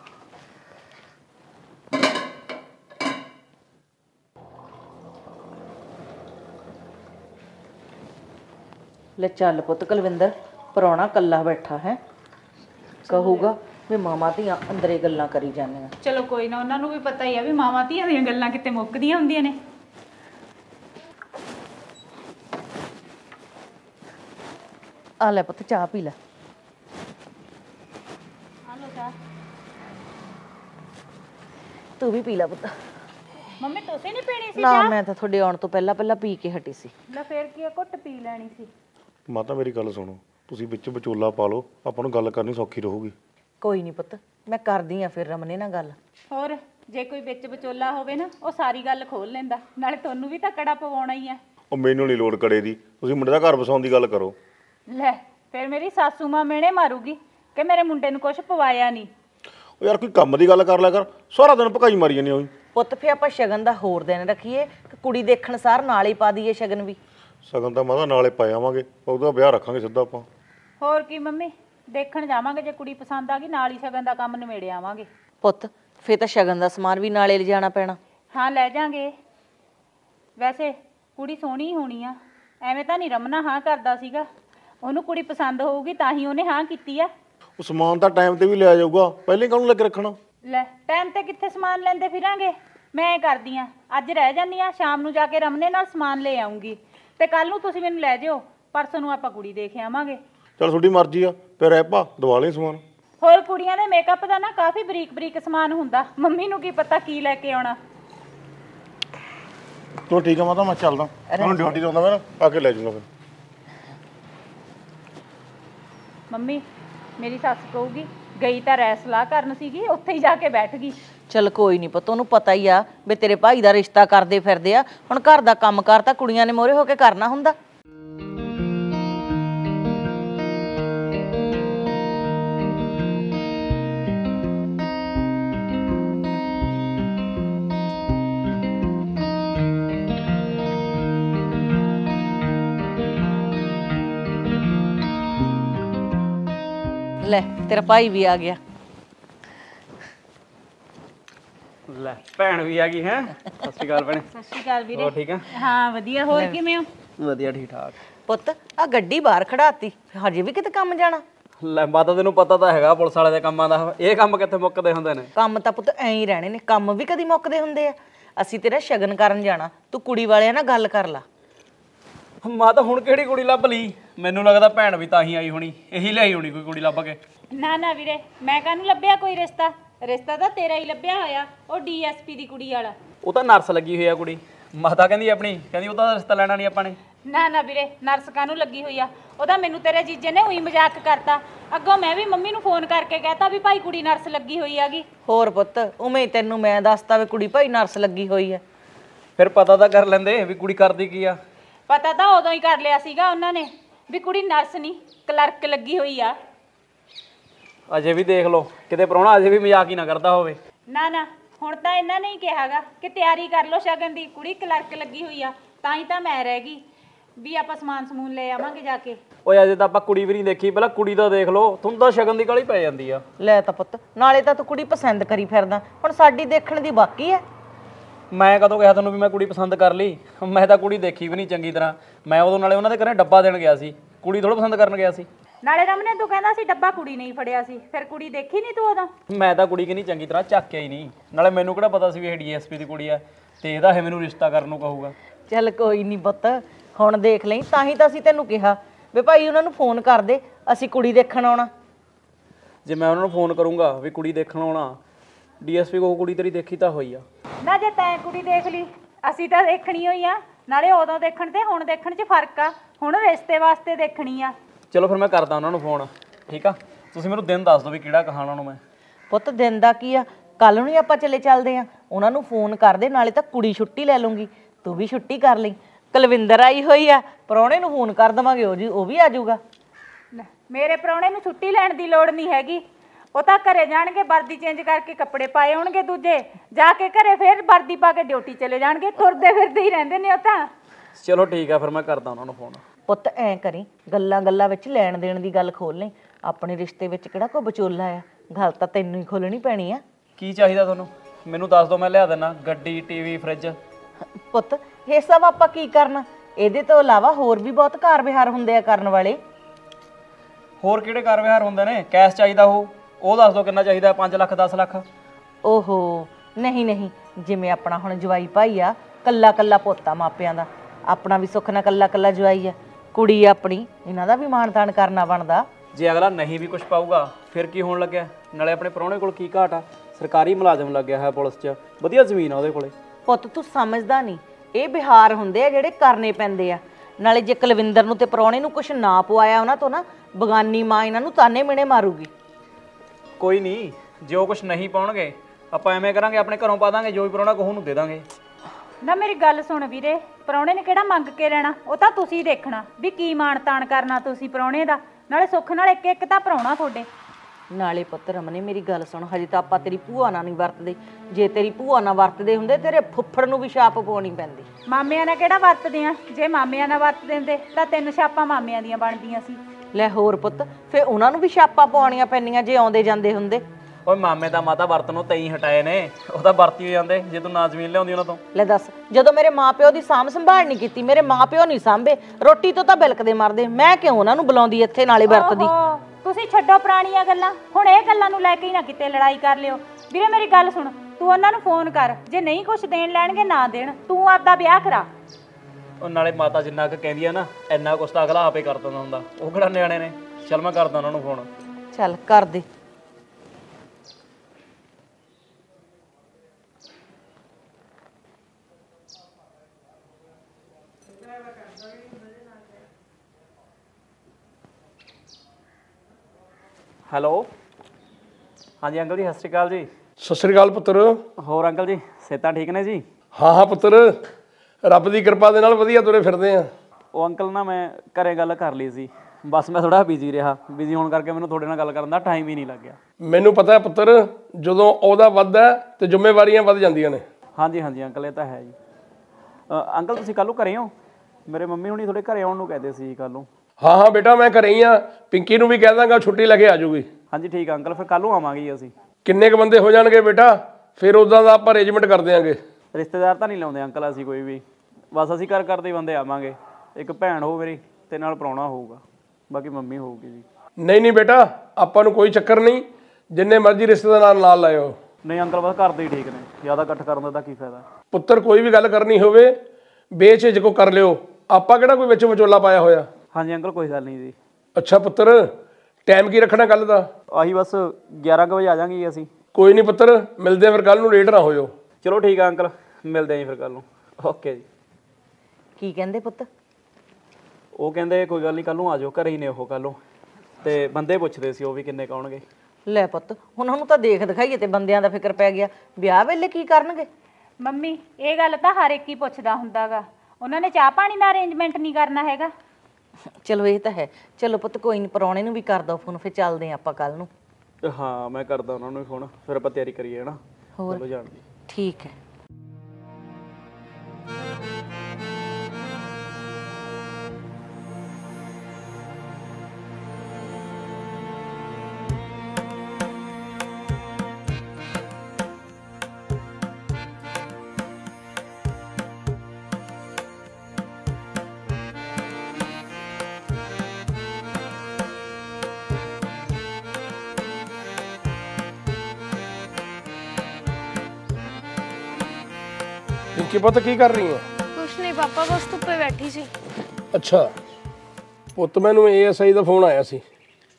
ਲੈ ਚੱਲ ਪੁੱਤ ਕੁਲਵਿੰਦਰ, ਪ੍ਰਾਹੁਣਾ ਕੱਲਾ ਬੈਠਾ ਹੈ, ਕਹੂਗਾ ਵੀ ਮਾਮਾ ਧੀਆਂ ਅੰਦਰੇ ਗੱਲਾਂ ਕਰੀ ਜਾਂਦੀਆਂ। ਚਲੋ ਕੋਈ ਨਾ, ਉਹਨਾਂ ਨੂੰ ਵੀ ਪਤਾ ਹੀ ਆ ਵੀ ਮਾਵਾਂ ਧੀਆਂ ਦੀਆਂ ਗੱਲਾਂ ਕਿਤੇ ਮੁੱਕਦੀਆਂ ਹੁੰਦੀਆਂ ਨੇ। ਆ ਲੈ ਪੁੱਤ ਚਾਹ ਪੀ ਲੈ। ਆ ਲੋ ਚਾਹ। ਤੂੰ ਵੀ ਪੀ ਲੈ ਪੁੱਤ। ਮੰਮੀ ਤੁਸੀਂ ਨਹੀਂ ਪੀਣੀ ਸੀ ਨਾ ਚਾਹ? ਮੈਂ ਤਾਂ ਤੁਹਾਡੇ ਆਉਣ ਤੋਂ ਪਹਿਲਾਂ ਪੀ ਕੇ ਹਟੀ ਸੀ। ਲੈ ਫੇਰ ਕੀ ਆ, ਘੁੱਟ ਪੀ ਲੈਣੀ ਸੀ। ਮਾਤਾ ਮੇਰੀ ਗੱਲ ਸੁਣੋ, ਤੁਸੀਂ ਵਿੱਚ ਵਿਚੋਲਾ ਪਾ ਲਓ, ਆਪਾਂ ਨੂੰ ਗੱਲ ਕਰਨੀ ਸੌਖੀ ਰਹੂਗੀ। ਕੋਈ ਨਹੀਂ ਪੁੱਤ, ਮੈਂ ਕਰਦੀ ਆ ਫਿਰ ਰਮਨੇ ਨਾਲ ਗੱਲ। ਹੋਰ ਜੇ ਕੋਈ ਵਿੱਚ ਵਿਚੋਲਾ ਹੋਵੇ ਨਾ, ਉਹ ਸਾਰੀ ਗੱਲ ਖੋਲ ਲੈਂਦਾ। ਨਾਲੇ ਤੁਹਾਨੂੰ ਵੀ ਤਾਂ ਕੜਾ ਪਵਾਉਣਾ ਹੀ ਆ। ਉਹ ਮੈਨੂੰ ਨਹੀਂ ਲੋੜ ਕੜੇ ਦੀ, ਤੁਸੀਂ ਮੁੰਡੇ ਦਾ ਘਰ ਵਸਾਉਣ ਦੀ ਗੱਲ ਕਰੋ। ਲੈ ਫਿਰ ਮੇਰੀ ਸਾਸੂ ਮਾਂ ਮੇਣੇ ਮਾਰੂਗੀ ਕਿ ਮੇਰੇ ਮੁੰਡੇ ਨੂੰ ਕੁਝ ਪਵਾਇਆ ਨਹੀਂ। ਉਹ ਯਾਰ ਕੋਈ ਕੰਮ ਦੀ ਗੱਲ ਕਰ ਲਿਆ ਕਰ, ਸਾਰਾ ਦਿਨ ਭਕਾਈ ਮਾਰੀ ਜਾਂਦੀ ਹੋਈ। ਪੁੱਤ ਫੇ ਆਪਾਂ ਸ਼ਗਨ ਦਾ ਹੋਰ ਦਿਨ ਰੱਖੀਏ ਕਿ ਕੁੜੀ ਦੇਖਣ ਸਾਰ ਨਾਲ ਹੀ ਪਾ ਦਈਏ ਸ਼ਗਨ ਵੀ? ਸਗਨ ਤਾਂ ਮਾਤਾ ਨਾਲੇ ਪਾ ਆਵਾਂਗੇ, ਉਹਦਾ ਵਿਆਹ ਰੱਖਾਂਗੇ ਸਿੱਧਾ ਆਪਾਂ। ਹੋਰ ਕੀ ਮੰਮੀ, ਦੇਖਣ ਜਾਵਾਂਗੇ, ਜੇ ਕੁੜੀ ਪਸੰਦ ਆ ਗਈ ਨਾਲ ਹੀ ਸ਼ਗਨ ਦਾ ਕੰਮ ਨਿਬੇੜ ਆਵਾਂਗੇ। ਪੁੱਤ ਫੇ ਤਾਂ ਸ਼ਗਨ ਦਾ ਸਮਾਨ ਵੀ ਨਾਲੇ ਲਿਜਾਣਾ ਪੈਣਾ। ਹਾਂ ਲੈ ਜਾਾਂਗੇ। ਵੈਸੇ ਕੁੜੀ ਸੋਹਣੀ ਹੋਣੀ ਆ, ਐਵੇਂ ਤਾਂ ਨਹੀਂ ਰਮਨਾ ਹਾਂ ਕਰਦਾ ਸੀਗਾ। ਉਹਨੂੰ ਕੁੜੀ ਪਸੰਦ ਹੋਊਗੀ ਤਾਂ ਹੀ ਉਹਨੇ ਹਾਂ ਕੀਤੀ ਆ। ਉਹ ਸਮਾਨ ਤਾਂ ਟਾਈਮ ਤੇ ਵੀ ਲਿਆ ਜਾਊਗਾ, ਪਹਿਲੇ ਕਾਹਨੂੰ ਲੱਗ ਰੱਖਣਾ। ਲੈ ਟਾਈਮ ਤੇ ਕਿੱਥੇ ਸਮਾਨ ਲੈਂਦੇ ਫਿਰਾਂਗੇ। ਮੈਂ ਕਰਦੀ ਆ, ਅੱਜ ਰਹਿ ਜਾਂਦੀ ਆ, ਸ਼ਾਮ ਨੂੰ ਜਾ ਕੇ ਰਮਨੇ ਨਾਲ ਸਮਾਨ ਲੈ ਆਉਂਗੀ ਤੇ ਕੱਲ ਨੂੰ ਤੁਸੀਂ ਮੈਨੂੰ ਲੈ ਜਿਓ। ਪਰਸੋਂ ਨੂੰ ਆਪਾਂ ਕੁੜੀ ਦੇਖ ਆਵਾਂਗੇ। ਚਲ ਤੁਹਾਡੀ ਮਰਜ਼ੀ ਆ, ਫਿਰ ਰਹਿ ਪਾ ਦਵਾ ਲਈ ਸਮਾਨ। ਹੋਰ ਕੁੜੀਆਂ ਦੇ ਮੇਕਅਪ ਦਾ ਨਾ ਕਾਫੀ ਬਰੀਕ ਬਰੀਕ ਸਮਾਨ ਹੁੰਦਾ, ਮੰਮੀ ਨੂੰ ਕੀ ਪਤਾ ਕੀ ਲੈ ਕੇ ਆਉਣਾ। ਚਲੋ ਠੀਕ ਆ ਮਾਤਾ, ਮੈਂ ਚੱਲਦਾ, ਹੁਣ ਡਿਊਟੀ ਤੋਂ ਆਉਂਦਾ ਮੈਂ ਨਾ, ਆ ਕੇ ਲੈ ਜਾਊਂਗਾ ਫਿਰ। ਮੰਮੀ ਮੇਰੀ ਸੱਸ ਕਹੂਗੀ ਗਈ ਤਾਂ ਰੈ ਸਲਾਹ ਕਰਨ ਸੀਗੀ, ਉੱਥੇ ਹੀ ਜਾ ਕੇ ਬੈਠ ਗਈ। ਚਲ ਕੋਈ ਨਹੀਂ ਪੁੱਤ, ਉਹਨੂੰ ਪਤਾ ਹੀ ਆ ਵੀ ਤੇਰੇ ਭਾਈ ਦਾ ਰਿਸ਼ਤਾ ਕਰਦੇ ਫਿਰਦੇ ਆ। ਹੁਣ ਘਰ ਦਾ ਕੰਮ ਕਾਰ ਤਾਂ ਕੁੜੀਆਂ ਨੇ ਮੋਹਰੇ ਹੋ ਕੇ ਕਰਨਾ ਹੁੰਦਾ। ਲੈ ਤੇਰਾ ਭਾਈ ਵੀ ਆ ਗਿਆ। ਲੈ ਭੈਣ ਵੀ ਆ ਗਈ ਹੈ। ਸਤਿ ਸ਼੍ਰੀ ਅਕਾਲ ਭੈਣੇ। ਸਤਿ ਸ਼੍ਰੀ ਅਕਾਲ ਵੀਰੇ। ਹੋਰ ਠੀਕ ਆ? ਹਾਂ ਵਧੀਆ, ਹੋਰ ਕਿਵੇਂ ਹੋ? ਵਧੀਆ ਠੀਕ ਠਾਕ। ਪੁੱਤ ਆ ਗੱਡੀ ਬਾਹਰ ਖੜਾਤੀ, ਹਜੇ ਵੀ ਕਿਤੇ ਕੰਮ ਜਾਣਾ? ਲੈ ਮਾਤਾ ਤੈਨੂੰ ਪਤਾ ਤਾਂ ਹੈਗਾ ਪੁਲਿਸ ਵਾਲੇ ਦੇ ਕੰਮਾਂ ਦਾ, ਇਹ ਕੰਮ ਕਿੱਥੇ ਮੁੱਕਦੇ ਹੁੰਦੇ ਨੇ। ਕੰਮ ਤਾਂ ਪੁੱਤ ਐਂ ਹੀ ਰਹਿਣੇ ਨੇ, ਕੰਮ ਵੀ ਕਦੀ ਮੁੱਕਦੇ ਹੁੰਦੇ ਆ। ਅਸੀਂ ਤੇਰਾ ਸ਼ਗਨ ਕਰਨ ਜਾਣਾ, ਤੂੰ ਕੁੜੀ ਵਾਲਿਆਂ ਨਾਲ ਗੱਲ ਕਰ ਲਾ। ਮਾਤਾ ਹੁਣ ਕਿਹੜੀ ਕੁੜੀ ਲੱਭ ਲਈ? ਮੈਨੂੰ ਲੱਗਦਾ ਭੈਣ ਵੀ ਤਾਂ ਹੀ ਆਈ ਹੋਣੀ, ਇਹੀ ਲਿਆਈ ਹੋਣੀ ਕੋਈ ਕੁੜੀ ਲੱਭ ਕੇ। ਨਾ ਨਾ ਵੀਰੇ, ਮੈਂ ਕਾਹਨੂੰ ਲੱਭਿਆ ਕੋਈ ਰਿਸ਼ਤਾ? ਰਿਸ਼ਤਾ ਤਾਂ ਤੇਰਾ ਹੀ ਲੱਭਿਆ ਹੋਇਆ, ਉਹ ਡੀਐਸਪੀ ਦੀ ਕੁੜੀ ਵਾਲਾ। ਉਹ ਤਾਂ ਨਰਸ ਲੱਗੀ ਹੋਈ ਆ ਕੁੜੀ। ਮਾਤਾ ਕਹਿੰਦੀ ਆਪਣੀ, ਕਹਿੰਦੀ ਉਹਦਾ ਰਿਸ਼ਤਾ ਲੈਣਾ ਨਹੀਂ ਆਪਾਂ ਨੇ। ਨਾ ਨਾ ਵੀਰੇ, ਨਰਸ ਕਾਹਨੂੰ ਲੱਗੀ ਹੋਈ ਆ? ਉਹਦਾ ਮੈਨੂੰ ਤੇਰੇ ਜੀਜੇ ਨੇ ਉਹੀ ਮਜ਼ਾਕ ਕਰਤਾ। ਅੱਗੋਂ ਮੈਂ ਵੀ ਮੰਮੀ ਨੂੰ ਫੋਨ ਕਰਕੇ ਕਹਿਤਾ ਵੀ ਭਾਈ ਕੁੜੀ ਨਰਸ ਲੱਗੀ ਹੋਈ ਆਗੀ। ਹੋਰ ਪੁੱਤ ਉਵੇਂ ਤੈਨੂੰ ਮੈਂ ਦੱਸਤਾ ਵੀ ਕੁੜੀ ਭਾਈ ਨਰਸ ਲੱਗੀ ਹੋਈ ਆ। ਫਿਰ ਪਤਾ ਤਾਂ ਕਰ ਲੈਂਦੇ ਵੀ ਕੁੜੀ ਕਰਦੀ ਕੀ ਆ। ਪਤਾ ਤਾਂ ਉਦੋਂ ਹੀ ਕਰ ਲਿਆ ਸੀਗਾ ਉਹਨਾਂ ਨੇ ਵੀ ਕੁੜੀ ਨਰਸ ਨਹੀਂ ਕਲਰਕ ਲੱਗੀ ਹੋਈ ਆ। ਅਜੇ ਵੀ ਦੇਖ ਲਓ ਕਿਤੇ ਪ੍ਰਾਹੁਣਾ ਅਜੇ ਵੀ ਮਜ਼ਾਕ ਹੀ ਨਾ ਕਰਦਾ ਹੋਵੇ। ਨਾ ਨਾ, ਹੁਣ ਤਾਂ ਇਹਨਾਂ ਨੇ ਹੀ ਕਿਹਾਗਾ ਕਿ ਤਿਆਰੀ ਕਰ ਲਓ ਸ਼ਗਨ ਦੀ, ਕੁੜੀ ਕਲਰਕ ਲੱਗੀ ਹੋਈ ਆ, ਤਾਂ ਹੀ ਤਾਂ ਮੈਂ ਰਹਿ ਗਈ ਵੀ ਆਪਾਂ ਸਮਾਨ ਸਮੂਨ ਲੈ ਆਵਾਂਗੇ ਜਾ ਕੇ। ਓਏ ਅਜੇ ਤਾਂ ਆਪਾਂ ਕੁੜੀ ਵੀ ਨਹੀਂ ਦੇਖੀ, ਪਹਿਲਾਂ ਕੁੜੀ ਦਾ ਦੇਖ ਲਓ। ਤੁਹਾਨੂੰ ਤਾਂ ਸ਼ਗਨ ਦੀ ਕਾਹਲੀ ਪੈ ਜਾਂਦੀ ਆ। ਲੈ ਤਾਂ ਪੁੱਤ, ਨਾਲੇ ਤਾਂ ਤੂੰ ਕੁੜੀ ਪਸੰਦ ਕਰੀ ਫਿਰਦਾ, ਹੁਣ ਸਾਡੀ ਦੇਖਣ ਦੀ ਬਾਕੀ ਹੈ। ਮੈਂ ਕਦੋਂ ਕਿਹਾ ਤੁਹਾਨੂੰ ਵੀ ਮੈਂ ਕੁੜੀ ਪਸੰਦ ਕਰ ਲਈ? ਮੈਂ ਤਾਂ ਕੁੜੀ ਦੇਖੀ ਵੀ ਨਹੀਂ ਚੰਗੀ ਤਰ੍ਹਾਂ। ਮੈਂ ਉਦੋਂ ਨਾਲੇ ਉਹਨਾਂ ਦੇ ਘਰੇ ਡੱਬਾ ਦੇਣ ਗਿਆ ਸੀ, ਕੁੜੀ ਥੋੜਾ ਪਸੰਦ ਕਰਨ ਗਿਆ ਸੀ। ਨਾਲੇ ਰਮਨੇ ਤੂੰ ਕਹਿੰਦਾ ਸੀ ਡੱਬਾ ਕੁੜੀ ਨਹੀਂ ਫੜਿਆ ਸੀ, ਫਿਰ ਕੁੜੀ ਦੇਖੀ ਨਹੀਂ ਤੂੰ ਉਦੋਂ? ਮੈਂ ਤਾਂ ਕੁੜੀ ਕਿ ਨਹੀਂ ਚੰਗੀ ਤਰ੍ਹਾਂ ਝਾਕਿਆ ਹੀ ਨਹੀਂ। ਨਾਲੇ ਮੈਨੂੰ ਕਿਹੜਾ ਪਤਾ ਸੀ ਵੀ ਇਹ ਡੀਐਸਪੀ ਦੀ ਕੁੜੀ ਆ ਤੇ ਇਹਦਾ ਇਹ ਮੈਨੂੰ ਰਿਸ਼ਤਾ ਕਰਨ ਨੂੰ ਕਹੂਗਾ। ਚੱਲ ਕੋਈ ਨਹੀਂ ਪੁੱਤ, ਹੁਣ ਦੇਖ ਲਈ, ਤਾਂ ਹੀ ਤਾਂ ਅਸੀਂ ਤੈਨੂੰ ਕਿਹਾ ਵੀ ਭਾਈ ਉਹਨਾਂ ਨੂੰ ਫੋਨ ਕਰ ਦੇ, ਅਸੀਂ ਕੁੜੀ ਦੇਖਣ ਆਉਣਾ। ਜੇ ਮੈਂ ਉਹਨਾਂ ਨੂੰ ਫੋਨ ਕਰੂੰਗਾ ਵੀ ਕੁੜੀ ਦੇਖਣ ਆਉਣਾ, ਡੀਐਸਪੀ ਕੋਲ ਕੁੜੀ ਤੇਰੀ ਦੇਖੀ ਤਾਂ ਹੋਈ ਆ ਨਾ। ਜੇ ਤੈਂ ਕੁੜੀ ਦੇਖ ਲਈ, ਅਸੀਂ ਤਾਂ ਦੇਖਣੀ ਹੋਈ ਆ। ਨਾਲੇ ਉਦੋਂ ਦੇਖਣ ਤੇ ਹੁਣ ਦੇਖਣ 'ਚ ਫਰਕ ਆ, ਹੁਣ ਰਿਸ਼ਤੇ ਵਾਸਤੇ ਦੇਖਣੀ ਆ। ਚਲੋ ਫਿਰ ਮੈਂ ਕਰਦਾ ਉਹਨਾਂ ਨੂੰ ਫੋਨ, ਠੀਕ ਆ? ਤੁਸੀਂ ਮੈਨੂੰ ਦਿਨ ਦੱਸ ਦਿਓ ਵੀ ਕਿਹੜਾ ਕਹਾਣਾ ਉਹਨੂੰ ਮੈਂ। ਪੁੱਤ ਦਿਨ ਦਾ ਕੀ ਆ, ਕੱਲ ਨੂੰ ਹੀ ਆਪਾਂ ਚੱਲਦੇ ਆ। ਉਹਨਾਂ ਨੂੰ ਫੋਨ ਕਰ ਦੇ, ਨਾਲੇ ਤਾਂ ਕੁੜੀ ਛੁੱਟੀ ਲੈ ਲੂੰਗੀ, ਤੂੰ ਵੀ ਛੁੱਟੀ ਕਰ ਲਈ। ਕੁਲਵਿੰਦਰ ਆਈ ਹੋਈ ਆ, ਪ੍ਰਾਹੁਣੇ ਨੂੰ ਫੋਨ ਕਰ ਦੇਵਾਂਗੇ, ਉਹ ਵੀ ਆ ਜਾਊਗਾ। ਮੇਰੇ ਪ੍ਰਾਹੁਣੇ ਨੂੰ ਛੁੱਟੀ ਲੈਣ ਦੀ ਲੋੜ ਨਹੀਂ ਹੈਗੀ, ਉਹ ਤਾਂ ਘਰੇ ਜਾਣਗੇ, ਵਰਦੀ ਚੇਂਜ ਕਰਕੇ ਕੱਪੜੇ ਪਾਏ ਹੋਣਗੇ ਦੂਜੇ, ਜਾ ਕੇ ਘਰੇ ਫਿਰ ਵਰਦੀ ਪਾ ਕੇ ਡਿਊਟੀ ਚਲੇ ਜਾਣਗੇ। ਤੁਰਦੇ ਫਿਰਦੇ ਹੀ ਰਹਿੰਦੇ ਨੇ ਉਹ ਤਾਂ। ਚਲੋ ਠੀਕ ਆ, ਫਿਰ ਮੈਂ ਕਰਦਾ ਉਹਨਾਂ ਨੂੰ ਫੋਨ। ਪੁੱਤ ਐਂ ਕਰੀ, ਗੱਲਾਂ ਵਿੱਚ ਲੈਣ ਦੇਣ ਦੀ ਗੱਲ ਖੋਲ ਲਈ। ਆਪਣੇ ਰਿਸ਼ਤੇ ਵਿੱਚ ਕਿਹੜਾ ਕੋਈ ਵਿਚੋਲਾ ਆ, ਗੱਲ ਤਾਂ ਤੈਨੂੰ ਹੀ ਖੋਲਣੀ ਪੈਣੀ ਆ। ਕੀ ਚਾਹੀਦਾ ਤੁਹਾਨੂੰ? ਮੈਨੂੰ ਦੱਸ ਦਿਓ, ਮੈਂ ਲਿਆ ਦੇਣਾ ਗੱਡੀ, ਟੀਵੀ, ਫ੍ਰਿਜ। ਪੁੱਤ ਇਹ ਸਭ ਆਪਾਂ ਕੀ ਕਰਨਾ, ਇਹਦੇ ਤੋਂ ਇਲਾਵਾ ਹੋਰ ਵੀ ਬਹੁਤ ਕਾਰ ਵਿਹਾਰ ਹੁੰਦੇ ਆ ਕਰਨ ਵਾਲੇ। ਹੋਰ ਕਿਹੜੇ ਕਾਰ ਵਿਹਾਰ ਹੁੰਦੇ ਨੇ? ਕੈਸ਼ ਚਾਹੀਦਾ ਉਹ ਦੱਸ ਦਿਓ ਕਿੰਨਾ ਚਾਹੀਦਾ? 5 ਲੱਖ, 10 ਲੱਖ? ਓਹੋ ਨਹੀਂ, ਜਿਵੇਂ ਆਪਣਾ ਹੁਣ ਜਵਾਈ ਭਾਈ ਆ, ਕੱਲਾ ਪੋਤਾ ਮਾਪਿਆਂ ਦਾ, ਆਪਣਾ ਵੀ ਸੁੱਖ ਨਾਲ ਕੱਲਾ ਜਵਾਈ ਆ, ਕੁੜੀ ਆਪਣੀ, ਇਹਨਾਂ ਦਾ ਵੀ ਮਾਣ ਤਾਣ ਕਰਨਾ ਬਣਦਾ। ਜੇ ਅਗਲਾ ਨਹੀਂ ਵੀ ਕੁਝ ਪਾਊਗਾ ਫਿਰ ਕੀ ਹੋਣ ਲੱਗਿਆ? ਨਾਲੇ ਆਪਣੇ ਪ੍ਰਾਹੁਣੇ ਕੋਲ ਕੀ ਘਾਟ ਆ? ਸਰਕਾਰੀ ਮੁਲਾਜ਼ਮ ਲੱਗਿਆ ਹੈ ਪੁਲਿਸ 'ਚ, ਵਧੀਆ ਜ਼ਮੀਨ ਆ ਉਹਦੇ ਕੋਲੇ। ਪੁੱਤ ਤੂੰ ਸਮਝਦਾ ਨਹੀਂ, ਇਹ ਬਿਹਾਰ ਹੁੰਦੇ ਆ ਜਿਹੜੇ ਕਰਨੇ ਪੈਂਦੇ ਆ। ਨਾਲੇ ਜੇ ਕੁਲਵਿੰਦਰ ਨੂੰ ਤੇ ਪ੍ਰਾਹੁਣੇ ਨੂੰ ਕੁਝ ਨਾ ਪਵਾਇਆ ਉਹਨਾਂ ਤੋਂ ਨਾ, ਬਗਾਨੀ ਮਾਂ ਇਹਨਾਂ ਨੂੰ ਤਾਨੇ ਮਿਹਣੇ ਮਾਰੂਗੀ। ਕੋਈ ਨਹੀਂ, ਜੇ ਉਹ ਕੁਝ ਨਹੀਂ ਪਾਉਣਗੇ ਆਪਾਂ ਐਵੇਂ ਕਰਾਂਗੇ, ਆਪਣੇ ਘਰੋਂ ਪਾ ਦਾਂਗੇ, ਜੋ ਵੀ ਪ੍ਰਾਹੁਣਾ ਕਹੂ ਨੂੰ ਦੇ ਦਾਂਗੇ। ਨਾ ਮੇਰੀ ਗੱਲ ਸੁਣ ਵੀਰੇ, ਪ੍ਰਾਹੁਣੇ ਨੇ ਕਿਹੜਾ ਮੰਗ ਕੇ ਲੈਣਾ, ਉਹ ਤਾਂ ਤੁਸੀਂ ਦੇਖਣਾ ਵੀ ਕੀ ਮਾਣ ਤਾਣ ਕਰਨਾ ਤੁਸੀਂ ਪ੍ਰਾਹੁਣੇ ਦਾ। ਨਾਲੇ ਸੁੱਖ ਨਾਲ ਇੱਕ ਤਾਂ ਪ੍ਰਾਹੁਣਾ ਤੁਹਾਡੇ। ਨਾਲੇ ਪੁੱਤ ਰਮਨੇ ਮੇਰੀ ਗੱਲ ਸੁਣ, ਹਜੇ ਤਾਂ ਆਪਾਂ ਤੇਰੀ ਭੂਆ ਨਾਲ ਨਹੀਂ ਵਰਤਦੇ। ਜੇ ਤੇਰੀ ਭੂਆ ਨਾਲ ਵਰਤਦੇ ਹੁੰਦੇ, ਤੇਰੇ ਫੁੱਫੜ ਨੂੰ ਵੀ ਛਾਪ ਪਾਉਣੀ ਪੈਂਦੀ। ਮਾਮਿਆਂ ਨਾਲ ਕਿਹੜਾ ਵਰਤਦੇ ਆ? ਜੇ ਮਾਮਿਆਂ ਨਾਲ ਵਰਤਦੇ ਹੁੰਦੇ ਤਾਂ 3 ਛਾਪਾਂ ਮਾਮਿਆਂ ਦੀਆਂ ਬਣਦੀਆਂ ਸੀ। ਲੈ ਹੋਰ ਪੁੱਤ, ਫੇ ਉਹਨਾਂ ਨੂੰ ਵੀ ਛਾਪਾਂ ਪਾਉਣੀਆਂ ਪੈਂਦੀਆਂ ਜੇ ਆਉਂਦੇ ਜਾਂਦੇ ਹੁੰਦੇ। ਓਏ ਮਾਮੇ ਦਾ ਮਾਤਾ ਵਰਤਨੋਂ ਤੈਂ ਹਟਾਏ ਨੇ, ਉਹ ਤਾਂ ਵਰਤੀ ਹੋ ਜਾਂਦੇ ਜੇ ਤੂੰ ਨਾ ਜ਼ਮੀਨ ਲਿਆਉਂਦੀ ਉਹਨਾਂ ਤੋਂ। ਲੈ ਦੱਸ, ਜਦੋਂ ਮੇਰੇ ਮਾਪਿਓ ਦੀ ਸਾਂਭ ਸੰਭਾਲ ਨਹੀਂ ਕੀਤੀ, ਮੇਰੇ ਮਾਪਿਓ ਨਹੀਂ ਸਾਂਭੇ, ਰੋਟੀ ਤੋਂ ਤਾਂ ਬਿਲਕਦੇ ਮਰਦੇ, ਮੈਂ ਕਿਉਂ ਉਹਨਾਂ ਨੂੰ ਬੁਲਾਉਂਦੀ ਇੱਥੇ ਨਾਲੇ ਵਰਤਦੀ। ਤੁਸੀਂ ਛੱਡੋ ਪੁਰਾਣੀਆਂ ਗੱਲਾਂ, ਹੁਣ ਇਹ ਗੱਲਾਂ ਨੂੰ ਲੈ ਕੇ ਹੀ ਨਾ ਕਿਤੇ ਲੜਾਈ ਕਰ ਲਿਓ। ਵੀਰੇ ਮੇਰੀ ਗੱਲ ਸੁਣ, ਤੂੰ ਉਹਨਾਂ ਨੂੰ ਫੋਨ ਕਰ, ਜੇ ਨਹੀਂ ਕੁਝ ਦੇਣ ਲੈਣਗੇ ਨਾ ਦੇਣ, ਤੂੰ ਆਪਦਾ ਵਿਆਹ ਕਰਾ। ਉਹ ਨਾਲੇ ਮਾਤਾ ਜਿੰਨਾ ਕੁ ਕਹਿੰਦੀ ਆ ਨਾ, ਇੰਨਾ ਕੁਛ ਤਾਂ ਅਗਲਾ ਆਪੇ ਕਰ ਦਿੰਦਾ ਹੁੰਦਾ, ਉਹ ਕਿਹੜਾ ਨਿਆਣੇ ਨੇ। ਚੱਲ ਮੈਂ ਕਰਦਾ ਉਹਨਾਂ ਨੂੰ ਫੋਨ। ਚੱਲ ਕਰ ਦੇ। ਹੈਲੋ, ਹਾਂਜੀ ਅੰਕਲ ਜੀ, ਸਤਿ ਸ਼੍ਰੀ ਅਕਾਲ ਜੀ। ਸਤਿ ਸ੍ਰੀ ਅਕਾਲ ਪੁੱਤਰ। ਹੋਰ ਅੰਕਲ ਜੀ, ਸਿਹਤਾਂ ਠੀਕ ਨੇ ਜੀ? ਹਾਂ ਪੁੱਤਰ, ਰੱਬ ਦੀ ਕਿਰਪਾ ਦੇ ਨਾਲ ਵਧੀਆ ਤੁਰੇ ਫਿਰਦੇ ਆ। ਉਹ ਅੰਕਲ ਨਾ ਮੈਂ ਘਰੇ ਗੱਲ ਕਰ ਲਈ ਸੀ, ਬਸ ਮੈਂ ਥੋੜਾ ਬਿਜ਼ੀ ਰਿਹਾ, ਬਿਜ਼ੀ ਹੋਣ ਕਰਕੇ ਮੈਨੂੰ ਤੁਹਾਡੇ ਨਾਲ ਗੱਲ ਕਰਨ ਦਾ ਟਾਈਮ ਹੀ ਨਹੀਂ ਲੱਗਿਆ। ਮੈਨੂੰ ਪਤਾ ਹੈ ਪੁੱਤਰ, ਜਦੋਂ ਉਹਦਾ ਵੱਧਦਾ ਤੇ ਜ਼ਿੰਮੇਵਾਰੀਆਂ ਵੱਧ ਜਾਂਦੀਆਂ ਨੇ। ਹਾਂਜੀ ਅੰਕਲ, ਇਹ ਤਾਂ ਹੈ ਜੀ। ਅੰਕਲ ਤੁਸੀਂ ਕੱਲ੍ਹ ਨੂੰ ਘਰੇ ਹੋ? ਮੇਰੇ ਮੰਮੀ ਹੁਣੀ ਤੁਹਾਡੇ ਘਰੇ ਆਉਣ ਨੂੰ ਕਹਿੰਦੇ ਸੀ ਕੱਲ੍ਹ ਨੂੰ। ਹਾਂ ਬੇਟਾ, ਮੈਂ ਘਰੇ ਹੀ ਆ। ਪਿੰਕੀ ਨੂੰ ਵੀ ਕਹਿ ਦਾਂਗਾ ਛੁੱਟੀ ਲੈ ਕੇ ਆ ਜਾਊਗੀ। ਹਾਂਜੀ ਠੀਕ ਆ ਅੰਕਲ, ਫਿਰ ਕੱਲ੍ਹ ਨੂੰ ਆਵਾਂਗੇ ਅਸੀਂ। ਕਿੰਨੇ ਕੁ ਬੰਦੇ ਹੋ ਜਾਣਗੇ ਬੇਟਾ? ਫਿਰ ਉਦਾਂ ਦਾ ਆਪਾਂ ਅਰੇਂਜਮੈਂਟ ਕਰ ਦਿਆਂਗੇ। ਰਿਸ਼ਤੇਦਾਰ ਤਾਂ ਨਹੀਂ ਲਾਉਂਦੇ ਅੰਕਲ ਅਸੀਂ ਕੋਈ ਵੀ, ਬਸ ਅਸੀਂ ਘਰ ਦੇ ਬੰਦੇ ਆਵਾਂਗੇ। ਇੱਕ ਭੈਣ ਹੋ ਮੇਰੀ ਤੇ ਨਾਲ ਪ੍ਰਾਹੁਣਾ ਹੋਊਗਾ, ਬਾਕੀ ਮੰਮੀ ਹੋਊਗੀ ਜੀ। ਨਹੀਂ ਬੇਟਾ, ਆਪਾਂ ਨੂੰ ਕੋਈ ਚੱਕਰ ਨਹੀਂ, ਜਿੰਨੇ ਮਰਜ਼ੀ ਰਿਸ਼ਤੇਦਾਰ ਨਾਲ ਲਾਇਓ। ਨਹੀਂ ਅੰਕਲ, ਬਸ ਘਰ ਦੇ ਹੀ ਠੀਕ ਨੇ, ਜ਼ਿਆਦਾ ਇਕੱਠ ਕਰਨ ਦਾ ਕੀ ਫਾਇਦਾ। ਪੁੱਤਰ ਕੋਈ ਵੀ ਗੱਲ ਕਰਨੀ ਹੋਵੇ ਬੇਝਿਜਕੋ ਕਰ ਲਿਓ, ਆਪਾਂ ਕਿਹੜਾ ਕੋਈ ਵਿੱਚ ਵਿਚੋਲਾ ਪਾਇਆ ਹੋਇਆ। ਹਾਂਜੀ ਅੰਕਲ, ਕੋਈ ਗੱਲ ਨਹੀਂ ਜੀ। ਅੱਛਾ ਪੁੱਤਰ, ਟਾਈਮ ਕੀ ਰੱਖਣਾ ਕੱਲ ਦਾ? ਆਹੀ ਬਸ 11 ਕੁ ਵਜੇ ਆ ਜਾਵਾਂਗੇ ਅਸੀਂ। ਕੋਈ ਨਹੀਂ ਪੁੱਤਰ, ਮਿਲਦੇ ਆ ਫਿਰ ਕੱਲ ਨੂੰ, ਲੇਟ ਨਾ ਹੋਇਓ। ਚਲੋ ਠੀਕ ਆ ਅੰਕਲ, ਮਿਲਦੇ ਆਂ ਜੀ ਫਿਰ ਕੱਲ ਨੂੰ। ਓਕੇ ਜੀ। ਕੀ ਕਹਿੰਦੇ ਪੁੱਤ? ਉਹ ਕਹਿੰਦੇ ਕੋਈ ਗੱਲ ਨਹੀਂ, ਕੱਲ ਨੂੰ ਆ ਜਾਓ, ਘਰੇ ਹੀ ਨੇ ਉਹ ਕੱਲ ਨੂੰ, ਤੇ ਬੰਦੇ ਪੁੱਛਦੇ ਸੀ ਉਹ ਵੀ ਕਿੰਨੇ ਕਾਉਣਗੇ। ਲੈ ਪੁੱਤ, ਹੁਣ ਉਹਨੂੰ ਤਾਂ ਦੇਖ ਦਿਖਾਈਏ ਤੇ ਬੰਦਿਆਂ ਦਾ ਫਿਕਰ ਪੈ ਗਿਆ, ਵਿਆਹ ਵੇਲੇ ਕੀ ਕਰਨਗੇ? ਮੰਮੀ ਇਹ ਗੱਲ ਤਾਂ ਹਰ ਇੱਕ ਹੀ ਪੁੱਛਦਾ ਹੁੰਦਾਗਾ, ਉਹਨਾਂ ਨੇ ਚਾਹ ਪਾਣੀ ਦਾ ਅਰੇਂਜਮੈਂਟ ਨਹੀਂ ਕਰਨਾ ਹੈਗਾ। ਚਲੋ ਇਹ ਤਾਂ ਹੈ। ਚਲੋ ਪੁੱਤ ਕੋਈ ਨਹੀਂ, ਪ੍ਰਾਹੁਣੇ ਨੂੰ ਵੀ ਕਰ ਦੋ ਫੋਨ, ਫਿਰ ਚੱਲਦੇ ਆਂ ਆਪਾਂ ਕੱਲ ਨੂੰ। ਹਾਂ ਮੈਂ ਕਰਦਾ ਉਹਨਾਂ ਨੂੰ ਫੋਨ, ਫਿਰ ਆਪਾਂ ਤਿਆਰੀ ਕਰੀਏ ਹਨਾ। ਹੋਰ ਚਲੋ ਜਾਣ ਦੀ। ਠੀਕ ਹੈ। ਪਿੰਕੀ ਪੁੱਤ ਕੀ ਕਰ ਰਹੀ ਹੈ? ਕੁਛ ਨਹੀਂ ਪਾਪਾ, ਬਸ ਧੁੱਪੇ ਬੈਠੀ ਸੀ। ਅੱਛਾ ਪੁੱਤ, ਮੈਨੂੰ ASI ਦਾ ਫੋਨ ਆਇਆ ਸੀ।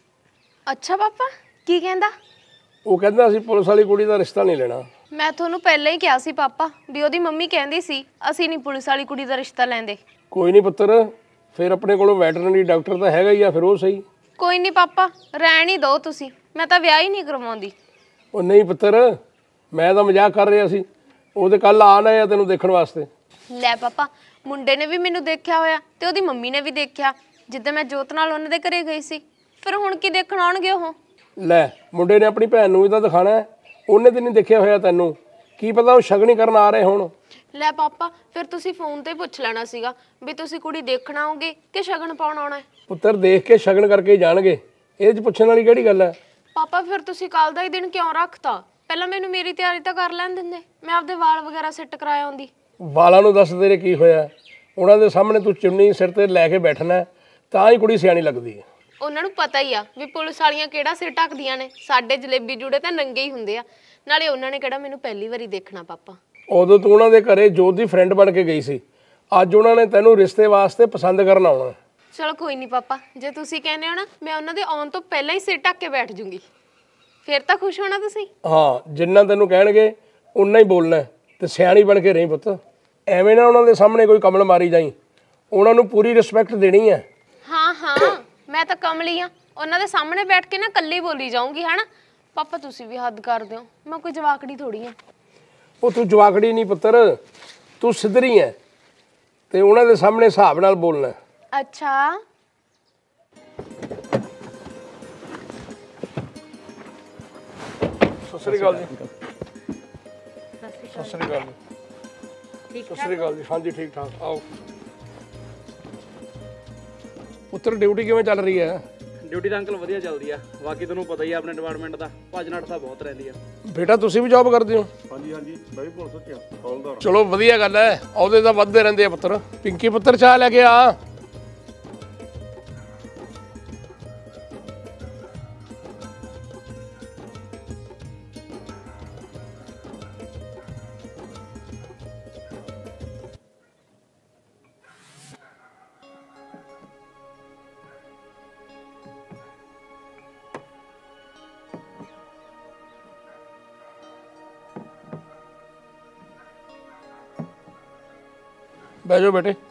ਅੱਛਾ ਪਾਪਾ, ਕੀ ਕਹਿੰਦਾ? ਉਹ ਕਹਿੰਦਾ ਅਸੀਂ ਪੁਲਿਸ ਵਾਲੀ ਕੁੜੀ ਦਾ ਰਿਸ਼ਤਾ ਨਹੀਂ ਲੈਣਾ। ਮੈਂ ਤੁਹਾਨੂੰ ਪਹਿਲਾਂ ਹੀ ਕਿਹਾ ਸੀ ਪਾਪਾ ਵੀ ਉਹਦੀ ਮੰਮੀ ਕਹਿੰਦੀ ਸੀ ਅਸੀਂ ਨਹੀਂ ਪੁਲਿਸ ਵਾਲੀ ਕੁੜੀ ਦਾ ਰਿਸ਼ਤਾ ਲੈਂਦੇ। ਕੋਈ ਨਹੀਂ ਪੁੱਤਰ, ਫਿਰ ਆਪਣੇ ਕੋਲੋਂ ਵੈਟਰਨਰੀ ਡਾਕਟਰ ਤਾਂ ਹੈਗਾ ਹੀ ਆ, ਫਿਰ ਉਹ ਸਹੀ। ਕੋਈ ਨਹੀਂ ਪਾਪਾ, ਰਹਿਣ ਹੀ ਦਿਓ ਤੁਸੀਂ, ਮੈਂ ਤਾਂ ਵਿਆਹ ਹੀ ਨਹੀਂ ਕਰਵਾਉਂਦੀ। ਉਹ ਨਹੀਂ ਪੁੱਤਰ, ਮੈਂ ਤਾਂ ਮਜ਼ਾਕ ਕਰ ਰਿਹਾ ਸੀ। ਉਹਦੇ ਕੱਲ ਆਣ ਆਇਆ ਤੈਨੂੰ ਦੇਖਣ ਵਾਸਤੇ। ਲੈ ਪਾਪਾ, ਮੁੰਡੇ ਨੇ ਵੀ ਮੈਨੂੰ ਦੇਖਿਆ ਹੋਇਆ ਤੇ ਉਹਦੀ ਮੰਮੀ ਨੇ ਵੀ ਦੇਖਿਆ ਜਿੱਦਾਂ ਮੈਂ ਜੋਤ ਨਾਲ ਉਹਨਾਂ ਦੇ ਘਰੇ ਗਈ ਸੀ। ਫਿਰ ਹੁਣ ਕੀ ਦੇਖਣ ਆਉਣਗੇ ਉਹ? ਲੈ, ਮੁੰਡੇ ਨੇ ਆਪਣੀ ਭੈਣ ਨੂੰ ਵੀ ਤਾਂ ਦਿਖਾਣਾ ਹੈ, ਉਹਨੇ ਤੇ ਨਹੀਂ ਦੇਖਿਆ ਹੋਇਆ ਤੈਨੂੰ। ਕੀ ਪਤਾ ਉਹ ਸ਼ਗਨ ਕਰਨ ਆ ਰਹੇ ਹੁਣ। ਲੈ ਪਾਪਾ, ਫਿਰ ਤੁਸੀਂ ਫੋਨ ਤੇ ਪੁੱਛ ਲੈਣਾ ਸੀਗਾ ਵੀ ਤੁਸੀਂ ਕੁੜੀ ਦੇਖਣ ਆਓਗੇ ਕਿ ਸ਼ਗਨ ਪਾਉਣ ਆਉਣਾ ਹੈ। ਪੁੱਤਰ, ਦੇਖ ਕੇ ਸ਼ਗਨ ਕਰਕੇ ਹੀ ਜਾਣਗੇ, ਇਹਦੇ 'ਚ ਪੁੱਛਣ ਵਾਲੀ ਕਿਹੜੀ ਗੱਲ ਹੈ? ਪਾਪਾ ਫਿਰ ਤੁਸੀਂ ਕੱਲ ਦਾ ਹੀ ਦਿਨ ਕਿਉਂ ਰੱਖਤਾ? ਪਹਿਲਾਂ ਮੈਨੂੰ ਮੇਰੀ ਤਿਆਰੀ ਤਾਂ ਕਰ ਲੈਣ ਦਿੰਦੇ, ਮੈਂ ਆਪਦੇ ਵਾਲ ਵਗੈਰਾ ਸੈੱਟ ਕਰਾਇਆ ਆਉਂਦੀ। ਵਾਲਾਂ ਨੂੰ ਦੱਸ ਤੇਰੇ ਕੀ ਹੋਇਆ? ਉਹਨਾਂ ਦੇ ਸਾਹਮਣੇ ਤੂੰ ਚੁੰਨੀ ਸਿਰ ਤੇ ਲੈ ਕੇ ਬੈਠਣਾ, ਤਾਂ ਹੀ ਕੁੜੀ ਸਿਆਣੀ ਲੱਗਦੀ ਹੈ। ਉਹਨਾਂ ਨੂੰ ਪਤਾ ਹੀ ਆ ਵੀ ਪੁਲਿਸ ਵਾਲੀਆਂ ਕਿਹੜਾ ਸਿਰ ਢੱਕਦੀਆਂ ਨੇ, ਸਾਡੇ ਜਲੇਬੀ ਜੂੜੇ ਤਾਂ ਨੰਗੇ ਹੀ ਹੁੰਦੇ ਆ। ਨਾਲੇ ਉਹਨਾਂ ਨੇ ਕਿਹੜਾ ਮੈਨੂੰ ਪਹਿਲੀ ਵਾਰੀ ਦੇਖਣਾ ਪਾਪਾ। ਉਦੋਂ ਤੂੰ ਉਹਨਾਂ ਦੇ ਘਰੇ ਜੋਤ ਦੀ ਫਰੈਂਡ ਬਣ ਕੇ ਗਈ ਸੀ, ਅੱਜ ਉਹਨਾਂ ਨੇ ਤੈਨੂੰ ਰਿਸ਼ਤੇ ਵਾਸਤੇ ਪਸੰਦ ਕਰਨ ਆਉਣਾ। ਚਲੋ ਕੋਈ ਨਹੀਂ ਪਾਪਾ, ਜੇ ਤੁਸੀਂ ਕਹਿੰਦੇ ਹੋ ਨਾ, ਮੈਂ ਉਹਨਾਂ ਦੇ ਆਉਣ ਤੋਂ ਪਹਿਲਾਂ ਹੀ ਸਿਰ ਢੱਕ ਕੇ ਬੈਠ ਜੂੰਗੀ। ਫਿਰ ਤਾਂ ਖੁਸ਼ ਹੋਣਾ ਤੁਸੀਂ। ਹਾਂ, ਜਿੰਨਾ ਤੈਨੂੰ ਕਹਿਣਗੇ ਉਨਾ ਹੀ ਬੋਲਣਾ ਤੇ ਸਿਆਣੀ ਬਣ ਕੇ ਰਹੀ ਪੁੱਤ। ਐਵੇਂ ਨਾ ਉਹਨਾਂ ਦੇ ਸਾਹਮਣੇ ਕੋਈ ਕਮਲ ਮਾਰੀ ਜਾਈ, ਉਹਨਾਂ ਨੂੰ ਪੂਰੀ ਰਿਸਪੈਕਟ ਦੇਣੀ ਹੈ। ਹਾਂ ਹਾਂ, ਮੈਂ ਤਾਂ ਕਮਲੀ ਆ, ਉਹਨਾਂ ਦੇ ਸਾਹਮਣੇ ਬੈਠ ਕੇ ਨਾ ਕੱਲੀ ਬੋਲੀ ਜਾਊਂਗੀ, ਹਨਾ ਪਾਪਾ? ਤੁਸੀਂ ਵੀ ਹੱਦ ਕਰ ਦਿਓ, ਮੈਂ ਕੋਈ ਜਵਾਕੜੀ ਥੋੜੀ ਆ। ਉਹ ਤੂੰ ਜਵਾਕੜੀ ਨਹੀਂ ਪੁੱਤਰ, ਤੂੰ ਸਿੱਧਰੀ ਹੈ ਤੇ ਉਹਨਾਂ ਦੇ ਸਾਹਮਣੇ ਹਿਸਾਬ ਨਾਲ ਬੋਲਣਾ। ਅੱਛਾ ਸਤਿ ਸ੍ਰੀ ਅਕਾਲ ਜੀ। ਸਤਿ ਸ੍ਰੀ ਅਕਾਲ ਜੀ। ਸਤਿ ਸ੍ਰੀ ਅਕਾਲ ਜੀ। ਹਾਂਜੀ ਠੀਕ ਠਾਕ, ਆਓ। ਪੁੱਤਰ, ਡਿਊਟੀ ਕਿਵੇਂ ਚੱਲ ਰਹੀ ਹੈ? ਡਿਊਟੀ ਤਾਂ ਅੰਕਲ ਵਧੀਆ ਚੱਲਦੀ ਆ, ਬਾਕੀ ਤੁਹਾਨੂੰ ਪਤਾ ਹੀ ਆ ਆਪਣੇ ਡਿਪਾਰਟਮੈਂਟ ਦਾ ਭੱਜ ਨੱਠ ਤਾਂ ਬਹੁਤ ਰਹਿੰਦੀ ਆ। ਬੇਟਾ ਤੁਸੀਂ ਵੀ ਜੌਬ ਕਰਦੇ ਹੋ? ਹਾਂਜੀ ਹਾਂਜੀ, ਮੈਂ ਵੀ ਪੁਲਿਸ 'ਚ ਹੌਲਦਾਰ। ਚਲੋ ਵਧੀਆ ਗੱਲ ਹੈ, ਅਹੁਦੇ ਤਾਂ ਵੱਧਦੇ ਰਹਿੰਦੇ ਆ ਪੁੱਤਰ। ਪਿੰਕੀ ਪੁੱਤਰ, ਚਾਹ ਲੈ ਕੇ ਆ। ਬਹਿ ਜਾਓ ਬੇਟੇ।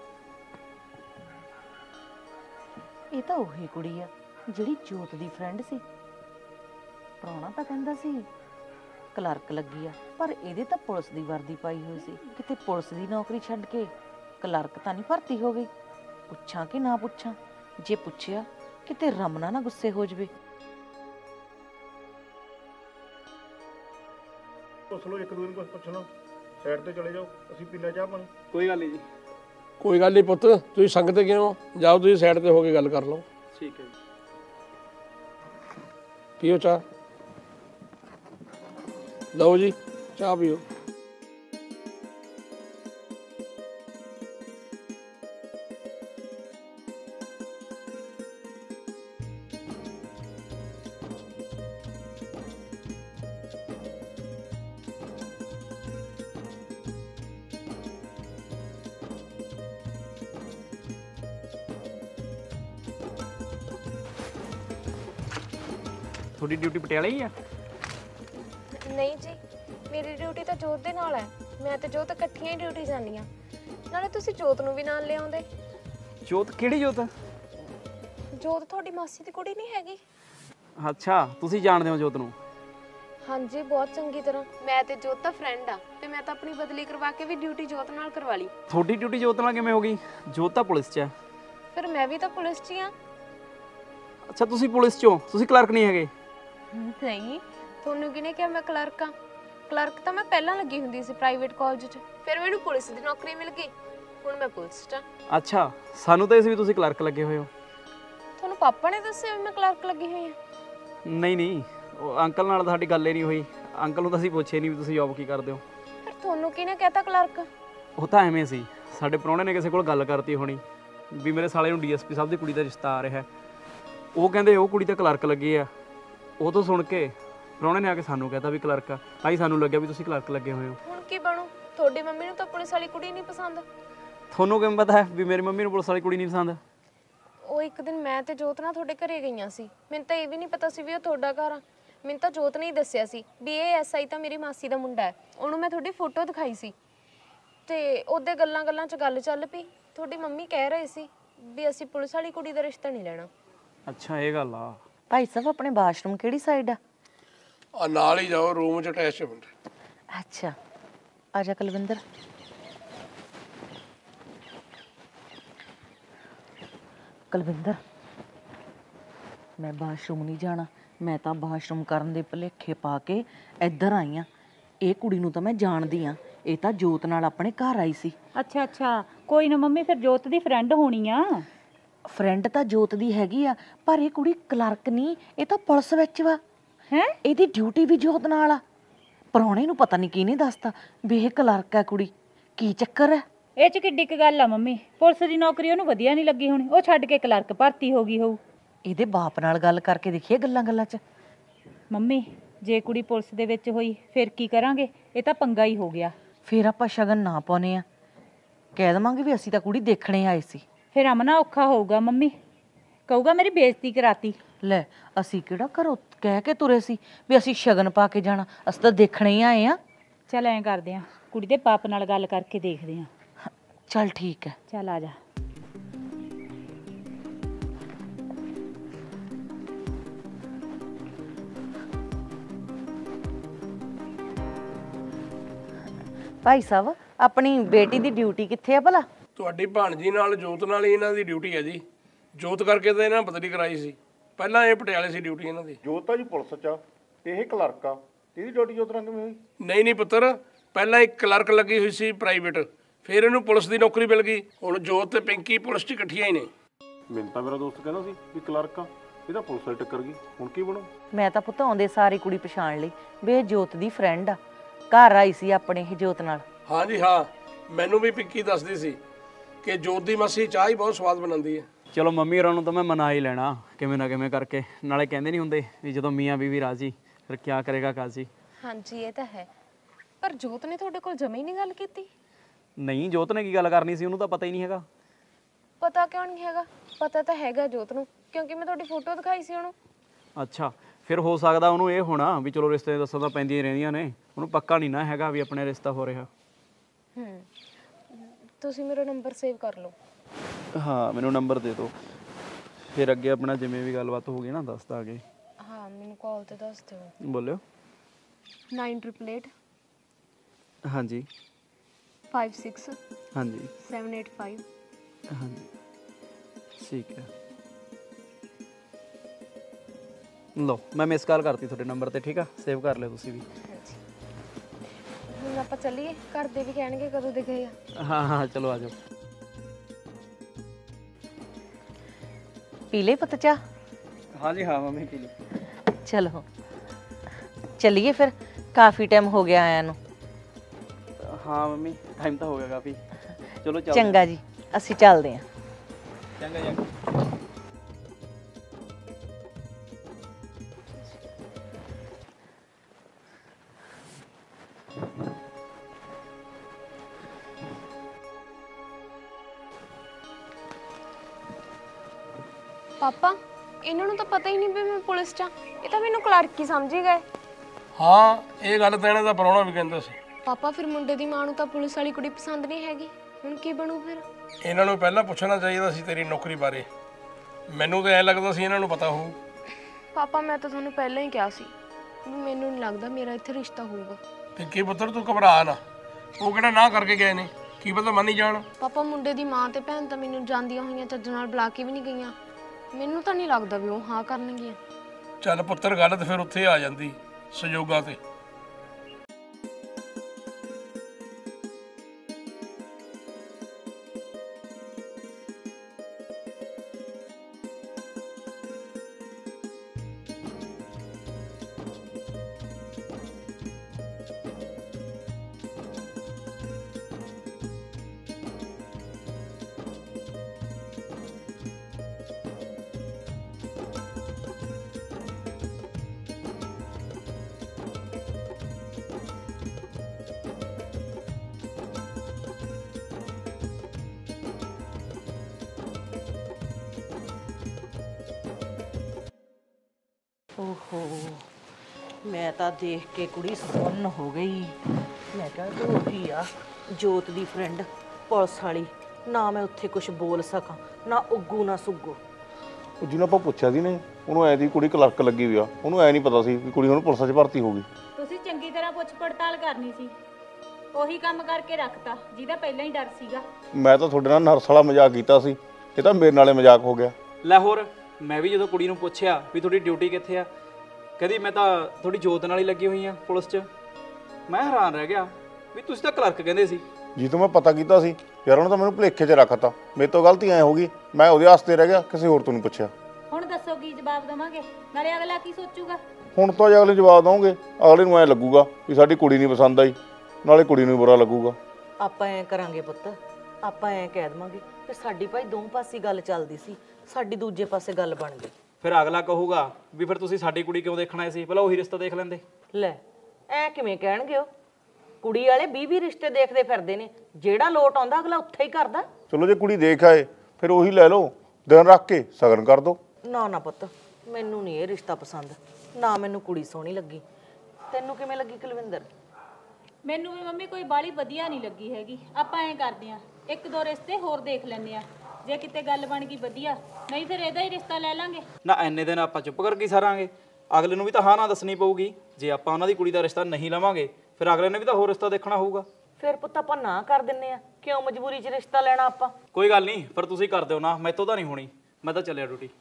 ਇਹ ਤਾਂ ਉਹੀ ਕੁੜੀ ਆ ਜਿਹੜੀ ਜੋਤ ਦੀ ਫਰੈਂਡ ਸੀ। ਪ੍ਰਾਹੁਣਾ ਤਾਂ ਕਹਿੰਦਾ ਸੀ ਕਲਰਕ ਲੱਗੀ ਆ, ਪਰ ਇਹਦੇ ਤਾਂ ਪੁਲਿਸ ਦੀ ਵਰਦੀ ਪਾਈ ਹੋਈ ਸੀ। ਕਿਤੇ ਪੁਲਿਸ ਦੀ ਨੌਕਰੀ ਛੱਡ ਕੇ ਕਲਰਕ ਤਾਂ ਨਹੀਂ ਭਰਤੀ ਹੋ ਗਈ? ਪੁੱਛਾਂ ਕਿ ਨਾ ਪੁੱਛਾਂ? ਜੇ ਪੁੱਛਿਆ ਕਿਤੇ ਰਮਨਾ ਨਾ ਗੁੱਸੇ ਹੋ ਜਵੇ। ਪੁੱਛ ਲਓ, ਇੱਕ ਦੂਜੇ ਨੂੰ ਕੁਝ ਪੁੱਛਣਾ। ਸਾਈਡ ਤੇ ਚਲੇ ਜਾਓ, ਅਸੀਂ ਪੀਣਾ ਚਾਹ ਪਾਣੀ। ਕੋਈ ਗੱਲ ਨਹੀਂ ਜੀ। ਕੋਈ ਗੱਲ ਨਹੀਂ ਪੁੱਤ, ਤੁਸੀਂ ਸੰਗਤ ਤੇ ਕਿਉਂ ਜਾਓ, ਤੁਸੀਂ ਸਾਈਡ ਤੇ ਹੋ ਕੇ ਗੱਲ ਕਰ ਲਓ। ਠੀਕ ਹੈ ਜੀ। ਪੀਓ ਚਾਹ। ਲਓ ਜੀ, ਚਾਹ ਪੀਓ। ਤੁਹਾਡੀ ਡਿਊਟੀ ਪਟਿਆਲੇ ਹੀ ਆ? ਨਹੀਂ ਜੀ, ਮੇਰੀ ਡਿਊਟੀ ਤਾਂ ਜੋਤ ਦੇ ਨਾਲ ਹੈ। ਮੈਂ ਤੇ ਜੋਤ ਇਕੱਠੀਆਂ ਹੀ ਡਿਊਟੀ ਜਾਂਦੀਆਂ। ਨਾਲੇ ਤੁਸੀਂ ਜੋਤ ਨੂੰ ਵੀ ਨਾਲ ਲਿਆਉਂਦੇ। ਜੋਤ? ਕਿਹੜੀ ਜੋਤ? ਜੋਤ ਤੁਹਾਡੀ ਮਾਸੀ ਦੀ ਕੁੜੀ ਨਹੀਂ ਹੈਗੀ? ਅੱਛਾ, ਤੁਸੀਂ ਜਾਣਦੇ ਹੋ ਜੋਤ ਨੂੰ? ਹਾਂਜੀ, ਬਹੁਤ ਚੰਗੀ ਤਰ੍ਹਾਂ। ਮੈਂ ਤੇ ਜੋਤ ਦਾ ਫਰੈਂਡ ਆ ਤੇ ਮੈਂ ਤਾਂ ਆਪਣੀ ਬਦਲੀ ਕਰਵਾ ਕੇ ਵੀ ਡਿਊਟੀ ਜੋਤ ਨਾਲ ਕਰਵਾ ਲਈ। ਤੁਹਾਡੀ ਡਿਊਟੀ ਜੋਤ ਨਾਲ ਕਿਵੇਂ ਹੋ ਗਈ? ਜੋਤ ਤਾਂ ਪੁਲਿਸ 'ਚ ਆ। ਫਿਰ ਮੈਂ ਵੀ ਤਾਂ ਪੁਲਿਸ 'ਚ ਹੀ ਆ। ਅੱਛਾ, ਤੁਸੀਂ ਪੁਲਿਸ 'ਚ ਹੋ, ਤੁਸੀਂ ਕਲਰਕ ਨਹੀਂ ਹੈਗੇ? ਨਹੀਂ, ਤੁਹਾਨੂੰ ਕਿਹਨੇ ਕਿਹਾ ਮੈਂ ਕਲਰਕ ਆ? ਕਲਰਕ ਤਾਂ ਮੈਂ ਪਹਿਲਾਂ ਲੱਗੀ ਹੁੰਦੀ ਸੀ ਪ੍ਰਾਈਵੇਟ ਕਾਲਜ 'ਚ, ਫਿਰ ਮੈਨੂੰ ਪੁਲਿਸ ਦੀ ਨੌਕਰੀ ਮਿਲ ਗਈ, ਹੁਣ ਮੈਂ ਪੁਲਿਸ 'ਚ ਆਂ। ਅੱਛਾ, ਸਾਨੂੰ ਤਾਂ ਇਸ ਵੀ ਤੁਸੀਂ ਕਲਰਕ ਲੱਗੇ ਹੋਏ ਹੋ। ਤੁਹਾਨੂੰ ਪਾਪਾ ਨੇ ਦੱਸਿਆ ਵੀ ਮੈਂ ਕਲਰਕ ਲੱਗੀ ਹੋਈ ਹਾਂ? ਨਹੀਂ ਨਹੀਂ, ਉਹ ਅੰਕਲ ਨਾਲ ਤਾਂ ਸਾਡੀ ਗੱਲ ਹੀ ਨਹੀਂ ਹੋਈ। ਅੰਕਲ ਨੂੰ ਤਾਂ ਅਸੀਂ ਪੁੱਛੇ ਨਹੀਂ ਵੀ ਤੁਸੀਂ ਜੌਬ ਕੀ ਕਰਦੇ ਹੋ। ਫਿਰ ਤੁਹਾਨੂੰ ਕਿਹਨੇ ਕਹਿਤਾ ਕਲਰਕ? ਉਹ ਤਾਂ ਐਵੇਂ ਸੀ, ਸਾਡੇ ਪ੍ਰਾਹੁਣੇ ਨੇ ਕਿਸੇ ਕੋਲ ਗੱਲ ਕਰਤੀ ਹੋਣੀ ਵੀ ਮੇਰੇ ਸਾਲੇ ਨੂੰ ਡੀਐਸਪੀ ਸਾਹਿਬ ਦੀ ਕੁੜੀ ਦਾ ਰਿਸ਼ਤਾ ਆ ਰਿਹਾ। ਉਹ ਕਹਿੰਦੇ ਉਹ ਕੁੜੀ ਤਾਂ ਕਲਰਕ ਲੱਗੀ ਆ। ਉਹ ਤੋਂ ਸੁਣ ਕੇ ਪ੍ਰਾਹੁਣੇ ਨੇ ਆ ਕੇ ਸਾਨੂੰ ਕਹਿਤਾ ਵੀ ਕਲਰਕ ਆ। ਤਾਂ ਹੀ ਸਾਨੂੰ ਲੱਗਿਆ ਵੀ ਤੁਸੀਂ ਕਲਰਕ ਲੱਗੇ ਹੋਏ ਹੋ। ਹੁਣ ਕੀ ਬਣੂ? ਤੁਹਾਡੀ ਮੰਮੀ ਨੂੰ ਤਾਂ ਪੁਲਿਸ ਵਾਲੀ ਕੁੜੀ ਨਹੀਂ ਪਸੰਦ। ਤੁਹਾਨੂੰ ਕਿਵੇਂ ਪਤਾ ਹੈ ਵੀ ਮੇਰੀ ਮੰਮੀ ਨੂੰ ਪੁਲਿਸ ਵਾਲੀ ਕੁੜੀ ਨਹੀਂ ਪਸੰਦ? ਉਹ ਇੱਕ ਦਿਨ ਮੈਂ ਤੇ ਜੋਤ ਨਾਲ ਤੁਹਾਡੇ ਘਰੇ ਗਈਆਂ ਸੀ, ਮੈਨੂੰ ਤਾਂ ਇਹ ਵੀ ਨਹੀਂ ਪਤਾ ਸੀ ਵੀ ਉਹ ਤੁਹਾਡਾ ਘਰ ਆ। ਮੈਨੂੰ ਤਾਂ ਜੋਤ ਨੇ ਹੀ ਦੱਸਿਆ ਸੀ ਵੀ ਇਹ ਐਸਆਈ ਤਾਂ ਮੇਰੀ ਮਾਸੀ ਦਾ ਮੁੰਡਾ ਹੈ। ਉਹਨੂੰ ਮੈਂ ਤੁਹਾਡੀ ਫੋਟੋ ਦਿਖਾਈ ਸੀ ਤੇ ਉਹਦੇ ਗੱਲਾਂ 'ਚ ਗੱਲ ਚੱਲ ਪਈ। ਤੁਹਾਡੀ ਮੰਮੀ ਕਹਿ ਰਹੇ ਸੀ ਵੀ ਅਸੀਂ ਪੁਲਿਸ ਵਾਲੀ ਕੁੜੀ ਦਾ ਰਿਸ਼ਤਾ ਨਹੀਂ ਲੈਣਾ। ਅੱਛਾ, ਇਹ ਗੱਲ ਆ। ਭਾਈ ਸਾਹਿਬ ਆਪਣੇ ਬਾਥਰੂਮ ਕਿਹੜੀ ਸਾਈਡ ਆ? ਆ ਨਾਲ ਹੀ ਜਾਓ, ਰੂਮ 'ਚ ਅਟੈਚ ਹੈ। ਅੱਛਾ, ਆ ਜਾ ਕੁਲਵਿੰਦਰ। ਕੁਲਵਿੰਦਰ, ਮੈਂ ਬਾਥਰੂਮ ਨਹੀਂ ਜਾਣਾ, ਮੈਂ ਤਾਂ ਬਾਥਰੂਮ ਕਰਨ ਦੇ ਭੁਲੇਖੇ ਪਾ ਕੇ ਇੱਧਰ ਆਈ ਆ। ਇਹ ਕੁੜੀ ਨੂੰ ਤਾਂ ਮੈਂ ਜਾਣਦੀ ਆ, ਇਹ ਤਾਂ ਜੋਤ ਨਾਲ ਆਪਣੇ ਘਰ ਆਈ ਸੀ। ਅੱਛਾ ਅੱਛਾ, ਕੋਈ ਨਾ ਮੰਮੀ, ਫਿਰ ਜੋਤ ਦੀ ਫਰੈਂਡ ਹੋਣੀ ਆ। ਫਰੈਂਡ ਤਾਂ ਜੋਤ ਦੀ ਹੈਗੀ ਆ, ਪਰ ਇਹ ਕੁੜੀ ਕਲਰਕ ਨਹੀਂ, ਇਹ ਤਾਂ ਪੁਲਿਸ ਵਿੱਚ ਵਾ। ਹੈ, ਇਹਦੀ ਡਿਊਟੀ ਵੀ ਜੋਤ ਨਾਲ ਆ। ਪ੍ਰਾਹੁਣੇ ਨੂੰ ਪਤਾ ਨਹੀਂ ਕਿਹਨੇ ਦੱਸਤਾ ਵੀ ਇਹ ਕਲਰਕ ਆ ਕੁੜੀ। ਕੀ ਚੱਕਰ ਹੈ? ਇਹ ਚ ਕਿੱਡੀ ਕੁ ਗੱਲ ਆ ਮੰਮੀ? ਪੁਲਿਸ ਦੀ ਨੌਕਰੀ ਉਹਨੂੰ ਵਧੀਆ ਨਹੀਂ ਲੱਗੀ ਹੋਣੀ, ਉਹ ਛੱਡ ਕੇ ਕਲਰਕ ਭਰਤੀ ਹੋ ਗਈ ਹੋਊ। ਇਹਦੇ ਬਾਪ ਨਾਲ ਗੱਲ ਕਰਕੇ ਦੇਖੀਏ ਗੱਲਾਂ 'ਚ। ਮੰਮੀ, ਜੇ ਕੁੜੀ ਪੁਲਿਸ ਦੇ ਵਿੱਚ ਹੋਈ ਫਿਰ ਕੀ ਕਰਾਂਗੇ? ਇਹ ਤਾਂ ਪੰਗਾ ਹੀ ਹੋ ਗਿਆ। ਫਿਰ ਆਪਾਂ ਸ਼ਗਨ ਨਾ ਪਾਉਨੇ ਆ, ਕਹਿ ਦੇਵਾਂਗੇ ਵੀ ਅਸੀਂ ਤਾਂ ਕੁੜੀ ਦੇਖਣੇ ਆਏ ਸੀ। ਫਿਰ ਅਮਨਾ ਔਖਾ ਹੋਊਗਾ ਮੰਮੀ, ਕਹੂਗਾ ਮੇਰੀ ਬੇਇੱਜ਼ਤੀ ਕਰਾਤੀ। ਲੈ, ਅਸੀਂ ਕਿਹੜਾ ਘਰੋਂ ਕਹਿ ਕੇ ਤੁਰੇ ਸੀ ਵੀ ਅਸੀਂ ਸ਼ਗਨ ਪਾ ਕੇ ਜਾਣਾ? ਅਸੀਂ ਤਾਂ ਦੇਖਣੇ ਹੀ ਆਏ ਆ। ਚੱਲ ਐਂ ਕਰਦੇ ਆ, ਕੁੜੀ ਦੇ ਪਾਪ ਨਾਲ ਗੱਲ ਕਰਕੇ ਦੇਖਦੇ ਆ। ਚੱਲ ਠੀਕ ਹੈ, ਚੱਲ ਆ ਜਾ। ਭਾਈ ਸਾਹਿਬ ਆਪਣੀ ਬੇਟੀ ਦੀ ਡਿਊਟੀ ਕਿੱਥੇ ਆ ਭਲਾ? ਤੁਹਾਡੀ ਭਾਣਜੀ ਨਾਲ ਜੋਤ ਨਾਲ ਹੀ ਇਹਨਾਂ ਦੀ ਡਿਊਟੀ ਹੈ ਜੀ। ਜੋਤ ਕਰਕੇ ਤਾਂ ਇਹਨਾਂ ਬਦਲੀ ਕਰਾਈ ਸੀ, ਪਹਿਲਾਂ ਇਹ ਪਟਿਆਲੇ ਸੀ ਡਿਊਟੀ ਇਹਨਾਂ ਦੀ। ਜੋਤ ਤਾਂ ਜੀ ਪੁਲਿਸ 'ਚ ਆ, ਇਹ ਕਲਰਕ ਆ, ਇਹਦੀ ਡਿਊਟੀ ਜੋਤ ਨਾਲ ਕਿਵੇਂ ਹੋਈ? ਨਹੀਂ ਪੁੱਤਰ, ਪਹਿਲਾਂ ਇੱਕ ਕਲਰਕ ਲੱਗੀ ਹੋਈ ਸੀ ਪ੍ਰਾਈਵੇਟ, ਫਿਰ ਇਹਨੂੰ ਪੁਲਿਸ ਦੀ ਨੌਕਰੀ ਮਿਲ ਗਈ। ਹੁਣ ਜੋਤ ਤੇ ਪਿੰਕੀ ਪੁਲਿਸ 'ਚ ਇਕੱਠੀਆਂ ਹੀ ਨੇ। ਮੈਨੂੰ ਤਾਂ ਮੇਰਾ ਦੋਸਤ ਕਹਿੰਦਾ ਸੀ ਵੀ ਕਲਰਕ ਆ, ਇਹ ਤਾਂ ਪੁਲਿਸ ਵਾਲੀ ਟੱਕਰ ਗਈ, ਹੁਣ ਕੀ ਬਣੂ? ਮੈਂ ਤਾਂ ਪੁੱਤ ਆਉਂਦੇ ਸਾਰੀ ਕੁੜੀ ਪਛਾਣ ਲਈ ਵੀ ਇਹ ਜੋਤ ਦੀ ਫਰੈਂਡ ਆ, ਘਰ ਆਈ ਸੀ ਆਪਣੇ ਇਹ ਜੋਤ ਨਾਲ। ਹਾਂ ਜੀ ਹਾਂ, ਮੈਨੂੰ ਵੀ ਪਿੰਕੀ ਦੱਸਦੀ ਸੀ ਕਿ ਜੋਤ ਦੀ ਮਾਸੀ ਚਾਹ ਹੀ ਬਹੁਤ ਸਵਾਦ ਬਣਾਉਂਦੀ ਹੈ। ਚਲੋ ਮੰਮੀ ਹੋਰਾਂ ਨੂੰ ਤਾਂ ਮੈਂ ਮਨਾ ਹੀ ਲੈਣਾ ਕਿਵੇਂ ਨਾ ਕਿਵੇਂ ਕਰਕੇ। ਨਾਲੇ ਕਹਿੰਦੇ ਨਹੀਂ ਹੁੰਦੇ ਵੀ ਜਦੋਂ ਮੀਆਂ ਬੀਵੀ ਰਾਜੀ ਫਿਰ ਕਿਆ ਕਰੇਗਾ ਕਾਜੀ। ਹਾਂਜੀ ਇਹ ਤਾਂ ਹੈ, ਪਰ ਜੋਤ ਨੇ ਤੁਹਾਡੇ ਕੋਲ ਜਮੇ ਹੀ ਨਹੀਂ ਗੱਲ ਕੀਤੀ? ਨਹੀਂ, ਜੋਤ ਨੇ ਕੀ ਗੱਲ ਕਰਨੀ ਸੀ, ਉਹਨੂੰ ਤਾਂ ਪਤਾ ਹੀ ਨਹੀਂ ਹੈਗਾ। ਪਤਾ ਕਿਉਂ ਨਹੀਂ ਹੈਗਾ? ਪਤਾ ਤਾਂ ਹੈਗਾ ਜੋਤ ਨੂੰ, ਕਿਉਂਕਿ ਮੈਂ ਤੁਹਾਡੀ ਫੋਟੋ ਦਿਖਾਈ ਸੀ ਉਹਨੂੰ। ਅੱਛਾ, ਫਿਰ ਹੋ ਸਕਦਾ ਉਹਨੂੰ ਇਹ ਹੋਣਾ ਵੀ ਚਲੋ ਰਿਸ਼ਤੇ ਦੱਸਣ ਤਾਂ ਪੈਂਦੀਆਂ ਰਹਿੰਦੀਆਂ ਨੇ, ਉਹਨੂੰ ਪੱਕਾ ਨਹੀਂ ਨਾ ਹੈਗਾ ਵੀ ਆਪਣੇ ਰਿਸ਼ਤਾ ਹੋ ਰਿਹਾ। ਤੁਸੀਂ ਮੇਰਾ ਨੰਬਰ ਸੇਵ ਕਰ ਲਓ। ਹਾਂ, ਮੈਨੂੰ ਨੰਬਰ ਦੇ ਦਿਓ, ਫਿਰ ਅੱਗੇ ਆਪਣਾ ਜਿਵੇਂ ਵੀ ਗੱਲਬਾਤ ਹੋਊਗੀ ਨਾ ਦੱਸ ਦਾਂਗੇ। ਹਾਂ, ਮੈਨੂੰ ਕਾਲ ਤੇ ਦੱਸ ਦਿਓ। ਬੋਲਿਓ। 9888 ਹਾਂਜੀ 56 ਹਾਂਜੀ 785। ਹਾਂਜੀ, ਠੀਕ ਹੈ। ਲਓ, ਮੈਂ ਮਿਸ ਕਾਲ ਕਰਤੀ ਤੁਹਾਡੇ ਨੰਬਰ ਤੇ, ਠੀਕ ਆ? ਸੇਵ ਕਰ ਲਿਓ ਤੁਸੀਂ ਵੀ। ਹੁਣ ਆਪਾਂ ਚੱਲੀਏ, ਘਰ ਦੇ ਵੀ ਕਹਿਣਗੇ ਕਦੋਂ ਦੇ ਗਏ ਆ। ਹਾਂ ਚਲੋ ਆ ਜਾਓ। ਪੀ ਲਈ ਪੁੱਤ ਚਾਹ? ਹਾਂਜੀ ਹਾਂ ਮੰਮੀ, ਪੀ ਲਓ। ਚਲੋ ਚੱਲੀਏ ਫਿਰ, ਕਾਫੀ ਟਾਈਮ ਹੋ ਗਿਆ ਆਇਆਂ ਨੂੰ। ਹਾਂ ਮੰਮੀ, ਟਾਈਮ ਤਾਂ ਹੋ ਗਿਆ ਕਾਫੀ। ਚਲੋ ਚੱਲ। ਚੰਗਾ ਜੀ, ਅਸੀਂ ਚੱਲਦੇ ਹਾਂ। ਚੰਗਾ ਜੀ। ਪਾਪਾ, ਇਹਨਾਂ ਨੂੰ ਤਾਂ ਪਤਾ ਹੀ ਨਹੀਂ ਵੀ ਮੈਂ ਪੁਲਿਸ 'ਚ ਆ, ਇਹ ਤਾਂ ਮੈਨੂੰ ਕਲਰਕ ਹੀ ਸਮਝ ਹੀ ਗਏ। ਹਾਂ, ਇਹ ਗੱਲ ਤਾਂ ਇਹਨਾਂ ਦਾ ਪ੍ਰਾਹੁਣਾ ਵੀ ਕਹਿੰਦਾ ਸੀ। ਪਾਪਾ, ਫਿਰ ਮੁੰਡੇ ਦੀ ਮਾਂ ਨੂੰ ਤਾਂ ਪੁਲਿਸ ਵਾਲੀ ਕੁੜੀ ਪਸੰਦ ਨਹੀਂ ਹੈਗੀ, ਹੁਣ ਕੀ ਬਣੂ ਫਿਰ? ਇਹਨਾਂ ਨੂੰ ਪਹਿਲਾਂ ਪੁੱਛਣਾ ਚਾਹੀਦਾ ਸੀ ਤੇਰੀ ਨੌਕਰੀ ਬਾਰੇ। ਮੈਨੂੰ ਤਾਂ ਐਂ ਲੱਗਦਾ ਸੀ ਇਹਨਾਂ ਨੂੰ ਪਤਾ ਹੋਊ। ਪਾਪਾ, ਮੈਂ ਤਾਂ ਤੁਹਾਨੂੰ ਪਹਿਲਾਂ ਹੀ ਕਿਹਾ ਸੀ ਵੀ ਮੈਨੂੰ ਨਹੀਂ ਲੱਗਦਾ ਮੇਰਾ ਇੱਥੇ ਰਿਸ਼ਤਾ ਹੋਊਗਾ। ਪਿੰਕੀ ਪੁੱਤਰ, ਤੂੰ ਘਬਰਾ ਨਾ, ਉਹ ਕਿਹੜਾ ਨਾ ਕਰਕੇ ਗਏ ਨੇ, ਕੀ ਪਤਾ ਮੰਨ ਹੀ ਜਾਣ। ਪਾਪਾ, ਮੁੰਡੇ ਦੀ ਮਾਂ ਤੇ ਭੈਣ ਤਾਂ ਮੈਨੂੰ ਜਾਂਦੀਆਂ ਹੋਈਆਂ ਚੱਜ ਨਾਲ ਬੁਲਾ ਕੇ ਵੀ ਨਹੀਂ ਗਈਆਂ, ਮੈਨੂੰ ਤਾਂ ਨਹੀਂ ਲੱਗਦਾ ਵੀ ਉਹ ਹਾਂ ਕਰਨਗੀਆਂ। ਚੱਲ ਪੁੱਤਰ, ਗੱਲ ਤੇ ਫਿਰ ਉੱਥੇ ਆ ਜਾਂਦੀ ਸੰਜੋਗਾਂ ਤੇ। ਓਹੋ ਮੈਂ ਤਾਂ ਦੇਖ ਕੇ ਕੁੜੀ ਸੁੰਨ ਹੋ ਗਈ। ਮੈਂ ਕਿਹਾ ਤੂੰ ਉਹੀ ਆ ਜੋਤ ਦੀ ਫਰੈਂਡ ਪੁਲਿਸ ਵਾਲੀ। ਨਾ ਮੈਂ ਉੱਥੇ ਕੁਝ ਬੋਲ ਸਕਾਂ, ਨਾ ਉੱਗੂ ਨਾ ਸੁੱਗੂ। ਉਹ ਜਿਹਨੂੰ ਆਪਾਂ ਪੁੱਛਿਆ ਸੀ ਨੇ ਉਹਨੂੰ ਐ ਦੀ ਕੁੜੀ ਕਲਰਕ ਲੱਗੀ ਹੋਈ ਆ, ਉਹਨੂੰ ਐ ਨਹੀਂ ਪਤਾ ਸੀ ਵੀ ਕੁੜੀ ਹੁਣ ਪੁਲਿਸ 'ਚ ਭਰਤੀ ਹੋ ਗਈ। ਤੁਸੀਂ ਚੰਗੀ ਤਰ੍ਹਾਂ ਪੁੱਛ ਪੜਤਾਲ ਕਰਨੀ ਸੀ, ਉਹੀ ਕੰਮ ਕਰਕੇ ਰੱਖਤਾ ਜਿਹਦਾ ਪਹਿਲਾਂ ਹੀ ਡਰ ਸੀਗਾ। ਮੈਂ ਤਾਂ ਤੁਹਾਡੇ ਨਾਲ ਨਰਸ ਵਾਲਾ ਮਜ਼ਾਕ ਕੀਤਾ ਸੀ, ਇਹ ਤਾਂ ਮੇਰੇ ਨਾਲੇ ਮਜ਼ਾਕ ਹੋ ਗਿਆ। ਲੈ ਹੋਰ ਮੈਂ ਵੀ ਜਦੋਂ ਕੁੜੀ ਨੂੰ ਪੁੱਛਿਆ ਵੀ ਤੁਹਾਡੀ ਡਿਊਟੀ ਕਿੱਥੇ ਆ, ਕਹਿੰਦੀ ਮੈਂ ਤਾਂ ਤੁਹਾਡੀ ਜੋਤ ਨਾਲ ਹੀ ਲੱਗੀ ਹੋਈ ਆ ਪੁਲਿਸ 'ਚ। ਮੈਂ ਹੈਰਾਨ ਰਹਿ ਗਿਆ ਵੀ ਤੁਸੀਂ ਤਾਂ ਕਲਰਕ ਕਹਿੰਦੇ ਸੀ। ਜੀ ਤੋਂ ਮੈਂ ਪਤਾ ਕੀਤਾ ਸੀ ਯਾਰ, ਉਹਨੇ ਤਾਂ ਮੈਨੂੰ ਭੁਲੇਖੇ 'ਚ ਰੱਖਤਾ। ਮੇਰੇ ਤੋਂ ਗਲਤੀ ਐ ਹੋ ਗਈ, ਮੈਂ ਉਹਦੇ ਵਾਸਤੇ ਰਹਿ ਗਿਆ, ਕਿਸੇ ਹੋਰ ਤੋਂ ਨਹੀਂ ਪੁੱਛਿਆ। ਹੁਣ ਦੱਸੋ ਕੀ ਜਵਾਬ ਦੇਵਾਂਗੇ, ਨਾਲੇ ਅਗਲਾ ਕੀ ਸੋਚੂਗਾ? ਹੁਣ ਤਾਂ ਜੇ ਅਗਲੇ ਜਵਾਬ ਦਵਾਂਗੇ, ਅਗਲੇ ਨੂੰ ਐ ਲੱਗੂਗਾ ਵੀ ਸਾਡੀ ਕੁੜੀ ਨਹੀਂ ਪਸੰਦ ਆਈ, ਨਾਲੇ ਕੁੜੀ ਨੂੰ ਬੁਰਾ ਲੱਗੂਗਾ। ਆਪਾਂ ਐ ਕਰਾਂਗੇ ਪੁੱਤ, ਆਪਾਂ ਐ ਕਹਿ ਦੇਵਾਂਗੇ ਕਿ ਸਾਡੀ ਭਾਈ ਦੋ ਪਾਸੇ ਗੱਲ ਚੱਲਦੀ ਸੀ, ਸਾਡੀ ਦੂਜੇ ਪਾਸੇ ਗੱਲ ਬਣ ਗਈ। ਫਿਰ ਅਗਲਾ ਕਹੂਗਾ ਵੀ ਫਿਰ ਤੁਸੀਂ ਸਾਡੀ ਕੁੜੀ ਕਿਉਂ ਦੇਖਣ ਆਏ ਸੀ, ਪਹਿਲਾਂ ਉਹੀ ਰਿਸ਼ਤਾ ਦੇਖ ਲੈਂਦੇ। ਲੈ ਐ ਕਿਵੇਂ ਕਹਿਣਗੇ? ਉਹ ਕੁੜੀ ਵਾਲੇ 20 ਰਿਸ਼ਤੇ ਦੇਖਦੇ ਫਿਰਦੇ ਨੇ, ਜਿਹੜਾ ਲੋਟ ਆਉਂਦਾ ਅਗਲਾ ਉੱਥੇ ਹੀ ਕਰਦਾ। ਚਲੋ ਜੇ ਕੁੜੀ ਦੇਖ ਆਏ ਫਿਰ ਉਹੀ ਲੈ ਲਓ, ਦਿਨ ਰੱਖ ਕੇ ਸਗਨ ਕਰ ਦੋ। ਨਾ ਨਾ ਪੁੱਤ, ਮੈਨੂੰ ਨਹੀਂ ਇਹ ਰਿਸ਼ਤਾ ਪਸੰਦ, ਨਾ ਮੈਨੂੰ ਕੁੜੀ ਸੋਹਣੀ ਲੱਗੀ। ਤੈਨੂੰ ਕਿਵੇਂ ਲੱਗੀ ਕੁਲਵਿੰਦਰ? ਮੈਨੂੰ ਵੀ ਮੰਮੀ ਕੋਈ ਬਾਲੀ ਵਧੀਆ ਨਹੀਂ ਲੱਗੀ ਹੈਗੀ। ਆਪਾਂ ਐਂ ਕਰਦੇ ਆ, ਇੱਕ ਦੋ ਰਿਸ਼ਤੇ ਹੋਰ ਦੇਖ ਲੈਂਦੇ ਆ, ਜੇ ਕਿਤੇ ਗੱਲ ਬਣ ਗਈ ਵਧੀਆ, ਨਹੀਂ ਫਿਰ ਇਹਦਾ ਹੀ ਰਿਸ਼ਤਾ ਲੈ ਲਾਂਗੇ। ਨਾ ਐਨੇ ਦਿਨ ਆਪਾਂ ਚੁੱਪ ਕਰਕੇ ਸਾਰਾਂਗੇ, ਅਗਲੇ ਨੂੰ ਵੀ ਤਾਂ ਹਾਂ ਨਾ ਦੱਸਣੀ ਪਊਗੀ। ਜੇ ਆਪਾਂ ਉਹਨਾਂ ਦੀ ਕੁੜੀ ਦਾ ਰਿਸ਼ਤਾ ਨਹੀਂ ਲਵਾਂਗੇ ਫਿਰ ਅਗਲੇ ਨੇ ਵੀ ਤਾਂ ਹੋਰ ਰਿਸ਼ਤਾ ਦੇਖਣਾ ਹੋਊਗਾ। ਫਿਰ ਪੁੱਤ ਆਪਾਂ ਨਾ ਕਰ ਦਿੰਨੇ ਆ, ਕਿਉਂ ਮਜਬੂਰੀ 'ਚ ਰਿਸ਼ਤਾ ਲੈਣਾ ਆਪਾਂ? ਕੋਈ ਗੱਲ ਨਹੀਂ, ਪਰ ਤੁਸੀਂ ਕਰ ਦਿਓ ਨਾ, ਮੈਥੋਂ ਤਾਂ ਨਹੀਂ ਹੋਣੀ, ਮੈਂ ਤਾਂ ਚੱਲਿਆ ਡਿਊਟੀ।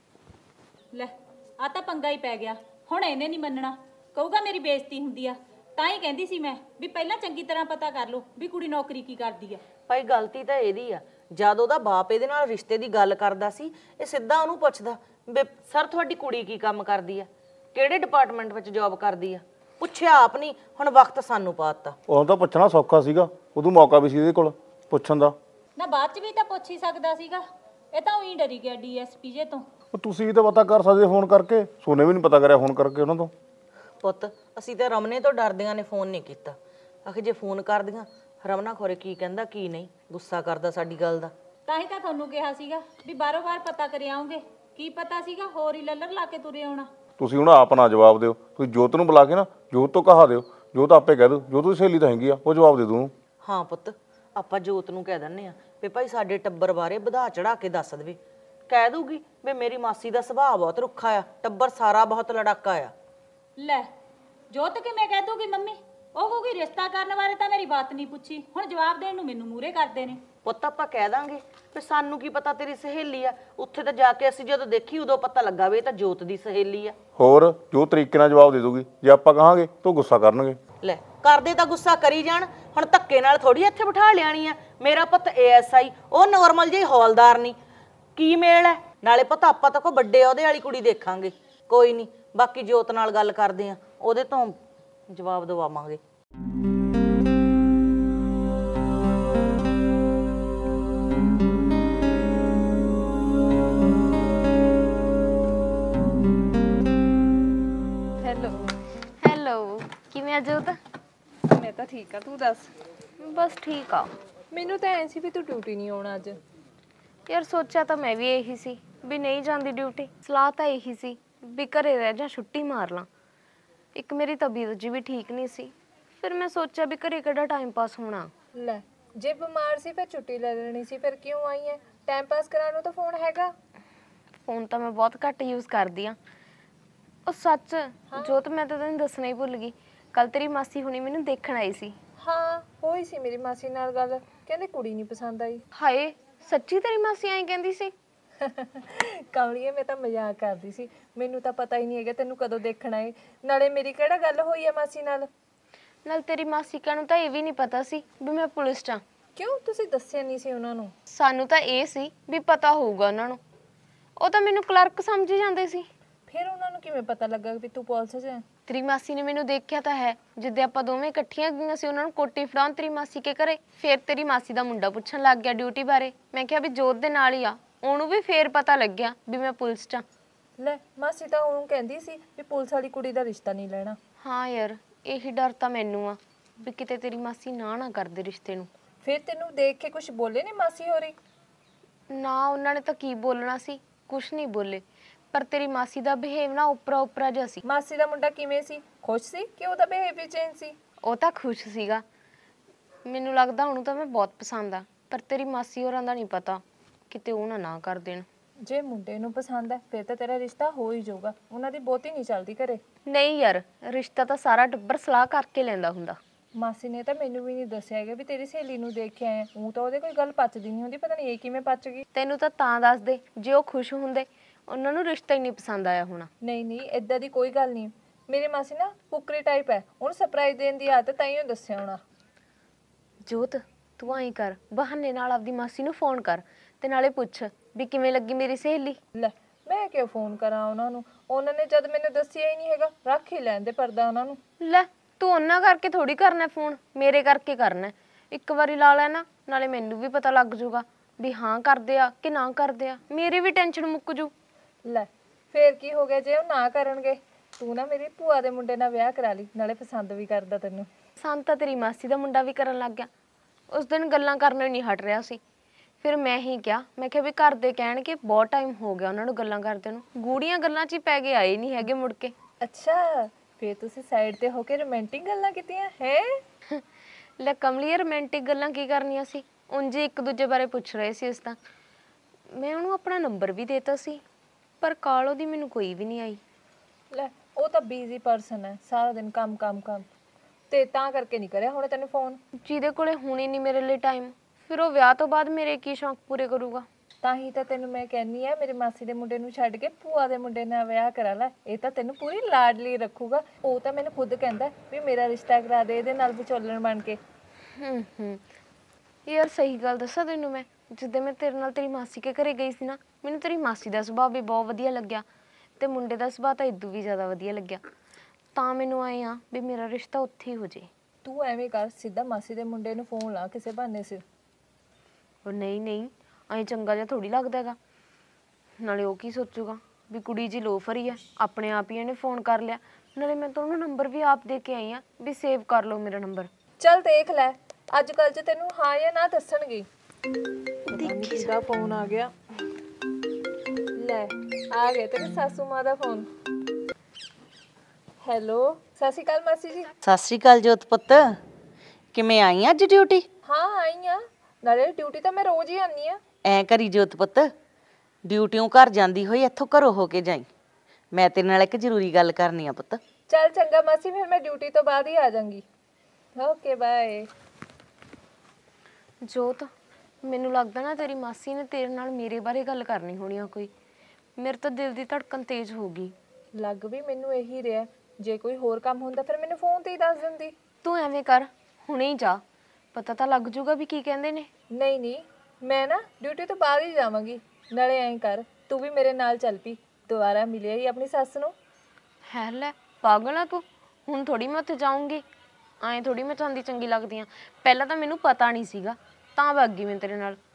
ਲੈ ਆ ਤਾਂ ਪੰਗਾ ਹੀ ਪੈ ਗਿਆ, ਹੁਣ ਇਹਨੇ ਨਹੀਂ ਮੰਨਣਾ, ਕਹੂਗਾ ਮੇਰੀ ਬੇਇੱਜ਼ਤੀ ਹੁੰਦੀ ਆ। ਤਾਂ ਹੀ ਕਹਿੰਦੀ ਸੀ ਮੈਂ ਵੀ ਪਹਿਲਾਂ ਚੰਗੀ ਤਰ੍ਹਾਂ ਪਤਾ ਕਰ ਲਓ ਵੀ ਕੁੜੀ ਨੌਕਰੀ ਕੀ ਕਰਦੀ ਆ। ਭਾਈ ਗਲਤੀ ਤਾਂ ਇਹਦੀ ਆ, ਜਦ ਉਹਦਾ ਬਾਪ ਇਹਦੇ ਨਾਲ ਰਿਸ਼ਤੇ ਦੀ ਗੱਲ ਕਰਦਾ ਸੀ ਇਹ ਸਿੱਧਾ ਉਹਨੂੰ ਪੁੱਛਦਾ ਵੀ ਸਰ ਤੁਹਾਡੀ ਕੁੜੀ ਕੀ ਕੰਮ ਕਰਦੀ ਆ, ਕਿਹੜੇ ਡਿਪਾਰਟਮੈਂਟ ਵਿੱਚ ਜੌਬ ਕਰਦੀ ਆ। ਪੁੱਛਿਆ ਆਪ ਨਹੀਂ, ਹੁਣ ਵਕਤ ਸਾਨੂੰ ਪਾਤਾ। ਉਹਨੂੰ ਤਾਂ ਪੁੱਛਣਾ ਸੌਖਾ ਸੀਗਾ, ਉਦੋਂ ਮੌਕਾ ਵੀ ਸੀ ਇਹਦੇ ਕੋਲ ਪੁੱਛਣ ਦਾ। ਨਾ ਬਾਅਦ ਚ ਵੀ ਤਾਂ ਪੁੱਛ ਹੀ ਸਕਦਾ ਸੀਗਾ, ਇਹ ਤਾਂ ਉਹੀ ਡਰੀ ਗਿਆ ਡੀਐਸਪੀ ਜੇ ਤੋਂ। ਤੁਸੀਂ ਵੀ ਤਾਂ ਪਤਾ ਕਰ ਸਕਦੇ ਫੋਨ ਕਰਕੇ, ਸੋਨੇ ਵੀ ਨਹੀਂ ਪਤਾ ਕਰਿਆ ਫੋਨ ਕਰਕੇ ਉਹਨਾਂ ਤੋਂ। ਪੁੱਤ ਅਸੀਂ ਤਾਂ ਰਮਨੇ ਤੋਂ ਡਰਦਿਆਂ ਨੇ ਫੋਨ ਨਹੀਂ ਕੀਤਾ, ਆਖੇ ਜੇ ਫੋਨ ਕਰਦੀਆਂ ਰਮਨਾ ਖੋਰੇ ਕੀ ਕਹਿੰਦਾ ਕੀ ਨਹੀਂ, ਗੁੱਸਾ ਕਰਦਾ ਸਾਡੀ ਗੱਲ ਦਾ। ਤਾਂ ਹੀ ਤਾਂ ਤੁਹਾਨੂੰ ਕਿਹਾ ਸੀਗਾ ਵੀ ਬਾਰੋ ਬਾਰ ਪਤਾ ਕਰ ਆਉਂਗੇ, ਕੀ ਪਤਾ ਸੀਗਾ ਹੋਰ ਹੀ ਲੱਲਰ ਲਾ ਕੇ ਤੁਰੇ ਆਉਣਾ। ਤੁਸੀਂ ਹੁਣ ਆਪ ਨਾ ਜਵਾਬ ਦਿਓ, ਤੁਸੀਂ ਜੋਤ ਨੂੰ ਬੁਲਾ ਕੇ ਨਾ ਜੋਤ ਤੋਂ ਕਹਾ ਦਿਓ, ਜੋਤ ਆਪੇ ਕਹਿ ਦਿਓ, ਜੋਤ ਦੀ ਸਹੇਲੀ ਤਾਂ ਹੈਗੀ ਆ, ਉਹ ਜਵਾਬ ਦੇ ਦੂੰ। ਹਾਂ ਪੁੱਤ ਆਪਾਂ ਜੋਤ ਨੂੰ ਕਹਿ ਦਿੰਨੇ ਆ ਵੀ ਭਾਈ ਸਾਡੇ ਟੱਬਰ ਬਾਰੇ ਵਧਾ ਚੜਾ ਕੇ ਦੱਸ ਦੇਵੇ। ਕਹਿ ਦੂਗੀ ਵੀ ਮੇਰੀ ਮਾਸੀ ਦਾ ਸੁਭਾਅ ਬਹੁਤ ਰੁੱਖਾ ਆ, ਟੱਬਰ ਸਾਰਾ ਬਹੁਤ ਲੜਾਕਾ ਆ। ਲੈ ਜੋਤ ਕਿਵੇਂ ਕਹਿ ਦੂਗੀ ਮੰਮੀ? ਉਹ ਕਹੂਗੀ ਰਿਸ਼ਤਾ ਕਰਨ ਬਾਰੇ ਤਾਂ ਮੇਰੀ ਬਾਤ ਨਹੀਂ ਪੁੱਛੀ, ਹੁਣ ਜਵਾਬ ਦੇਣ ਨੂੰ ਮੈਨੂੰ ਮੂਹਰੇ ਕਰਦੇ ਨੇ। ਪੁੱਤ ਆਪਾਂ ਕਹਿ ਦਾਂਗੇ ਵੀ ਸਾਨੂੰ ਕੀ ਪਤਾ ਤੇਰੀ ਸਹੇਲੀ ਆ, ਉੱਥੇ ਤਾਂ ਜਾ ਕੇ ਅਸੀਂ ਜਦੋਂ ਦੇਖੀ ਉਦੋਂ ਪਤਾ ਲੱਗਾ ਵੀ ਇਹ ਤਾਂ ਜੋਤ ਦੀ ਸਹੇਲੀ ਆ। ਹੋਰ ਜੋ ਤਰੀਕੇ ਨਾਲ ਜਵਾਬ ਦੇ ਦੂਗੀ, ਜੇ ਆਪਾਂ ਕਹਾਂਗੇ ਤਾਂ ਗੁੱਸਾ ਕਰਨਗੇ। ਲੈ ਕਰਦੇ ਤਾਂ ਗੁੱਸਾ ਕਰੀ ਜਾਣ, ਹੁਣ ਧੱਕੇ ਨਾਲ ਥੋੜੀ ਇੱਥੇ ਬਿਠਾ ਲਿਆਣੀ ਆ। ਮੇਰਾ ਪੁੱਤ ASI, ਉਹ ਨਾਰਮਲ ਜਿਹੀ ਹੌਲਦਾਰ ਨਹੀਂ, ਕੀ ਮੇਲ ਹੈ? ਨਾਲੇ ਪਤਾ ਆਪਾਂ ਤਾਂ ਕੋ ਵੱਡੇ ਉਹਦੇ ਵਾਲੀ ਕੁੜੀ ਦੇਖਾਂਗੇ। ਕੋਈ ਨਹੀਂ, ਬਾਕੀ ਜੋਤ ਨਾਲ ਗੱਲ ਕਰਦੇ ਆ, ਉਹਦੇ ਤੋਂ ਜਵਾਬ ਦਵਾਵਾਂਗੇ। ਹੈਲੋ ਕਿਵੇਂ ਆ ਜੋਤ? ਮੈਂ ਤਾਂ ਠੀਕ ਆ, ਤੂੰ ਦੱਸ? ਬਸ ਠੀਕ ਆ। ਮੈਨੂੰ ਤਾਂ ਐ ਸੀ ਵੀ ਤੂੰ ਡਿਊਟੀ ਨਹੀਂ ਆਉਣਾ ਅੱਜ। ਯਾਰ ਸੋਚਿਆ ਤਾਂ ਮੈਂ ਵੀ ਇਹੀ ਸੀ ਵੀ ਨਹੀਂ ਜਾਂਦੀ ਡਿਊਟੀ, ਸਲਾਹ ਤਾਂ ਇਹੀ ਸੀ ਵੀ ਘਰੇ ਰਹਿ ਜਾ, ਛੁੱਟੀ ਮਾਰ ਲਾਂ। ਇੱਕ ਮੇਰੀ ਤਬੀਅਤ ਜੀ ਵੀ ਠੀਕ ਨਹੀਂ ਸੀ, ਫਿਰ ਮੈਂ ਸੋਚਿਆ ਵੀ ਘਰੇ ਕਿਹੜਾ ਟਾਈਮ ਪਾਸ ਹੋਣਾ। ਲੈ ਜੇ ਬਿਮਾਰ ਸੀ ਫਿਰ ਛੁੱਟੀ ਲੈ ਲੈਣੀ ਸੀ, ਫਿਰ ਕਿਉਂ ਆਈ ਐ? ਟਾਈਮ ਪਾਸ ਕਰਾਉਣ ਨੂੰ ਤਾਂ ਫੋਨ ਹੈਗਾ। ਫੋਨ ਤਾਂ ਮੈਂ ਬਹੁਤ ਘੱਟ ਯੂਜ਼ ਕਰਦੀ ਆ। ਉਹ ਸੱਚ ਜੋਤ, ਮੈਂ ਤਾਂ ਤੈਨੂੰ ਦੱਸਣਾ ਹੀ ਭੁੱਲ ਗਈ, ਕੱਲ ਤੇਰੀ ਮਾਸੀ ਹੁਣੀ ਮੈਨੂੰ ਦੇਖਣ ਆਈ ਸੀ। ਹਾਂ ਹੋਈ ਸੀ ਮੇਰੀ ਮਾਸੀ ਨਾਲ ਗੱਲ, ਕਹਿੰਦੇ ਕੁੜੀ ਨਹੀਂ ਪਸੰਦ ਆਈ। ਹਾਏ ਸੱਚੀ ਤੇਰੀ ਮਾਸੀ ਐਂ ਕਹਿੰਦੀ ਸੀ? ਕਮਲੀਏ ਮੈਂ ਤਾਂ ਮਜ਼ਾਕ ਕਰਦੀ ਸੀ, ਮੈਨੂੰ ਤਾਂ ਪਤਾ ਹੀ ਨਹੀਂ ਹੈਗਾ ਤੈਨੂੰ ਕਦੋਂ ਦੇਖਣ ਆਏ। ਨਾਲੇ ਮੇਰੀ ਕਿਹੜਾ ਗੱਲ ਹੋਈ ਆ ਮਾਸੀ ਨਾਲ? ਨਾਲ ਤੇਰੀ ਮਾਸੀ ਨੂੰ ਤਾਂ ਇਹ ਵੀ ਨਹੀਂ ਪਤਾ ਸੀ ਵੀ ਮੈਂ ਪੁਲਿਸ 'ਚ ਆਂ। ਕਿਉਂ ਤੁਸੀਂ ਦੱਸਿਆ ਨਹੀਂ ਸੀ ਉਹਨਾਂ ਨੂੰ? ਸਾਨੂੰ ਤਾਂ ਇਹ ਸੀ ਵੀ ਪਤਾ ਹੋਊਗਾ ਉਹਨਾਂ ਨੂੰ, ਉਹ ਤਾਂ ਮੈਨੂੰ ਕਲਰਕ ਸਮਝੀ ਜਾਂਦੇ ਸੀ। ਫਿਰ ਉਹਨਾਂ ਨੂੰ ਕਿਵੇਂ ਪਤਾ ਲੱਗਾ ਵੀ ਤੂੰ ਪੁਲਿਸ 'ਚ ਹੈ? ਤੇਰੀ ਮਾਸੀ ਨੇ ਮੈਨੂੰ ਦੇਖਿਆ ਤਾਂ ਹੈ, ਜਿੱਦੇ ਆਪਾਂ ਦੋਵੇਂ ਇਕੱਠੀਆਂ ਗਈਆਂ ਸੀ ਉਹਨਾਂ ਨੂੰ ਕੋਟੀ ਫੜਾਉਣ ਤੇਰੀ ਮਾਸੀ ਕੇ ਘਰੇ। ਫਿਰ ਤੇਰੀ ਮਾਸੀ ਦਾ ਮੁੰਡਾ ਪੁੱਛਣ ਲੱਗ ਗਿਆ ਡਿਊਟੀ ਬਾਰੇ, ਮੈਂ ਕਿਹਾ ਵੀ ਜੋਤ ਦੇ ਨਾਲ ਹੀ ਆ, ਉਹਨੂੰ ਵੀ ਫੇਰ ਪਤਾ ਲੱਗਿਆ ਵੀ ਮੈਂ ਪੁਲਿਸ 'ਚ ਆਂ। ਲੈ ਮਾਸੀ ਤਾਂ ਉਹਨੂੰ ਕਹਿੰਦੀ ਸੀ ਵੀ ਪੁਲਿਸ ਵਾਲੀ ਕੁੜੀ ਦਾ ਰਿਸ਼ਤਾ ਨਹੀਂ ਲੈਣਾ। ਹਾਂ ਯਾਰ ਇਹੀ ਡਰ ਤਾਂ ਮੈਨੂੰ ਆ ਵੀ ਕਿਤੇ ਤੇਰੀ ਮਾਸੀ ਨਾ ਕਰਦੇ ਰਿਸ਼ਤੇ ਨੂੰ। ਫਿਰ ਤੈਨੂੰ ਦੇਖ ਕੇ ਕੁਝ ਬੋਲੇ ਨਹੀਂ ਮਾਸੀ ਹੋਰੀ? ਨਾ ਉਹਨਾਂ ਨੇ ਤਾਂ ਕੀ ਬੋਲਣਾ ਸੀ, ਕੁਛ ਨਹੀਂ ਬੋਲੇ। ਪਰ ਤੇਰੀ ਮਾਸੀ ਦਾ ਬਿਹੇਵ ਨਾ ਉਪਰਾ ਜਿਹਾ ਸੀ। ਮਾਸੀ ਦਾ ਮੁੰਡਾ ਕਿਵੇਂ ਸੀ? ਖੁਸ਼ ਸੀ ਕਿ ਉਹਦਾ ਬਿਹੇਵ ਚੇਂਜ ਸੀ? ਉਹ ਤਾਂ ਖੁਸ਼ ਸੀਗਾ। ਮੈਨੂੰ ਲੱਗਦਾ ਉਹਨੂੰ ਤਾਂ ਮੈਂ ਬਹੁਤ ਪਸੰਦ ਆ, ਪਰ ਤੇਰੀ ਮਾਸੀ ਹੋਰਾਂ ਦਾ ਨਹੀਂ ਪਤਾ, ਕਿਤੇ ਉਹ ਨਾ ਕਰ ਦੇਣ। ਜੇ ਮੁੰਡੇ ਨੂੰ ਪਸੰਦ ਹੈ ਫਿਰ ਤਾਂ ਤੇਰਾ ਰਿਸ਼ਤਾ ਹੋ ਹੀ ਜਾਊਗਾ। ਉਹਨਾਂ ਦੀ ਬਹੁਤੀ ਨਹੀਂ ਚੱਲਦੀ ਘਰੇ। ਨਹੀਂ ਯਾਰ, ਰਿਸ਼ਤਾ ਤਾਂ ਸਾਰਾ ਟੱਬਰ ਸਲਾਹ ਕਰਕੇ ਲੈਂਦਾ ਹੁੰਦਾ। ਮਾਸੀ ਨੇ ਤਾਂ ਮੈਨੂੰ ਵੀ ਨਹੀਂ ਦੱਸਿਆ ਹੈਗਾ ਵੀ ਤੇਰੀ ਸਹੇਲੀ ਨੂੰ ਦੇਖ ਕੇ ਆਏ। ਉਹ ਤਾਂ ਉਹਦੇ ਕੋਈ ਗੱਲ ਪਚਦੀ ਨਹੀਂ ਹੁੰਦੀ, ਪਤਾ ਨਹੀਂ ਇਹ ਕਿਵੇਂ ਪਚ ਗਈ। ਤੈਨੂੰ ਤਾਂ ਦੱਸ ਦੇ, ਜੇ ਉਹ ਖੁਸ਼ ਹੁੰਦੇ ਉਹਨਾਂ ਨੂੰ ਰਿਸ਼ਤਾ ਹੀ ਨਹੀਂ ਪਸੰਦ ਆਇਆ ਹੋਣਾ। ਨਹੀਂ ਏਦਾਂ ਦੀ ਕੋਈ ਗੱਲ ਨਹੀਂ। ਮੇਰੀ ਮਾਸੀ ਨਾ ਕੁੱਕਰੀ ਟਾਈਪ ਹੈ, ਉਹਨੂੰ ਸਰਪ੍ਰਾਈਜ਼ ਦੇਣ ਦੀ ਆਦਤ ਤਾਂ ਹੀ ਦੱਸਿਆ ਹੋਣਾ। ਜੋਤ, ਤੂੰ ਐਂ ਕਰ, ਬਹਾਨੇ ਨਾਲ ਆਪਦੀ ਮਾਸੀ ਨੂੰ ਫੋਨ ਕਰ ਤੇ ਨਾਲੇ ਪੁੱਛ ਵੀ ਕਿਵੇਂ ਲੱਗੀ ਮੇਰੀ ਸਹੇਲੀ। ਲੈ ਮੈਂ ਕਿਉਂ ਫੋਨ ਕਰਾਂ ਉਹਨਾਂ ਨੂੰ? ਉਹਨਾਂ ਨੇ ਜਦ ਮੈਨੂੰ ਦੱਸਿਆ ਹੀ ਨਹੀਂ ਹੈਗਾ। ਰੱਖ ਹੀ ਲੈਣ ਦੇ ਪਰਦਾ ਉਹਨਾਂ ਨੂੰ। ਲੈ ਤੂੰ ਉਹਨਾਂ ਕਰਕੇ ਥੋੜੀ ਕਰਨਾ ਫੋਨ, ਮੇਰੇ ਕਰਕੇ ਕਰਨਾ। ਇੱਕ ਵਾਰੀ ਲਾ ਲੈਣਾ, ਨਾਲੇ ਮੈਨੂੰ ਵੀ ਪਤਾ ਲੱਗ ਜਾਊਗਾ ਵੀ ਹਾਂ ਕਰਦੇ ਆ ਕਿ ਨਾ ਕਰਦੇ ਆ। ਮੇਰੀ ਵੀ ਟੈਨਸ਼ਨ ਮੁੱਕ ਜੂ। ਲੈ ਫੇਰ ਕੀ ਹੋ ਗਿਆ ਜੇ ਉਹ ਨਾ ਕਰਨਗੇ? ਤੂੰ ਨਾ ਮੇਰੀ ਭੂਆ ਦੇ ਮੁੰਡੇ ਨਾਲ ਵਿਆਹ ਕਰਾ ਲਈ, ਨਾਲੇ ਪਸੰਦ ਵੀ ਕਰਦਾ ਤੈਨੂੰ। ਪਸੰਦ ਤਾਂ ਤੇਰੀ ਮਾਸੀ ਦਾ ਮੁੰਡਾ ਵੀ ਕਰਨ ਲੱਗ ਗਿਆ। ਉਸ ਦਿਨ ਗੱਲਾਂ ਕਰਨੋਂ ਹੀ ਨਹੀਂ ਹਟ ਰਿਹਾ ਸੀ। ਫਿਰ ਮੈਂ ਹੀ ਕਿਹਾ, ਮੈਂ ਕਿਹਾ ਵੀ ਘਰ ਦੇ ਕਹਿਣਗੇ ਬਹੁਤ ਟਾਈਮ ਹੋ ਗਿਆ ਉਹਨਾਂ ਨੂੰ ਗੱਲਾਂ ਕਰਦੇ ਨੂੰ, ਗੂੜੀਆਂ ਗੱਲਾਂ 'ਚ ਹੀ ਪੈ ਗਏ, ਆਏ ਨਹੀਂ ਹੈਗੇ ਮੁੜ ਕੇ। ਅੱਛਾ, ਫੇਰ ਤੁਸੀਂ ਸਾਈਡ ਤੇ ਹੋ ਕੇ ਰੋਮਾਂਟਿਕ ਗੱਲਾਂ ਕੀਤੀਆਂ ਹੈ? ਲੈ ਕਮਲੀਏ, ਰੋਮਾਂਟਿਕ ਗੱਲਾਂ ਕੀ ਕਰਨੀਆਂ ਸੀ? ਉਂਝ ਹੀ ਇੱਕ ਦੂਜੇ ਬਾਰੇ ਪੁੱਛ ਰਹੇ ਸੀ ਉਸ ਤਾਂ। ਮੈਂ ਉਹਨੂੰ ਆਪਣਾ ਨੰਬਰ ਵੀ ਦੇਤਾ ਸੀ, ਪਰ ਕਾਲ ਉਹਦੀ ਮੈਨੂੰ ਕੋਈ ਵੀ ਨਹੀਂ ਆਈ। ਲੈ ਉਹ ਤਾਂ ਬਿਜ਼ੀ ਪਰਸਨ ਹੈ, ਸਾਰਾ ਦਿਨ ਕੰਮ ਤੇ ਤਾਂ ਕਰਕੇ ਨਹੀਂ ਕਰਿਆ ਹੁਣ ਤੈਨੂੰ ਫੋਨ। ਜਿਹਦੇ ਕੋਲੇ ਹੁਣੇ ਨਹੀਂ ਮੇਰੇ ਲਈ ਟਾਈਮ, ਫਿਰ ਉਹ ਵਿਆਹ ਤੋਂ ਬਾਅਦ ਮੇਰੇ ਕੀ ਸ਼ੌਂਕ ਪੂਰੇ ਕਰੂਗਾ? ਤਾਂ ਹੀ ਤਾਂ ਤੈਨੂੰ ਮੈਂ ਕਹਿੰਨੀ ਆ, ਮੇਰੇ ਮਾਸੀ ਦੇ ਮੁੰਡੇ ਨੂੰ ਛੱਡ ਕੇ ਭੂਆ ਦੇ ਮੁੰਡੇ ਨਾਲ ਵਿਆਹ ਕਰਾ ਲੈ। ਇਹ ਤਾਂ ਤੈਨੂੰ ਪੂਰੀ ਲਾਡਲੀ ਰੱਖੂਗਾ। ਉਹ ਤਾਂ ਮੈਨੂੰ ਖੁਦ ਕਹਿੰਦਾ ਵੀ ਮੇਰਾ ਰਿਸ਼ਤਾ ਕਰਾ ਦੇ ਇਹਦੇ ਨਾਲ, ਵਿਚੋਲਣ ਬਣ ਕੇ। ਯਾਰ ਸਹੀ ਗੱਲ ਦੱਸਾਂ ਤੈਨੂੰ, ਮੈਂ ਜਿੱਦਾਂ ਮੈਂ ਤੇਰੇ ਨਾਲ ਤੇਰੀ ਮਾਸੀ ਕੇ ਘਰੇ ਗਈ ਸੀ ਨਾ, ਮੈਨੂੰ ਤੇਰੀ ਮਾਸੀ ਦਾ ਸੁਭਾਅ ਵੀ ਬਹੁਤ ਵਧੀਆ ਲੱਗਿਆ ਤੇ ਮੁੰਡੇ ਦਾ ਸੁਭਾਅ ਤਾਂ ਇਦੋਂ ਵੀ ਜ਼ਿਆਦਾ ਵਧੀਆ ਲੱਗਿਆ। ਤਾਂ ਮੈਨੂੰ ਆਏ ਆ ਵੀ ਮੇਰਾ ਰਿਸ਼ਤਾ ਉੱਥੇ ਹੀ ਹੋ ਜੇ। ਤੂੰ ਐਵੇਂ ਕਰ, ਸਿੱਧਾ ਮਾਸੀ ਦੇ ਮੁੰਡੇ ਨੂੰ ਫੋਨ ਲਾ ਕਿਸੇ ਬਹਾਨੇ ਸਿਰ। ਉਹ ਨਹੀਂ ਐਂ ਚੰਗਾ ਜਿਹਾ ਥੋੜੀ ਲੱਗਦਾ ਹੈਗਾ। ਨਾਲੇ ਉਹ ਕੀ ਸੋਚੂਗਾ ਵੀ ਕੁੜੀ ਜੀ ਲੋਫਰ ਹੀ ਆ, ਆਪਣੇ ਆਪ ਹੀ ਇਹਨੇ ਫੋਨ ਕਰ ਲਿਆ। ਨਾਲੇ ਮੈਂ ਤਾਂ ਉਹਨੂੰ ਨੰਬਰ ਵੀ ਆਪ ਦੇ ਕੇ ਆਈ ਆ ਵੀ ਸੇਵ ਕਰ ਲਓ ਮੇਰਾ ਨੰਬਰ। ਚੱਲ ਦੇਖ ਲੈ, ਅੱਜ ਕੱਲ ਚ ਤੈਨੂੰ ਹਾਂ ਜਾਂ ਨਾ ਦੱਸਣਗੇ। ਦੇਖੀ ਦਾ ਫੋਨ ਆ ਗਿਆ। ਲੈ ਆ ਗਿਆ ਤੇਰੇ ਸਾਸੂ ਮਾਂ ਦਾ ਫੋਨ। ਹੈਲੋ, ਸਤਿ ਸ਼੍ਰੀ ਅਕਾਲ ਮਾਸੀ ਜੀ। ਸਤਿ ਸ਼੍ਰੀ ਅਕਾਲ ਜੋਤ ਪੁੱਤ, ਕਿਵੇਂ ਆਈ ਅੱਜ ਡਿਊਟੀ? ਹਾਂ ਆਈ ਆ, ਨਾਲੇ ਡਿਊਟੀ ਤਾਂ ਮੈਂ ਰੋਜ਼ ਹੀ ਆਨੀ ਆ। ਐ ਕਰੀ ਜੋਤ ਪੁੱਤ, ਡਿਊਟੀਓਂ ਘਰ ਜਾਂਦੀ ਹੋਈ ਇੱਥੋਂ ਘਰੋਂ ਹੋ ਕੇ ਜਾਈ। ਮੈਂ ਤੇਰੇ ਨਾਲ ਇੱਕ ਜ਼ਰੂਰੀ ਗੱਲ ਕਰਨੀ ਆ ਪੁੱਤ। ਚੱਲ ਚੰਗਾ ਮਾਸੀ, ਫਿਰ ਮੈਂ ਡਿਊਟੀ ਤੋਂ ਬਾਅਦ ਹੀ ਆ ਜਾਵਾਂਗੀ। Okay bye. ਜੋਤ, ਮੈਨੂੰ ਲੱਗਦਾ ਨਾ ਤੇਰੀ ਮਾਸੀ ਨੇ ਤੇਰੇ ਨਾਲ ਮੇਰੇ ਬਾਰੇ ਗੱਲ ਕਰਨੀ ਹੋਣੀ ਆ ਕੋਈ। ਮੇਰੇ ਤਾਂ ਦਿਲ ਦੀ ਧੜਕਨ ਤੇਜ਼ ਹੋ ਗਈ। ਲੱਗ ਵੀ ਮੈਨੂੰ ਇਹੀ ਰਿਹਾ, ਜੇ ਕੋਈ ਹੋਰ ਕੰਮ ਹੁੰਦਾ ਫਿਰ ਮੈਨੂੰ ਫੋਨ ਤੇ ਹੀ ਦੱਸ ਦਿੰਦੀ। ਤੂੰ ਐਵੇਂ ਕਰ, ਹੁਣੇ ਹੀ ਜਾ, ਪਤਾ ਤਾਂ ਲੱਗ ਜੂਗਾ ਵੀ ਕੀ ਕਹਿੰਦੇ ਨੇ। ਨਹੀਂ ਮੈਂ ਨਾ ਡਿਊਟੀ ਤੋਂ ਬਾਅਦ ਹੀ ਜਾਵਾਂਗੀ। ਨਾਲੇ ਐਂ ਕਰ, ਤੂੰ ਵੀ ਮੇਰੇ ਨਾਲ ਚੱਲ ਪਈ, ਦੁਬਾਰਾ ਮਿਲਿਆ ਹੀ ਆਪਣੀ ਸੱਸ ਨੂੰ। ਹੈ ਲੈ ਪਾਗਲ ਆ ਤੂੰ, ਹੁਣ ਥੋੜੀ ਮੈਂ ਉੱਥੇ ਜਾਊਂਗੀ। ਐਂ ਥੋੜੀ ਮੈਂ ਚਾਹੁੰਦੀ ਚੰਗੀ ਲੱਗਦੀ ਆ। ਪਹਿਲਾਂ ਤਾਂ ਮੈਨੂੰ ਪਤਾ ਨਹੀਂ ਸੀਗਾ, ਤਾਂ ਵਗ ਗਈ ਮੈਂ ਤੇਰੇ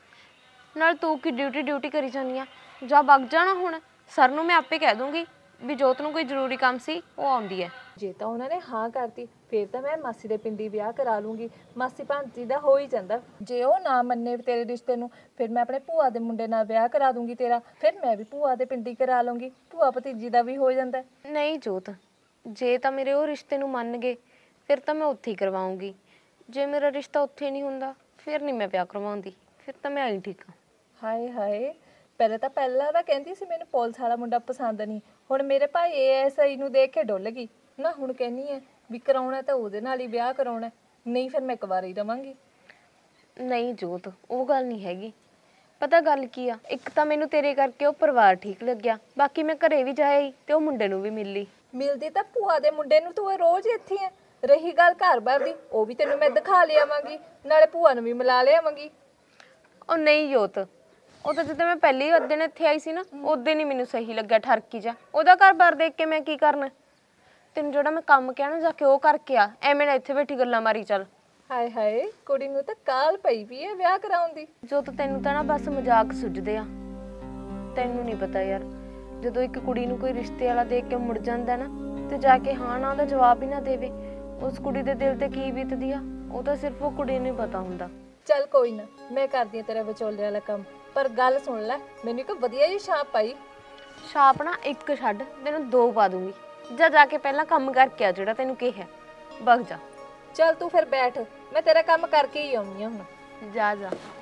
ਨਾਲ ਤੂੰ ਕੀ ਡਿਊਟੀ ਕਰੀ ਜਾਂਦੀ ਆ? ਜਾ ਵਗ ਜਾਣਾ ਹੁਣ। ਸਰ ਨੂੰ ਮੈਂ ਆਪੇ ਕਹਿ ਦੂੰਗੀ ਵੀ ਜੋਤ ਨੂੰ ਕੋਈ ਜ਼ਰੂਰੀ ਕੰਮ ਸੀ, ਉਹ ਆਉਂਦੀ ਹੈ। ਜੇ ਤਾਂ ਉਹਨਾਂ ਨੇ ਹਾਂ ਕਰਤੀ ਫਿਰ ਤਾਂ ਮੈਂ ਮਾਸੀ ਦੇ ਪਿੰਡੀ ਵਿਆਹ ਕਰਾ ਲੂੰਗੀ। ਮਾਸੀ ਭਾਂਜੀ ਦਾ ਹੋ ਹੀ ਜਾਂਦਾ। ਜੇ ਉਹ ਨਾ ਮੰਨੇ ਤੇਰੇ ਰਿਸ਼ਤੇ ਨੂੰ, ਫਿਰ ਮੈਂ ਆਪਣੇ ਭੂਆ ਦੇ ਮੁੰਡੇ ਨਾਲ ਵਿਆਹ ਕਰਾ ਦੂੰਗੀ ਤੇਰਾ। ਫਿਰ ਮੈਂ ਵੀ ਭੂਆ ਦੇ ਪਿੰਡੀ ਕਰਾ ਲੂੰਗੀ, ਭੂਆ ਭਤੀਜੀ ਦਾ ਵੀ ਹੋ ਜਾਂਦਾ। ਨਹੀਂ ਜੋਤ, ਜੇ ਤਾਂ ਮੇਰੇ ਉਹ ਰਿਸ਼ਤੇ ਨੂੰ ਮੰਨ ਗਏ ਫਿਰ ਤਾਂ ਮੈਂ ਉੱਥੇ ਹੀ ਕਰਵਾਉਂਗੀ। ਜੇ ਮੇਰਾ ਰਿਸ਼ਤਾ ਉੱਥੇ ਨਹੀਂ ਹੁੰਦਾ ਫਿਰ ਨਹੀਂ ਮੈਂ ਵਿਆਹ ਕਰਵਾਉਂਦੀ, ਫਿਰ ਤਾਂ ਮੈਂ ਆਈ ਠੀਕ ਆ। ਹਾਏ ਪਹਿਲਾਂ ਤਾਂ ਕਹਿੰਦੀ ਸੀ ਮੈਨੂੰ ਪੁਲਿਸ ਵਾਲਾ ਮੁੰਡਾ ਪਸੰਦ ਨਹੀਂ, ਹੁਣ ਮੇਰੇ ਭਾਈ ASI ਨੂੰ ਦੇਖ ਕੇ ਡੁੱਲ ਗਈ ਨਾ। ਹੁਣ ਕਹਿੰਦੀ ਹੈ ਵੀ ਕਰਾਉਣਾ ਤਾਂ ਉਹਦੇ ਨਾਲ ਹੀ ਵਿਆਹ ਕਰਾਉਣਾ, ਨਹੀਂ ਫਿਰ ਮੈਂ ਕੁਵਾਰੀ ਰਵਾਂਗੀ। ਨਹੀਂ ਜੋਤ, ਉਹ ਗੱਲ ਨਹੀਂ ਹੈਗੀ। ਪਤਾ ਗੱਲ ਕੀ ਆ, ਇੱਕ ਤਾਂ ਮੈਨੂੰ ਤੇਰੇ ਕਰਕੇ ਉਹ ਪਰਿਵਾਰ ਠੀਕ ਲੱਗਿਆ, ਬਾਕੀ ਮੈਂ ਘਰੇ ਵੀ ਜਾਈ ਤੇ ਉਹ ਮੁੰਡੇ ਨੂੰ ਵੀ ਮਿਲਦੀ ਤਾਂ ਭੂਆ ਦੇ ਮੁੰਡੇ ਨੂੰ ਤੂੰ ਰੋਜ਼ ਇੱਥੇ ਹੈ। ਰਹੀ ਗੱਲ ਘਰ-ਬਾਰ ਦੀ, ਉਹ ਵੀ ਤੈਨੂੰ ਮੈਂ ਦਿਖਾ ਲਿਆਵਾਂਗੀ, ਨਾਲੇ ਭੂਆ ਨੂੰ ਵੀ ਮਿਲਾ ਲਿਆਵਾਂਗੀ। ਉਹ ਨਹੀਂ ਜੋਤ, ਉਹ ਤਾਂ ਜਦੋਂ ਮੈਂ ਪਹਿਲੀ ਦਿਨ ਇੱਥੇ ਆਈ ਸੀ ਨਾ, ਉਦੋਂ ਨਹੀਂ ਮੈਨੂੰ ਸਹੀ ਲੱਗਿਆ ਠਰਕੀ ਜਾ। ਉਹਦਾ ਘਰ-ਬਾਰ ਦੇਖ ਕੇ ਮੈਂ ਕੀ ਕਰਨਾ? ਤੈਨੂੰ ਜਿਹੜਾ ਮੈਂ ਕੰਮ ਕਿਹਾ ਨਾ, ਜਾ ਕੇ ਉਹ ਕਰਕੇ ਆ, ਐਵੇਂ ਨਾ ਇੱਥੇ ਬੈਠੀ ਗੱਲਾਂ ਮਾਰੀ ਚੱਲ। ਹਾਏ ਕੁੜੀ ਨੂੰ ਤਾਂ ਕਾਲ ਪਈ ਵੀ ਹੈ ਵਿਆਹ ਕਰਾਉਣ ਦੀ। ਜੋਤ ਤੈਨੂੰ ਤਾਂ ਨਾ ਬਸ ਮਜ਼ਾਕ ਸੁਝਦੇ ਆ, ਤੈਨੂੰ ਨਹੀਂ ਪਤਾ ਯਾਰ। ਜਦੋਂ ਇੱਕ ਕੁੜੀ ਨੂੰ ਕੋਈ ਰਿਸ਼ਤੇ ਵਾਲਾ ਦੇਖ ਕੇ ਮੁੜ ਜਾਂਦਾ ਨਾ, ਤੇ ਜਾ ਕੇ ਹਾਂ ਨਾ ਦਾ ਜਵਾਬ ਹੀ ਨਾ ਦੇਵੇ, ਉਸ ਕੁੜੀ ਦੇ ਦਿਲ ਤੇ ਕੀ ਬੀਤਦੀ ਆ, ਉਹ ਤਾਂ ਸਿਰਫ ਉਹ ਕੁੜੀ ਨੂੰ ਪਤਾ ਹੁੰਦਾ। ਚੱਲ ਕੋਈ ਨਾ, ਮੈਂ ਕਰਦੀ ਆ ਤੇਰਾ ਵਿਚੋਲੇ ਵਾਲਾ ਕੰਮ। ਪਰ ਗੱਲ ਸੁਣ ਲੈ, ਮੈਨੂੰ ਇੱਕ ਵਧੀਆ ਜਿਹੀ ਛਾਪ ਪਾਈ। ਛਾਪ ਨਾ ਇੱਕ ਛੱਡ, ਤੈਨੂੰ 2 ਪਾ ਦੂੰਗੀ। ਜਾ ਕੇ ਪਹਿਲਾਂ ਕੰਮ ਕਰਕੇ ਆ ਜਿਹੜਾ ਤੈਨੂੰ ਕਿਹਾ। ਵਗ ਜਾ। ਚੱਲ ਤੂੰ ਫਿਰ ਬੈਠ, ਮੈਂ ਤੇਰਾ ਕੰਮ ਕਰਕੇ ਹੀ ਆਉਣੀ ਆ ਹੁਣ। ਜਾ।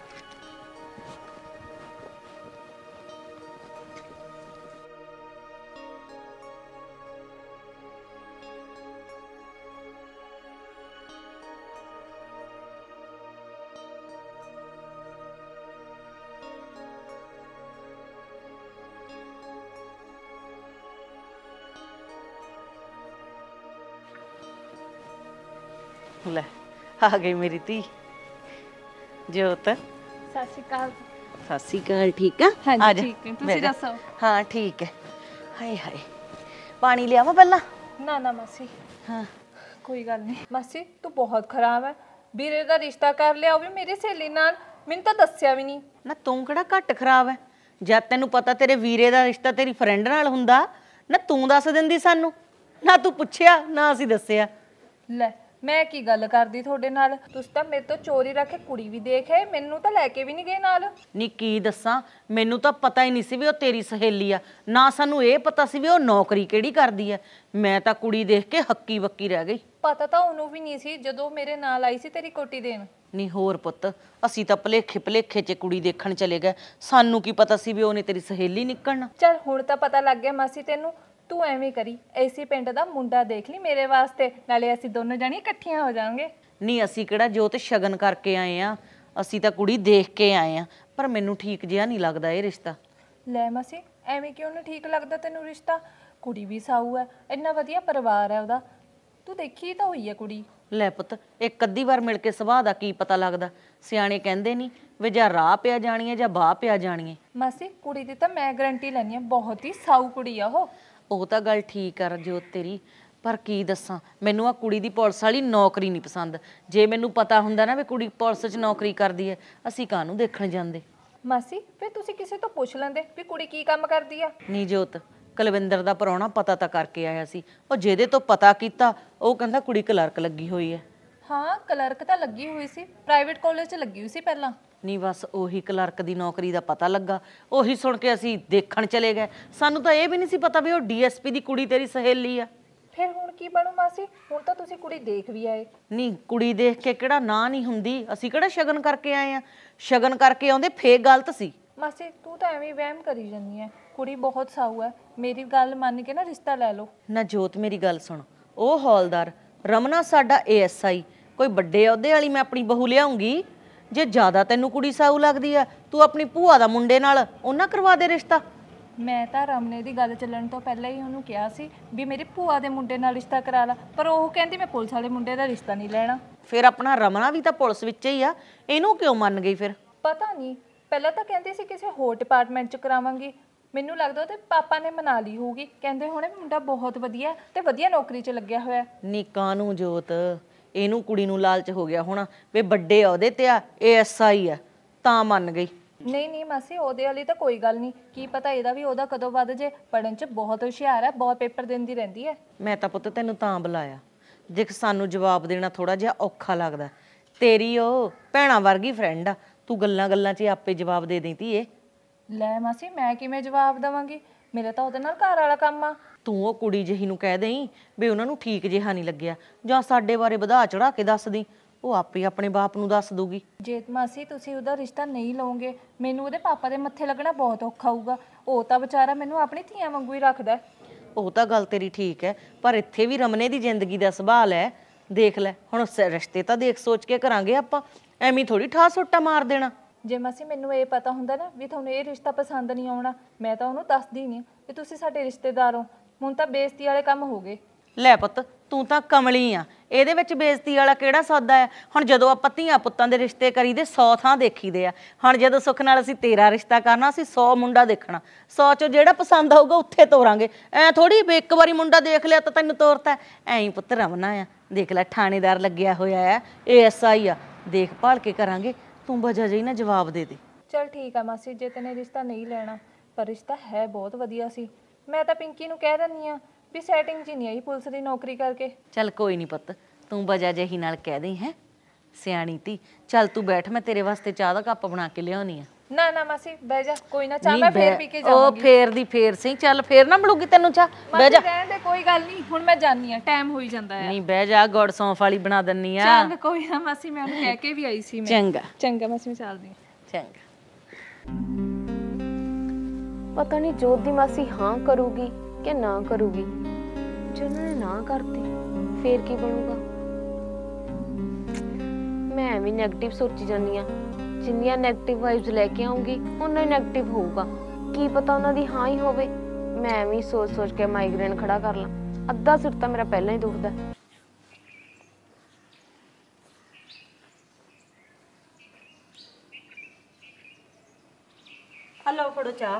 ਲੈ ਆ ਗਈ ਮੇਰੀ ਧੀ ਜੋਤ। ਸਤਿ ਸ਼੍ਰੀ ਅਕਾਲ। ਸਤਿ ਸ਼੍ਰੀ ਅਕਾਲ। ਠੀਕ ਆ? ਹਾਂਜੀ ਠੀਕ ਹੈ, ਤੁਸੀਂ ਦੱਸੋ? ਹਾਂ ਠੀਕ ਹੈ। ਹਾਏ ਹਾਏ ਪਾਣੀ ਲਿਆਵਾਂ ਪਹਿਲਾਂ? ਨਾ ਮਾਸੀ, ਹਾਂ ਕੋਈ ਗੱਲ ਨਹੀਂ। ਮਾਸੀ ਤੂੰ ਬਹੁਤ ਖਰਾਬ ਹੈ, ਵੀਰੇ ਦਾ ਰਿਸ਼ਤਾ ਕਰ ਲਿਆ, ਉਹ ਵੀ ਮੇਰੀ ਸਹੇਲੀ ਨਾਲ, ਮੈਨੂੰ ਤਾਂ ਦੱਸਿਆ ਵੀ ਨਹੀਂ। ਨਾ ਤੂੰ ਕਿਹੜਾ ਘੱਟ ਖਰਾਬ ਹੈ? ਜਦ ਤੈਨੂੰ ਪਤਾ ਤੇਰੇ ਵੀਰੇ ਦਾ ਰਿਸ਼ਤਾ ਤੇਰੀ ਫਰੈਂਡ ਨਾਲ ਹੁੰਦਾ ਨਾ ਤੂੰ ਦੱਸ ਦਿੰਦੀ ਸਾਨੂੰ। ਨਾ ਤੂੰ ਪੁੱਛਿਆ ਨਾ ਅਸੀਂ ਦੱਸਿਆ। ਲੈ ਮੈਂ ਕੀ ਗੱਲ ਕਰਦੀ ਤੁਹਾਡੇ ਨਾਲ? ਤੁਸੀਂ ਤਾਂ ਮੇਰੇ ਤੋਂ ਚੋਰੀ ਰੱਖ ਕੇ ਕੁੜੀ ਵੀ ਦੇਖੇ, ਮੈਨੂੰ ਤਾਂ ਲੈ ਕੇ ਵੀ ਨਹੀਂ ਗਏ ਨਾਲ। ਨੀ ਕੀ ਦੱਸਾਂ, ਮੈਨੂੰ ਤਾਂ ਪਤਾ ਹੀ ਨਹੀਂ ਸੀ ਵੀ ਉਹ ਤੇਰੀ ਸਹੇਲੀ ਆ, ਨਾ ਸਾਨੂੰ ਇਹ ਪਤਾ ਸੀ ਵੀ ਉਹ ਨੌਕਰੀ ਕਿਹੜੀ ਕਰਦੀ ਆ। ਮੈਂ ਤਾਂ ਕੁੜੀ ਦੇਖ ਕੇ ਹੱਕੀ ਬੱਕੀ ਰਹਿ ਗਈ। ਪਤਾ ਤਾਂ ਉਹਨੂੰ ਵੀ ਨਹੀਂ ਸੀ ਜਦੋਂ ਮੇਰੇ ਨਾਲ ਆਈ ਸੀ ਤੇਰੀ ਕੋਟੀ ਦੇਣ। ਨਹੀਂ ਹੋਰ ਪੁੱਤ, ਅਸੀਂ ਤਾਂ ਭਲੇਖੇ 'ਚ ਕੁੜੀ ਦੇਖਣ ਚਲੇ ਗਏ, ਸਾਨੂੰ ਕੀ ਪਤਾ ਸੀ ਵੀ ਉਹਨੇ ਤੇਰੀ ਸਹੇਲੀ ਨਿਕਲਣਾ। ਚੱਲ ਹੁਣ ਤਾਂ ਪਤਾ ਲੱਗ ਗਿਆ ਮਾਸੀ ਤੈਨੂੰ। ਤੂੰ ਐਵੇਂ ਕਰੀ, ਐਸੀ ਪਿੰਡ ਦਾ ਮੁੰਡਾ ਦੇਖ ਲਈ ਮੇਰੇ ਵਾਸਤੇ, ਨਾਲੇ ਅਸੀਂ ਦੋਨੋਂ ਜਾਣੀ ਇਕੱਠੀਆਂ ਹੋ ਜਾਵਾਂਗੇ। ਨਹੀਂ ਅਸੀਂ ਕਿਹੜਾ ਜੋਤ ਸ਼ਗਨ ਕਰਕੇ ਆਏ ਆ, ਅਸੀਂ ਤਾਂ ਕੁੜੀ ਦੇਖ ਕੇ ਆਏ ਆ, ਪਰ ਮੈਨੂੰ ਠੀਕ ਜਿਹਾ ਨਹੀਂ ਲੱਗਦਾ ਇਹ ਰਿਸ਼ਤਾ। ਲੈ ਮਾਸੀ ਐਵੇਂ ਕਿਉਂ ਨਹੀਂ ਠੀਕ ਲੱਗਦਾ ਤੈਨੂੰ ਰਿਸ਼ਤਾ? ਕੁੜੀ ਵੀ ਸਾਊ ਹੈ, ਇੰਨਾ ਵਧੀਆ ਪਰਿਵਾਰ ਹੈ ਉਹਦਾ, ਤੂੰ ਦੇਖੀ ਤਾਂ ਹੋਈ ਹੈ ਕੁੜੀ। ਲੈ ਪੁੱਤ ਇੱਕ ਅੱਧੀ ਵਾਰ ਮਿਲ ਕੇ ਸੁਭਾਅ ਦਾ ਕੀ ਪਤਾ ਲੱਗਦਾ। ਸਿਆਣੇ ਕਹਿੰਦੇ ਨਹੀਂ ਵੀ ਜਾਂ ਰਾਹ ਪਿਆ ਜਾਣੀ ਹੈ ਜਾਂ ਬਾਹ ਪਿਆ ਜਾਣੀ ਹੈ। ਮਾਸੀ ਕੁੜੀ ਦੀ ਤਾਂ ਮੈਂ ਗਰੰਟੀ ਲੈਣੀ ਆ, ਬਹੁਤ ਹੀ ਸਾਊ ਕੁੜੀ ਆ ਉਹ ਤਾਂ ਗੱਲ ਠੀਕ ਆ ਜੋਤ ਤੇਰੀ, ਪਰ ਕੀ ਦੱਸਾਂ ਮੈਨੂੰ ਆ ਕੁੜੀ ਦੀ ਪੁਲਿਸ ਵਾਲੀ ਨੌਕਰੀ ਨਹੀਂ ਪਸੰਦ। ਜੇ ਮੈਨੂੰ ਪਤਾ ਹੁੰਦਾ ਨਾ ਵੀ ਕੁੜੀ ਪੁਲਿਸ 'ਚ ਨੌਕਰੀ ਕਰਦੀ ਹੈ ਅਸੀਂ ਕਾਹਨੂੰ ਦੇਖਣ ਜਾਂਦੇ। ਮਾਸੀ ਫਿਰ ਤੁਸੀਂ ਕਿਸੇ ਤੋਂ ਪੁੱਛ ਲੈਂਦੇ ਵੀ ਕੁੜੀ ਕੀ ਕੰਮ ਕਰਦੀ ਆ। ਨਹੀਂ ਜੋਤ, ਕੁਲਵਿੰਦਰ ਦਾ ਪ੍ਰਾਹੁਣਾ ਪਤਾ ਤਾਂ ਕਰਕੇ ਆਇਆ ਸੀ, ਉਹ ਜਿਹਦੇ ਤੋਂ ਪਤਾ ਕੀਤਾ ਉਹ ਕਹਿੰਦਾ ਕੁੜੀ ਕਲਰਕ ਲੱਗੀ ਹੋਈ ਹੈ। ਹਾਂ ਕਲਰਕ ਤਾਂ ਲੱਗੀ ਹੋਈ ਸੀ, ਪ੍ਰਾਈਵੇਟ ਕਾਲਜ 'ਚ ਲੱਗੀ ਹੋਈ ਸੀ ਪਹਿਲਾਂ। ਨਹੀਂ ਬਸ ਉਹੀ ਕਲਰਕ ਦੀ ਨੌਕਰੀ ਦਾ ਪਤਾ ਲੱਗਾ, ਉਹੀ ਸੁਣ ਕੇ ਅਸੀਂ ਦੇਖਣ ਚਲੇ ਗਏ। ਸਾਨੂੰ ਤਾਂ ਇਹ ਵੀ ਨਹੀਂ ਸੀ ਪਤਾ ਵੀ ਉਹ ਡੀਐਸਪੀ ਦੀ ਕੁੜੀ ਤੇਰੀ ਸਹੇਲੀ ਆ। ਫਿਰ ਹੁਣ ਕੀ ਬਣੂ ਮਾਸੀ? ਹੁਣ ਤਾਂ ਤੁਸੀਂ ਕੁੜੀ ਦੇਖ ਵੀ ਆਏ। ਨਹੀਂ ਕੁੜੀ ਦੇਖ ਕੇ ਕਿਹੜਾ ਨਾ ਨਹੀਂ ਹੁੰਦੀ, ਅਸੀਂ ਕਿਹੜਾ ਸ਼ਗਨ ਕਰਕੇ ਆਏ ਆ। ਸ਼ਗਨ ਕਰਕੇ ਆਉਂਦੇ ਫੇਰ ਗਲਤ ਸੀ। ਮਾਸੀ ਤੂੰ ਤਾਂ ਐਵੇਂ ਵਹਿਮ ਕਰੀ ਜਾਂਦੀ ਹੈ, ਕੁੜੀ ਬਹੁਤ ਸਾਊ ਹੈ, ਮੇਰੀ ਗੱਲ ਮੰਨ ਕੇ ਨਾ ਰਿਸ਼ਤਾ ਲੈ ਲਓ। ਨਾ ਜੋਤ ਮੇਰੀ ਗੱਲ ਸੁਣ, ਉਹ ਹੌਲਦਾਰ ਰਮਨਾ ਸਾਡਾ ASI ਕੋਈ ਵੱਡੇ ਅਹੁਦੇ ਵਾਲੀ ਮੈਂ ਆਪਣੀ ਬਹੂ ਲਿਆਉਂਗੀ। ਜੇ ਜ਼ਿਆਦਾ ਤੈਨੂੰ ਕੁੜੀ ਸਾਊ ਲੱਗਦੀ ਆ ਤੂੰ ਆਪਣੀ ਭੂਆ ਦਾ ਮੁੰਡੇ ਨਾਲ ਉਹਨਾਂ ਕਰਵਾ ਦੇ ਰਿਸ਼ਤਾ। ਮੈਂ ਤਾਂ ਰਮਨੇ ਦੀ ਗੱਲ ਚੱਲਣ ਤੋਂ ਪਹਿਲਾਂ ਹੀ ਉਹਨੂੰ ਕਿਹਾ ਸੀ ਵੀ ਮੇਰੀ ਭੂਆ ਦੇ ਮੁੰਡੇ ਨਾਲ ਰਿਸ਼ਤਾ ਕਰਾ ਲਾ, ਪਰ ਉਹ ਕਹਿੰਦੀ ਮੈਂ ਪੁਲਿਸ ਵਾਲੇ ਮੁੰਡੇ ਦਾ ਰਿਸ਼ਤਾ ਨਹੀਂ ਲੈਣਾ। ਫਿਰ ਆਪਣਾ ਰਮਨਾ ਵੀ ਤਾਂ ਪੁਲਿਸ ਵਿੱਚ ਹੀ ਆ, ਇਹਨੂੰ ਕਿਉਂ ਮੰਨ ਗਈ ਫਿਰ? ਪਤਾ ਨਹੀਂ, ਪਹਿਲਾਂ ਤਾਂ ਕਹਿੰਦੀ ਸੀ ਕਿਸੇ ਹੋਰ ਡਿਪਾਰਟਮੈਂਟ 'ਚ ਕਰਾਵਾਂਗੀ, ਮੈਨੂੰ ਲੱਗਦਾ ਉਹਦੇ ਪਾਪਾ ਨੇ ਮਨਾ ਲਈ ਹੋਊਗੀ, ਕਹਿੰਦੇ ਹੋਣੇ ਮੁੰਡਾ ਬਹੁਤ ਵਧੀਆ ਤੇ ਵਧੀਆ ਨੌਕਰੀ 'ਚ ਲੱਗਿਆ ਹੋਇਆ। ਨੀ ਕਾਹਨੂੰ ਜੋਤ, ਇਹਨੂੰ ਕੁੜੀ ਨੂੰ ਲਾਲਚ ਹੋ ਗਿਆ ਹੋਣਾ ਵੀ ਵੱਡੇ ਅਹੁਦੇ ਤੇ ਆ, ASI ਆ ਤਾਂ ਮੰਨ ਗਈ। ਨਹੀਂ ਮਾਸੀ ਉਹਦੇ ਵਾਲੀ ਤਾਂ ਕੋਈ ਗੱਲ ਨਹੀਂ, ਕੀ ਪਤਾ ਇਹਦਾ ਵੀ ਉਹਦਾ ਕਦੋਂ ਵੱਧ ਜੇ, ਪੜਨ 'ਚ ਬਹੁਤ ਹੁਸ਼ਿਆਰ ਹੈ, ਬਹੁਤ ਪੇਪਰ ਦਿੰਦੀ ਰਹਿੰਦੀ ਹੈ। ਮੈਂ ਤਾਂ ਪੁੱਤ ਤੈਨੂੰ ਤਾਂ ਬੁਲਾਇਆ ਦੇਖ ਸਾਨੂੰ ਜਵਾਬ ਦੇਣਾ ਥੋੜਾ ਜਿਹਾ ਔਖਾ ਲੱਗਦਾ। ਤੇਰੀ ਉਹ ਭੈਣਾ ਵਰਗੀ ਫਰੈਂਡ ਆ, ਤੂੰ ਗੱਲਾਂ 'ਚ ਆਪੇ ਜਵਾਬ ਦੇ ਦੇਂਦੀ ਏ। ਲੈ ਮਾਸੀ ਮੈਂ ਕਿਵੇਂ ਜਵਾਬ ਦੇਵਾਂਗੀ, ਮੇਰੇ ਤਾਂ ਉਹਦੇ ਨਾਲ ਘਰ ਵਾਲਾ ਕੰਮ ਆ। ਤੂੰ ਉਹ ਕੁੜੀ ਜਿਹੀ ਨੂੰ ਕਹਿ ਦੇਈਂ ਵੀ ਉਹਨਾਂ ਨੂੰ ਠੀਕ ਜਿਹਾ ਨਹੀਂ ਲੱਗਿਆ, ਜਾਂ ਸਾਡੇ ਬਾਰੇ ਵਧਾ ਚੜਾ ਕੇ ਦੱਸ ਦੀ, ਉਹ ਆਪੇ ਆਪਣੇ ਬਾਪ ਨੂੰ ਦੱਸ ਦੂਗੀ। ਜੇ ਮਾਸੀ ਤੁਸੀਂ ਉਹਦਾ ਰਿਸ਼ਤਾ ਨਹੀਂ ਲਓਗੇ ਮੈਨੂੰ ਉਹਦੇ ਪਾਪਾ ਦੇ ਮੱਥੇ ਲੱਗਣਾ ਬਹੁਤ ਔਖਾ ਹੋਊਗਾ, ਉਹ ਤਾਂ ਵਿਚਾਰਾ ਮੈਨੂੰ ਆਪਣੀ ਧੀਆਂ ਵਾਂਗੂ ਹੀ ਰੱਖਦਾ। ਉਹ ਤਾਂ ਗੱਲ ਤੇਰੀ ਠੀਕ ਹੈ, ਪਰ ਇੱਥੇ ਵੀ ਰਮਨੇ ਦੀ ਜ਼ਿੰਦਗੀ ਦਾ ਸਵਾਲ ਹੈ। ਦੇਖ ਲੈ ਹੁਣ ਰਿਸ਼ਤੇ ਤਾਂ ਦੇਖ ਸੋਚ ਕੇ ਕਰਾਂਗੇ ਆਪਾਂ, ਐਵੇਂ ਥੋੜੀ ਠਾਹ ਸੋਟਾ ਮਾਰ ਦੇਣਾ। ਜੇ ਮਾਸੀ ਮੈਨੂੰ ਇਹ ਪਤਾ ਹੁੰਦਾ ਨਾ ਵੀ ਤੁਹਾਨੂੰ ਇਹ ਰਿਸ਼ਤਾ ਪਸੰਦ ਨਹੀਂ ਆਉਣਾ, ਮੈਂ ਤਾਂ ਉਹਨੂੰ ਦੱਸਦੀ ਨਹੀਂ ਵੀ ਤੁਸੀਂ ਸਾਡੇ ਰਿਸ਼ਤੇਦਾਰ ਹੋ। ਹੁਣ ਤਾਂ ਬੇਇੱਜ਼ਤੀ ਵਾਲੇ ਕੰਮ ਹੋ ਗਏ। ਲੈ ਪੁੱਤ ਤੂੰ ਤਾਂ ਕਮਲੀ ਆ, ਇਹਦੇ ਵਿੱਚ ਬੇਇੱਜ਼ਤੀ ਵਾਲਾ ਕਿਹੜਾ ਸੌਦਾ ਹੈ? ਹੁਣ ਜਦੋਂ ਆਪਾਂ ਧੀਆਂ ਪੁੱਤਾਂ ਦੇ ਰਿਸ਼ਤੇ ਕਰੀਦੇ 100 ਥਾਂ ਦੇਖੀਦੇ ਆ, ਹੁਣ ਜਦੋਂ ਸੁੱਖ ਨਾਲ ਅਸੀਂ ਤੇਰਾ ਰਿਸ਼ਤਾ ਕਰਨਾ ਅਸੀਂ 100 ਮੁੰਡਾ ਦੇਖਣਾ, 100 ਚੋਂ ਜਿਹੜਾ ਪਸੰਦ ਆਊਗਾ ਉੱਥੇ ਤੋਰਾਂਗੇ। ਐ ਥੋੜੀ ਵੀ ਇੱਕ ਵਾਰੀ ਮੁੰਡਾ ਦੇਖ ਲਿਆ ਤਾਂ ਤੈਨੂੰ ਤੋਰਤਾ। ਐਂ ਹੀ ਪੁੱਤ ਰਮਨਾ ਆ, ਦੇਖ ਲੈ ਥਾਣੇਦਾਰ ਲੱਗਿਆ ਹੋਇਆ ਆ, ASI ਆ, ਦੇਖਭਾਲ ਕੇ ਕਰਾਂਗੇ। ਤੂੰ ਵਜ੍ਹਾ ਜਿਹੀ ਨਾ ਜਵਾਬ ਦੇ ਦੇ। ਚਲ ਠੀਕ ਆ ਮਾਸੀ, ਜੇ ਤੈਨੇ ਰਿਸ਼ਤਾ ਨਹੀਂ ਲੈਣਾ, ਪਰ ਰਿਸ਼ਤਾ ਹੈ ਬਹੁਤ ਵਧੀਆ ਸੀ। ਮੈਂ ਤਾਂ ਪਿੰਕੀ ਨੂੰ ਕਹਿ ਦਿੰਦੀ ਆ ਵੀ ਸੈਟਿੰਗ 'ਚ ਨਹੀਂ ਆਈ ਪੁਲਿਸ ਦੀ ਨੌਕਰੀ ਕਰਕੇ। ਚੱਲ ਕੋਈ ਨਹੀਂ ਪੁੱਤ, ਤੂੰ ਵਜ੍ਹਾ ਜਿਹੀ ਨਾਲ ਕਹਿ ਦੇ ਹੈ ਸਿਆਣੀ ਧੀ। ਚੱਲ ਤੂੰ ਬੈਠ, ਮੈਂ ਤੇਰੇ ਵਾਸਤੇ ਚਾਹ ਦਾ ਕੱਪ ਬਣਾ ਕੇ ਲਿਆਉਣੀ ਆ। ਨਾ ਨਾ ਮਾਸੀ ਬਹਿ ਜਾ, ਕੋਈ ਨਾ ਚਾਹ ਮੈਂ ਫੇਰ ਪੀ ਕੇ ਉਹ ਜਾਵਾਂਗੀ। ਫੇਰ ਦੀ ਫੇਰ ਸਹੀ, ਚੱਲ ਫੇਰ ਨਾ ਮਿਲੂਗੀ ਤੈਨੂੰ ਚਾਹ, ਬਹਿ ਜਾ। ਰਹਿਣ ਦੇ, ਕੋਈ ਗੱਲ ਨਹੀਂ, ਹੁਣ ਮੈਂ ਜਾਨੀ ਆ, ਟਾਈਮ ਹੋਈ ਜਾਂਦਾ ਹੈ। ਨਹੀਂ ਬਹਿ ਜਾ, ਗੁੜ ਸੌਂਫ ਵਾਲੀ ਬਣਾ ਦਿੰਨੀ ਆ। ਚੰਗ ਕੋਈ ਨਾ ਮਾਸੀ, ਮੈਂ ਉਹਨੂੰ ਕਹਿ ਕੇ ਵੀ ਆਈ ਸੀ। ਚੰਗਾ ਚੰਗਾ ਮਾਸੀ, ਮੈਂ ਚੱਲਦੀ ਹਾਂ। ਚੰਗਾ। ਪਤਾ ਨਹੀਂ ਜੋਤ ਦੀ ਮਾਸੀ ਹਾਂ ਕਰੂਗੀ ਕਿ ਨਾ ਕਰੂਗੀ। ਜੇ ਉਹਨਾਂ ਨੇ ਨਾ ਕਰਤੀ ਫੇਰ ਕੀ ਬਣੂਗਾ? ਮੈਂ ਐਵੇਂ ਨੈਗੇਟਿਵ ਸੋਚੀ ਜਾਂਦੀ ਆ। ਜਿੰਨੀਆਂ ਨੈਗੇਟਿਵ ਵਾਈਬਸ ਲੈ ਕੇ ਆਉਂਗੀ ਉਨਾ ਹੀ ਨੈਗੇਟਿਵ ਹੋਊਗਾ। ਕੀ ਪਤਾ ਉਹਨਾਂ ਦੀ ਹਾਂ ਹੀ ਹੋਵੇ। ਮੈਂ ਐਵੇਂ ਹੀ ਸੋਚ ਕੇ ਮਾਈਗ੍ਰੇਨ ਖੜਾ ਕਰ ਲਾਂ। ਅੱਧਾ ਸਿਰ ਤਾਂ ਮੇਰਾ ਪਹਿਲਾਂ ਹੀ ਦੁਖਦਾ। ਹਲੋ ਫੜੋ ਚਾਹ।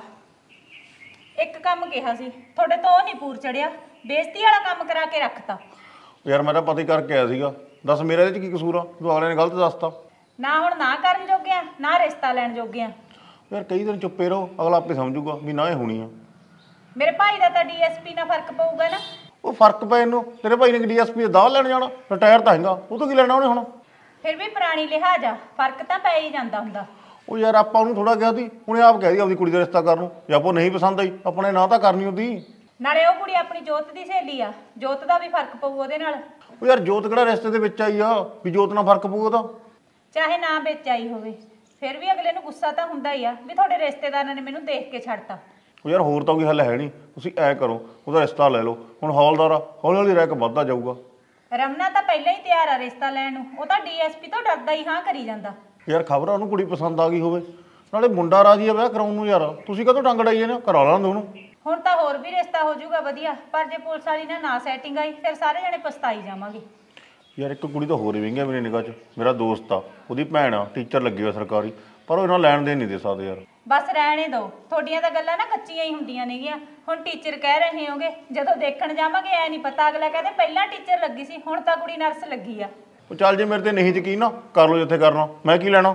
ਇੱਕ ਕੰਮ ਕਿਹਾ ਸੀ ਤੁਹਾਡੇ ਤੋਂ ਉਹ ਨਹੀਂ ਪੂਰ ਚੜਿਆ, ਬੇਇੱਜ਼ਤੀ ਵਾਲਾ ਕੰਮ ਕਰਾ ਕੇ ਰੱਖਤਾ। ਯਾਰ ਮੈਂ ਤਾਂ ਪਤਾ ਹੀ ਕਰਕੇ ਆਇਆ ਸੀਗਾ, ਦੱਸ ਮੇਰਾ ਇਹਦੇ 'ਚ ਕੀ ਕਸੂਰ ਆ? ਤੂੰ ਅਗਲੇ ਨੇ ਗਲਤ ਦੱਸਤਾ। ਨਾ ਹੁਣ ਨਾ ਕਰਨ ਜੋਗੇ ਆ, ਨਾ ਰਿਸ਼ਤਾ ਲੈਣ ਜੋਗੇ ਆ। ਯਾਰ ਕਈ ਦਿਨ ਚੁੱਪੇ ਰਹੋ, ਅਗਲਾ ਆਪੇ ਸਮਝੂਗਾ ਵੀ ਨਾ ਇਹ ਹੋਣੀ ਆ। ਮੇਰੇ ਭਾਈ ਦਾ ਤਾਂ ਡੀਐਸਪੀ ਨਾਲ ਫਰਕ ਪਊਗਾ ਨਾ। ਉਹ ਫਰਕ ਪਏ ਇਹਨੂੰ, ਤੇਰੇ ਭਾਈ ਨੇ ਡੀਐਸਪੀ ਦਾ ਦਾਅ ਲੈਣ ਜਾਣਾ, ਰਿਟਾਇਰ ਤਾਂ ਹੈਗਾ, ਉਹ ਤੋਂ ਕੀ ਲੈਣਾ ਉਹਨੇ ਹੁਣ? ਫਿਰ ਵੀ ਪੁਰਾਣੀ ਲਿਹਾਜ਼ ਆ, ਫਰਕ ਤਾਂ ਪੈ ਹੀ ਜਾਂਦਾ ਹੁੰਦਾ। ਉਹ ਯਾਰ ਆਪਾਂ ਉਹਨੂੰ ਥੋੜਾ ਕਿਹਾ ਸੀ, ਉਹਨੇ ਆਪ ਕਹਿ ਦੀ ਆਪਣੀ ਕੁੜੀ ਦਾ ਰਿਸ਼ਤਾ ਕਰਨ ਨੂੰ। ਜੇ ਆਪੋ ਨਹੀਂ ਪਸੰਦ ਆਈ ਆਪਣੇ ਨਾਂ ਤਾਂ ਕਰਨੀ ਹੁੰਦੀ। ਨਾਲੇ ਉਹ ਕੁੜੀ ਆਪਣੀ ਜੋਤ ਦੀ ਸਹੇਲੀ ਆ, ਜੋਤ ਦਾ ਵੀ ਫਰਕ ਪਊ ਉਹਦੇ ਨਾਲ। ਉਹ ਯਾਰ ਜੋਤ ਕਿਹੜਾ ਰਿਸ਼ਤੇ ਦੇ ਵਿੱਚ ਆਈ ਆ ਵੀ ਜੋਤ ਨਾਲ ਫਰਕ ਪਊ ਉਹਦਾ? ਚਾਹੇ ਨਾ ਵਿੱਚ ਆਈ ਹੋਵੇ, ਫਿਰ ਵੀ ਅਗਲੇ ਨੂੰ ਗੁੱਸਾ ਤਾਂ ਹੁੰਦਾ ਹੀ ਆ ਵੀ ਤੁਹਾਡੇ ਰਿਸ਼ਤੇਦਾਰਾਂ ਨੇ ਮੈਨੂੰ ਦੇਖ ਕੇ ਛੱਡਤਾ। ਉਹ ਯਾਰ ਹੋਰ ਤਾਂ ਕੋਈ ਹੱਲ ਹੈ ਨਹੀਂ, ਤੁਸੀਂ ਐ ਕਰੋ ਉਹਦਾ ਰਿਸ਼ਤਾ ਲੈ ਲਓ। ਹੁਣ ਹੌਲਦਾਰ ਆ, ਹੌਲੀ ਹੌਲੀ ਰਹਿ ਕੇ ਵੱਧਦਾ ਜਾਊਗਾ। ਰਮਨਾ ਤਾਂ ਪਹਿਲਾਂ ਹੀ ਤਿਆਰ ਆ ਰਿਸ਼ਤਾ ਲੈਣ ਨੂੰ, ਉਹ ਤਾਂ ਡੀਐਸਪੀ ਤੋਂ ਡਰਦਾ ਹੀ ਹਾਂ ਕਰੀ ਜਾਂਦਾ। ਯਾਰ ਖਬਰ ਆ ਉਹਨੂੰ ਕੁੜੀ ਪਸੰਦ ਆ ਗਈ ਹੋਵੇ, ਨਾਲੇ ਮੁੰਡਾ ਰਾਜੀ ਆ ਵਿਆਹ ਕਰਾਉਣ ਨੂੰ। ਯਾਰ ਤੁਸੀਂ ਕਦੋਂ ਟੰਗ ਡਾਈਏ ਨਾ, ਕਰਾ ਲੈਣ ਉਹਨੂੰ। ਹੁਣ ਤਾਂ ਹੋਰ ਵੀ ਰਿਸ਼ਤਾ ਹੋ ਜਾਊਗਾ ਵਧੀਆ, ਪਰ ਜੇ ਪੁਲਿਸ ਵਾਲੀ ਨਾਲ ਨਾ ਸੈਟਿੰਗ ਆਈ ਫਿਰ ਸਾਰੇ ਜਣੇ ਪਛਤਾਈ ਜਾਵਾਂਗੇ। ਯਾਰ ਇੱਕ ਕੁੜੀ ਤਾਂ ਹੋਰ ਵਿੰਗੀ ਆ ਮੇਰੀ ਨਿਗਾਹ 'ਚ, ਮੇਰਾ ਦੋਸਤ ਆ, ਉਹਦੀ ਭੈਣ ਆ, ਟੀਚਰ ਲੱਗੀ ਹੋਇਆ ਸਰਕਾਰੀ, ਪਰ ਉਹ ਇਹਨਾਂ ਲੈਣ ਦੇਣ ਨਹੀਂ ਦੇ ਸਕਦੇ ਯਾਰ। ਬਸ ਰਹਿਣੇ ਦਿਓ, ਤੁਹਾਡੀਆਂ ਤਾਂ ਗੱਲਾਂ ਨਾ ਕੱਚੀਆਂ ਹੀ ਹੁੰਦੀਆਂ ਨੇਗੀਆਂ। ਹੁਣ ਟੀਚਰ ਕਹਿ ਰਹੇ ਹੋਗੇ, ਜਦੋਂ ਦੇਖਣ ਜਾਵਾਂਗੇ ਐ ਨਹੀਂ ਪਤਾ, ਅਗਲਾ ਕਹਿੰਦੇ ਪਹਿਲਾਂ ਟੀਚਰ ਲੱਗੀ ਸੀ, ਹੁਣ ਤਾਂ ਕੁੜੀ ਨਰਸ ਲੱਗੀ ਆ। ਉਹ ਚੱਲ ਜੇ ਮੇਰੇ ਤੇ ਨਹੀਂ ਯਕੀਨ ਨਾ, ਕਰ ਲਓ ਜਿੱਥੇ ਕਰਨਾ, ਮੈਂ ਕੀ ਲੈਣਾ।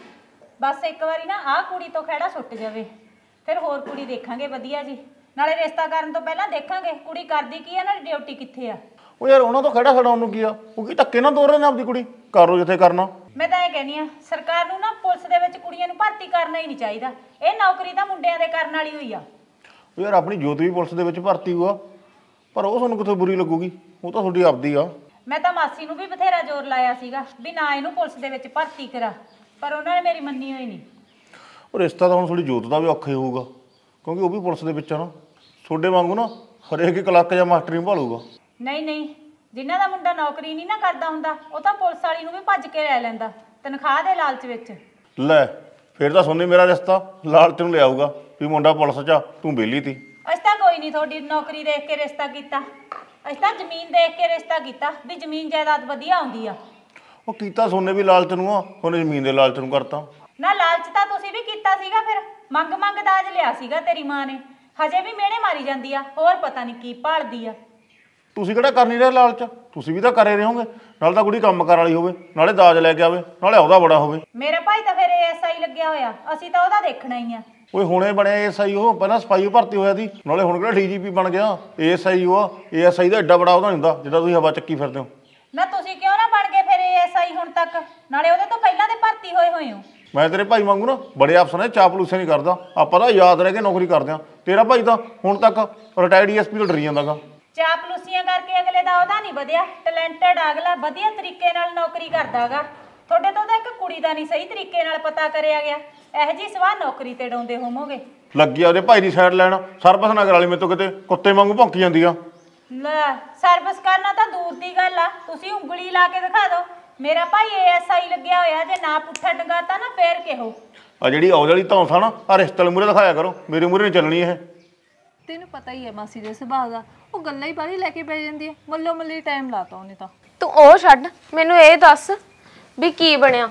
ਬਸ ਇੱਕ ਵਾਰੀ ਨਾ ਆਹ ਕੁੜੀ ਤੋਂ ਖਹਿੜਾ ਸੁੱਟ ਜਾਵੇ, ਫਿਰ ਹੋਰ ਕੁੜੀ ਦੇਖਾਂਗੇ ਵਧੀਆ ਜੀ। ਨਾਲੇ ਰਿਸ਼ਤਾ ਕਰਨ ਤੋਂ ਪਹਿਲਾਂ ਦੇਖਾਂਗੇ ਕੁੜੀ ਕਰਦੀ ਕੀ ਆ, ਨਾ ਡਿਊਟੀ ਕਿੱਥੇ ਆ। ਉਹ ਯਾਰ ਉਹਨਾਂ ਤੋਂ ਖੜਾ ਛਡਾਉਣ ਨੂੰ ਕੀ ਆ? ਉਹ ਕੀ ਧੱਕੇ ਨਾ ਤੋਰ ਰਹੇ ਨੇ ਆਪਦੀ ਕੁੜੀ, ਕਰ ਲਓ ਜਿੱਥੇ ਕਰਨਾ। ਮੈਂ ਤਾਂ ਇਹ ਕਹਿੰਦੀ ਆ, ਸਰਕਾਰ ਨੂੰ ਨਾ ਪੁਲਿਸ ਦੇ ਵਿੱਚ ਕੁੜੀਆਂ ਨੂੰ ਭਰਤੀ ਕਰਨਾ ਹੀ ਨਹੀਂ ਚਾਹੀਦਾ। ਇਹ ਨੌਕਰੀ ਤਾਂ ਮੁੰਡਿਆਂ ਦੇ ਕਰਨ ਵਾਲੀ ਹੋਈ ਆ। ਉਹ ਯਾਰ ਆਪਣੀ ਜੋਤ ਵੀ ਪੁਲਿਸ ਦੇ ਵਿੱਚ ਭਰਤੀ ਹੋਆ, ਪਰ ਉਹ ਤੁਹਾਨੂੰ ਕਿੱਥੋਂ ਬੁਰੀ ਲੱਗੂਗੀ? ਉਹ ਤਾਂ ਤੁਹਾਡੀ ਆਪਦੀ ਆ। ਮੈਂ ਤਾਂ ਮਾਸੀ ਨੂੰ ਵੀ ਬਥੇਰਾ ਜ਼ੋਰ ਲਾਇਆ ਸੀਗਾ ਵੀ ਨਾ ਇਹਨੂੰ ਪੁਲਿਸ ਦੇ ਵਿੱਚ ਭਰਤੀ ਕਰਾ, ਪਰ ਉਹਨਾਂ ਨੇ ਮੇਰੀ ਮੰਨੀ ਹੋਈ ਨਹੀਂ। ਉਹ ਰਿਸ਼ਤਾ ਤਾਂ ਹੁਣ ਥੋੜੀ ਜੋਤ ਦਾ ਵੀ ਔਖਾ ਹੀ ਹੋਊਗਾ, ਕਿਉਂਕਿ ਉਹ ਵੀ ਪੁਲਿਸ ਦੇ ਵਿੱਚ ਆ ਨਾ। ਤੁਹਾਡੇ ਵਾਂਗੂ ਨਾ ਹਰੇਕ ਕਲੱਕ ਜਾਂ ਮਾਸਟਰ ਹੀ ਭਾਲੂਗਾ। ਨਹੀਂ ਨਹੀਂ, ਜਿਨ੍ਹਾਂ ਦਾ ਮੁੰਡਾ ਨੌਕਰੀ ਨਹੀਂ ਨਾ ਕਰਦਾ ਹੁੰਦਾ, ਉਹ ਤਾਂ ਪੁਲਿਸ ਵਾਲੀ ਨੂੰ ਵੀ ਭੱਜ ਕੇ ਲੈ ਲੈਂਦਾ ਤਨਖਾਹ ਦੇ ਲਾਲਚ ਵਿੱਚ। ਲੈ ਫਿਰ ਤਾਂ ਸੁਣਨੀ ਮੇਰਾ ਰਿਸ਼ਤਾ ਲਾਲਚ ਨੂੰ ਲਿਆਊਗਾ ਵੀ ਮੁੰਡਾ ਪੁਲਿਸ 'ਚ ਆ, ਤੂੰ ਵਿਹਲੀ ਤੀ। ਅਸੀਂ ਤਾਂ ਕੋਈ ਨਹੀਂ ਤੁਹਾਡੀ ਨੌਕਰੀ ਦੇਖ ਕੇ ਰਿਸ਼ਤਾ ਕੀਤਾ, ਅਸੀਂ ਤਾਂ ਜ਼ਮੀਨ ਦੇਖ ਕੇ ਰਿਸ਼ਤਾ ਕੀਤਾ ਵੀ ਜ਼ਮੀਨ ਜਾਇਦਾਦ ਵਧੀਆ ਆਉਂਦੀ ਆ। ਉਹ ਕੀਤਾ ਸੋਨੇ ਵੀ ਲਾਲਚ ਨੂੰ ਆ, ਉਹਨੇ ਜ਼ਮੀਨ ਦੇ ਲਾਲਚ ਨੂੰ ਕਰਤਾ ਨਾ। ਲਾਲਚ ਤਾਂ ਤੁਸੀਂ ਵੀ ਕੀਤਾ ਸੀਗਾ, ਫਿਰ ਮੰਗ ਮੰਗ ਦਾਜ ਲਿਆ ਸੀਗਾ ਤੇਰੀ ਮਾਂ ਨੇ, ਹਜੇ ਵੀ ਮਿਹਣੇ ਮਾਰੀ ਜਾਂਦੀ ਆ, ਹੋਰ ਪਤਾ ਨਹੀਂ ਕੀ ਭਾਲਦੀ ਆ। ਤੁਸੀਂ ਕਿਹੜਾ ਕਰ ਨਹੀਂ ਰਹੇ ਲਾਲਚ, ਤੁਸੀਂ ਵੀ ਤਾਂ ਕਰੇ ਰਹੇ ਹੋਗੇ। ਨਾਲੇ ਤਾਂ ਕੁੜੀ ਕੰਮ ਕਰ ਵਾਲੀ ਹੋਵੇ, ਨਾਲੇ ਦਾਜ ਲੈ ਕੇ ਆਵੇ, ਨਾਲੇ ਉਹਦਾ ਬੜਾ ਹੋਵੇ। ਮੇਰਾ ਭਾਈ ਤਾਂ ਫਿਰ ਐਸਆਈ ਲੱਗਿਆ ਹੋਇਆ, ਅਸੀਂ ਤਾਂ ਉਹਦਾ ਦੇਖਣਾ ਹੀ ਆ। ਓਏ ਹੁਣੇ ਬਣਿਆ ਐਸਆਈ, ਉਹ ਪਹਿਲਾਂ ਸਪਾਈ ਭਰਤੀ ਹੋਇਆ ਸੀ, ਨਾਲੇ ਹੁਣ ਕਿਹੜਾ ਡੀਜੀਪੀ ਬਣ ਗਿਆ। ਐਸਆਈ ਉਹ ਆ, ਐਸਆਈ ਦਾ ਐਡਾ ਬੜਾ ਉਹਦਾ ਨਹੀਂ ਹੁੰਦਾ ਜਿੱਦਾਂ ਤੁਸੀਂ ਹਵਾ ਚੱਕੀ ਫਿਰਦੇ ਹੋ। ਨਾ ਤੁਸੀਂ ਕਿਉਂ ਨਾ ਬਣ ਗਏ ਫਿਰ ਐਸਆਈ ਹੁਣ ਤੱਕ, ਨਾਲੇ ਉਹਦੇ ਤੋਂ ਪਹਿਲਾਂ ਦੇ ਭਰਤੀ ਹੋਏ ਹੋ। ਮੈਂ ਤੇਰੇ ਭਾਈ ਵਾਂਗੂ ਨਾ ਬੜੇ ਅਫਸਰ ਨੇ ਚਾਪਲੂਸੇ ਨਹੀਂ ਕਰਦਾ, ਆਪਾਂ ਤਾਂ ਯਾਦ ਰਹਿ ਕੇ ਨੌਕਰੀ ਕਰਦੇ ਆ। ਤੇਰਾ ਭਾਈ ਤਾਂ ਹੁਣ ਤੱਕ ਰਿਟਾਇਰਡ ਡੀਐਸਪੀ ਤੋਂ ਡਰੀ ਜਾਂਦਾਗਾ। ਚਾਪਲੂਸੀਆਂ ਕਰਕੇ ਅਗਲੇ ਦਾ ਉਹਦਾ ਨਹੀਂ ਵਧਿਆ, ਟੈਲੈਂਟਡ ਅਗਲਾ ਵਧੀਆ ਤਰੀਕੇ ਨਾਲ ਨੌਕਰੀ ਕਰਦਾਗਾ। ਤੁਹਾਡੇ ਤੋਂ ਤਾਂ ਇੱਕ ਕੁੜੀ ਦਾ ਨਹੀਂ ਸਹੀ ਤਰੀਕੇ ਨਾਲ ਪਤਾ ਕਰਿਆ ਗਿਆ, ਇਹੋ ਜਿਹੀ ਸਵਾਹ ਨੌਕਰੀ ਤੇ ਡਾਉਂਦੇ ਹੋਵੋਗੇ। ਲੱਗੀ ਆ ਉਹਦੇ ਭਾਈ ਦੀ ਸਾਈਡ ਲੈਣ, ਸਰਵਿਸ ਨਾ ਕਰਾ ਲਈ ਮੇਰੇ ਤੋਂ, ਕਿਤੇ ਕੁੱਤੇ ਵਾਂਗੂ ਭੌਂਕੀ ਜਾਂਦੀ ਆ। ਲੈ ਸਰਵਿਸ ਕਰਨਾ ਤਾਂ ਦੂਰ ਦੀ ਗੱਲ ਆ, ਤੁਸੀਂ ਉਂਗਲੀ ਲਾ ਕੇ ਦਿਖਾ ਦਿਓ। ਮੇਰਾ ਭਾਈ ਐਸਆਈ ਲੱਗਿਆ ਹੋਇਆ, ਜੇ ਨਾ ਪੁੱਠਾ ਡੰਗਾਤਾ ਨਾ ਫੇਰ ਕਿਹੋ। ਆ ਜਿਹੜੀ ਆਉ ਵਾਲੀ ਧੌਂਸ ਆ ਨਾ, ਆ ਰਿਸ਼ਤੇ ਮੂਹਰੇ ਦਿਖਾਇਆ ਕਰੋ, ਮੇਰੇ ਮੂਹਰੇ ਨਹੀਂ ਚੱਲਣੀ ਇਹ। ਤੈਨੂੰ ਪਤਾ ਹੀ ਹੈ ਮਾਸੀ ਦੇ ਸੁਭਾਅ ਦਾ, ਉਹ ਗੱਲਾਂ ਹੀ ਬਾਹਲੀ ਲੈ ਕੇ ਪੈ ਜਾਂਦੀ ਹੈ। ਮੱਲੋ ਮੱਲੀ ਟਾਈਮ ਲਾਤਾ ਉਹਨੇ ਤਾਂ। ਤੂੰ ਉਹ ਛੱਡ, ਮੈਨੂੰ ਇਹ ਦੱਸ ਵੀ ਕੀ ਬਣਿਆ।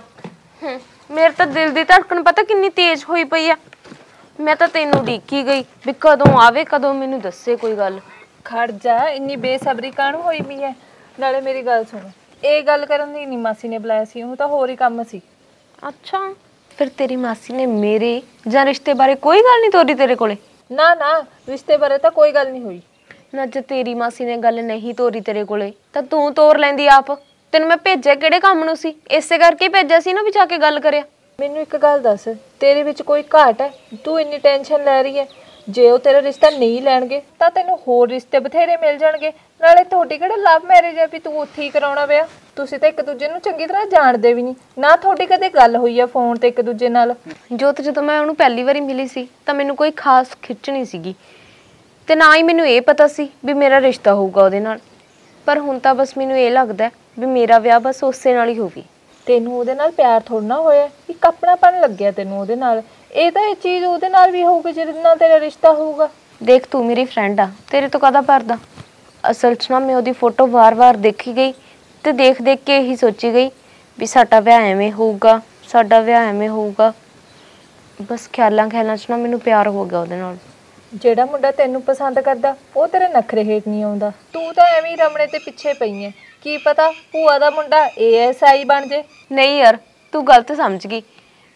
ਮੇਰੇ ਤਾਂ ਦਿਲ ਦੀ ਧੜਕਣ ਪਤਾ ਕਿੰਨੀ ਤੇਜ਼ ਹੋਈ ਪਈ ਆ। ਮੈਂ ਤਾਂ ਤੈਨੂੰ ਉਡੀਕੀ ਗਈ ਵੀ ਕਦੋਂ ਆਵੇ, ਕਦੋਂ ਮੈਨੂੰ ਦੱਸੇ ਕੋਈ ਗੱਲ। ਖੜ ਜਾ, ਇੰਨੀ ਬੇਸਬਰੀ ਕਾਹਨੂੰ ਹੋਈ ਪਈ ਹੈ? ਨਾਲੇ ਮੇਰੀ ਗੱਲ ਸੁਣ, ਇਹ ਗੱਲ ਕਰਨ ਦੀ ਨਹੀਂ ਮਾਸੀ ਨੇ ਬੁਲਾਇਆ ਸੀ, ਉਹ ਤਾਂ ਹੋਰ ਹੀ ਕੰਮ ਸੀ। ਅੱਛਾ, ਫਿਰ ਤੇਰੀ ਮਾਸੀ ਨੇ ਮੇਰੇ ਜਾਂ ਰਿਸ਼ਤੇ ਬਾਰੇ ਕੋਈ ਗੱਲ ਨਹੀਂ ਤੋਰੀ ਤੇਰੇ ਕੋਲੇ? ਨਾ ਨਾ, ਰਿਸ਼ਤੇ ਬਾਰੇ ਤਾਂ ਕੋਈ ਗੱਲ ਨਹੀਂ ਹੋਈ। ਨਾ ਜੇ ਤੇਰੀ ਮਾਸੀ ਨੇ ਗੱਲ ਨਹੀਂ ਤੋਰੀ ਤੇਰੇ ਕੋਲੇ ਤਾਂ ਤੂੰ ਤੋਰ ਲੈਂਦੀ ਆਪ। ਤੈਨੂੰ ਮੈਂ ਭੇਜਿਆ ਕਿਹੜੇ ਕੰਮ ਨੂੰ ਸੀ? ਇਸੇ ਕਰਕੇ ਭੇਜਿਆ ਸੀ ਨਾ ਵੀ ਜਾ ਕੇ ਗੱਲ ਕਰਿਆ। ਮੈਨੂੰ ਇੱਕ ਗੱਲ ਦੱਸ, ਤੇਰੇ ਵਿੱਚ ਕੋਈ ਘਾਟ ਹੈ? ਤੂੰ ਇੰਨੀ ਟੈਨਸ਼ਨ ਲੈ ਰਹੀ ਹੈ। ਜੇ ਉਹ ਤੇਰਾ ਰਿਸ਼ਤਾ ਨਹੀਂ ਲੈਣਗੇ ਤਾਂ ਤੈਨੂੰ ਹੋਰ ਰਿਸ਼ਤੇ ਬਥੇਰੇ ਮਿਲ ਜਾਣਗੇ। ਨਾਲੇ ਤੁਹਾਡੀ ਕਿਹੜਾ ਲਵ ਮੈਰਿਜ ਹੈ ਵੀ ਤੂੰ ਉੱਥੇ ਹੀ ਕਰਾਉਣਾ ਵਿਆਹ? ਤੁਸੀਂ ਤਾਂ ਇੱਕ ਦੂਜੇ ਨੂੰ ਚੰਗੀ ਤਰ੍ਹਾਂ ਜਾਣਦੇ ਵੀ ਨਹੀਂ ਨਾ। ਤੁਹਾਡੀ ਕਦੇ ਗੱਲ ਹੋਈ ਆ ਫੋਨ ਤੇ ਇੱਕ ਦੂਜੇ ਨਾਲ? ਜੋਤ, ਜਦੋਂ ਮੈਂ ਉਹਨੂੰ ਪਹਿਲੀ ਵਾਰੀ ਮਿਲੀ ਸੀ ਤਾਂ ਮੈਨੂੰ ਕੋਈ ਖਾਸ ਖਿੱਚ ਨਹੀਂ ਸੀਗੀ ਤੇ ਨਾ ਹੀ ਮੈਨੂੰ ਇਹ ਪਤਾ ਸੀ ਵੀ ਮੇਰਾ ਰਿਸ਼ਤਾ ਹੋਊਗਾ ਉਹਦੇ ਨਾਲ। ਪਰ ਹੁਣ ਤਾਂ ਬਸ ਮੈਨੂੰ ਇਹ ਲੱਗਦਾ ਵੀ ਮੇਰਾ ਵਿਆਹ ਬਸ ਉਸੇ ਨਾਲ ਹੀ ਹੋਵੇ। ਤੈਨੂੰ ਉਹਦੇ ਨਾਲ ਪਿਆਰ ਥੋੜ੍ਹਾ ਹੋਇਆ, ਇੱਕ ਆਪਣਾਪਣ ਲੱਗਿਆ ਤੈਨੂੰ ਉਹਦੇ ਨਾਲ। ਇਹ ਤਾਂ ਇਹ ਚੀਜ਼ ਉਹਦੇ ਨਾਲ ਵੀ ਹੋਊਗੀ ਜਿਹਦੇ ਨਾਲ ਤੇਰਾ ਰਿਸ਼ਤਾ ਹੋਊਗਾ। ਦੇਖ, ਤੂੰ ਮੇਰੀ ਫਰੈਂਡ ਆ, ਤੇਰੇ ਤੋਂ ਕਾਹਦਾ ਪਰਦਾ। ਅਸਲ 'ਚ ਨਾ ਮੈਂ ਉਹਦੀ ਫੋਟੋ ਵਾਰ-ਵਾਰ ਦੇਖੀ ਗਈ ਤੇ ਦੇਖ-ਦੇਖ ਕੇ ਇਹੀ ਸੋਚੀ ਗਈ ਵੀ ਸਾਡਾ ਵਿਆਹ ਐਵੇਂ ਹੋਊਗਾ, ਸਾਡਾ ਵਿਆਹ ਐਵੇਂ ਹੋਊਗਾ। ਬਸ ਖਿਆਲਾਂ 'ਚ ਨਾ ਮੈਨੂੰ ਪਿਆਰ ਹੋ ਗਿਆ ਉਹਦੇ ਨਾਲ। ਜਿਹੜਾ ਮੁੰਡਾ ਤੈਨੂੰ ਪਸੰਦ ਕਰਦਾ ਉਹ ਤੇਰੇ ਨਖਰੇ ਹੇਠ ਨਹੀਂ ਆਉਂਦਾ। ਤੂੰ ਤਾਂ ਐਵੇਂ ਹੀ ਰਮਣੇ ਤੇ ਪਿੱਛੇ ਪਈ ਐ। ਕੀ ਪਤਾ ਭੂਆ ਦਾ ਮੁੰਡਾ ASI ਬਣ ਜੇ। ਨਹੀਂ ਯਾਰ, ਤੂੰ ਗਲਤ ਸਮਝ ਗਈ।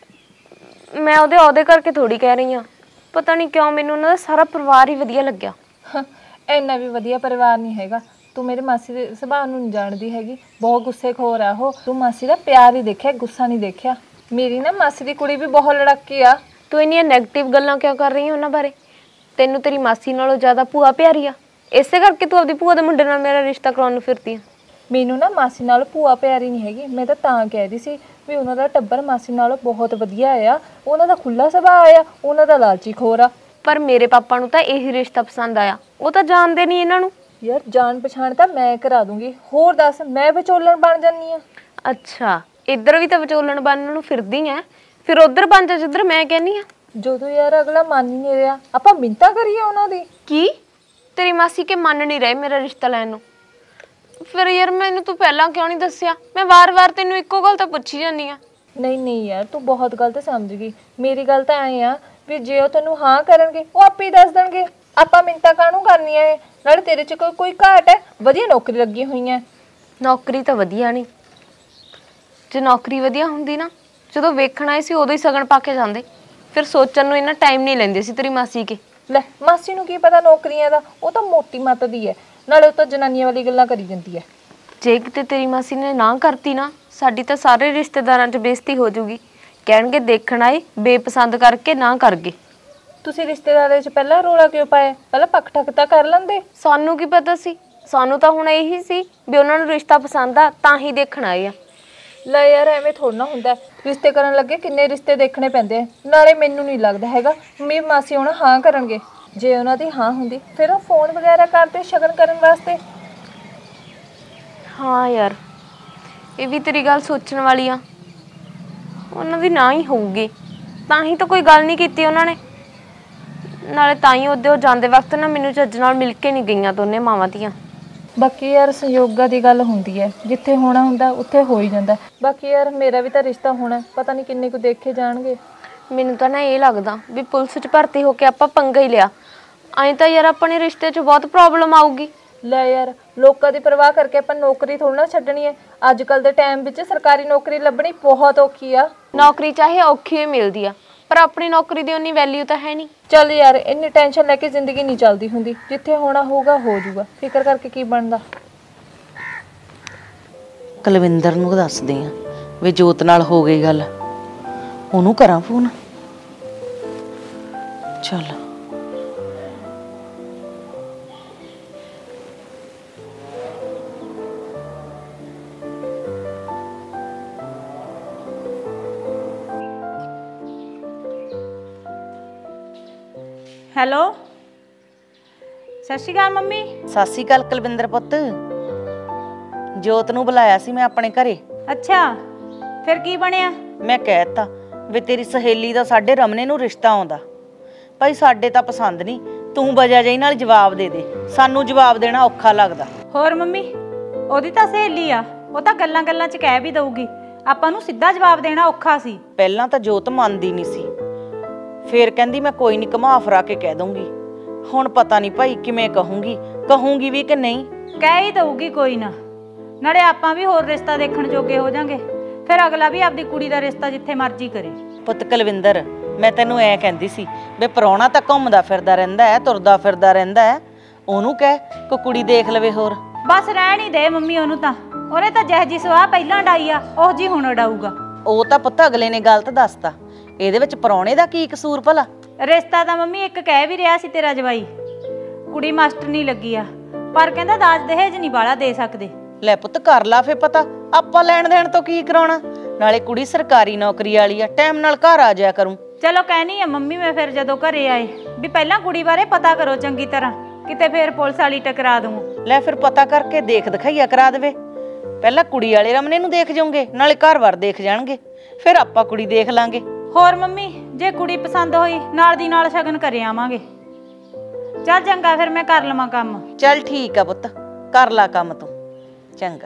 ਮੈਂ ਉਹਦੇ ਕਰਕੇ ਥੋੜੀ ਕਹਿ ਰਹੀ ਆ। ਪਤਾ ਨਹੀਂ ਕਿਉਂ ਮੈਨੂੰ ਉਹਨਾਂ ਦਾ ਸਾਰਾ ਪਰਿਵਾਰ ਹੀ ਵਧੀਆ ਲੱਗਿਆ। ਇੰਨਾ ਵੀ ਵਧੀਆ ਪਰਿਵਾਰ ਨਹੀਂ ਹੈਗਾ। ਤੂੰ ਮੇਰੇ ਮਾਸੀ ਦੇ ਸੁਭਾਅ ਨੂੰ ਨਹੀਂ ਜਾਣਦੀ ਹੈਗੀ, ਬਹੁਤ ਗੁੱਸੇਖੋਰ ਆ ਉਹ। ਤੂੰ ਮਾਸੀ ਦਾ ਪਿਆਰ ਹੀ ਦੇਖਿਆ, ਗੁੱਸਾ ਨਹੀਂ ਦੇਖਿਆ। ਮੇਰੀ ਨਾ ਮਾਸੀ ਦੀ ਕੁੜੀ ਵੀ ਬਹੁਤ ਲੜਾਕੀ ਆ। ਤੂੰ ਇੰਨੀਆਂ ਨੈਗੇਟਿਵ ਗੱਲਾਂ ਕਿਉਂ ਕਰ ਰਹੀ ਹੈ ਉਹਨਾਂ ਬਾਰੇ? ਤੈਨੂੰ ਤੇਰੀ ਮਾਸੀ ਨਾਲੋਂ ਜ਼ਿਆਦਾ ਭੂਆ ਪਿਆਰੀ ਆ, ਇਸੇ ਕਰਕੇ ਤੂੰ ਆਪਦੀ ਭੂਆ ਦੇ ਮੁੰਡੇ ਨਾਲ ਮੇਰਾ ਰਿਸ਼ਤਾ ਕਰਾਉਣ ਨੂੰ ਫਿਰਦੀ ਆ। ਮੈਨੂੰ ਨਾ ਮਾਸੀ ਨਾਲ ਭੂਆ ਪਿਆਰੀ ਨਹੀਂ ਹੈਗੀ। ਮੈਂ ਤਾਂ ਕਹਿ ਰਹੀ ਸੀ ਵੀ ਉਹਨਾਂ ਦਾ ਟੱਬਰ ਮਾਸੀ ਨਾਲੋਂ ਬਹੁਤ ਵਧੀਆ ਆ। ਉਹਨਾਂ ਦਾ ਖੁੱਲਾ ਸੁਭਾਅ ਆ, ਉਹਨਾਂ ਦਾ ਲਾਲਚੀ ਖੋਰ ਆ। ਪਰ ਮੇਰੇ ਪਾਪਾ ਨੂੰ ਤਾਂ ਇਹੀ ਰਿਸ਼ਤਾ ਪਸੰਦ ਆਇਆ। ਉਹ ਤਾਂ ਜਾਣਦੇ ਨਹੀਂ ਇਹਨਾਂ ਨੂੰ। ਯਾਰ ਜਾਣ ਪਛਾਣ ਤਾਂ ਮੈਂ ਕਰਾ ਦੂੰਗੀ, ਹੋਰ ਦੱਸ ਮੈਂ ਵਿਚੋਲਣ ਬਣ ਜਾਨੀ ਆ। ਅੱਛਾ, ਇੱਧਰ ਵੀ ਤਾਂ ਵਿਚੋਲਣ ਬਣਨ ਨੂੰ ਫਿਰਦੀ ਐ, ਫਿਰ ਉਧਰ ਬਣ ਜਾ ਜਿੱਧਰ ਮੈਂ ਕਹਿੰਨੀ ਆ। ਜਦੋਂ ਯਾਰ ਅਗਲਾ ਮੰਨ ਹੀ ਨਹੀਂ ਰਿਹਾ, ਆਪਾਂ ਮਿੰਤਾ ਕਰੀਏ ਉਹਨਾਂ ਦੀ। ਕੀ ਤੇਰੀ ਮਾਸੀ ਕੇ ਮੰਨ ਨਹੀਂ ਰਹੇ ਮੇਰਾ ਰਿਸ਼ਤਾ ਲੈਣ ਨੂੰ? ਫਿਰ ਯਾਰ ਮੈਨੂੰ ਤੂੰ ਪਹਿਲਾਂ ਕਿਉਂ ਨਹੀਂ ਦੱਸਿਆ? ਮੈਂ ਵਾਰ-ਵਾਰ ਤੈਨੂੰ ਇੱਕੋ ਗੱਲ ਤਾਂ ਪੁੱਛੀ ਜਾਂਦੀ ਆ। ਨਹੀਂ ਯਾਰ, ਤੂੰ ਬਹੁਤ ਗਲਤ ਸਮਝ ਗਈ। ਮੇਰੀ ਗੱਲ ਤਾਂ ਐ ਆ ਵੀ ਜੇ ਉਹ ਤੈਨੂੰ ਹਾਂ ਕਰਨਗੇ ਉਹ ਆਪੇ ਹੀ ਦੱਸ ਦੇਣਗੇ। ਆਪਾਂ ਮਿੰਤਾ ਕਾਹਨੂੰ ਕਰਨੀਆਂ ਏ? ਨਾਲੇ ਤੇਰੇ 'ਚ ਕੋਈ ਘਾਟ ਹੈ? ਵਧੀਆ ਨੌਕਰੀ ਲੱਗੀ ਹੋਈ ਹੈ। ਨੌਕਰੀ ਤਾਂ ਵਧੀਆ ਨਹੀਂ। ਜੇ ਨੌਕਰੀ ਵਧੀਆ ਹੁੰਦੀ ਨਾ, ਜਦੋਂ ਵੇਖਣ ਆਏ ਸੀ ਉਦੋਂ ਹੀ ਸਗਨ ਪਾ ਕੇ ਜਾਂਦੇ। ਫਿਰ ਸੋਚਣ ਨੂੰ ਇੰਨਾ ਟਾਈਮ ਨਹੀਂ ਲੈਂਦੇ ਸੀ ਤੇਰੀ ਮਾਸੀ ਕੇ। ਲੈ, ਮਾਸੀ ਨੂੰ ਕੀ ਪਤਾ ਨੌਕਰੀਆਂ ਦਾ? ਉਹ ਤਾਂ ਮੋਟੀ ਮੱਤ ਦੀ ਹੈ, ਨਾਲੇ ਉਹ ਤਾਂ ਜਨਾਨੀਆਂ ਵਾਲੀ ਗੱਲਾਂ ਕਰੀ ਜਾਂਦੀ ਹੈ। ਜੇ ਕਿਤੇ ਤੇਰੀ ਮਾਸੀ ਨੇ ਨਾ ਕਰਤੀ ਨਾ, ਸਾਡੀ ਤਾਂ ਸਾਰੇ ਰਿਸ਼ਤੇਦਾਰਾਂ 'ਚ ਬੇਇੱਜ਼ਤੀ ਹੋ ਜਾਊਗੀ। ਕਹਿਣਗੇ ਦੇਖਣ ਆਏ ਬੇਪਸੰਦ ਕਰਕੇ ਨਾ ਕਰ ਗਏ। ਤੁਸੀਂ ਰਿਸ਼ਤੇਦਾਰਾਂ 'ਚ ਪਹਿਲਾਂ ਰੋਲਾ ਕਿਉਂ ਪਾਇਆ? ਪਹਿਲਾਂ ਪੱਕ ਠੱਕ ਤਾਂ ਕਰ ਲੈਂਦੇ। ਸਾਨੂੰ ਕੀ ਪਤਾ ਸੀ? ਸਾਨੂੰ ਤਾਂ ਹੁਣ ਇਹੀ ਸੀ ਵੀ ਉਹਨਾਂ ਨੂੰ ਰਿਸ਼ਤਾ ਪਸੰਦ ਆ ਤਾਂ ਹੀ ਦੇਖਣ ਆਏ ਆ। ਲੈ ਯਾਰ, ਐਵੇਂ ਥੋੜਾ ਨਾ ਹੁੰਦਾ। ਰਿਸ਼ਤੇ ਕਰਨ ਲੱਗੇ ਕਿੰਨੇ ਰਿਸ਼ਤੇ ਦੇਖਣੇ ਪੈਂਦੇ ਆ। ਨਾਲੇ ਮੈਨੂੰ ਨਹੀਂ ਲੱਗਦਾ ਹੈਗਾ ਮੇਰੀ ਮਾਸੀ ਹੁਣ ਹਾਂ ਕਰਨਗੇ। ਜੇ ਉਹਨਾਂ ਦੀ ਹਾਂ ਹੁੰਦੀ ਫਿਰ ਉਹ ਫੋਨ ਵਗੈਰਾ ਕਰਦੇ ਸ਼ਗਨ ਕਰਨ ਵਾਸਤੇ। ਹਾਂ ਯਾਰ, ਇਹ ਵੀ ਤੇਰੀ ਗੱਲ ਸੋਚਣ ਵਾਲੀ ਆ। ਉਹਨਾਂ ਦੀ ਨਾ ਹੀ ਹੋਊਗੀ ਤਾਂ ਹੀ ਤਾਂ ਕੋਈ ਗੱਲ ਨਹੀਂ ਕੀਤੀ ਉਹਨਾਂ ਨੇ। ਨਾਲੇ ਤਾਂ ਹੀ ਉਹ ਜਾਂਦੇ ਵਕਤ ਨਾ ਮੈਨੂੰ ਚੱਜ ਨਾਲ ਮਿਲ ਕੇ ਨਹੀਂ ਗਈਆਂ ਦੋਨੇ ਮਾਵਾਂ ਦੀਆਂ। ਬਾਕੀ ਯਾਰ ਸੰਯੋਗਾਂ ਦੀ ਗੱਲ ਹੁੰਦੀ ਹੈ, ਜਿੱਥੇ ਹੋਣਾ ਹੁੰਦਾ ਉੱਥੇ ਹੋ ਹੀ ਜਾਂਦਾ। ਬਾਕੀ ਯਾਰ ਮੇਰਾ ਵੀ ਤਾਂ ਰਿਸ਼ਤਾ ਹੋਣਾ, ਪਤਾ ਨਹੀਂ ਕਿੰਨੇ ਕੁ ਦੇਖੇ ਜਾਣਗੇ। ਮੈਨੂੰ ਤਾਂ ਨਾ ਇਹ ਲੱਗਦਾ ਵੀ ਪੁਲਿਸ 'ਚ ਭਰਤੀ ਹੋ ਕੇ ਆਪਾਂ ਪੰਗਾ ਹੀ ਲਿਆ। ਐਂ ਤਾਂ ਯਾਰ ਆਪਣੇ ਰਿਸ਼ਤੇ 'ਚ ਬਹੁਤ ਪ੍ਰੋਬਲਮ ਆਊਗੀ। ਲੈ ਯਾਰ, ਲੋਕਾਂ ਦੀ ਪਰਵਾਹ ਕਰਕੇ ਆਪਾਂ ਨੌਕਰੀ ਥੋੜਾ ਨਾ ਛੱਡਣੀ ਹੈ। ਅੱਜ ਕੱਲ ਦੇ ਟਾਈਮ ਵਿੱਚ ਸਰਕਾਰੀ ਨੌਕਰੀ ਲੱਭਣੀ ਬਹੁਤ ਔਖੀ ਆ। ਨੌਕਰੀ ਚਾਹੇ ਔਖੀ ਹੀ ਮਿਲਦੀ ਆ, ਪਰ ਆਪਣੀ ਨੌਕਰੀ ਦੀ ਉਨੀ ਵੈਲਿਊ ਤਾਂ ਹੈ ਨਹੀਂ। ਚੱਲ ਯਾਰ, ਇੰਨੀ ਟੈਨਸ਼ਨ ਲੈ ਕੇ ਜ਼ਿੰਦਗੀ ਨਹੀਂ ਚੱਲਦੀ ਹੁੰਦੀ। ਜਿੱਥੇ ਹੋਣਾ ਹੋਊਗਾ ਹੋ ਜਾਊਗਾ, ਫਿਕਰ ਕਰਕੇ ਕੀ ਬਣਦਾ। ਕੁਲਵਿੰਦਰ ਨੂੰ ਦੱਸਦੇ ਆ ਵੀ ਜੋਤ ਨਾਲ ਹੋ ਗਈ ਗੱਲ। ਉਹਨੂੰ ਕਰਾਂ ਫੋਨ। ਚੱਲ ਹੈਲੋ, ਸਤਿ ਸ਼੍ਰੀ ਅਕਾਲ ਮੰਮੀ। ਸਤਿ ਸ਼੍ਰੀ ਅਕਾਲ ਕੁਲਵਿੰਦਰ ਪੁੱਤ। ਜੋਤ ਨੂੰ ਬੁਲਾਇਆ ਸੀ ਮੈਂ ਆਪਣੇ ਘਰੇ। ਅੱਛਾ, ਫਿਰ ਕੀ ਬਣਿਆ? ਮੈਂ ਕਹਿਤਾ ਵੀ ਤੇਰੀ ਸਹੇਲੀ ਦਾ ਸਾਡੇ ਰਮਨੇ ਨੂੰ ਰਿਸ਼ਤਾ ਆਉਂਦਾ। ਭਾਈ ਸਾਡੇ ਤਾਂ ਪਸੰਦ ਨਹੀਂ, ਤੂੰ ਵਜ੍ਹਾ ਜਿਹੀ ਨਾਲ ਜਵਾਬ ਦੇ ਦੇ। ਸਾਨੂੰ ਜਵਾਬ ਦੇਣਾ ਔਖਾ ਲੱਗਦਾ। ਹੋਰ ਮੰਮੀ, ਉਹਦੀ ਤਾਂ ਸਹੇਲੀ ਆ, ਉਹ ਤਾਂ ਗੱਲਾਂ ਗੱਲਾਂ 'ਚ ਕਹਿ ਵੀ ਦਊਗੀ। ਆਪਾਂ ਨੂੰ ਸਿੱਧਾ ਜਵਾਬ ਦੇਣਾ ਔਖਾ ਸੀ। ਪਹਿਲਾਂ ਤਾਂ ਜੋਤ ਮੰਨਦੀ ਨਹੀਂ ਸੀ, ਫੇਰ ਕਹਿੰਦੀ ਮੈਂ ਕੋਈ ਨਹੀਂ ਘੁਮਾ ਫਰਾ ਕੇ ਕਹਿ ਦੂੰਗੀ। ਹੁਣ ਪਤਾ ਨਹੀਂ ਭਾਈ ਕਿਵੇਂ ਕਹੂੰਗੀ ਵੀ ਕਿ ਨਹੀਂ। ਕਹਿ ਹੀ ਦਊਗੀ ਕੋਈ ਨਾ। ਨਾਲੇ ਆਪਾਂ ਵੀ ਹੋਰ ਰਿਸ਼ਤਾ ਦੇਖਣ ਜੋਗੇ ਹੋ ਜਾਾਂਗੇ। ਫਿਰ ਅਗਲਾ ਵੀ ਆਪਦੀ ਕੁੜੀ ਦਾ ਰਿਸ਼ਤਾ ਜਿੱਥੇ ਮਰਜ਼ੀ ਕਰੇ। ਪੁੱਤ ਕੁਲਵਿੰਦਰ, ਮੈਂ ਤੈਨੂੰ ਐ ਕਹਿੰਦੀ ਸੀ ਵੀ ਪ੍ਰਾਹੁਣਾ ਤਾਂ ਘੁੰਮਦਾ ਫਿਰਦਾ ਰਹਿੰਦਾ ਹੈ, ਤੁਰਦਾ ਫਿਰਦਾ ਰਹਿੰਦਾ ਹੈ। ਉਹਨੂੰ ਕਹਿ ਕੋ ਕੁੜੀ ਦੇਖ ਲਵੇ ਹੋਰ। ਬਸ ਰਹਿਣ ਹੀ ਦੇ ਮੰਮੀ ਉਹਨੂੰ ਤਾਂ। ਉਹਨੇ ਤਾਂ ਜਿਹੋ ਜਿਹੀ ਸਵਾਹ ਪਹਿਲਾਂ ਡਾਈ ਆ ਉਹ ਜੀ ਹੁਣ ਉਡਾਊਗਾ। ਉਹ ਤਾਂ ਪੁੱਤ ਅਗਲੇ ਨੇ ਗਲਤ ਦੱਸਤਾ, ਇਹਦੇ ਵਿੱਚ ਪ੍ਰਾਹੁਣੇ ਦਾ ਕੀ ਕਸੂਰ ਭਲਾ? ਰਿਸ਼ਤਾ ਤਾਂ ਮੰਮੀ ਇੱਕ ਕਹਿ ਵੀ ਰਿਹਾ ਸੀ ਤੇਰਾ ਜਵਾਈ, ਕੁੜੀ ਮਾਸਟਰ ਨਹੀਂ ਲੱਗੀ ਆ, ਪਰ ਕਹਿੰਦਾ ਦਾਜ ਦਹੇਜ ਨਹੀਂ ਬਾਲਾ ਦੇ ਸਕਦੇ। ਲੈ ਪੁੱਤ ਕਰ ਲਾ ਫੇ ਪਤਾ, ਆਪਾਂ ਲੈਣ ਦੇਣ ਤੋਂ ਕੀ ਕਰਾਉਣਾ? ਨਾਲੇ ਕੁੜੀ ਸਰਕਾਰੀ ਨੌਕਰੀ ਵਾਲੀ ਆ, ਟਾਈਮ ਨਾਲ ਘਰ ਆ ਜਾਇਆ ਕਰੂੰ। ਚਲੋ ਕਹਿਣੀ ਆ ਮੰਮੀ ਮੈਂ ਫਿਰ ਜਦੋਂ ਘਰੇ ਆਏ ਵੀ ਪਹਿਲਾਂ ਕੁੜੀ ਬਾਰੇ ਪਤਾ ਕਰੋ ਚੰਗੀ ਤਰ੍ਹਾਂ, ਕਿਤੇ ਫਿਰ ਪੁਲਿਸ ਵਾਲੀ ਟਕਰਾ ਦੂੰ। ਲੈ ਫਿਰ ਪਤਾ ਕਰਕੇ ਦੇਖ ਦਿਖਾਈਆ ਕਰਾ ਦੇਵੇ। ਪਹਿਲਾਂ ਕੁੜੀ ਵਾਲੇ ਰਮਨੇ ਨੂੰ ਦੇਖ ਜਾਓਗੇ, ਨਾਲੇ ਘਰ-ਬਾਰ ਦੇਖ ਜਾਣਗੇ, ਫਿਰ ਆਪਾਂ ਕੁੜੀ ਦੇਖ ਲਾਂਗੇ। ਹੋਰ ਮੰਮੀ ਜੇ ਕੁੜੀ ਪਸੰਦ ਹੋਈ ਨਾਲ ਦੀ ਨਾਲ ਸ਼ਗਨ ਕਰੇ ਆਵਾਂਗੇ। ਚੱਲ ਚੰਗਾ ਫਿਰ ਮੈਂ ਕਰ ਲਵਾਂ ਕੰਮ। ਚੱਲ ਠੀਕ ਆ ਪੁੱਤ, ਕਰ ਲਾ ਕੰਮ ਤੂੰ। ਚੰਗਾ।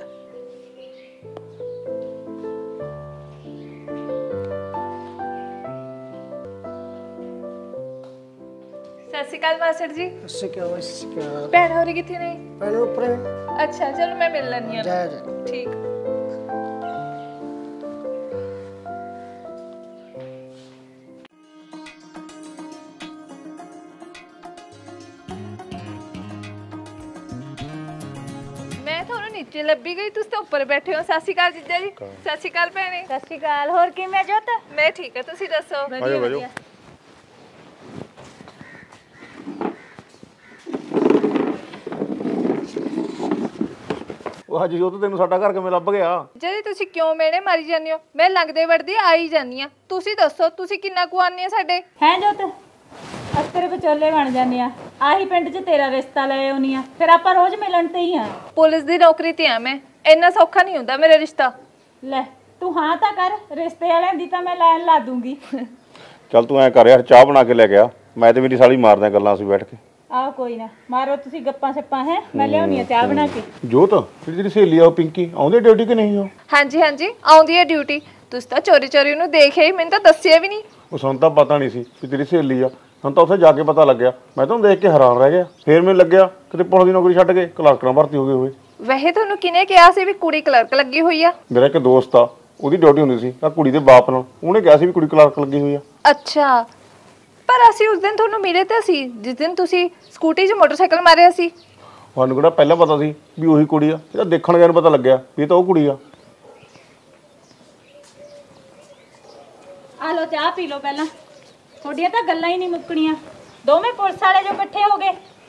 ਸਤਿ ਸ਼੍ਰੀ ਅਕਾਲ ਮਾਸਟਰ ਜੀ। ਸਤਿ ਸ਼੍ਰੀ ਅਕਾਲ। ਭੈਣ ਹੋਰੀ ਕਿੱਥੇ ਨੇ? ਭੈਣ ਉੱਪਰ ਹੈ। ਅੱਛਾ ਚਲੋ ਮੈਂ ਮਿਲ ਲੈਣੀ ਆ। ਜਾ ਜਾ। ਠੀਕ। ਮੈਂ ਤੁਹਾਨੂੰ ਨੀਚੇ ਲੱਭੀ ਗਈ, ਤੁਸੀਂ ਤਾਂ ਉੱਪਰ ਬੈਠੇ ਹੋ। ਸਤਿ ਸ਼੍ਰੀ ਅਕਾਲ ਜੀਜਾ ਜੀ। ਸਤਿ ਸ਼੍ਰੀ ਅਕਾਲ ਭੈਣੇ। ਸਤਿ ਸ਼੍ਰੀ ਅਕਾਲ। ਹੋਰ ਕਿਵੇਂ ਜੋਤ? ਮੈਂ ਠੀਕ ਆ, ਤੁਸੀਂ ਦੱਸੋ? ਆਜੋ ਆਜੋ। ਉਹ ਅੱਜ ਜੋ ਤੈਨੂੰ ਸਾਡਾ ਘਰ ਕਿਵੇਂ ਲੱਭ ਗਿਆ? ਜੀ ਤੁਸੀਂ ਕਿਉਂ ਮੇੜੇ ਮਾਰੀ ਜਾਂਦੇ ਹੋ? ਮੈਂ ਲੰਘਦੇ ਵੜਦੀ ਆਈ ਜਾਂਦੀ ਆ। ਤੁਸੀਂ ਦੱਸੋ ਤੁਸੀਂ ਕਿੰਨਾ ਕੁ ਆਉਂਦੇ ਆ ਸਾਡੇ? ਹੈ ਜੋਤ ਅਸੀਂ ਤੇਰੇ ਵਿਚੋਲੇ ਬਣ ਜਾਂਦੇ ਆ, ਆਹੀ ਪਿੰਡ 'ਚ ਤੇਰਾ ਰਿਸ਼ਤਾ ਲੈ ਆਉਣੀ ਆ, ਫਿਰ ਆਪਾਂ ਰੋਜ਼ ਮਿਲਣ ਤੇ ਹੀ ਆ। ਪੁਲਿਸ ਦੀ ਨੌਕਰੀ ਤੇ ਆ ਮੈਂ, ਇੰਨਾ ਸੌਖਾ ਨਹੀਂ ਹੁੰਦਾ ਮੇਰਾ ਰਿਸ਼ਤਾ। ਲੈ ਤੂੰ ਹਾਂ ਤਾਂ ਕਰ, ਰਿਸ਼ਤੇ ਵਾਲਿਆਂ ਦੀ ਤਾਂ ਮੈਂ ਲੈਣ ਲਾ ਦੂੰਗੀ। ਚੱਲ ਤੂੰ ਐ ਕਰ ਯਾਰ, ਚਾਹ ਬਣਾ ਕੇ ਲੈ ਕੇ ਆ, ਮੈਂ ਤੇ ਮੇਰੀ ਸਾਲੀ ਮਾਰਦੇ ਗੱਲਾਂ ਅਸੀਂ ਬੈਠ ਕੇ। ਆਹ ਕੋਈ ਨਾ ਮਾਰੋ ਤੁਸੀਂ ਗੱਪਾਂ ਛੱਪਾਂ। ਹੈ ਮੈਂ ਲਿਆਉਣੀ ਆ ਚਾਹ ਬਣਾ ਕੇ। ਜੋਤ ਜਿਹੜੀ ਤੇਰੀ ਸਹੇਲੀ ਆ ਉਹ ਪਿੰਕੀ ਆਉਂਦੀ ਡਿਊਟੀ ਕਿ ਨਹੀਂ? ਉਹ ਹਾਂਜੀ ਹਾਂਜੀ ਆਉਂਦੀ ਹੈ ਡਿਊਟੀ। ਤੁਸੀਂ ਤਾਂ ਚੋਰੀ ਚੋਰੀ ਉਹਨੂੰ ਦੇਖਿਆ ਹੀ, ਮੈਨੂੰ ਤਾਂ ਦੱਸਿਆ ਵੀ ਨਹੀਂ। ਉਹ ਸਾਨੂੰ ਤਾਂ ਪਤਾ ਨਹੀਂ ਸੀ ਕਿ ਤੇਰੀ ਸਹੇਲੀ ਆ, ਸਾਨੂੰ ਤਾਂ ਉੱਥੇ ਜਾ ਕੇ ਪਤਾ ਲੱਗਿਆ। ਮੈਂ ਤਾਂ ਦੇਖ ਕੇ ਹੈਰਾਨ ਰਹਿ ਗਿਆ। ਫੇਰ ਮੈਨੂੰ ਲੱਗਿਆ ਕਿਤੇ ਪੁਲਿਸ ਦੀ ਨੌਕਰੀ ਛੱਡ ਕੇ ਕਲਰਕ ਨਾਲ ਭਰਤੀ ਹੋ ਗਏ ਹੋਏ। ਵੈਸੇ ਤੁਹਾਨੂੰ ਕਿਹਨੇ ਕਿਹਾ ਸੀ ਵੀ ਕੁੜੀ ਕਲਰਕ ਲੱਗੀ ਹੋਈ ਆ? ਮੇਰਾ ਇੱਕ ਦੋਸਤ ਆ, ਉਹਦੀ ਡਿਊਟੀ ਹੁੰਦੀ ਸੀ ਆ ਕੁੜੀ ਦੇ ਬਾਪ ਨਾਲ, ਉਹਨੇ ਕਿਹਾ ਸੀ ਵੀ ਕੁੜੀ ਕਲਰਕ ਲੱਗੀ ਹੋਈ ਆ। ਅੱਛਾ, ਪਰ ਅਸੀਂ ਉਸ ਦਿਨ ਤੁਹਾਨੂੰ ਮਿਲੇ ਤਾਂ ਸੀ ਜਿਸ ਦਿਨ ਤੁਸੀਂ ਸਕੂਟੀ 'ਚ ਮੋਟਰਸਾਈਕਲ ਮਾਰਿਆ ਸੀ। ਸਾਨੂੰ ਕਿਹੜਾ ਪਹਿਲਾਂ ਪਤਾ ਸੀ ਵੀ ਉਹੀ ਕੁੜੀ ਆ? ਇਹਦਾ ਦੇਖਣ ਗਿਆ ਨੂੰ ਪਤਾ ਲੱਗਿਆ ਵੀ ਇਹ ਤਾਂ ਉਹ ਕੁੜੀ ਆ। ਆ ਲੋ ਚਾਹ ਪੀ ਲੋ ਪਹਿਲਾਂ, ਤੁਹਾਡੀਆਂ ਤਾਂ ਗੱਲਾਂ ਹੀ ਨਹੀਂ ਮੁੱਕਣੀਆਂ। ਦੋਵੇਂ ਪੁਲਿਸ ਵਾਲੇ ਜੋ ਇਕੱਠੇ ਹੋ ਗਏ।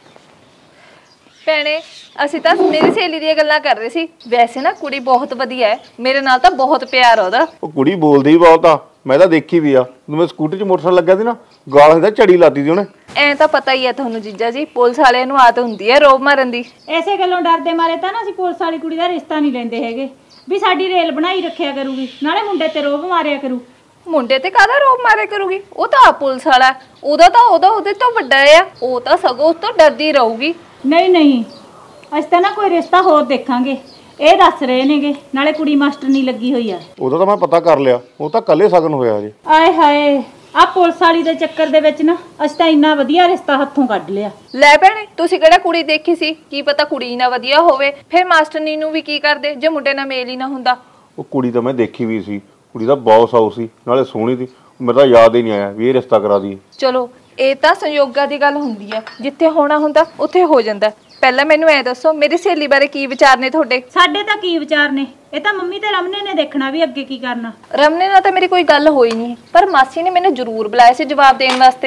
ਭੈਣੇ ਅਸੀਂ ਤਾਂ ਮੇਰੀ ਸਹੇਲੀ ਦੀਆਂ ਗੱਲਾਂ ਕਰ ਰਹੇ ਸੀ। ਵੈਸੇ ਨਾ ਕੁੜੀ ਬਹੁਤ ਵਧੀਆ ਹੈ, ਮੇਰੇ ਨਾਲ ਤਾਂ ਬਹੁਤ ਪਿਆਰ ਆ ਉਹਦਾ। ਉਹ ਕੁੜੀ ਬੋਲਦੀ ਬਹੁਤ ਆ, ਮੈਂ ਤਾਂ ਦੇਖੀ ਵੀ ਆ। ਜਦੋਂ ਮੈਂ ਸਕੂਟੀ 'ਚ ਮੋਟਰਸਾਈਕਲ ਲੱਗਿਆ ਸੀ ਨਾ, ਗਾਲਾਂ ਦੀ ਝੜੀ ਲਾਤੀ ਸੀ ਉਹਨੇ। ਐਂ ਤਾਂ ਪਤਾ ਹੀ ਹੈ ਤੁਹਾਨੂੰ ਜੀਜਾ ਜੀ, ਪੁਲਿਸ ਵਾਲਿਆਂ ਨੂੰ ਆਦਤ ਹੁੰਦੀ ਹੈ ਰੋਬ ਮਾਰਨ ਦੀ। ਐਸੇ ਗੱਲੋਂ ਡਰਦੇ ਮਾਰੇ ਤਾਂ ਨਾ ਅਸੀਂ ਪੁਲਿਸ ਵਾਲੀ ਕੁੜੀ ਦਾ ਰਿਸ਼ਤਾ ਨਹੀਂ ਲੈਂਦੇ ਹੈਗੇ, ਵੀ ਸਾਡੀ ਰੇਲ ਬਣਾਈ ਰੱਖਿਆ ਕਰੂਗੀ, ਨਾਲੇ ਮੁੰਡੇ ਤੇ ਰੋਬ ਮਾਰਿਆ ਕਰੂ। ਮੁੰਡੇ ਤੇ ਕਾਹਦਾ ਰੋਬ ਮਾਰਿਆ ਕਰੂਗੀ? ਉਹ ਤਾਂ ਪੁਲਿਸ ਵਾਲਾ, ਉਹਦੇ ਤੋਂ ਵੱਡਾ ਆ। ਉਹ ਤਾਂ ਸਗੋਂ ਉਸ ਤੋਂ ਡਰਦੀ ਰਹੂਗੀ। ਨਹੀਂ ਨਹੀਂ ਅਸੀਂ ਤਾਂ ਨਾ ਕੋਈ ਰਿਸ਼ਤਾ ਹੋਰ ਦੇਖਾਂਗੇ, ਇਹ ਦੱਸ ਰਹੇ ਨੇਗੇ। ਨਾਲੇ ਕੁੜੀ ਮਾਸਟਰ ਨਹੀਂ ਲੱਗੀ ਹੋਈ ਆ। ਉਹਦਾ ਤਾਂ ਮੈਂ ਪਤਾ ਕਰ ਲਿਆ, ਉਹ ਤਾਂ ਕੱਲੇ ਸਗਨ ਹੋਇਆ ਜੀ। ਆਏ ਹਾਏ ਆ ਪੁਲਿਸ ਵਾਲੀ ਦੇ ਚੱਕਰ ਦੇ ਵਿੱਚ ਨਾ ਅਸੀਂ ਤਾਂ ਇੰਨਾ ਵਧੀਆ ਰਿਸ਼ਤਾ ਹੱਥੋਂ ਕੱਢ ਲਿਆ। ਲੈ ਭੈਣੇ ਤੁਸੀਂ ਕਿਹੜਾ ਕੁੜੀ ਦੇਖੀ ਸੀ? ਕੀ ਪਤਾ ਕੁੜੀ ਨਾ ਵਧੀਆ ਹੋਵੇ, ਫਿਰ ਮਾਸਟਰਨੀ ਨੂੰ ਵੀ ਕੀ ਕਰਦੇ ਜੇ ਮੁੰਡੇ ਨਾਲ ਮੇਲ ਹੀ ਨਾ ਹੁੰਦਾ। ਉਹ ਕੁੜੀ ਤਾਂ ਮੈਂ ਦੇਖੀ ਵੀ ਸੀ, ਕੁੜੀ ਦਾ ਬਹੁਤ ਸਾਊ ਸੀ, ਨਾਲੇ ਸੋਹਣੀ ਸੀ। ਮੇਰਾ ਤਾਂ ਯਾਦ ਹੀ ਨਹੀਂ ਆਇਆ ਵੀ ਇਹ ਰਿਸ਼ਤਾ ਕਰਾ ਦਈਏ। ਚਲੋ ਇਹ ਤਾਂ ਸੰਯੋਗਾਂ ਦੀ ਗੱਲ ਹੁੰਦੀ ਆ, ਜਿੱਥੇ ਹੋਣਾ ਹੁੰਦਾ ਉੱਥੇ ਹੋ ਜਾਂਦਾ। ਪਹਿਲਾਂ ਮੈਨੂੰ ਐ ਦੱਸੋ ਮੇਰੀ ਸਹੇਲੀ ਬਾਰੇ ਕੀ ਵਿਚਾਰ ਨੇ ਤੁਹਾਡੇ? ਸਾਡੇ ਤਾਂ ਕੀ ਵਿਚਾਰ ਨੇ, ਇਹ ਤਾਂ ਮੰਮੀ ਤੇ ਰਮਨੇ ਨੇ ਦੇਖਣਾ ਵੀ ਅੱਗੇ ਕੀ ਕਰਨਾ। ਰਮਨੇ ਨਾਲ ਤਾਂ ਮੇਰੀ ਕੋਈ ਗੱਲ ਹੋਈ ਨਹੀਂ, ਪਰ ਮਾਸੀ ਨੇ ਮੈਨੂੰ ਜ਼ਰੂਰ ਬੁਲਾਇਆ ਸੀ ਜਵਾਬ ਦੇਣ ਵਾਸਤੇ।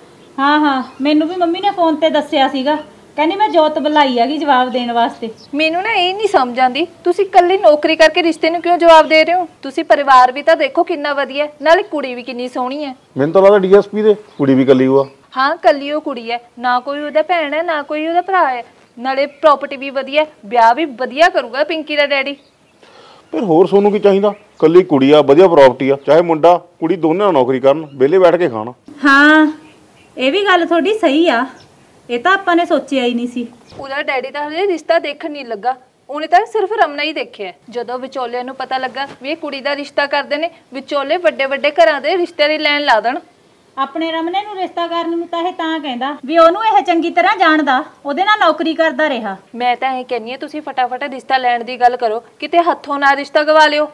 ਹਾਂ ਮੈਨੂੰ ਵੀ ਮੰਮੀ ਨੇ ਫੋਨ ਤੇ ਦੱਸਿਆ ਸੀਗਾ, ਕਹਿੰਦੀ ਮੈਂ ਜੋਤ ਬੁਲਾਈ ਹੈਗੀ ਜਵਾਬ ਦੇਣ ਵਾਸਤੇ। ਮੈਨੂੰ ਨਾ ਇਹ ਨਹੀਂ ਸਮਝ ਆਉਂਦੀ, ਤੁਸੀਂ ਇਕੱਲੀ ਨੌਕਰੀ ਕਰਕੇ ਰਿਸ਼ਤੇ ਨੂੰ ਕਿਉਂ ਜਵਾਬ ਦੇ ਰਹੇ ਹੋ? ਤੁਸੀਂ ਪਰਿਵਾਰ ਵੀ ਤਾਂ ਦੇਖੋ ਕਿੰਨਾ ਵਧੀਆ, ਨਾਲੇ ਕੁੜੀ ਵੀ ਕਿੰਨੀ ਸੋਹਣੀ ਹੈ। ਮੈਨੂੰ ਤਾਂ ਲੱਗਦਾ ਡੀਐਸਪੀ ਦੇ ਕੁੜੀ ਵੀ ਕੱਲੀ ਹੋਆ। ਹਾਂ ਕੱਲੀ ਉਹ ਕੁੜੀ ਹੈ, ਨਾ ਕੋਈ ਉਹਦਾ ਭੈਣ ਹੈ ਨਾ ਕੋਈ ਉਹਦਾ ਭਰਾ ਹੈ, ਨਾਲੇ ਪ੍ਰਾਪਰਟੀ ਵੀ ਵਧੀਆ, ਵਿਆਹ ਵੀ ਵਧੀਆ ਕਰੂਗਾ ਪਿੰਕੀ ਦਾ ਡੈਡੀ। ਪਰ ਹੋਰ ਸੋਨੂੰ ਕੀ ਚਾਹੀਦਾ? ਕੱਲੀ ਕੁੜੀ ਆ, ਵਧੀਆ ਪ੍ਰਾਪਰਟੀ ਆ, ਚਾਹੇ ਮੁੰਡਾ ਕੁੜੀ ਦੋਨੇ ਨੌਕਰੀ ਕਰਨ, ਵਿਹਲੇ ਬੈਠ ਕੇ ਖਾਣ। ਹਾਂ ਇਹ ਵੀ ਗੱਲ ਤੁਹਾਡੀ ਸਹੀ ਆ, ਇਹ ਤਾਂ ਆਪਾਂ ਨੇ ਸੋਚਿਆ ਹੀ ਨਹੀਂ ਸੀ। ਉਹਦਾ ਡੈਡੀ ਤਾਂ ਹਲੇ ਰਿਸ਼ਤਾ ਦੇਖਣ ਨਹੀਂ ਲੱਗਾ, ਉਹਨੇ ਤਾਂ ਸਿਰਫ ਰਮਨਾ ਹੀ ਦੇਖਿਆ। ਜਦੋਂ ਵਿਚੋਲਿਆਂ ਨੂੰ ਪਤਾ ਲੱਗਾ ਵੀ ਇਹ ਕੁੜੀ ਦਾ ਰਿਸ਼ਤਾ ਕਰਦੇ ਨੇ, ਵਿਚੋਲੇ ਵੱਡੇ ਵੱਡੇ ਘਰਾਂ ਦੇ ਰਿਸ਼ਤੇ ਦੀ ਲੈਣ ਲਾ ਦੇਣ। ਆਪਣੇ ਰਮਨੇ ਨੂੰ ਰਿਸ਼ਤਾ ਕਰਨ ਨੂੰ ਤਾਂ ਇਹ ਤਾਂ ਕਹਿੰਦਾ ਵੀ ਉਹਨੂੰ ਇਹ ਚੰਗੀ ਤਰ੍ਹਾਂ ਜਾਣਦਾ, ਉਹਦੇ ਨਾਲ ਨੌਕਰੀ ਕਰਦਾ ਰਿਹਾ। ਮੈਂ ਤਾਂ ਇਹ ਕਹਿੰਨੀ ਆ ਤੁਸੀਂ ਫਟਾਫਟ ਰਿਸ਼ਤਾ ਲੈਣ ਦੀ ਗੱਲ ਕਰੋ, ਕਿਤੇ ਹੱਥੋਂ ਨਾ ਰਿਸ਼ਤਾ ਗਵਾ ਲਿਓ।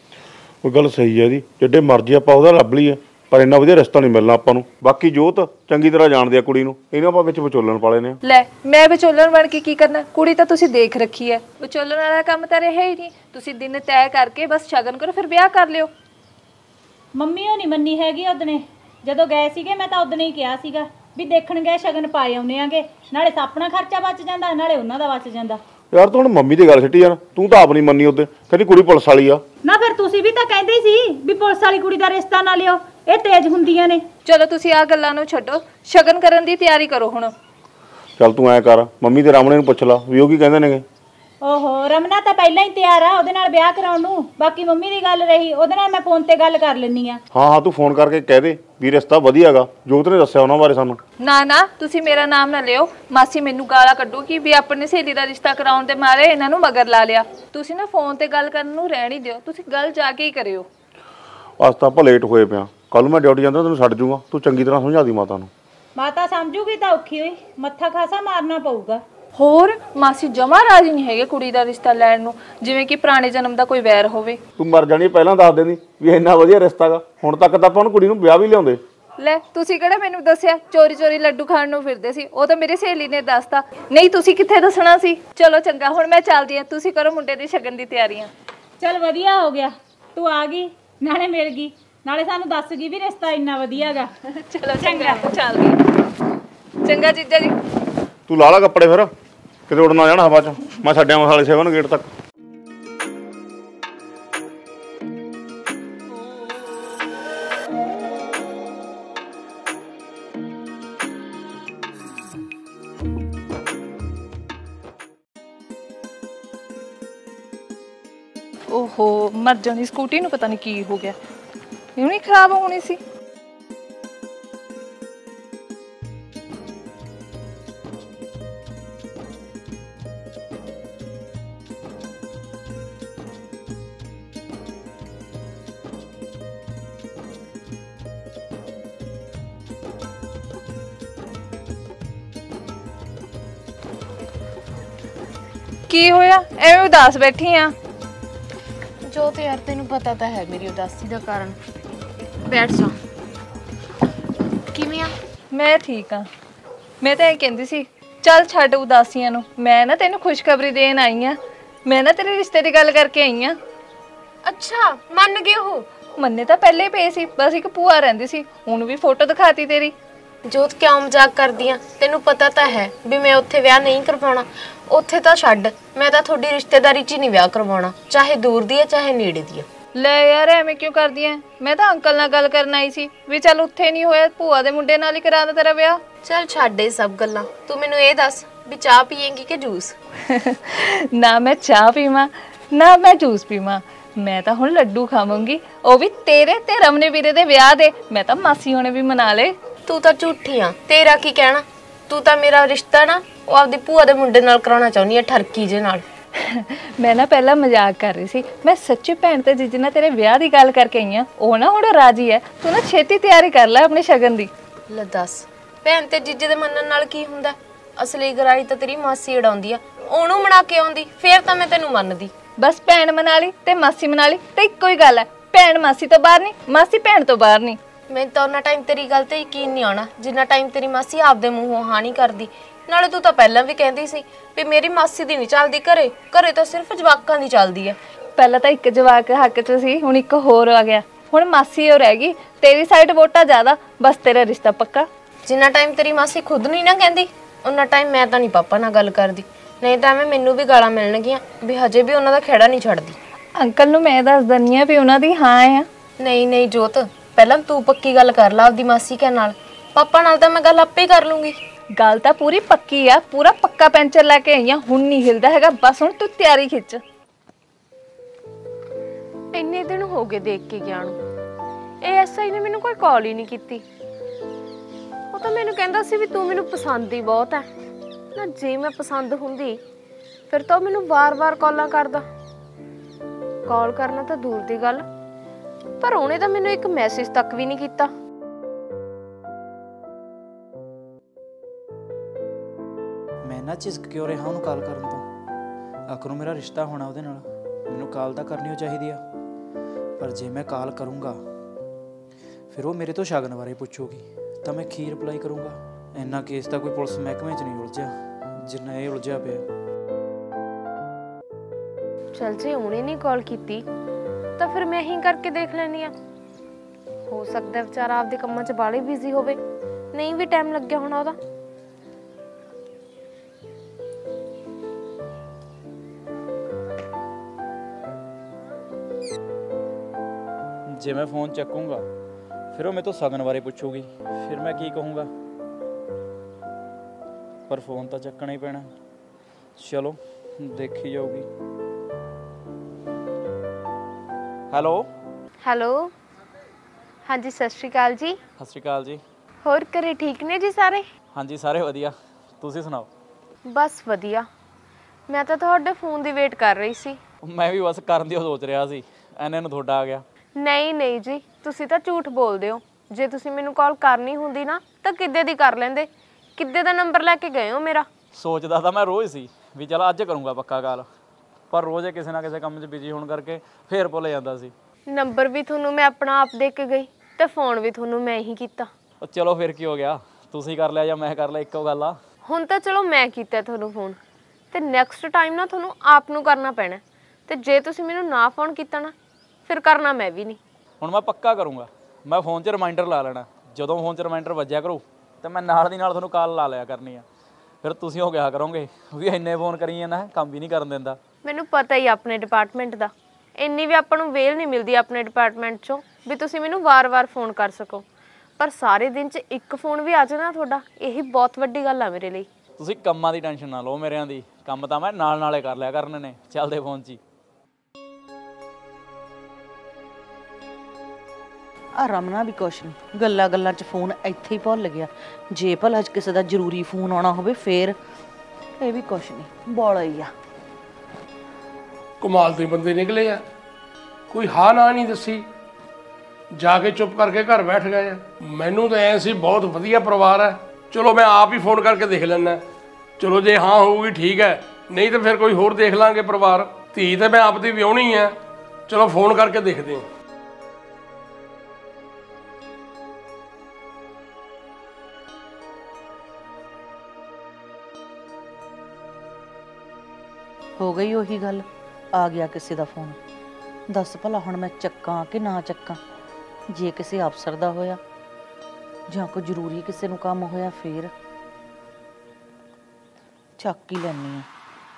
ਉਹ ਗੱਲ ਸਹੀ ਹੈ ਜੀ, ਜਿੱਡੇ ਮਰਜ਼ੀ ਆਪਾਂ ਉਹਦਾ ਲੱਭ ਲਈਏ, ਪਰ ਇੰਨਾ ਵਧੀਆ ਰਿਸ਼ਤਾ ਨਹੀਂ ਮਿਲਣਾ ਆਪਾਂ ਨੂੰ। ਬਾਕੀ ਜੋਤ ਚੰਗੀ ਤਰ੍ਹਾਂ ਜਾਣਦੇ ਆ ਕੁੜੀ ਨੂੰ, ਇਹਨਾਂ ਆਪਾਂ ਵਿੱਚ ਵਿਚੋਲਣ ਪਾਲੇ ਨੇ। ਲੈ ਮੈਂ ਵਿਚੋਲਣ ਬਣ ਕੇ ਕੀ ਕਰਨਾ? ਕੁੜੀ ਤਾਂ ਤੁਸੀਂ ਦੇਖ ਰੱਖੀ ਹੈ, ਵਿਚੋਲਣ ਵਾਲਾ ਕੰਮ ਤਾਂ ਰਿਹਾ ਹੀ ਨਹੀਂ। ਤੁਸੀਂ ਦਿਨ ਤੈਅ ਕਰਕੇ ਬਸ ਸ਼ਗਨ ਕਰੋ, ਫਿਰ ਵਿਆਹ ਕਰ ਲਿਓ। ਮੰਮੀ ਉਹ ਨਹੀਂ ਮੰਨੀ ਹੈਗੀ ਉਹਦਨੇ ਜਦੋਂ ਗਏ ਸੀਗੇ। ਮੈਂ ਤਾਂ ਉਹਦਨੇ ਹੀ ਕਿਹਾ ਸੀਗਾ ਵੀ ਦੇਖਣ ਗਏ ਸ਼ਗਨ ਪਾਏ ਆਉਨੇ ਆਂਗੇ, ਨਾਲੇ ਆਪਣਾ ਖਰਚਾ ਬਚ ਜਾਂਦਾ ਨਾਲੇ ਉਹਨਾਂ ਦਾ ਬਚ ਜਾਂਦਾ। ਯਾਰ ਤੂੰ ਹੁਣ ਮੰਮੀ ਦੀ ਗੱਲ ਸਿੱਟੀ ਯਾਰ, ਤੂੰ ਤਾਂ ਆਪ ਨਹੀਂ ਮੰਨੀ ਉਹਦੇ, ਕਹਿੰਦੀ ਕੁੜੀ ਪੁਲਿਸ ਵਾਲੀ ਆ। ਨਾ ਫਿਰ ਤੁਸੀਂ ਵੀ ਤਾਂ ਕਹਿੰਦੇ ਸੀ ਵੀ ਪੁਲਿਸ ਵਾਲੀ ਕੁੜੀ ਦਾ ਰਿਸ਼ਤਾ ਨਾ ਲਿਓ, ਇਹ ਤੇਜ਼ ਹੁੰਦੀਆਂ ਨੇ। ਚਲੋ ਤੁਸੀਂ ਆ ਗੱਲਾਂ ਨੂੰ ਛੱਡੋ, ਸ਼ਗਨ ਕਰਨ ਦੀ ਤਿਆਰੀ ਕਰੋ ਹੁਣ। ਚੱਲ ਤੂੰ ਐ ਕਰ, ਮੰਮੀ ਤੇ ਰਾਮਣੇ ਨੂੰ ਪੁੱਛ ਲਾ ਵੀ ਉਹ ਕੀ ਕਹਿੰਦੇ ਨੇਗੇ। ਓਹੋ ਰਮਨਾ ਤਾਂ ਪਹਿਲਾਂ ਹੀ ਤਿਆਰ ਆ ਉਹਦੇ ਨਾਲ ਵਿਆਹ ਕਰਾਉਣ ਨੂੰ। ਬਾਕੀ ਮੰਮੀ ਦੀ ਗੱਲ ਰਹੀ, ਉਹਦੇ ਨਾਲ ਮੈਂ ਫੋਨ ਤੇ ਗੱਲ ਕਰ ਲੈਣੀ ਆ। ਹਾਂ ਤੂੰ ਫੋਨ ਕਰਕੇ ਕਹਿ ਦੇ ਵੀ ਰਿਸ਼ਤਾ ਵਧੀਆਗਾ, ਜੋਤ ਨੇ ਦੱਸਿਆ ਉਹਨਾਂ ਬਾਰੇ ਸਾਨੂੰ। ਨਾ ਤੁਸੀਂ ਮੇਰਾ ਨਾਮ ਨਾ ਲਿਓ, ਮਾਸੀ ਮੈਨੂੰ ਗਾਲਾਂ ਕੱਢੂਗੀ ਵੀ ਆਪਣੀ ਸਹੇਲੀ ਦਾ ਰਿਸ਼ਤਾ ਕਰਾਉਣ ਦੇ ਮਾਰੇ ਇਹਨਾਂ ਨੂੰ ਮਗਰ ਲਾ ਲਿਆ। ਤੁਸੀਂ ਨਾ ਫੋਨ ਤੇ ਗੱਲ ਕਰਨ ਨੂੰ ਰਹਿਣ ਹੀ ਦਿਓ, ਤੁਸੀਂ ਗੱਲ ਜਾ ਕੇ ਹੀ ਕਰਿਓ। ਅੱਜ ਤਾਂ ਆਪਾਂ ਲੇਟ ਹੋਏ ਪਿਆ, ਕੱਲ ਮੈਂ ਡਿਊਟੀ ਜਾਂਦਾ ਤੈਨੂੰ ਛੱਡ ਜੂਗਾ, ਤੂੰ ਚੰਗੀ ਤਰ੍ਹਾਂ ਸਮਝਾ ਦੀ ਮਾਤਾ ਨੂੰ। ਮਾਤਾ ਸਮਝੂਗੀ ਤਾਂ ਔਖੀ ਹੋਈ, ਮੱਥਾ ਖਾਸਾ ਮਾਰਨਾ ਪਊਗਾ। ਹੋਰ ਮਾਸੀ ਜਮਾ ਰਾਜੀ ਨਹੀਂ ਹੈਗੇ ਕੁੜੀ ਦਾ ਰਿਸ਼ਤਾ ਲੈਣ ਨੂੰ, ਜਿਵੇਂ ਕਿ ਪੁਰਾਣੇ ਜਨਮ ਦਾ ਕੋਈ ਵੈਰ ਹੋਵੇ। ਤੂੰ ਮਰ ਜਾਣੀ ਪਹਿਲਾਂ ਦੱਸ ਦੇਂਦੀ ਵੀ ਇੰਨਾ ਵਧੀਆ ਰਿਸ਼ਤਾਗਾ, ਹੁਣ ਤੱਕ ਤਾਂ ਆਪਾਂ ਨੂੰ ਕੁੜੀ ਨੂੰ ਵਿਆਹ ਵੀ ਲਿਆਉਂਦੇ। ਲੈ ਤੁਸੀਂ ਕਿਹੜਾ ਮੈਨੂੰ ਦੱਸਿਆ ਚੋਰੀ ਲੱਡੂ ਖਾਣ ਨੂੰ ਫਿਰਦੇ ਸੀ, ਉਹ ਤਾਂ ਮੇਰੀ ਸਹੇਲੀ ਨੇ ਦੱਸਤਾ, ਨਹੀਂ ਤੁਸੀਂ ਕਿੱਥੇ ਦੱਸਣਾ ਸੀ। ਚਲੋ ਚੰਗਾ ਹੁਣ ਮੈਂ ਚੱਲਦੀ ਆ, ਤੁਸੀਂ ਕਰੋ ਮੁੰਡੇ ਦੀ ਸ਼ਗਨ ਦੀ ਤਿਆਰੀਆਂ। ਚੱਲ ਵਧੀਆ ਹੋ ਗਿਆ ਤੂੰ ਆ ਗਈ, ਨਾਲੇ ਮਿਲ ਗਈ, ਨਾਲੇ ਸਾਨੂੰ ਦੱਸ ਗਈ ਵੀ ਰਿਸ਼ਤਾ ਇੰਨਾ ਵਧੀਆਗਾ। ਚਲੋ ਚੰਗਾ ਚੱਲਦੀ। ਚੰਗਾ ਜੀਜਾ ਜੀ। ਤੂੰ ਲਾ ਲਾ ਕੱਪੜੇ ਫਿਰ, ਕਿਤੇ ਉੜ ਨਾ ਜਾਣਾ ਹਵਾ 'ਚ। ਮੈਂ ਛੱਡਿਆ ਮਸਾਲੇ 7 ਗੇਟ ਤੱਕ। ਓਹੋ ਮਰ ਜਾਣੀ, ਸਕੂਟੀ ਨੂੰ ਪਤਾ ਨਹੀਂ ਕੀ ਹੋ ਗਿਆ, ਇਹਨੂੰ ਹੀ ਖਰਾਬ ਹੋਣੀ ਸੀ। ਕੀ ਹੋਇਆ ਐਵੇਂ ਉਦਾਸ ਬੈਠੀ ਆ? ਜੋ ਤੇ ਯਾਰ ਤੈਨੂੰ ਪਤਾ ਤਾਂ ਹੈ ਮੇਰੀ ਉਦਾਸੀ ਦਾ ਕਾਰਨ। ਬੈਠ ਜਾ। ਕਿਵੇਂ ਆ? ਮੈਂ ਠੀਕ ਆ। ਮੈਂ ਤਾਂ ਇਹ ਕਹਿੰਦੀ ਸੀ ਚੱਲ ਛੱਡ ਉਦਾਸੀਆਂ ਨੂੰ, ਮੈਂ ਨਾ ਤੈਨੂੰ ਖੁਸ਼ਖਬਰੀ ਦੇਣ ਆਈ ਆ। ਮੈਂ ਨਾ ਤੇਰੇ ਰਿਸ਼ਤੇ ਦੀ ਗੱਲ ਕਰਕੇ ਆਈ ਆ। ਅੱਛਾ ਮੰਨ ਗਏ ਹੋ? ਮੰਨੇ ਤਾਂ ਪਹਿਲੇ ਹੀ ਪਏ ਸੀ, ਬਸ ਇੱਕ ਭੂਆ ਰਹਿੰਦੀ ਸੀ, ਹੁਣ ਵੀ ਫੋਟੋ ਦਿਖਾਤੀ ਤੇਰੀ। ਜੋਤ ਕਿਉਂ ਮਜ਼ਾਕ ਕਰਦੀ ਆ? ਤੈਨੂੰ ਪਤਾ ਤਾਂ ਹੈ ਵੀ ਮੈਂ ਉੱਥੇ ਵਿਆਹ ਨਹੀਂ ਕਰਵਾਉਣਾ। ਉੱਥੇ ਤਾਂ ਛੱਡ, ਮੈਂ ਤਾਂ ਤੁਹਾਡੀ ਰਿਸ਼ਤੇਦਾਰੀ 'ਚ ਹੀ ਨਹੀਂ ਵਿਆਹ ਕਰਵਾਉਣਾ, ਚਾਹੇ ਦੂਰ ਦੀ ਹੈ ਚਾਹੇ ਨੇੜੇ ਦੀ ਹੈ। ਲੈ ਯਾਰ ਐਵੇਂ ਕਿਉਂ ਕਰਦੀ ਐ? ਮੈਂ ਤਾਂ ਅੰਕਲ ਨਾਲ ਗੱਲ ਕਰਨ ਆਈ ਸੀ ਵੀ ਚੱਲ ਉੱਥੇ ਨਹੀਂ ਹੋਇਆ ਭੂਆ ਦੇ ਮੁੰਡੇ ਨਾਲ ਹੀ ਕਰਾ ਦੇ ਤੇਰਾ ਵਿਆਹ। ਚੱਲ ਛੱਡ ਇਹ ਸਭ ਗੱਲਾਂ, ਤੂੰ ਮੈਨੂੰ ਇਹ ਦੱਸ ਵੀ ਚਾਹ ਪੀਏਂਗੀ ਕਿ ਜੂਸ? ਨਾ ਮੈਂ ਚਾਹ ਪੀਵਾਂ ਨਾ ਮੈਂ ਜੂਸ ਪੀਵਾਂ, ਮੈਂ ਤਾਂ ਹੁਣ ਲੱਡੂ ਖਾਵਾਂਗੀ, ਉਹ ਵੀ ਤੇਰੇ ਤੇ ਰਮਨੇ ਵੀਰੇ ਦੇ ਵਿਆਹ ਦੇ। ਮੈਂ ਤਾਂ ਮਾਸੀ ਹੋਣੇ ਵੀ ਮਨਾ ਲੇ। ਤੂੰ ਤਾਂ ਝੂਠੀ ਆ, ਤੇਰਾ ਕੀ ਕਹਿਣਾ? ਤੂੰ ਤਾਂ ਮੇਰਾ ਰਿਸ਼ਤਾ ਨਾ ਉਹ ਆਪਦੀ ਭੂਆ ਦੇ ਮੁੰਡੇ ਨਾਲ ਕਰਾਉਣਾ ਚਾਹੁੰਦੀ ਆ, ਠਰਕੀ ਜੇ ਨਾਲ। ਮੈਂ ਨਾ ਪਹਿਲਾਂ ਮਜ਼ਾਕ ਕਰ ਰਹੀ ਸੀ, ਮੈਂ ਸੱਚੀ ਭੈਣ ਤੇ ਜੀਜੇ ਨਾਲ ਤੇਰੇ ਵਿਆਹ ਦੀ ਗੱਲ ਕਰਕੇ ਆਈ ਆ। ਉਹ ਨਾ ਹੁਣ ਰਾਜੀ ਹੈ, ਤੂੰ ਨਾ ਛੇਤੀ ਤਿਆਰੀ ਕਰ ਲੈ ਆਪਣੀ ਸ਼ਗਨ ਦੀ। ਲੈ ਦੱਸ, ਭੈਣ ਤੇ ਜੀਜੇ ਦੇ ਮੰਨਣ ਨਾਲ ਕੀ ਹੁੰਦਾ? ਅਸਲੀ ਗਰਾਈ ਤਾਂ ਤੇਰੀ ਮਾਸੀ ਉਡਾਉਂਦੀ ਆ, ਉਹਨੂੰ ਮਨਾ ਕੇ ਆਉਂਦੀ, ਫੇਰ ਤਾਂ ਮੈਂ ਤੈਨੂੰ ਮੰਨਦੀ। ਬਸ ਭੈਣ ਮਨਾ ਲਈ ਤੇ ਮਾਸੀ ਮਨਾ ਲਈ ਤੇ ਇੱਕੋ ਹੀ ਗੱਲ ਹੈ, ਭੈਣ ਮਾਸੀ ਤੋਂ ਬਾਹਰ ਨਹੀਂ, ਮਾਸੀ ਭੈਣ ਤੋਂ ਬਾਹਰ ਨਹੀਂ। ਮੈਨੂੰ ਤਾਂ ਉਹਨਾਂ ਟਾਈਮ ਤੇਰੀ ਗੱਲ ਤੇ ਯਕੀਨ ਨਹੀਂ ਆਉਣਾ ਜਿੰਨਾ ਟਾਈਮ ਤੇਰੀ ਮਾਸੀ ਆਪਦੇ ਮੂੰਹੋਂ ਹਾਂ ਨਹੀਂ ਕਰਦੀ। ਨਾਲੇ ਤੂੰ ਤਾਂ ਪਹਿਲਾਂ ਵੀ ਕਹਿੰਦੀ ਸੀ ਵੀ ਮੇਰੀ ਮਾਸੀ ਦੀ ਨਹੀਂ ਚੱਲਦੀ ਘਰੇ, ਘਰੇ ਤਾਂ ਸਿਰਫ ਜਵਾਕਾਂ ਦੀ ਚੱਲਦੀ ਹੈ। ਪਹਿਲਾਂ ਤਾਂ ਇੱਕ ਜਵਾਕ ਹੱਕ 'ਚ ਸੀ, ਹੁਣ ਇੱਕ ਹੋਰ ਆ ਗਿਆ, ਹੁਣ ਮਾਸੀ ਹੋ ਰਹਿ ਗਈ। ਤੇਰੀ ਸਾਈਡ ਵੋਟਾਂ ਜ਼ਿਆਦਾ, ਬਸ ਤੇਰਾ ਰਿਸ਼ਤਾ ਪੱਕਾ। ਜਿੰਨਾ ਟਾਈਮ ਤੇਰੀ ਮਾਸੀ ਖੁਦ ਨਹੀਂ ਨਾ ਕਹਿੰਦੀ, ਉਹਨਾਂ ਟਾਈਮ ਮੈਂ ਤਾਂ ਨਹੀਂ ਪਾਪਾ ਨਾਲ ਗੱਲ ਕਰਦੀ, ਨਹੀਂ ਤਾਂ ਐਵੇਂ ਮੈਨੂੰ ਵੀ ਗਾਲਾਂ ਮਿਲਣਗੀਆਂ ਵੀ ਹਜੇ ਵੀ ਉਹਨਾਂ ਦਾ ਖਹਿੜਾ ਨਹੀਂ ਛੱਡਦੀ। ਅੰਕਲ ਨੂੰ ਮੈਂ ਦੱਸ ਦਿੰਦੀ ਆ ਵੀ ਉਹਨਾਂ ਦੀ ਹਾਂ ਆ। ਨਹੀਂ ਜੋਤ, ਪਹਿਲਾਂ ਤੂੰ ਪੱਕੀ ਗੱਲ ਕਰ ਲਾ ਆਪਦੀ ਮਾਸੀ ਕੇ ਨਾਲ, ਪਾਪਾ ਨਾਲ ਤਾਂ ਮੈਂ ਗੱਲ ਆਪੇ ਕਰ ਲੂੰਗੀ। ਗੱਲ ਤਾਂ ਪੂਰੀ ਪੱਕੀ ਆ, ਪੂਰਾ ਪੱਕਾ ਪੈਂਚਰ ਲੈ ਕੇ ਆਈ ਆ, ਹੁਣ ਨਹੀਂ ਹਿਲਦਾ ਹੈਗਾ, ਬਸ ਹੁਣ ਤੂੰ ਤਿਆਰੀ ਖਿੱਚ। ਇੰਨੇ ਦਿਨ ਹੋ ਗਏ ਦੇਖ ਕੇ ਗਿਆ ਨੂੰ, ਇਹ ਐਸਆਈ ਨੇ ਮੈਨੂੰ ਕੋਈ ਕਾਲ ਹੀ ਨਹੀਂ ਕੀਤੀ। ਉਹ ਤਾਂ ਮੈਨੂੰ ਕਹਿੰਦਾ ਸੀ ਵੀ ਤੂੰ ਮੈਨੂੰ ਪਸੰਦ ਹੀ ਬਹੁਤ ਹੈ ਨਾ, ਜੇ ਮੈਂ ਪਸੰਦ ਹੁੰਦੀ ਫਿਰ ਤਾਂ ਮੈਨੂੰ ਵਾਰ-ਵਾਰ ਕਾਲਾਂ ਕਰਦਾ। ਕਾਲ ਕਰਨਾ ਤਾਂ ਦੂਰ ਦੀ ਗੱਲ, ਪਰ ਉਹਨੇ ਤਾਂ ਮੈਨੂੰ ਇੱਕ ਮੈਸੇਜ ਤੱਕ ਵੀ ਨਹੀਂ ਕੀਤਾ। ਮੈਂ ਨਾ ਝਿਜਕ ਕਿਉਂ ਰਿਹਾ ਉਹਨੂੰ ਕਾਲ ਕਰਨ ਤੋਂ? ਆਖਰੋਂ ਮੇਰਾ ਰਿਸ਼ਤਾ ਹੋਣਾ ਉਹਦੇ ਨਾਲ, ਮੈਨੂੰ ਕਾਲ ਤਾਂ ਕਰਨੀ ਚਾਹੀਦੀ ਆ। ਪਰ ਜੇ ਮੈਂ ਕਾਲ ਕਰੂੰਗਾ ਫਿਰ ਉਹ ਮੇਰੇ ਤੋਂ ਸ਼ਗਨ ਬਾਰੇ ਪੁੱਛੂਗੀ, ਤਾਂ ਮੈਂ ਕੀ ਰਿਪਲਾਈ ਕਰੂੰਗਾ? ਇੰਨਾ ਕੇਸ ਤਾਂ ਕੋਈ ਪੁਲਿਸ ਮਹਿਕਮੇ 'ਚ ਨਹੀਂ ਉਲਝਿਆ ਜਿੰਨਾ ਇਹ ਉਲਝਿਆ ਪਿਆ। ਚੱਲ ਜੇ ਉਹਨੇ ਨਹੀਂ ਕਾਲ ਕੀਤੀ ਤਾਂ ਫਿਰ ਮੈਂ ਹੀ ਕਰਕੇ ਦੇਖ ਲੈਣੀ ਆ। ਹੋ ਸਕਦਾ ਵਿਚਾਰਾ ਆਪਦੇ ਕੰਮਾਂ 'ਚ ਬਾਹਲੇ ਬਿਜ਼ੀ ਹੋਵੇ, ਨਹੀਂ ਵੀ ਟਾਈਮ ਲੱਗਿਆ ਹੋਣਾ ਉਹਦਾ। ਜੇ ਮੈਂ ਫੋਨ ਚੱਕੂੰਗਾ ਫਿਰ ਉਹ ਮੇਰੇ ਤੋਂ ਸ਼ਗਨ ਬਾਰੇ ਪੁੱਛੂਗੀ, ਫਿਰ ਮੈਂ ਕੀ ਕਹੂੰਗਾ? ਪਰ ਫੋਨ ਤਾਂ ਚੱਕਣਾ ਹੀ ਪੈਣਾ। ਚਲੋ ਦੇਖੀ ਜਾਊਗੀ। ਹੈਲੋ ਹੈਲੋ, ਹਾਂਜੀ ਸਤਿ ਸ਼੍ਰੀ ਅਕਾਲ ਜੀ। ਸਤਿ ਸ਼੍ਰੀ ਅਕਾਲ ਜੀ। ਹੋਰ ਘਰੇ ਠੀਕ ਨੇ ਜੀ ਸਾਰੇ? ਹਾਂਜੀ ਸਾਰੇ ਵਧੀਆ, ਤੁਸੀਂ ਸੁਣਾਓ? ਬਸ ਵਧੀਆ। ਮੈਂ ਤਾਂ ਤੁਹਾਡੇ ਫੋਨ ਦੀ ਵੇਟ ਕਰ ਰਹੀ ਸੀ। ਮੈਂ ਵੀ ਬਸ ਕਰਨ ਦੀ ਸੋਚ ਰਿਹਾ ਸੀ, ਐਨੇ ਨੂੰ ਤੁਹਾਡਾ ਆ ਗਿਆ। ਨਹੀਂ ਨਹੀਂ ਜੀ, ਤੁਸੀਂ ਤਾਂ ਝੂਠ ਬੋਲਦੇ ਹੋ। ਜੇ ਤੁਸੀਂ ਮੈਨੂੰ ਕਾਲ ਕਰਨੀ ਹੁੰਦੀ ਨਾ ਤਾਂ ਕਿੱਦੇ ਦੀ ਕਰ ਲੈਂਦੇ। ਕਿੱਦੇ ਦਾ ਨੰਬਰ ਲੈ ਕੇ ਗਏ ਹੋ ਮੇਰਾ? ਸੋਚਦਾ ਤਾਂ ਮੈਂ ਰੋਜ਼ ਸੀ ਵੀ ਚਲ ਅੱਜ ਕਰੂੰਗਾ ਪੱਕਾ ਕਾਲ, ਪਰ ਰੋਜ਼ ਕਿਸੇ ਨਾ ਕਿਸੇ ਕੰਮ 'ਚ ਬਿਜੀ ਹੋਣ ਕਰਕੇ ਫੇਰ ਭੁੱਲ ਜਾਂਦਾ ਸੀ। ਨੰਬਰ ਵੀ ਤੁਹਾਨੂੰ ਮੈਂ ਆਪਣਾ ਆਪ ਦੇ ਕੇ ਗਈ ਤੇ ਫੋਨ ਵੀ ਤੁਹਾਨੂੰ ਮੈਂ ਹੀ ਕੀਤਾ। ਚਲੋ ਫਿਰ ਕੀ ਹੋ ਗਿਆ, ਤੁਸੀਂ ਕਰ ਲਿਆ ਜਾਂ ਮੈਂ ਕਰ ਲਿਆ, ਇੱਕੋ ਗੱਲ ਆ। ਹੁਣ ਤਾਂ ਚਲੋ ਮੈਂ ਕੀਤਾ ਤੁਹਾਨੂੰ ਫੋਨ, ਤੇ ਨੈਕਸਟ ਟਾਈਮ ਨਾ ਤੁਹਾਨੂੰ ਆਪ ਨੂੰ ਕਰਨਾ ਪੈਣਾ। ਤੇ ਜੇ ਤੁਸੀਂ ਮੈਨੂੰ ਨਾ ਫੋਨ ਕੀਤਾ ਨਾ ਫਿਰ ਕਰਨਾ ਮੈਂ ਵੀ ਨਹੀਂ। ਹੁਣ ਮੈਂ ਪੱਕਾ ਕਰੂੰਗਾ, ਮੈਂ ਫੋਨ 'ਚ ਰਿਮਾਈਂਡਰ ਲਾ ਲੈਣਾ। ਜਦੋਂ ਫੋਨ 'ਚ ਰਿਮਾਈਂਡਰ ਵੱਜਿਆ ਕਰੂ ਤੇ ਮੈਂ ਨਾਲ ਦੀ ਨਾਲ ਤੁਹਾਨੂੰ ਕਾਲ ਲਾ ਲਿਆ ਕਰਨੀ ਆ। ਫਿਰ ਤੁਸੀਂ ਹੋ ਗਿਆ ਕਰੋਗੇ ਵੀ ਇੰਨੇ ਫੋਨ ਕਰੀ ਜਾਂਦਾ, ਕੰਮ ਵੀ ਨਹੀਂ ਕਰਨ ਦਿੰਦਾ। ਮੈਨੂੰ ਪਤਾ ਹੀ ਆਪਣੇ ਡਿਪਾਰਟਮੈਂਟ ਦਾ, ਇੰਨੀ ਵੀ ਆਪਾਂ ਨੂੰ ਵੇਲ ਨਹੀਂ ਮਿਲਦੀ ਆਪਣੇ ਡਿਪਾਰਟਮੈਂਟ 'ਚੋਂ ਵੀ ਤੁਸੀਂ ਮੈਨੂੰ ਵਾਰ-ਵਾਰ ਫੋਨ ਕਰ ਸਕੋ। ਪਰ ਸਾਰੇ ਦਿਨ 'ਚ ਇੱਕ ਫੋਨ ਵੀ ਆ ਜਾਣਾ ਤੁਹਾਡਾ, ਇਹੀ ਬਹੁਤ ਵੱਡੀ ਗੱਲ ਆ ਮੇਰੇ ਲਈ। ਤੁਸੀਂ ਕੰਮਾਂ ਦੀ ਟੈਨਸ਼ਨ ਨਾ ਲਓ ਮੇਰਿਆਂ ਦੀ, ਕੰਮ ਤਾਂ ਮੈਂ ਨਾਲ ਨਾਲੇ ਕਰ ਲਿਆ ਕਰਨੇ ਨੇ ਚੱਲਦੇ ਫੋਨ 'ਚ ਹੀ। ਆ ਰਮਨਾ ਵੀ ਕੁਛ ਨਹੀਂ, ਗੱਲਾਂ ਗੱਲਾਂ 'ਚ ਫੋਨ ਇੱਥੇ ਹੀ ਭੁੱਲ ਗਿਆ। ਜੇ ਭਲਾ ਕਿਸੇ ਦਾ ਜ਼ਰੂਰੀ ਫੋਨ ਆਉਣਾ ਹੋਵੇ ਫੇਰ ਇਹ ਵੀ ਕੁਛ ਨਹੀਂ, ਬੋਲਾ ਹੀ ਆ। ਕਮਾਲ ਦੇ ਬੰਦੇ ਨਿਕਲੇ ਆ, ਕੋਈ ਹਾਂ ਨਾ ਨਹੀਂ ਦੱਸੀ, ਜਾ ਕੇ ਚੁੱਪ ਕਰਕੇ ਘਰ ਬੈਠ ਗਏ ਆ। ਮੈਨੂੰ ਤਾਂ ਐ ਸੀ ਬਹੁਤ ਵਧੀਆ ਪਰਿਵਾਰ ਹੈ, ਚਲੋ ਮੈਂ ਆਪ ਹੀ ਫੋਨ ਕਰਕੇ ਦੇਖ ਲੈਣਾ। ਚਲੋ ਜੇ ਹਾਂ ਹੋਊਗੀ ਠੀਕ ਹੈ, ਨਹੀਂ ਤਾਂ ਫਿਰ ਕੋਈ ਹੋਰ ਦੇਖ ਲਾਂਗੇ ਪਰਿਵਾਰ। ਧੀ ਤਾਂ ਮੈਂ ਆਪ ਦੀ ਵਿਆਹਣੀ ਹੈ, ਚਲੋ ਫੋਨ ਕਰਕੇ ਦੇਖਦੇ ਹਾਂ। ਹੋ ਗਈ ਉਹੀ ਗੱਲ, ਆ ਗਿਆ ਕਿਸੇ ਦਾ ਫੋਨ। ਦੱਸ ਭਲਾ ਹੁਣ ਮੈਂ ਚੱਕਾਂ ਕਿ ਨਾ ਚੱਕਾਂ? ਜੇ ਕਿਸੇ ਅਫਸਰ ਦਾ ਹੋਇਆ ਜਾਂ ਕੋਈ ਜ਼ਰੂਰੀ ਕਿਸੇ ਨੂੰ ਕੰਮ ਹੋਇਆ ਫੇਰ ਚੱਕ ਹੀ ਲੈਣੀ ਆ।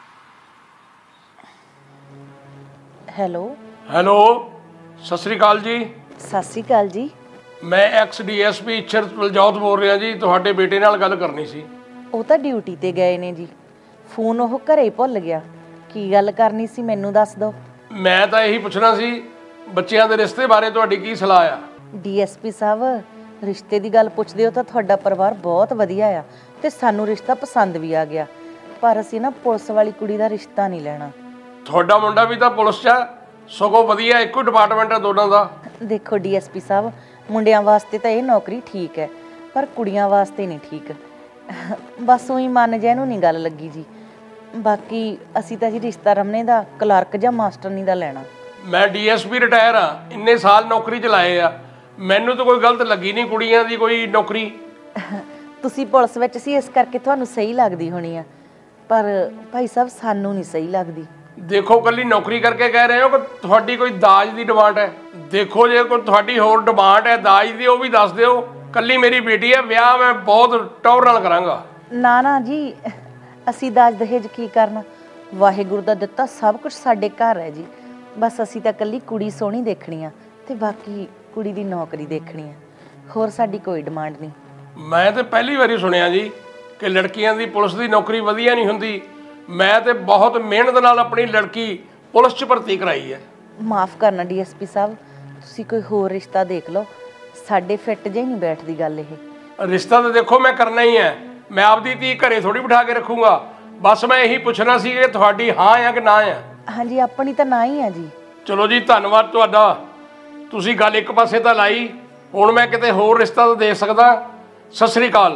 ਹੈਲੋ ਹੈਲੋ, ਸਤਿ ਸ੍ਰੀ ਅਕਾਲ ਜੀ। ਸਤਿ ਸ੍ਰੀ ਅਕਾਲ ਜੀ। ਮੈਂ ਐਕਸ ਡੀਐਸਪੀ ਇੱਛਰ ਬਲਜੌਤ ਬੋਲ ਰਿਹਾ ਜੀ, ਤੁਹਾਡੇ ਬੇਟੇ ਨਾਲ ਗੱਲ ਕਰਨੀ ਸੀ। ਉਹ ਤਾਂ ਡਿਊਟੀ ਤੇ ਗਏ ਨੇ ਜੀ, ਫੋਨ ਉਹ ਘਰੇ ਭੁੱਲ ਗਿਆ। ਕੀ ਗੱਲ ਕਰਨੀ ਸੀ ਮੈਨੂੰ ਦੱਸ ਦਿਓ। ਮੈਂ ਤਾਂ ਇਹੀ ਪੁੱਛਣਾ ਸੀ, ਬੱਚਿਆਂ ਦੇ ਰਿਸ਼ਤੇ ਬਾਰੇ ਤੁਹਾਡੀ ਕੀ ਸਲਾਹ ਆ? ਡੀਐਸਪੀ ਸਾਹਿਬ, ਰਿਸ਼ਤੇ ਦੀ ਗੱਲ ਪੁੱਛਦੇ ਹੋ ਤਾਂ ਤੁਹਾਡਾ ਪਰਿਵਾਰ ਬਹੁਤ ਵਧੀਆ ਆ ਤੇ ਸਾਨੂੰ ਰਿਸ਼ਤਾ ਪਸੰਦ ਵੀ ਆ ਗਿਆ, ਪਰ ਅਸੀਂ ਨਾ ਪੁਲਿਸ ਵਾਲੀ ਕੁੜੀ ਦਾ ਰਿਸ਼ਤਾ ਨਹੀਂ ਲੈਣਾ। ਤੁਹਾਡਾ ਮੁੰਡਾ ਵੀ ਤਾਂ ਪੁਲਿਸ 'ਚ ਆ, ਸਗੋਂ ਵਧੀਆ, ਇੱਕੋ ਡਿਪਾਰਟਮੈਂਟ ਆ ਦੋਨਾਂ ਦਾ। ਦੇਖੋ ਡੀਐਸਪੀ ਸਾਹਿਬ, ਮੁੰਡਿਆਂ ਵਾਸਤੇ ਤਾਂ ਇਹ ਨੌਕਰੀ ਠੀਕ ਹੈ, ਪਰ ਕੁੜੀਆਂ ਵਾਸਤੇ ਨਹੀਂ ਠੀਕ। ਬਸ ਉਹੀ ਮਨ ਜਿਹਾ ਨੂੰ ਨਹੀਂ ਗੱਲ ਲੱਗੀ ਜੀ। ਬਾਕੀ ਅਸੀਂ ਤਾਂ ਜੀ ਰਿਸ਼ਤਾ ਰਮਨੇ ਦਾ ਕਲਰਕ ਜਾਂ ਮਾਸਟਰਨੀ ਦਾ ਲੈਣਾ। ਮੈਂ ਡੀਐਸਪੀ ਰਿਟਾਇਰ ਆ, ਇੰਨੇ ਸਾਲ ਨੌਕਰੀ 'ਚ ਲਾਏ ਆ, ਮੈਨੂੰ ਤਾਂ ਕੋਈ ਗਲਤ ਲੱਗੀ ਨਹੀਂ ਕੁੜੀਆਂ ਦੀ ਕੋਈ ਨੌਕਰੀ। ਤੁਸੀਂ ਪੁਲਿਸ ਵਿੱਚ ਸੀ ਇਸ ਕਰਕੇ ਤੁਹਾਨੂੰ ਸਹੀ ਲੱਗਦੀ ਹੋਣੀ ਆ, ਪਰ ਭਾਈ ਸਾਹਿਬ ਸਾਨੂੰ ਨਹੀਂ ਸਹੀ ਲੱਗਦੀ। ਦੇਖੋ ਕੱਲੀ ਨੌਕਰੀ ਕਰਕੇ ਕਹਿ ਰਹੇ ਹੋ ਕਿ ਤੁਹਾਡੀ ਕੋਈ ਦਾਜ ਦੀ ਡਿਮਾਂਡ ਹੈ? ਦੇਖੋ ਜੇ ਕੋਈ ਤੁਹਾਡੀ ਹੋਰ ਡਿਮਾਂਡ ਹੈ ਦਾਜ ਦੀ, ਉਹ ਵੀ ਦੱਸ ਦਿਓ। ਕੱਲੀ ਮੇਰੀ ਬੇਟੀ ਹੈ, ਵਿਆਹ ਮੈਂ ਬਹੁਤ ਟੌਰ ਨਾਲ ਕਰਾਂਗਾ। ਨਾ ਨਾ ਜੀ, ਅਸੀਂ ਦਾਜ ਦਹੇਜ ਕੀ ਕਰਨਾ, ਵਾਹਿਗੁਰੂ ਦਾ ਦਿੱਤਾ ਸਭ ਕੁਝ ਸਾਡੇ ਘਰ ਹੈ ਜੀ। ਬਸ ਅਸੀਂ ਤਾਂ ਕੱਲੀ ਕੁੜੀ ਸੋਹਣੀ ਦੇਖਣੀ ਆ ਤੇ ਬਾਕੀ ਕੁੜੀ ਦੀ ਨੌਕਰੀ ਦੇਖਣੀ ਆ, ਹੋਰ ਸਾਡੀ ਕੋਈ ਡਿਮਾਂਡ ਨਹੀਂ। ਮੈਂ ਤੇ ਪਹਿਲੀ ਵਾਰੀ ਸੁਣਿਆ ਜੀ ਕਿ ਲੜਕੀਆਂ ਦੀ ਪੁਲਿਸ ਦੀ ਨੌਕਰੀ ਵਧੀਆ ਨਹੀਂ ਹੁੰਦੀ। ਮੈਂ ਤੇ ਬਹੁਤ ਮਿਹਨਤ ਨਾਲ ਆਪਣੀ ਲੜਕੀ ਪੁਲਿਸ 'ਚ ਭਰਤੀ ਕਰਾਈ ਹੈ। ਮਾਫ ਕਰਨਾ ਡੀਐਸਪੀ ਸਾਹਿਬ, ਤੁਸੀਂ ਕੋਈ ਹੋਰ ਰਿਸ਼ਤਾ ਦੇਖ ਲਓ, ਸਾਡੇ ਫਿੱਟ ਜੇ ਨਹੀਂ ਬੈਠਦੀ ਗੱਲ ਇਹ। ਰਿਸ਼ਤਾ ਤਾਂ ਦੇਖੋ ਮੈਂ ਕਰਨਾ ਹੀ ਹੈ, ਮੈਂ ਆਪਦੀ ਧੀ ਘਰੇ ਥੋੜੀ ਬਿਠਾ ਕੇ ਰੱਖੂੰਗਾ। ਬਸ ਮੈਂ ਇਹੀ ਪੁੱਛਣਾ ਸੀ ਕਿ ਤੁਹਾਡੀ ਹਾਂ ਆ ਕਿ ਨਾ ਆ? ਹਾਂਜੀ ਆਪਣੀ ਤਾਂ ਨਾ ਹੀ ਆ ਜੀ। ਚਲੋ ਜੀ ਧੰਨਵਾਦ ਤੁਹਾਡਾ, ਤੁਸੀਂ ਗੱਲ ਇੱਕ ਪਾਸੇ ਤਾਂ ਲਾਈ, ਹੁਣ ਮੈਂ ਕਿਤੇ ਹੋਰ ਰਿਸ਼ਤਾ ਤਾਂ ਦੇ ਸਕਦਾ। ਸਤਿ ਸ੍ਰੀ ਅਕਾਲ।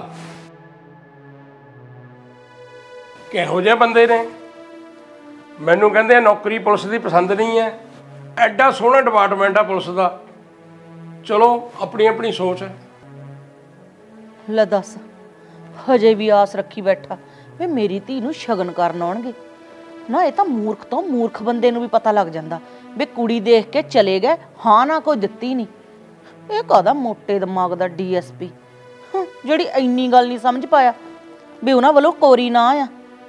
ਕਿਹੋ ਜਿਹੇ ਬੰਦੇ ਨੇ, ਮੈਨੂੰ ਕਹਿੰਦੇ ਨੌਕਰੀ ਪੁਲਿਸ ਦੀ ਪਸੰਦ ਨਹੀਂ ਹੈ। ਐਡਾ ਸੋਹਣਾ ਡਿਪਾਰਟਮੈਂਟ ਆ ਪੁਲਿਸ ਦਾ। ਚਲੋ ਆਪਣੀ ਆਪਣੀ ਸੋਚ ਹੈ। ਲੈ ਦੱਸ, ਹਜੇ ਵੀ ਆਸ ਰੱਖੀ ਬੈਠਾ ਵੀ ਮੇਰੀ ਧੀ ਨੂੰ ਸ਼ਗਨ ਕਰਨ ਆਉਣਗੇ। ਨਾ ਇਹ ਤਾਂ ਮੂਰਖ ਤੋਂ ਮੂਰਖ ਬੰਦੇ ਨੂੰ ਵੀ ਪਤਾ ਲੱਗ ਜਾਂਦਾ ਵੀ ਕੁੜੀ ਦੇਖ ਕੇ ਚਲੇ ਗਏ, ਹਾਂ ਨਾ ਕੋਈ ਦਿੱਤੀ ਨਹੀਂ। ਇਹ ਕਾਹਦਾ ਮੋਟੇ ਦਿਮਾਗ ਦਾ ਡੀਐਸਪੀ ਜਿਹੜੀ ਇੰਨੀ ਗੱਲ ਨਹੀਂ ਸਮਝ ਪਾਇਆ ਵੀ ਉਹਨਾਂ ਵੱਲੋਂ ਕੋਰੀ ਨਾ ਆ।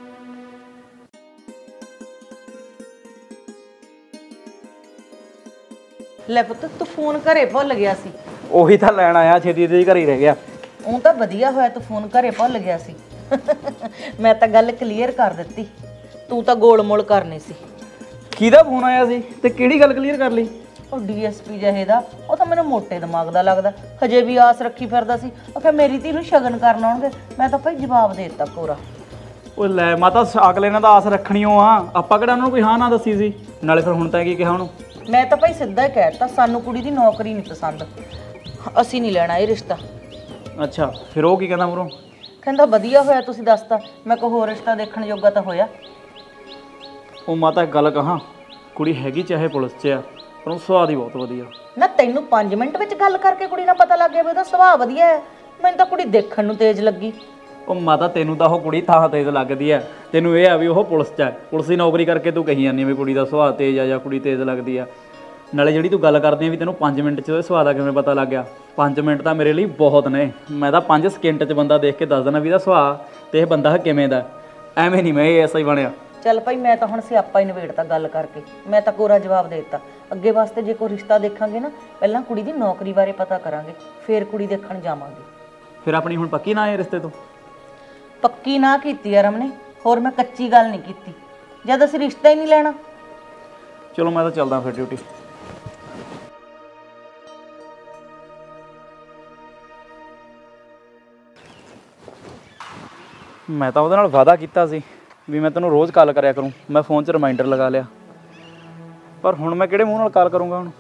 ਲੈ ਪੁੱਤ ਤੂੰ ਫੋਨ ਘਰੇ ਭੁੱਲ ਗਿਆ ਸੀ। ਉਹੀ ਤਾਂ ਲੈਣ ਆਇਆ, ਛੇਤੀ ਤੇ ਘਰੇ ਹੀ ਰਹਿ ਗਿਆ। ਉਹ ਤਾਂ ਵਧੀਆ ਹੋਇਆ ਤੂੰ ਫੋਨ ਘਰੇ ਭੁੱਲ ਗਿਆ ਸੀ। ਮੈਂ ਤਾਂ ਗੱਲ ਕਲੀਅਰ ਕਰ ਦਿੱਤੀ, ਤੂੰ ਤਾਂ ਗੋਲ-ਮੋਲ ਕਰਨੀ ਸੀ। ਕਿਹਦਾ ਫੋਨ ਆਇਆ ਸੀ ਤੇ ਕਿਹੜੀ ਗੱਲ ਕਲੀਅਰ ਕਰ ਲਈ? ਉਹ ਡੀਐਸਪੀ ਜਿਹੇ ਦਾ, ਉਹ ਤਾਂ ਮੈਨੂੰ ਮੋਟੇ ਦਿਮਾਗ ਦਾ ਲੱਗਦਾ। ਹਜੇ ਵੀ ਆਸ ਰੱਖੀ ਫਿਰਦਾ ਸੀ, ਉਹ ਕਿਹਾ ਮੇਰੀ ਧੀ ਨੂੰ ਸ਼ਗਨ ਕਰਨ ਆਉਣਗੇ। ਮੈਂ ਤਾਂ ਭਾਈ ਜਵਾਬ ਦੇ ਦਿੱਤਾ ਪੂਰਾ। ਉਹ ਲੈ ਮਾਤਾ, ਅਗਲੇ ਨੇ ਤਾਂ ਆਸ ਰੱਖਣੀ ਓ ਆ, ਆਪਾਂ ਕਿਹੜਾ ਉਹਨਾਂ ਨੂੰ ਕੋਈ ਹਾਂ ਨਾ ਦੱਸੀ ਸੀ। ਨਾਲੇ ਫਿਰ ਹੁਣ ਤਾਂ ਕੀ ਕਿਹਾ ਉਹਨੂੰ? ਮੈਂ ਤਾਂ ਭਾਈ ਸਿੱਧਾ ਹੀ ਕਹਿ ਦਿੱਤਾ, ਸਾਨੂੰ ਕੁੜੀ ਦੀ ਨੌਕਰੀ ਨਹੀਂ ਪਸੰਦ, ਅਸੀਂ ਨਹੀਂ ਲੈਣਾ ਇਹ ਰਿਸ਼ਤਾ। ਅੱਛਾ, ਫਿਰ ਉਹ ਕੀ ਕਹਿੰਦਾ ਮੂਹਰੋਂ? ਕਹਿੰਦਾ ਵਧੀਆ ਹੋਇਆ ਤੁਸੀਂ ਦੱਸਤਾ, ਮੈਂ ਕੋਈ ਹੋਰ ਰਿਸ਼ਤਾ ਦੇਖਣ ਜੋਗਾ ਤਾਂ ਹੋਇਆ। ਉਹ ਮਾਤਾ ਇੱਕ ਗੱਲ ਕਹਾਂ, ਕੁੜੀ ਹੈਗੀ ਚਾਹੇ ਪੁਲਿਸ 'ਚ ਆ, ਪਰ ਉਹ ਸੁਭਾਅ ਦੀ ਬਹੁਤ ਵਧੀਆ। ਨਾ ਤੈਨੂੰ 5 ਮਿੰਟ ਵਿੱਚ ਗੱਲ ਕਰਕੇ ਕੁੜੀ ਨਾਲ ਪਤਾ ਲੱਗ ਗਿਆ ਵੀ ਉਹਦਾ ਸੁਭਾਅ ਵਧੀਆ ਹੈ? ਮੈਨੂੰ ਤਾਂ ਕੁੜੀ ਦੇਖਣ ਨੂੰ ਤੇਜ਼ ਲੱਗੀ। ਉਹ ਮਾਤਾ ਤੈਨੂੰ ਤਾਂ ਉਹ ਕੁੜੀ ਥਾਂ ਤੇਜ਼ ਲੱਗਦੀ ਆ, ਤੈਨੂੰ ਇਹ ਆ ਵੀ ਉਹ ਪੁਲਿਸ 'ਚ ਆ, ਪੁਲਿਸ ਦੀ ਨੌਕਰੀ ਕਰਕੇ ਤੂੰ ਕਹੀ ਜਾਂਦੀ ਵੀ ਕੁੜੀ ਦਾ ਸੁਭਾਅ ਤੇਜ਼ ਆ ਜਾਂ ਕੁੜੀ ਤੇਜ਼ ਲੱਗਦੀ ਆ। ਨਾਲੇ ਜਿਹੜੀ ਤੂੰ ਗੱਲ ਕਰਦੀ ਆ ਵੀ ਤੈਨੂੰ 5 ਮਿੰਟ 'ਚ ਉਹਦੇ ਸੁਭਾਅ ਦਾ ਕਿਵੇਂ ਪਤਾ ਲੱਗ ਗਿਆ, 5 ਮਿੰਟ ਤਾਂ ਮੇਰੇ ਲਈ ਬਹੁਤ ਨੇ। ਮੈਂ ਤਾਂ 5 ਸਕਿੰਟ 'ਚ ਬੰਦਾ ਦੇਖ ਕੇ ਦੱਸ ਦੇਣਾ ਵੀ ਇਹਦਾ ਸੁਭਾਅ ਤੇ ਇਹ ਬੰਦਾ ਕਿਵੇਂ ਦਾ। ਐਵੇਂ ਨਹੀਂ ਮੈਂ ਇਹ ਐਸਾ ਹੀ ਬਣਿਆ। ਚੱਲ ਭਾਈ ਮੈਂ ਤਾਂ ਹੁਣ ਸਿਆਪਾ ਹੀ ਨਿਬੇੜਤਾ ਗੱਲ ਕਰਕੇ, ਮੈਂ ਤਾਂ ਕੋਰਾ ਜਵਾਬ ਦੇ ਦਿੱਤਾ। ਅੱਗੇ ਵਾਸਤੇ ਜੇ ਕੋਈ ਰਿਸ਼ਤਾ ਦੇਖਾਂਗੇ ਨਾ, ਪਹਿਲਾਂ ਕੁੜੀ ਦੀ ਨੌਕਰੀ ਬਾਰੇ ਪਤਾ ਕਰਾਂਗੇ, ਫੇਰ ਕੁੜੀ ਦੇਖਣ ਜਾਵਾਂਗੇ। ਫਿਰ ਆਪਣੀ ਹੁਣ ਪੱਕੀ ਨਾ ਇਹ ਰਿਸ਼ਤੇ ਤੋਂ? ਪੱਕੀ ਨਾ ਕੀਤੀ ਯਾਰ ਰਮਨੇ, ਹੋਰ ਮੈਂ ਕੱਚੀ ਗੱਲ ਨਹੀਂ ਕੀਤੀ, ਜਦ ਅਸੀਂ ਰਿਸ਼ਤਾ ਹੀ ਨਹੀਂ ਲੈਣਾ। ਚਲੋ ਮੈਂ ਤਾਂ ਚੱਲਦਾ ਫਿਰ ਡਿਊਟੀ। ਮੈਂ ਤਾਂ ਉਹਦੇ ਨਾਲ ਵਾਅਦਾ ਕੀਤਾ ਸੀ ਵੀ ਮੈਂ ਤੈਨੂੰ ਰੋਜ਼ ਕਾਲ ਕਰਿਆ ਕਰੂੰ, ਮੈਂ ਫੋਨ 'ਚ ਰਿਮਾਈਂਡਰ ਲਗਾ ਲਿਆ, ਪਰ ਹੁਣ ਮੈਂ ਕਿਹੜੇ ਮੂੰਹ ਨਾਲ ਕਾਲ ਕਰੂੰਗਾ ਹੁਣ?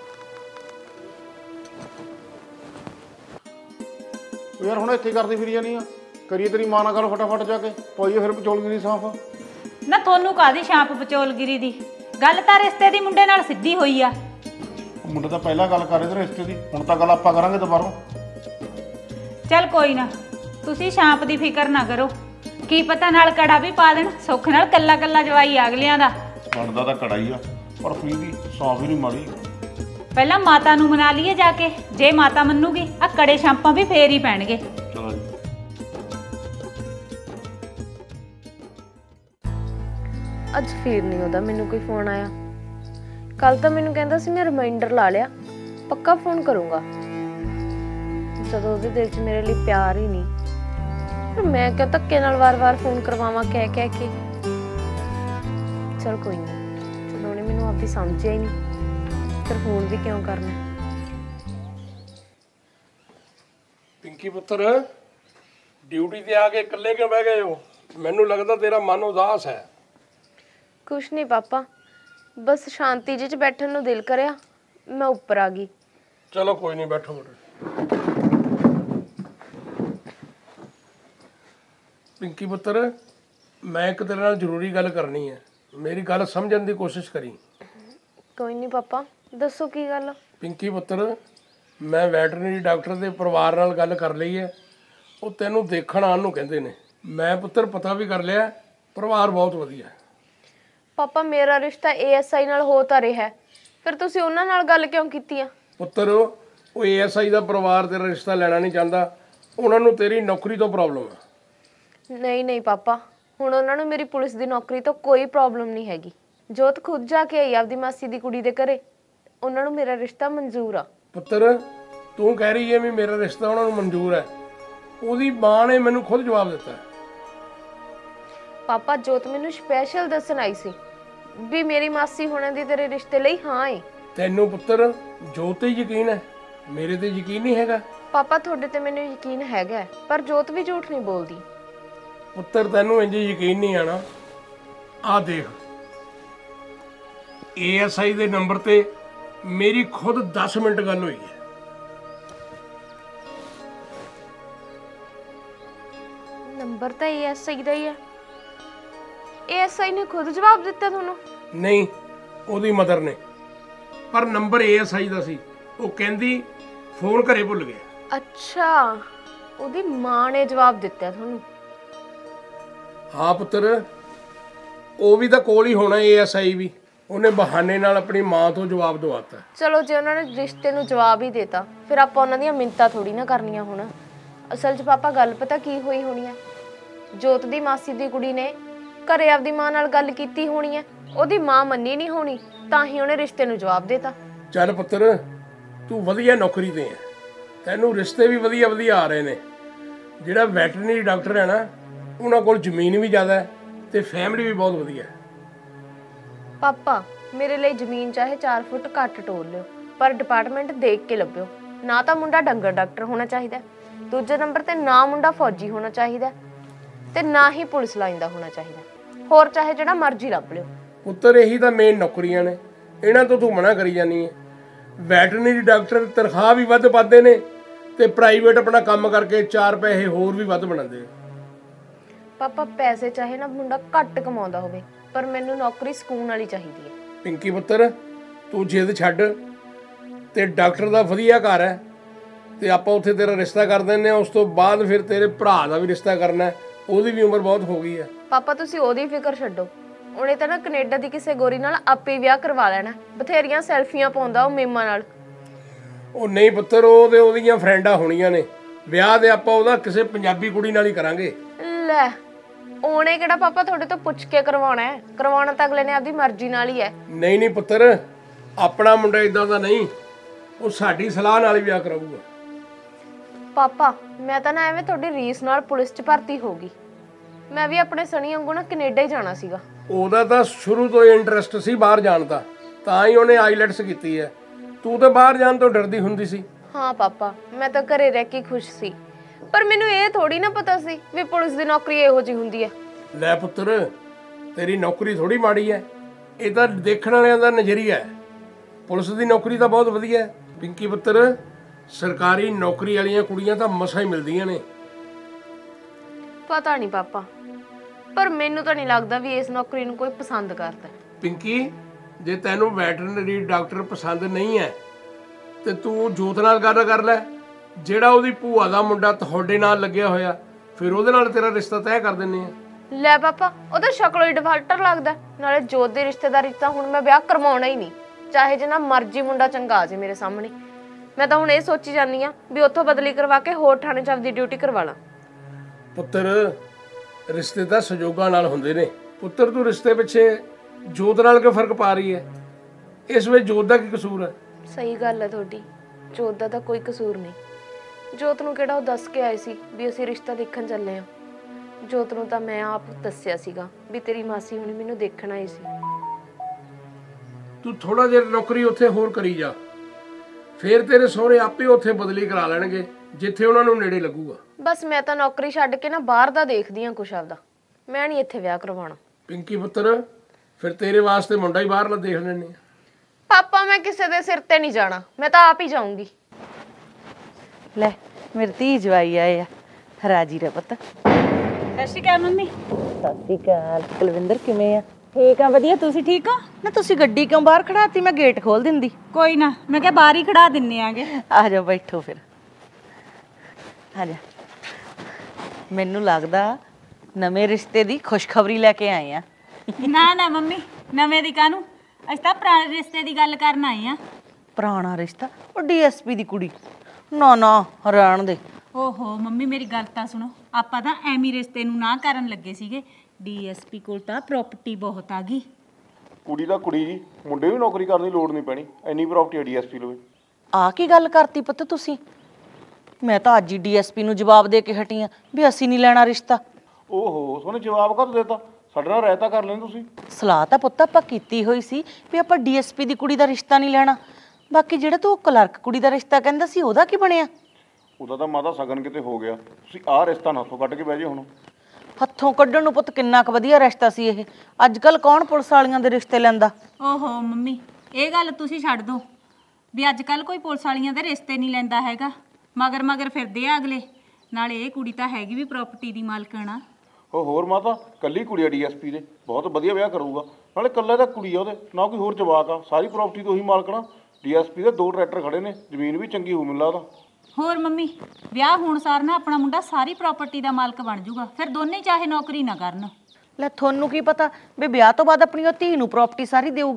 ਯਾਰ ਹੁਣ ਇੱਥੇ ਕਰਦੀ ਫਿਰੀ ਜਾਨੀ ਆ, ਕਰੀਏ ਤੇਰੀ ਮਾਂ ਨਾਲ ਗੱਲ ਫਟਾਫਟ ਜਾ ਕੇ, ਪਾਈਏ ਫਿਰ ਵਿਚੋਲਗਿਰੀ ਸਾਫ਼। ਨਾ ਤੁਹਾਨੂੰ ਕਾਦੀ ਛਾਪ ਵਿਚੋਲਗਿਰੀ ਦੀ ਗੱਲ? ਤਾਂ ਰਿਸ਼ਤੇ ਦੀ ਮੁੰਡੇ ਨਾਲ ਸਿੱਧੀ ਹੋਈ ਆ। ਮੁੰਡੇ ਤਾਂ ਪਹਿਲਾਂ ਗੱਲ ਕਰ ਰਹੇ ਤੇ ਰਿਸ਼ਤੇ ਦੀ, ਹੁਣ ਤਾਂ ਗੱਲ ਆਪਾਂ ਕਰਾਂਗੇ ਦੁਬਾਰਾ। ਚੱਲ ਕੋਈ ਨਾ, ਤੁਸੀਂ ਛਾਪ ਦੀ ਫਿਕਰ ਨਾ ਕਰੋ, ਕੀ ਪਤਾ ਨਾਲ ਕੜਾ ਵੀ ਪਾ ਦੇਣ, ਸੁੱਖ ਨਾਲ ਕੱਲਾ ਕੱਲਾ ਜਵਾਈ ਅਗਲਿਆਂ ਦਾ। ਬਣਦਾ ਤਾਂ ਕੜਾਈ ਆ, ਪਰ ਫਿਰ ਵੀ ਸਾਫ਼ ਹੀ ਨਹੀਂ ਮਾੜੀ। ਪਹਿਲਾਂ ਮਾਤਾ ਨੂੰ ਮਨਾ ਲਈਏ ਜਾ ਕੇ, ਜੇ ਮਾਤਾ ਮੰਨੂਗੀ ਆ ਕੜੇ ਛਾਂਪਾਂ ਵੀ ਫੇਰ ਹੀ ਪੈਣਗੇ। ਚਲੋ ਜੀ। ਅੱਜ ਫੇਰ ਨਹੀਂ ਉਹਦਾ ਮੈਨੂੰ ਕੋਈ ਫੋਨ ਆਇਆ। ਕੱਲ ਤਾਂ ਮੈਨੂੰ ਕਹਿੰਦਾ ਸੀ ਮੈਂ ਰਿਮਾਈਂਡਰ ਲਾ ਲਿਆ, ਪੱਕਾ ਫੋਨ ਕਰੂੰਗਾ। ਜਦੋਂ ਉਹਦੇ ਦਿਲ 'ਚ ਮੇਰੇ ਲਈ ਪਿਆਰ ਹੀ ਨਹੀਂ, ਫਿਰ ਮੈਂ ਕਿਉਂ ਧੱਕੇ ਨਾਲ ਵਾਰ-ਵਾਰ ਫੋਨ ਕਰਵਾਵਾਂ ਕਹਿ ਕੇ। ਚਲ ਕੋਈ ਨਹੀਂ, ਜਦੋਂ ਉਹਨੇ ਮੈਨੂੰ ਆਪਦੀ ਸਮਝਿਆ ਹੀ ਨਹੀਂ, ਫਿਰ ਫੋਨ ਵੀ ਕਿਉਂ ਕਰਨਾ। ਪਿੰਕੀ ਪੁੱਤਰ, ਡਿਊਟੀ ਤੇ ਆ ਕੇ ਇਕੱਲੇ ਕਿਉਂ ਬਹਿ ਗਏ ਹੋ? ਮੈਨੂੰ ਲੱਗਦਾ ਤੇਰਾ ਮਨ ਉਦਾਸ ਹੈ। ਕੁਛ ਨਹੀਂ ਪਾਪਾ, ਬਸ ਸ਼ਾਂਤੀ ਜਿਹੀ 'ਚ ਬੈਠਣ ਨੂੰ ਦਿਲ ਕਰਿਆ, ਮੈਂ ਉੱਪਰ ਆ ਗਈ। ਚਲੋ ਕੋਈ ਨਹੀਂ, ਬੈਠੋ ਬੈਠੋ। ਪਿੰਕੀ ਪੁੱਤਰ, ਮੈਂ ਇੱਕ ਤੇਰੇ ਨਾਲ ਜ਼ਰੂਰੀ ਗੱਲ ਕਰਨੀ ਹੈ, ਮੇਰੀ ਗੱਲ ਸਮਝਣ ਦੀ ਕੋਸ਼ਿਸ਼ ਕਰੀ। ਕੋਈ ਨਹੀਂ ਪਾਪਾ, ਦੱਸੋ ਕੀ ਗੱਲ। ਪਿੰਕੀ ਪੁੱਤਰ, ਮੈਂ ਵੈਟਰਨਰੀ ਡਾਕਟਰ ਦੇ ਪਰਿਵਾਰ ਨਾਲ ਗੱਲ ਕਰ ਲਈ ਹੈ, ਉਹ ਤੈਨੂੰ ਦੇਖਣ ਆਉਣ ਨੂੰ ਕਹਿੰਦੇ ਨੇ। ਮੈਂ ਪੁੱਤਰ ਪਤਾ ਵੀ ਕਰ ਲਿਆ, ਪਰਿਵਾਰ ਬਹੁਤ ਵਧੀਆ। ਪਾਪਾ ਮੇਰਾ ਰਿਸ਼ਤਾ ਏਐਸਆਈ ਨਾਲ ਹੋ ਤਾਂ ਰਿਹਾ, ਫਿਰ ਤੁਸੀਂ ਉਹਨਾਂ ਨਾਲ ਗੱਲ ਕਿਉਂ ਕੀਤੀ ਆ? ਪੁੱਤਰ, ਉਹ ਏਐਸਆਈ ਦਾ ਪਰਿਵਾਰ ਤੇਰਾ ਰਿਸ਼ਤਾ ਲੈਣਾ ਨਹੀਂ ਚਾਹੁੰਦਾ, ਉਹਨਾਂ ਨੂੰ ਤੇਰੀ ਨੌਕਰੀ ਤੋਂ ਪ੍ਰੋਬਲਮ ਹੈ। ਨਹੀਂ ਪਾਪਾ, ਹੁਣ ਉਹਨਾਂ ਨੂੰ ਮੇਰੀ ਪੁਲਿਸ ਦੀ ਨੌਕਰੀ ਤੋਂ ਕੋਈ ਪ੍ਰੋਬਲਮ ਨਹੀਂ ਹੈਗੀ। ਜੋਤ ਖੁਦ ਜਾ ਕੇ ਆਈ ਆਪਦੀ ਮਾਸੀ ਦੀ ਕੁੜੀ ਦੇ ਘਰੇ, ਉਹਨਾਂ ਨੂੰ ਮੇਰਾ ਰਿਸ਼ਤਾ ਮਨਜ਼ੂਰ ਆ। ਪੁੱਤਰ, ਤੂੰ ਕਹਿ ਰਹੀ ਹੈ ਵੀ ਮੇਰਾ ਰਿਸ਼ਤਾ ਉਹਨਾਂ ਨੂੰ ਮਨਜ਼ੂਰ ਹੈ, ਉਹਦੀ ਮਾਂ ਨੇ ਮੈਨੂੰ ਖੁਦ ਜਵਾਬ ਦਿੱਤਾ। ਪਾਪਾ ਜੋਤ ਮੈਨੂੰ ਸਪੈਸ਼ਲ ਦੱਸਣ ਆਈ ਸੀ ਵੀ ਮੇਰੀ ਮਾਸੀ ਹੋਣਾ ਦੀ ਤੇਰੇ ਰਿਸ਼ਤੇ ਲਈ ਹਾਂ ਏ। ਤੈਨੂੰ ਪੁੱਤਰ ਜੋਤ ਤੇ ਯਕੀਨ ਹੈ, ਮੇਰੇ ਤੇ ਯਕੀਨ ਨਹੀਂ ਹੈਗਾ। ਪਾਪਾ ਤੁਹਾਡੇ ਤੇ ਮੈਨੂੰ ਯਕੀਨ ਹੈਗਾ, ਪਰ ਜੋਤ ਵੀ ਝੂਠ ਨਹੀਂ ਬੋਲਦੀ। ਪੁੱਤਰ ਤੈਨੂੰ ਇੰਜ ਯਕੀਨ ਨਹੀਂ ਆਣਾ, ਆਹ ਦੇਖ, ਏਐਸਆਈ ਦੇ ਨੰਬਰ ਤੇ ਮੇਰੀ ਖੁਦ 10 ਮਿੰਟ ਗੱਲ ਹੋਈ ਹੈ। ਨੰਬਰ ਤਾਂ ਏਐਸਆਈ ਦਾ ਹੀ ਹੈ। ਏਐਸਆਈ ਨੇ ਖੁਦ ਜਵਾਬ ਦਿੱਤਾ ਤੁਹਾਨੂੰ? ਨਹੀਂ, ਉਹਦੀ ਮਦਰ ਨੇ, ਪਰ ਨੰਬਰ ਏਐਸਆਈ ਦਾ ਸੀ। ਉਹ ਕਹਿੰਦੀ ਫੋਨ ਘਰੇ ਭੁੱਲ ਗਿਆ। ਅੱਛਾ, ਉਹਦੀ ਮਾਂ ਨੇ ਜਵਾਬ ਦਿੱਤਾ ਤੁਹਾਨੂੰ? ਹਾਂ ਪੁੱਤਰ, ਉਹ ਵੀ ਤਾਂ ਕੋਲ ਹੀ ਹੋਣਾ ਏਐਸਆਈ ਵੀ, ਉਹਨੇ ਬਹਾਨੇ ਨਾਲ ਆਪਣੀ ਮਾਂ ਤੋਂ ਜਵਾਬ ਦਵਾਤਾ। ਚਲੋ ਜੇ ਉਹਨਾਂ ਨੇ ਰਿਸ਼ਤੇ ਨੂੰ ਜਵਾਬ ਹੀ ਦੇਤਾ ਫਿਰ ਆਪਾਂ ਉਹਨਾਂ ਦੀਆਂ ਮਿੰਨਤਾਂ ਥੋੜੀ ਨਾ ਕਰਨੀਆਂ ਹੁਣ। ਅਸਲ 'ਚ ਪਾਪਾ ਗੱਲ ਪਤਾ ਕੀ ਹੋਈ ਹੋਣੀ ਹੈ, ਜੋਤ ਦੀ ਮਾਸੀ ਦੀ ਕੁੜੀ ਨੇ ਘਰੇ ਆਪਦੀ ਮਾਂ ਨਾਲ ਗੱਲ ਕੀਤੀ ਹੋਣੀ ਹੈ, ਉਹਦੀ ਮਾਂ ਮੰਨੀ ਨਹੀਂ ਹੋਣੀ ਤਾਂ ਹੀ ਉਹਨੇ ਰਿਸ਼ਤੇ ਨੂੰ ਜਵਾਬ ਦੇਤਾ। ਚੱਲ ਪੁੱਤਰ ਤੂੰ ਵਧੀਆ ਨੌਕਰੀ ਤੇ ਹੈ, ਤੈਨੂੰ ਰਿਸ਼ਤੇ ਵੀ ਵਧੀਆ ਵਧੀਆ ਆ ਰਹੇ ਨੇ। ਜਿਹੜਾ ਵੈਟਰਨਰੀ ਡਾਕਟਰ ਹੈ ਨਾ ਉਹਨਾਂ ਕੋਲ ਜ਼ਮੀਨ ਵੀ ਜ਼ਿਆਦਾ ਹੈ ਤੇ ਫੈਮਿਲੀ ਵੀ ਬਹੁਤ ਵਧੀਆ ਹੈ। ਪਾਪਾ ਮੇਰੇ ਲਈ ਜ਼ਮੀਨ ਚਾਹੇ 4 ਫੁੱਟ ਘੱਟ ਟੋਲ ਲਿਓ ਪਰ ਡਿਪਾਰਟਮੈਂਟ ਦੇਖ ਕੇ ਲੱਭਿਓ। ਨਾ ਤਾਂ ਮੁੰਡਾ ਡੰਗਰ ਡਾਕਟਰ ਹੋਣਾ ਚਾਹੀਦਾ, ਦੂਜੇ ਨੰਬਰ ਤੇ ਨਾ ਮੁੰਡਾ ਫੌਜੀ ਹੋਣਾ ਚਾਹੀਦਾ ਤੇ ਨਾ ਹੀ ਪੁਲਿਸ ਲਾਈਨ ਦਾ ਹੋਣਾ ਚਾਹੀਦਾ, ਹੋਰ ਚਾਹੇ ਜਿਹੜਾ ਮਰਜ਼ੀ ਲੱਭ ਲਿਓ। ਪੁੱਤਰ ਇਹੀ ਤਾਂ ਮੇਨ ਨੌਕਰੀਆਂ ਨੇ, ਇਹਨਾਂ ਤੋਂ ਤੂੰ ਮਨਾ ਕਰੀ ਜਾਨੀ ਹੈ। ਵੈਟਰਨਰੀ ਡਾਕਟਰ ਤਨਖਾਹ ਵੀ ਵੱਧ ਪਾਉਂਦੇ ਨੇ ਤੇ ਪ੍ਰਾਈਵੇਟ ਆਪਣਾ ਕੰਮ ਕਰਕੇ 4 ਪੈਸੇ ਹੋਰ ਵੀ ਵੱਧ ਬਣਾਉਂਦੇ। ਪਾਪਾ ਪੈਸੇ ਚਾਹੇ ਨਾ ਮੁੰਡਾ ਘੱਟ ਕਮਾਉਂਦਾ ਹੋਵੇ ਪਰ ਮੈਨੂੰ ਨੌਕਰੀ ਸਕੂਨ ਵਾਲੀ ਚਾਹੀਦੀ ਹੈ। ਪਿੰਕੀ ਪੁੱਤਰ ਤੂੰ ਜਿੱਦ ਛੱਡ ਤੇ ਡਾਕਟਰ ਦਾ ਵਧੀਆ ਘਰ ਹੈ ਤੇ ਆਪਾਂ ਉੱਥੇ ਤੇਰਾ ਰਿਸ਼ਤਾ ਕਰ ਦਿੰਦੇ ਆ। ਉਸ ਤੋਂ ਬਾਅਦ ਫਿਰ ਤੇਰੇ ਭਰਾ ਦਾ ਵੀ ਰਿਸ਼ਤਾ ਕਰਨਾ, ਉਹਦੀ ਵੀ ਉਮਰ ਬਹੁਤ ਹੋ ਗਈ ਹੈ। ਪਾਪਾ ਤੁਸੀਂ ਉਹਦੀ ਫਿਕਰ ਛੱਡੋ, ਉਹਨੇ ਤਾਂ ਨਾ ਕੈਨੇਡਾ ਦੀ ਕਿਸੇ ਗੋਰੀ ਨਾਲ ਆਪੇ ਵਿਆਹ ਕਰਵਾ ਲੈਣਾ। ਬਥੇਰੀਆਂ ਸੈਲਫੀਆਂ ਪਾਉਂਦਾ ਉਹ ਮੀਮਾਂ ਨਾਲ। ਉਹ ਨਹੀਂ ਪੁੱਤਰ ਉਹਦੀਆਂ ਫਰੈਂਡਾਂ ਹੋਣੀਆਂ ਨੇ, ਵਿਆਹ ਦੇ ਆਪਾਂ ਉਹਦਾ ਕਿਸੇ ਪੰਜਾਬੀ ਕੁੜੀ ਨਾਲ ਹੀ ਕਰਾਂਗੇ। ਲੈ ਉਹਨੇ ਕਿਹੜਾ ਪਾਪਾ ਤੁਹਾਡੇ ਤੋਂ ਪੁੱਛ ਕੇ ਕਰਵਾਉਣਾ ਹੈ, ਕਰਵਾਉਣਾ ਤਾਂ ਅਗਲੇ ਨੇ ਆਪਦੀ ਮਰਜ਼ੀ ਨਾਲ ਹੀ ਹੈ। ਨਹੀਂ ਨਹੀਂ ਪੁੱਤਰ ਆਪਣਾ ਮੁੰਡਾ ਇਦਾਂ ਦਾ ਨਹੀਂ, ਉਹ ਸਾਡੀ ਸਲਾਹ ਨਾਲ ਹੀ ਵਿਆਹ ਕਰਾਊਗਾ। ਪਾਪਾ ਮੈਂ ਤਾਂ ਨਾ ਐਵੇਂ ਤੁਹਾਡੀ ਰੀਸ ਨਾਲ ਪੁਲਿਸ 'ਚ ਭਰਤੀ ਹੋ ਗਈ। ਮੈਂ ਵੀ ਆਪਣੇ ਸਣੀ ਵਾਂਗੂ ਨਾ ਕੈਨੇਡਾ ਹੀ ਜਾਣਾ ਸੀਗਾ। ਉਹਦਾ ਤਾਂ ਸ਼ੁਰੂ ਤੋਂ ਹੀ ਇੰਟਰਸਟ ਸੀ ਬਾਹਰ ਜਾਣ ਦਾ, ਤਾਂ ਹੀ ਉਹਨੇ ਆਈਲੈਟਸ ਕੀਤੀ ਹੈ। ਤੂੰ ਤਾਂ ਬਾਹਰ ਜਾਣ ਤੋਂ ਡਰਦੀ ਹੁੰਦੀ ਸੀ। ਹਾਂ ਪਾਪਾ ਮੈਂ ਤਾਂ ਘਰੇ ਰਹਿ ਕੇ ਖੁਸ਼ ਸੀ, ਪਰ ਮੈਨੂੰ ਇਹ ਥੋੜੀ ਨਾ ਪਤਾ ਸੀ ਵੀ ਪੁਲਿਸ ਦੀ ਨੌਕਰੀ ਇਹੋ ਜਿਹੀ ਹੁੰਦੀ ਹੈ। ਲੈ ਪੁੱਤਰ ਤੇਰੀ ਨੌਕਰੀ ਥੋੜੀ ਮਾੜੀ ਹੈ, ਇਹ ਤਾਂ ਦੇਖਣ ਵਾਲਿਆਂ ਦਾ ਨਜ਼ਰੀਆ ਹੈ। ਪੁਲਿਸ ਦੀ ਨੌਕਰੀ ਤਾਂ ਬਹੁਤ ਵਧੀਆ ਹੈ ਪਿੰਕੀ ਪੁੱਤਰ, ਸਰਕਾਰੀ ਨੌਕਰੀ ਵਾਲੀਆਂ ਕੁੜੀਆਂ ਤਾਂ ਮਸਾਂ ਹੀ ਮਿਲਦੀਆਂ ਨੇ। ਪਤਾ ਨਹੀਂ ਪਾਪਾ, ਪਰ ਮੈਨੂੰ ਤਾਂ ਨਹੀਂ ਲੱਗਦਾ ਵੀ ਇਸ ਨੌਕਰੀ ਨੂੰ ਕੋਈ ਪਸੰਦ ਕਰਦਾ। ਪਿੰਕੀ ਜੇ ਤੈਨੂੰ ਵੈਟਰਨਰੀ ਡਾਕਟਰ ਪਸੰਦ ਨਹੀਂ ਹੈ ਤੇ ਤੂੰ ਜੋਤ ਨਾਲ ਗੱਲ ਕਰ ਲੈ, ਜਿਹੜਾ ਉਹਦੀ ਭੂਆ ਦਾ ਮੁੰਡਾ ਤੁਹਾਡੇ ਨਾਲ ਲੱਗਿਆ ਹੋਇਆ, ਫਿਰ ਉਹਦੇ ਨਾਲ ਤੇਰਾ ਰਿਸ਼ਤਾ ਤੈਅ ਕਰ ਦਿੰਨੇ ਆ। ਲੈ ਪਾਪਾ ਉਹਦਾ ਸ਼ਕਲੋਂ ਹੀ ਡਿਫਾਲਟਰ ਲੱਗਦਾ, ਨਾਲੇ ਜੋਤ ਦੀ ਰਿਸ਼ਤੇਦਾਰੀ ਤਾਂ ਹੁਣ ਮੈਂ ਵਿਆਹ ਕਰਵਾਉਣਾ ਹੀ ਨਹੀਂ, ਚਾਹੇ ਜਿੰਨਾ ਮਰਜ਼ੀ ਮੁੰਡਾ ਚੰਗਾ ਆ ਜੇ ਮੇਰੇ ਸਾਹਮਣੇ। ਮੈਂ ਤਾਂ ਹੁਣ ਇਹ ਸੋਚੀ ਜਾਂਦੀ ਆ ਵੀ ਉੱਥੋਂ ਬਦਲੀ ਕਰਵਾ ਕੇ ਹੋਰ ਥਾਣੇ 'ਚ ਆਪਦੀ ਡਿਊਟੀ ਕਰਵਾ ਲਾਂ। ਪੁੱਤਰ ਰਿਸ਼ਤੇ ਤਾਂ ਸੰਜੋਗਾਂ ਨਾਲ ਹੁੰਦੇ ਨੇ। ਪੁੱਤਰ ਤੂੰ ਰਿਸ਼ਤੇ ਪਿੱਛੇ ਜੋਤ ਨਾਲ ਕਿਉਂ ਫਰਕ ਪਾ ਰਹੀ ਹੈ? ਇਸ ਵਿੱਚ ਜੋਤ ਦਾ ਕੀ ਕਸੂਰ ਹੈ? ਸਹੀ ਗੱਲ ਹੈ ਤੁਹਾਡੀ, ਜੋਤ ਦਾ ਤਾਂ ਕੋਈ ਕਸੂਰ ਨਹੀਂ। ਜੋਤ ਨੂੰ ਕਿਹੜਾ ਉਹ ਦੱਸ ਕੇ ਆਏ ਸੀ ਵੀ ਅਸੀਂ ਰਿਸ਼ਤਾ ਦੇਖਣ ਚੱਲੇ ਆ? ਜੋਤ ਨੂੰ ਤਾਂ ਮੈਂ ਆਪ ਦੱਸਿਆ ਸੀਗਾ ਵੀ ਤੇਰੀ ਮਾਸੀ ਹੁਣੀ ਮੈਨੂੰ ਦੇਖਣ ਆਈ ਸੀ। ਤੂੰ ਥੋੜਾ ਜਿਹਾ ਨੌਕਰੀ ਉੱਥੇ ਹੋਰ ਕਰੀ ਜਾ, ਫਿਰ ਤੇਰੇ ਸਹੁਰੇ ਆਪੇ ਉੱਥੇ ਬਦਲੀ ਕਰਾ ਲੈਣਗੇ ਜਿੱਥੇ ਉਹਨਾਂ ਨੂੰ ਨੇੜੇ ਲੱਗੂਗਾ। ਬਸ ਮੈਂ ਤਾਂ ਨੌਕਰੀ ਛੱਡ ਕੇ ਨਾ ਬਾਹਰ ਦਾ ਦੇਖਦੀ ਆ ਕੁਛ ਆਪਦਾ, ਮੈਂ ਨਹੀਂ ਇੱਥੇ ਵਿਆਹ ਕਰਵਾਉਣਾ। ਪਿੰਕੀ ਪੁੱਤਰ ਫਿਰ ਤੇਰੇ ਵਾਸਤੇ ਮੁੰਡਾ ਹੀ ਬਾਹਰਲਾ ਦੇਖ ਲੈਣੇ ਆ। ਪਾਪਾ ਮੈਂ ਕਿਸੇ ਦੇ ਸਿਰ ਤੇ ਨਹੀਂ ਜਾਣਾ, ਮੈਂ ਤਾਂ ਆਪ ਹੀ ਜਾਊਂਗੀ। ਲੈ ਮੇਰੀ ਧੀ ਜਵਾਈ ਆਏ ਆ, ਰਾਜੀ ਰਹਿ ਪੁੱਤ। ਸਤਿ ਸ਼੍ਰੀ ਅਕਾਲ ਮੰਮੀ। ਸਤਿ ਸ਼੍ਰੀ ਅਕਾਲ। ਕੁਲਵਿੰਦਰ ਕਿਵੇਂ ਆ? ਠੀਕ ਆ ਵਧੀਆ, ਤੁਸੀਂ ਠੀਕ ਹੋ? ਨਾ ਤੁਸੀਂ ਗੱਡੀ ਕਿਉਂ ਬਾਹਰ ਖੜਾਤੀ? ਮੈਂ ਗੇਟ ਖੋਲ ਦਿੰਦੀ। ਕੋਈ ਨਾ, ਮੈਂ ਕਿਹਾ ਬਾਹਰ ਹੀ ਖੜਾ ਦਿੰਨੇ ਆਗੇ। ਆ ਜਾਓ ਬੈਠੋ ਫਿਰ, ਆ ਜਾ। ਮੈਨੂੰ ਲੱਗਦਾ ਨਵੇਂ ਰਿਸ਼ਤੇ ਦੀ ਖੁਸ਼ਖਬਰੀ ਲੈ ਕੇ ਆਏ ਆ। ਨਾ ਨਾ ਮੰਮੀ, ਨਵੇਂ ਦੀ ਕਾਹਨੂੰ, ਅਸੀਂ ਤਾਂ ਪੁਰਾਣੇ ਰਿਸ਼ਤੇ ਦੀ ਗੱਲ ਕਰਨ ਆਏ ਆ। ਪੁਰਾਣਾ ਰਿਸ਼ਤਾ? ਉਹ ਡੀਐਸਪੀ ਦੀ ਕੁੜੀ? ਨਾ ਨਾ ਰਹਿਣ ਦੇ। ਓਹੋ ਮੰਮੀ ਮੇਰੀ ਗੱਲ ਤਾਂ ਸੁਣੋ, ਆਪਾਂ ਤਾਂ ਐਵੇਂ ਰਿਸ਼ਤੇ ਨੂੰ ਨਾ ਕਰਨ ਲੱਗੇ ਸੀਗੇ। ਡੀਐਸਪੀ ਕੋਲ ਤਾਂ ਪ੍ਰਾਪਰਟੀ ਬਹੁਤ ਆ ਗਈ। ਕੁੜੀ ਦਾ ਕੁੜੀ ਜੀ, ਮੁੰਡੇ ਵੀ ਨੌਕਰੀ ਕਰਨ ਦੀ ਲੋੜ ਨਹੀਂ ਪੈਣੀ, ਇੰਨੀ ਪ੍ਰਾਪਰਟੀ ਹੈ ਡੀਐਸਪੀ ਲਵੇ। ਆ ਕੀ ਗੱਲ ਕਰਤੀ ਪੁੱਤ ਤੁਸੀਂ? ਮੈਂ ਤਾਂ ਅੱਜ ਹੀ ਡੀਐਸਪੀ ਨੂੰ ਜਵਾਬ ਦੇ ਕੇ ਹਟੀ ਆ ਵੀ ਅਸੀਂ ਨਹੀਂ ਲੈਣਾ ਰਿਸ਼ਤਾ। ਓਹੋ ਸੋਨੇ ਜਵਾਬ ਕਦ ਦੇਤਾ? ਸਾਡੇ ਨਾਲ ਰਾਇਤਾ ਕਰ ਲੈਣ ਤੁਸੀਂ। ਸਲਾਹ ਤਾਂ ਪੁੱਤ ਆਪਾਂ ਕੀਤੀ ਹੋਈ ਸੀ ਵੀ ਆਪਾਂ ਡੀਐਸਪੀ ਦੀ ਕੁੜੀ ਦਾ ਰਿਸ਼ਤਾ ਨਹੀਂ ਲੈਣਾ। ਬਾਕੀ ਜਿਹੜਾ ਤੂੰ ਕਲਰਕ ਕੁੜੀ ਦਾ ਰਿਸ਼ਤਾ ਕਹਿੰਦਾ ਸੀ ਉਹਦਾ ਕੀ ਬਣਿਆ? ਉਹਦਾ ਤਾਂ ਮਾਤਾ ਸਗਨ ਕਿਤੇ ਹੋ ਗਿਆ। ਤੁਸੀਂ ਆਹ ਰਿਸ਼ਤਾ ਨਾ ਹੱਥੋਂ ਕੱਢ ਕੇ ਬਹਿ ਜਾਓ ਹੁਣ। ਹੱਥੋਂ ਕੱਢਣ ਨੂੰ ਪੁੱਤ ਕਿੰਨਾ ਕੁ ਵਧੀਆ ਰਿਸ਼ਤਾ ਸੀ ਇਹ। ਅੱਜ ਕੱਲ ਕੌਣ ਪੁਲਿਸ ਵਾਲੀਆਂ ਦੇ ਰਿਸ਼ਤੇ ਲੈਂਦਾ? ਓਹੋ ਮੰਮੀ ਇਹ ਗੱਲ ਤੁਸੀਂ ਛੱਡ ਦਿਓ ਵੀ ਅੱਜ ਕੱਲ ਕੋਈ ਪੁਲਿਸ ਵਾਲੀਆਂ ਦੇ ਰਿਸ਼ਤੇ ਨਹੀਂ ਲੈਂਦਾ ਹੈਗਾ। ਮਗਰ ਮਗਰ ਫਿਰਦੇ ਆ ਅਗਲੇ। ਨਾਲੇ ਇਹ ਕੁੜੀ ਤਾਂ ਹੈਗੀ ਵੀ ਪ੍ਰਾਪਰਟੀ ਦੀ ਮਾਲਕਣ ਆ। ਉਹ ਹੋਰ ਮਾਤਾ ਕੱਲੀ ਕੁੜੀ ਆ ਡੀਐਸਪੀ ਦੇ, ਬਹੁਤ ਵਧੀਆ ਵਿਆਹ ਕਰੂਗਾ। ਨਾਲੇ ਕੱਲਾ ਤਾਂ ਕੁੜੀ ਆ ਉਹਦੇ, ਨਾ ਕੋਈ ਹੋਰ ਜਵਾਕ ਆ। ਸਾਰੀ ਪ੍ਰਾਪਰਟੀ ਤੋਂ ਉਹੀ ਮਾਲਕਣਾ। ਡੀਐਸਪੀ ਦੇ 2 ਟਰੈਕਟਰ ਖੜੇ ਨੇ, ਜ਼ਮੀਨ ਵੀ ਚੰਗੀ ਹੋ ਮੈਨੂੰ ਲੱਗਦਾ। ਹੋਰ ਮੰਮੀ ਵਿਆਹ ਹੋਣ ਸਾਰ ਨਾ ਆਪਣਾ ਮੁੰਡਾ ਸਾਰੀ ਪ੍ਰਾਪਰਟੀ ਦਾ ਮਾਲਕ ਬਣ ਜਾਊਗਾ, ਫਿਰ ਦੋਨੇ ਚਾਹੇ ਨੌਕਰੀ ਨਾ ਕਰਨ। ਲੈ ਤੁਹਾਨੂੰ ਕੀ ਪਤਾ ਵੀ ਵਿਆਹ ਤੋਂ ਬਾਅਦ ਆਪਣੀ ਉਹ ਧੀ ਨੂੰ ਪ੍ਰਾਪਰਟੀ ਸਾਰੀ ਦੇਊਗਾ?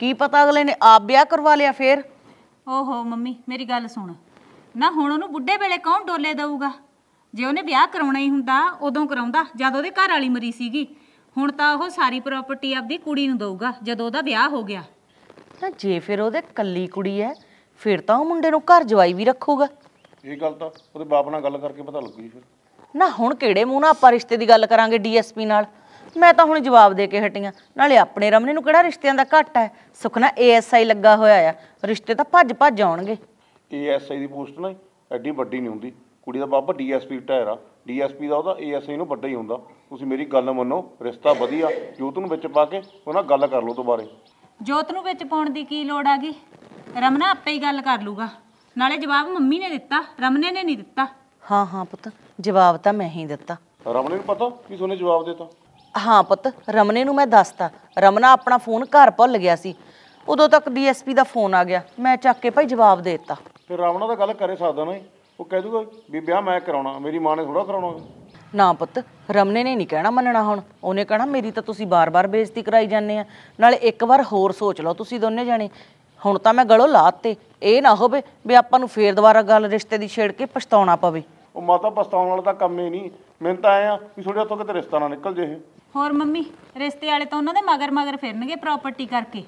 ਕੀ ਪਤਾ ਅਗਲੇ ਨੇ ਆਪ ਵਿਆਹ ਕਰਵਾ ਲਿਆ ਫੇਰ। ਓਹੋ ਮੰਮੀ ਮੇਰੀ ਗੱਲ ਸੁਣ ਨਾ, ਹੁਣ ਉਹਨੂੰ ਬੁੱਢੇ ਵੇਲੇ ਕੌਣ ਡੋਲੇ ਦਊਗਾ? ਜੇ ਉਹਨੇ ਵਿਆਹ ਕਰਾਉਣਾ ਹੀ ਹੁੰਦਾ ਉਦੋਂ ਕਰਾਉਂਦਾ ਜਦ ਉਹਦੇ ਘਰ ਵਾਲੀ ਮਰੀ ਸੀਗੀ। ਹੁਣ ਤਾਂ ਉਹ ਸਾਰੀ ਪ੍ਰਾਪਰਟੀ ਆਪਦੀ ਕੁੜੀ ਨੂੰ ਦਊਗਾ ਜਦੋਂ ਉਹਦਾ ਵਿਆਹ ਹੋ ਗਿਆ। ਨਾ ਜੇ ਫਿਰ ਉਹਦੇ ਕੱਲੀ ਕੁੜੀ ਐ ਫਿਰ ਤਾਂ ਉਹ ਮੁੰਡੇ ਨੂੰ ਘਰ ਜਵਾਈ ਵੀ ਰੱਖੂਗਾ। ਇਹ ਗੱਲ ਤਾਂ ਉਹਦੇ ਬਾਪ ਨਾਲ ਗੱਲ ਕਰਕੇ ਪਤਾ ਲੱਗੂ ਜੀ ਫਿਰ। ਨਾ ਹੁਣ ਕਿਹੜੇ ਮੂੰਹ ਨਾਲ ਆਪਾਂ ਰਿਸ਼ਤੇ ਦੀ ਗੱਲ ਕਰਾਂਗੇ ਡੀਐਸਪੀ ਨਾਲ? ਮੈਂ ਤਾਂ ਹੁਣ ਜਵਾਬ ਦੇ ਕੇ ਹਟੀਆਂ। ਨਾਲੇ ਆਪਣੇ ਰਮਨੇ ਨੂੰ ਕਿਹੜਾ ਰਿਸ਼ਤਿਆਂ ਦਾ ਘੱਟ ਹੈ, ਸੁਖਨਾ ਏਐਸਆਈ ਲੱਗਾ ਹੋਇਆ ਆ, ਰਿਸ਼ਤੇ ਤਾਂ ਭੱਜ ਭੱਜ ਆਉਣਗੇ। ਏਐਸਆਈ ਦੀ ਪੋਸਟ ਨਾ ਐਡੀ ਵੱਡੀ ਨਹੀਂ ਹੁੰਦੀ, ਕੁੜੀ ਦਾ ਬਾਬਾ ਡੀਐਸਪੀ ਰਿਟਾਇਰ ਆ, ਡੀਐਸਪੀ ਦਾ ਉਹਦਾ ਏਐਸਆਈ ਨੂੰ ਵੱਡਾ ਹੀ ਹੁੰਦਾ। ਤੁਸੀਂ ਮੇਰੀ ਗੱਲ ਮੰਨੋ, ਰਿਸ਼ਤਾ ਵਧੀਆ, ਜੋਤ ਨੂੰ ਵਿੱਚ ਪਾ ਕੇ ਉਹਨਾਂ ਗੱਲ ਕਰ ਲਓ ਦੁਬਾਰੇ। ਜੋਤ ਨੂੰ ਵਿੱਚ ਪਾਉਣ ਦੀ ਕੀ ਲੋੜ ਆ ਗਈ? ਰਮਨਾ ਆਪੇ ਹੀ ਗੱਲ ਕਰ ਲੂਗਾ। ਨਾਲੇ ਜਵਾਬ ਮੰਮੀ ਨੇ ਦਿੱਤਾ, ਰਮਨੇ ਨੇ ਨਹੀਂ ਦਿੱਤਾ। ਹਾਂ ਹਾਂ ਪੁੱਤ, ਜਵਾਬ ਤਾਂ ਮੈਂ ਹੀ ਦਿੱਤਾ। ਰਮਨੇ ਨੂੰ ਪਤਾ ਵੀ ਤੁਹਾਨੂੰ ਜਵਾਬ ਦਿੱਤਾ? ਹਾਂ ਪੁੱਤ, ਰਮਨੇ ਨੂੰ ਮੈਂ ਦੱਸਤਾ। ਰਮਨਾ ਆਪਣਾ ਫੋਨ ਘਰ ਭੁੱਲ ਗਿਆ ਸੀ, ਉਦੋਂ ਤੱਕ ਡੀਐਸਪੀ ਦਾ ਫੋਨ ਆ ਗਿਆ, ਮੈਂ ਚੱਕ ਕੇ ਭਾਈ ਜਵਾਬ ਦੇ ਦਿੱਤਾ। ਫਿਰ ਰਮਨਾ ਤਾਂ ਗੱਲ ਕਰੇ ਸਕਦਾ ਨਾ, ਉਹ ਕਹਿ ਦੂਗਾ ਵੀ ਵਿਆਹ ਮੈਂ ਕਰਾਉਣਾ, ਮੇਰੀ ਮਾਂ ਨੇ ਥੋੜਾ ਕਰਾਉਣਾ। ਨਾ ਪੁੱਤ, ਰਮਨੇ ਨੇ ਨਹੀਂ ਕਹਿਣਾ ਮੰਨਣਾ। ਹੁਣ ਉਹਨੇ ਕਹਿਣਾ ਮੇਰੀ ਤਾਂ ਤੁਸੀਂ ਬਾਰ-ਬਾਰ ਬੇਇੱਜ਼ਤੀ ਕਰਾਈ ਜਾਂਦੇ ਆ। ਨਾਲੇ ਇੱਕ ਵਾਰ ਹੋਰ ਸੋਚ ਲਓ ਤੁਸੀਂ ਦੋਨੇ ਜਾਣੇ। ਹੁਣ ਤਾਂ ਮੈਂ ਗਲੋਂ ਲਾਤੇ, ਇਹ ਨਾ ਹੋਵੇ ਵੀ ਆਪਾਂ ਨੂੰ ਫੇਰ ਦੁਬਾਰਾ ਗੱਲ ਰਿਸ਼ਤੇ ਦੀ ਛੇੜ ਕੇ ਪਛਤਾਉਣਾ ਪਵੇ। ਉਹ ਮਾਤਾ ਪਛਤਾਉਣ ਵਾਲਾ ਤਾਂ ਕੰਮ ਹੀ ਨਹੀਂ, ਮੈਨੂੰ ਤਾਂ ਆਏ ਆ ਵੀ ਤੁਹਾਡੇ ਹੱਥੋਂ ਕਿਤੇ ਰਿਸ਼ਤਾ ਨਾ ਨਿਕਲ ਜੇ ਇਹ। ਹੋਰ ਮੰਮੀ, ਰਿਸ਼ਤੇ ਵਾਲੇ ਤਾਂ ਉਹਨਾਂ ਦੇ ਮਗਰ ਫਿਰਨਗੇ ਪ੍ਰਾਪਰਟੀ ਕਰਕੇ।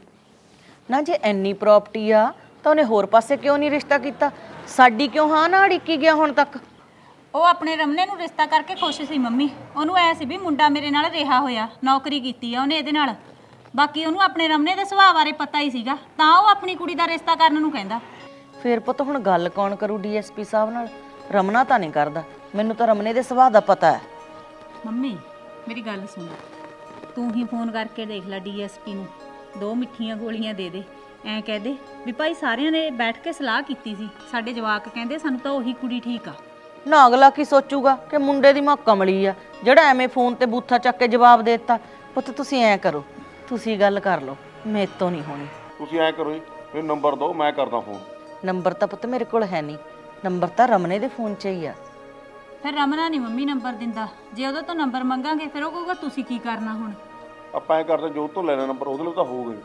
ਨਾ ਜੇ ਇੰਨੀ ਪ੍ਰਾਪਰਟੀ ਆ ਤਾਂ ਉਹਨੇ ਹੋਰ ਪਾਸੇ ਕਿਉਂ ਨਹੀਂ ਰਿਸ਼ਤਾ ਕੀਤਾ? ਸਾਡੀ ਕਿਉਂ ਹਾਂ ਨਾ ਅੜਿੱਕੀ ਗਿਆ ਹੁਣ ਤੱਕ? ਉਹ ਆਪਣੇ ਰਮਨੇ ਨੂੰ ਰਿਸ਼ਤਾ ਕਰਕੇ ਖੁਸ਼ ਸੀ ਮੰਮੀ। ਉਹਨੂੰ ਐ ਸੀ ਵੀ ਮੁੰਡਾ ਮੇਰੇ ਨਾਲ ਰਿਹਾ ਹੋਇਆ, ਨੌਕਰੀ ਕੀਤੀ ਆ ਉਹਨੇ ਇਹਦੇ ਨਾਲ। ਬਾਕੀ ਉਹਨੂੰ ਆਪਣੇ ਰਮਨੇ ਦੇ ਸੁਭਾਅ ਬਾਰੇ ਪਤਾ ਹੀ ਸੀਗਾ, ਤਾਂ ਉਹ ਆਪਣੀ ਕੁੜੀ ਦਾ ਰਿਸ਼ਤਾ ਕਰਨ ਨੂੰ ਕਹਿੰਦਾ। ਫੇਰ ਪੁੱਤ ਹੁਣ ਗੱਲ ਕੌਣ ਕਰੂ ਡੀਐਸਪੀ ਸਾਹਿਬ ਨਾਲ? ਰਮਨਾ ਤਾਂ ਨਹੀਂ ਕਰਦਾ, ਮੈਨੂੰ ਤਾਂ ਰਮਨੇ ਦੇ ਸੁਭਾਅ ਦਾ ਪਤਾ ਹੈ। ਮੰਮੀ ਮੇਰੀ ਗੱਲ ਸੁਣ, ਤੂੰ ਹੀ ਫੋਨ ਕਰਕੇ ਦੇਖ ਲੈ ਡੀਐਸਪੀ ਨੂੰ, 2 ਮਿੱਠੀਆਂ ਗੋਲੀਆਂ ਦੇ ਦੇ। ਐਂ ਕਹਿ ਦੇ ਵੀ ਭਾਈ ਸਾਰਿਆਂ ਨੇ ਬੈਠ ਕੇ ਸਲਾਹ ਕੀਤੀ ਸੀ, ਸਾਡੇ ਜਵਾਕ ਕਹਿੰਦੇ ਸਾਨੂੰ ਤਾਂ ਉਹੀ ਕੁੜੀ ਠੀਕ ਆ। ਨਾ ਅਗਲਾ ਕੀ ਸੋਚੂਗਾ ਕਿ ਮੁੰਡੇ ਦੀ ਮਾਂ ਕਮਲੀ ਆ ਜਿਹੜਾ ਐਵੇਂ ਫੋਨ ਤੇ ਬੂਥਾ ਚੱਕ ਕੇ ਜਵਾਬ ਦੇ ਦਿੱਤਾ। ਪੁੱਤ ਤੁਸੀਂ ਐਂ ਕਰੋ, ਤੁਸੀਂ ਗੱਲ ਕਰ ਲਓ, ਮੇਰੇ ਤੋਂ ਨਹੀਂ ਹੋਣੀ। ਤੁਸੀਂ ਐਂ ਕਰੋ ਜੀ, ਮੈਨੂੰ ਨੰਬਰ ਦਿਓ, ਮੈਂ ਕਰਦਾ ਫੋਨ। ਨੰਬਰ ਤਾਂ ਪੁੱਤ ਮੇਰੇ ਕੋਲ ਹੈ ਨਹੀਂ, ਨੰਬਰ ਤਾਂ ਰਮਨੇ ਦੇ ਫੋਨ 'ਚ ਹੀ ਆ। ਫਿਰ ਰਮਨਾ ਨਹੀਂ ਮੰਮੀ ਨੰਬਰ ਦਿੰਦਾ, ਜੇ ਉਹਦੇ ਤੋਂ ਨੰਬਰ ਮੰਗਾਂਗੇ ਫਿਰ ਉਹ ਕਹੂਗਾ ਤੁਸੀਂ ਕੀ ਕਰਨਾ ਹੁਣ। ਆਪਾਂ ਐਂ ਕਰਦੇ ਜੋਤ ਤੋਂ ਲੈਣਾ ਨੰਬਰ, ਉਹਦੇ ਲਈ ਤਾਂ ਹੋਊਗਾ।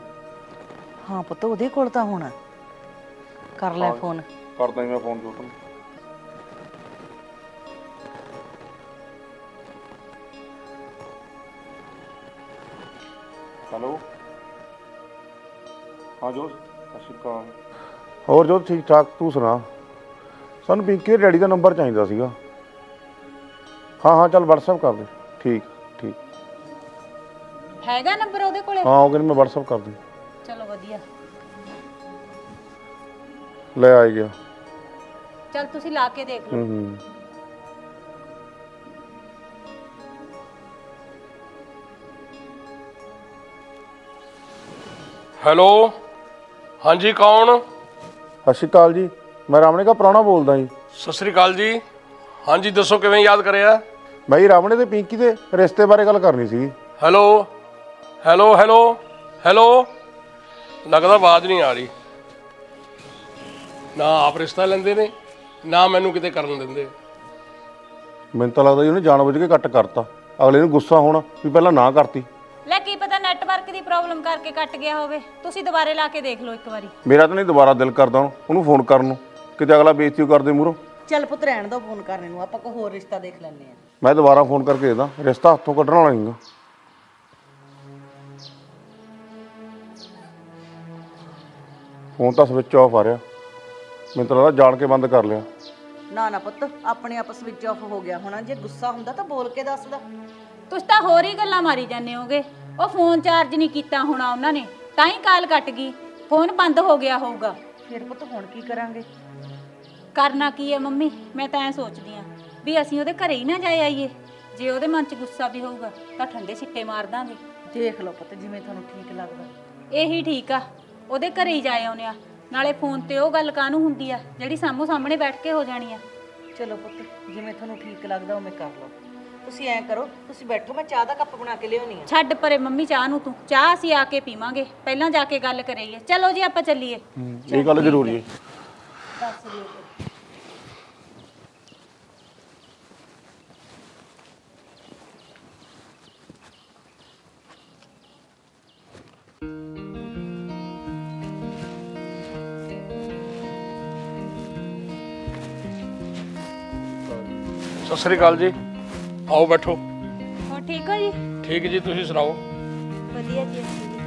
ਹਾਂ ਪੁੱਤ ਉਹਦੇ ਕੋਲ ਤਾਂ ਹੋਣਾ, ਕਰ ਲੈ ਫੋਨ। ਕਰਦਾ ਹੀ ਮੈਂ ਫੋਨ ਜੋਤ ਨੂੰ। ਹੈਲੋ, ਹਾਂ ਜੋਤ, ਸਤਿ ਸ਼੍ਰੀ ਅਕਾਲ। ਹੋਰ ਜੋਤ ਠੀਕ ਠਾਕ, ਤੂੰ ਸੁਣਾ? ਸਾਨੂੰ ਪਿੰਕੀ ਦੇ ਡੈਡੀ ਦਾ ਨੰਬਰ ਚਾਹੀਦਾ ਸੀਗਾ। ਹਾਂ ਹਾਂ ਚੱਲ WhatsApp ਕਰ ਦੇ। ਠੀਕ ਠੀਕ ਹੈਗਾ ਨੰਬਰ ਉਹਦੇ ਕੋਲੇ? ਹਾਂ ਉਹ ਕਹਿੰਦੀ ਮੈਂ WhatsApp ਕਰ ਦੂੰ। ਚਲੋ ਵਧੀਆ, ਲੈ ਆ ਗਿਆ। ਚਲ ਤੁਸੀਂ ਲਾ ਕੇ ਦੇਖ ਲਓ। ਹੈਲੋ, ਹਾਂਜੀ ਕੌਣ? ਸਤਿ ਸ਼੍ਰੀ ਅਕਾਲ ਜੀ, ਮੈਂ ਰਾਮਣੇ ਦਾ ਪ੍ਰਾਹੁਣਾ ਬੋਲਦਾ ਜੀ। ਸਤਿ ਸ੍ਰੀ ਅਕਾਲ ਜੀ, ਹਾਂਜੀ ਦੱਸੋ ਕਿਵੇਂ ਯਾਦ ਕਰਿਆ? ਮੈਂ ਜੀ ਰਾਮਣੇ ਤੇ ਪਿੰਕੀ ਦੇ ਰਿਸ਼ਤੇ ਬਾਰੇ ਗੱਲ ਕਰਨੀ ਸੀ। ਹੈਲੋ ਹੈਲੋ ਹੈਲੋ ਹੈਲੋ, ਲੱਗਦਾ ਆਵਾਜ਼ ਨਹੀਂ ਆ ਰਹੀ। ਨਾ ਆਪ ਰਿਸ਼ਤਾ ਲੈਂਦੇ ਨੇ, ਨਾ ਮੈਨੂੰ ਕਿਤੇ ਕਰਨ ਦਿੰਦੇ। ਮੈਨੂੰ ਤਾਂ ਲੱਗਦਾ ਜੀ ਉਹਨੇ ਜਾਣ ਬੁੱਝ ਕੇ ਕੱਟ ਕਰਤਾ, ਅਗਲੇ ਨੂੰ ਗੁੱਸਾ ਹੋਣਾ ਵੀ ਪਹਿਲਾਂ ਨਾ ਕਰਤੀ। ਲੈ ਕੀ ਪਤਾ ਨੈਟਵਰਕ ਦੀ ਪ੍ਰੋਬਲਮ ਕਰਕੇ ਕੱਟ ਗਿਆ ਹੋਵੇ, ਤੁਸੀਂ ਦੁਬਾਰੇ ਲਾ ਕੇ ਦੇਖ ਲਓ ਇੱਕ ਵਾਰੀ। ਮੇਰਾ ਤਾਂ ਨਹੀਂ ਦੁਬਾਰਾ ਦਿਲ ਕਰਦਾ ਉਹਨੂੰ ਫੋਨ ਕਰਨ ਨੂੰ, ਕਿਤੇ ਅਗਲਾ ਬੇਇੱਜ਼ਤੀ ਕਰਦੇ ਮੂਹਰੋਂ। ਚੱਲ ਪੁੱਤ ਰਹਿਣ ਦੋ ਫੋਨ ਕਰਨੇ ਨੂੰ, ਆਪਾਂ ਕੋਈ ਹੋਰ ਰਿਸ਼ਤਾ ਦੇਖ ਲੈਂਦੇ ਆ। ਮੈਂ ਦੁਬਾਰਾ ਫੋਨ ਕਰਕੇ ਦੇਦਾ, ਰਿਸ਼ਤਾ ਹੱਥੋਂ ਕੱਢਣ ਵਾਲਾ ਨਹੀਂਗਾ। ਫੋਨ ਤਾਂ ਸਵਿਚ ਆਫ ਆ ਰਿਹਾ, ਮੈਨੂੰ ਤਾਂ ਲੱਗਦਾ ਜਾਣ ਕੇ ਬੰਦ ਕਰ ਲਿਆ। ਨਾ ਨਾ ਪੁੱਤ, ਆਪਣੇ ਆਪ ਸਵਿਚ ਆਫ ਹੋ ਗਿਆ ਹੋਣਾ। ਜੇ ਗੁੱਸਾ ਹੁੰਦਾ ਤਾਂ ਬੋਲ ਕੇ ਦੱਸਦਾ। ਤੁਸੀਂ ਤਾਂ ਹੋਰ ਹੀ ਗੱਲਾਂ ਮਾਰੀ ਜਾਂਦੇ ਹੋਗੇ। ਉਹ ਫੋਨ ਚਾਰਜ ਨਹੀਂ ਕੀਤਾ ਹੋਣਾ ਉਹਨਾਂ ਨੇ, ਤਾਂ ਹੀ ਕਾਲ ਕੱਟ ਗਈ, ਫੋਨ ਬੰਦ ਹੋ ਗਿਆ ਹੋਊਗਾ। ਫਿਰ ਪੁੱਤ ਹੁਣ ਕੀ ਕਰਾਂਗੇ? ਕਰਨਾ ਕੀ ਹੈ ਮੰਮੀ, ਮੈਂ ਤਾਂ ਐਂ ਸੋਚਦੀ ਆ ਵੀ ਅਸੀਂ ਉਹਦੇ ਘਰੇ ਹੀ ਨਾ ਜਾਏ ਆਈਏ। ਜੇ ਉਹਦੇ ਮਨ 'ਚ ਗੁੱਸਾ ਵੀ ਹੋਊਗਾ ਤਾਂ ਠੰਡੇ ਛਿੱਟੇ ਮਾਰ ਦਾਂਗੇ। ਦੇਖ ਲਓ ਪੁੱਤ ਜਿਵੇਂ ਤੁਹਾਨੂੰ ਠੀਕ ਲੱਗਦਾ। ਇਹੀ ਠੀਕ ਆ, ਉਹਦੇ ਘਰੇ ਹੀ ਜਾਏ ਆਉਨੇ ਆ। ਨਾਲੇ ਫੋਨ ਤੇ ਉਹ ਗੱਲ ਕਾਹਨੂੰ ਹੁੰਦੀ ਆ ਜਿਹੜੀ ਸਾਹਮੋ ਸਾਹਮਣੇ ਬੈਠ ਕੇ ਹੋ ਜਾਣੀ ਆ। ਚਲੋ ਪੁੱਤ ਜਿਵੇਂ ਤੁਹਾਨੂੰ ਠੀਕ ਲੱਗਦਾ ਉਵੇਂ ਕਰ ਲਓ। ਤੁਸੀਂ ਐਂ ਕਰੋ, ਤੁਸੀਂ ਬੈਠੋ, ਮੈਂ ਚਾਹ ਦਾ ਕੱਪ ਬਣਾ ਕੇ ਲਿਆਉਣੀ ਆ। ਛੱਡ ਪਰੇ ਮੰਮੀ ਚਾਹ ਨੂੰ, ਤੂੰ ਚਾਹ ਅਸੀਂ ਆ ਕੇ ਪੀਵਾਂਗੇ, ਪਹਿਲਾਂ ਜਾ ਕੇ ਗੱਲ ਕਰੀਏ। ਚਲੋ ਜੀ ਆਪਾਂ ਚੱਲੀਏ। ਇਹ ਗੱਲ ਜ਼ਰੂਰੀ ਹੈ। ਦੱਸ ਦਿਓ। ਸਤਿ ਸ੍ਰੀ ਅਕਾਲ ਜੀ, ਆਓ ਬੈਠੋ। ਹੋਰ ਠੀਕ ਹੋ ਜੀ? ਠੀਕ ਜੀ, ਤੁਸੀਂ ਸੁਣਾਓ? ਵਧੀਆ ਜੀ।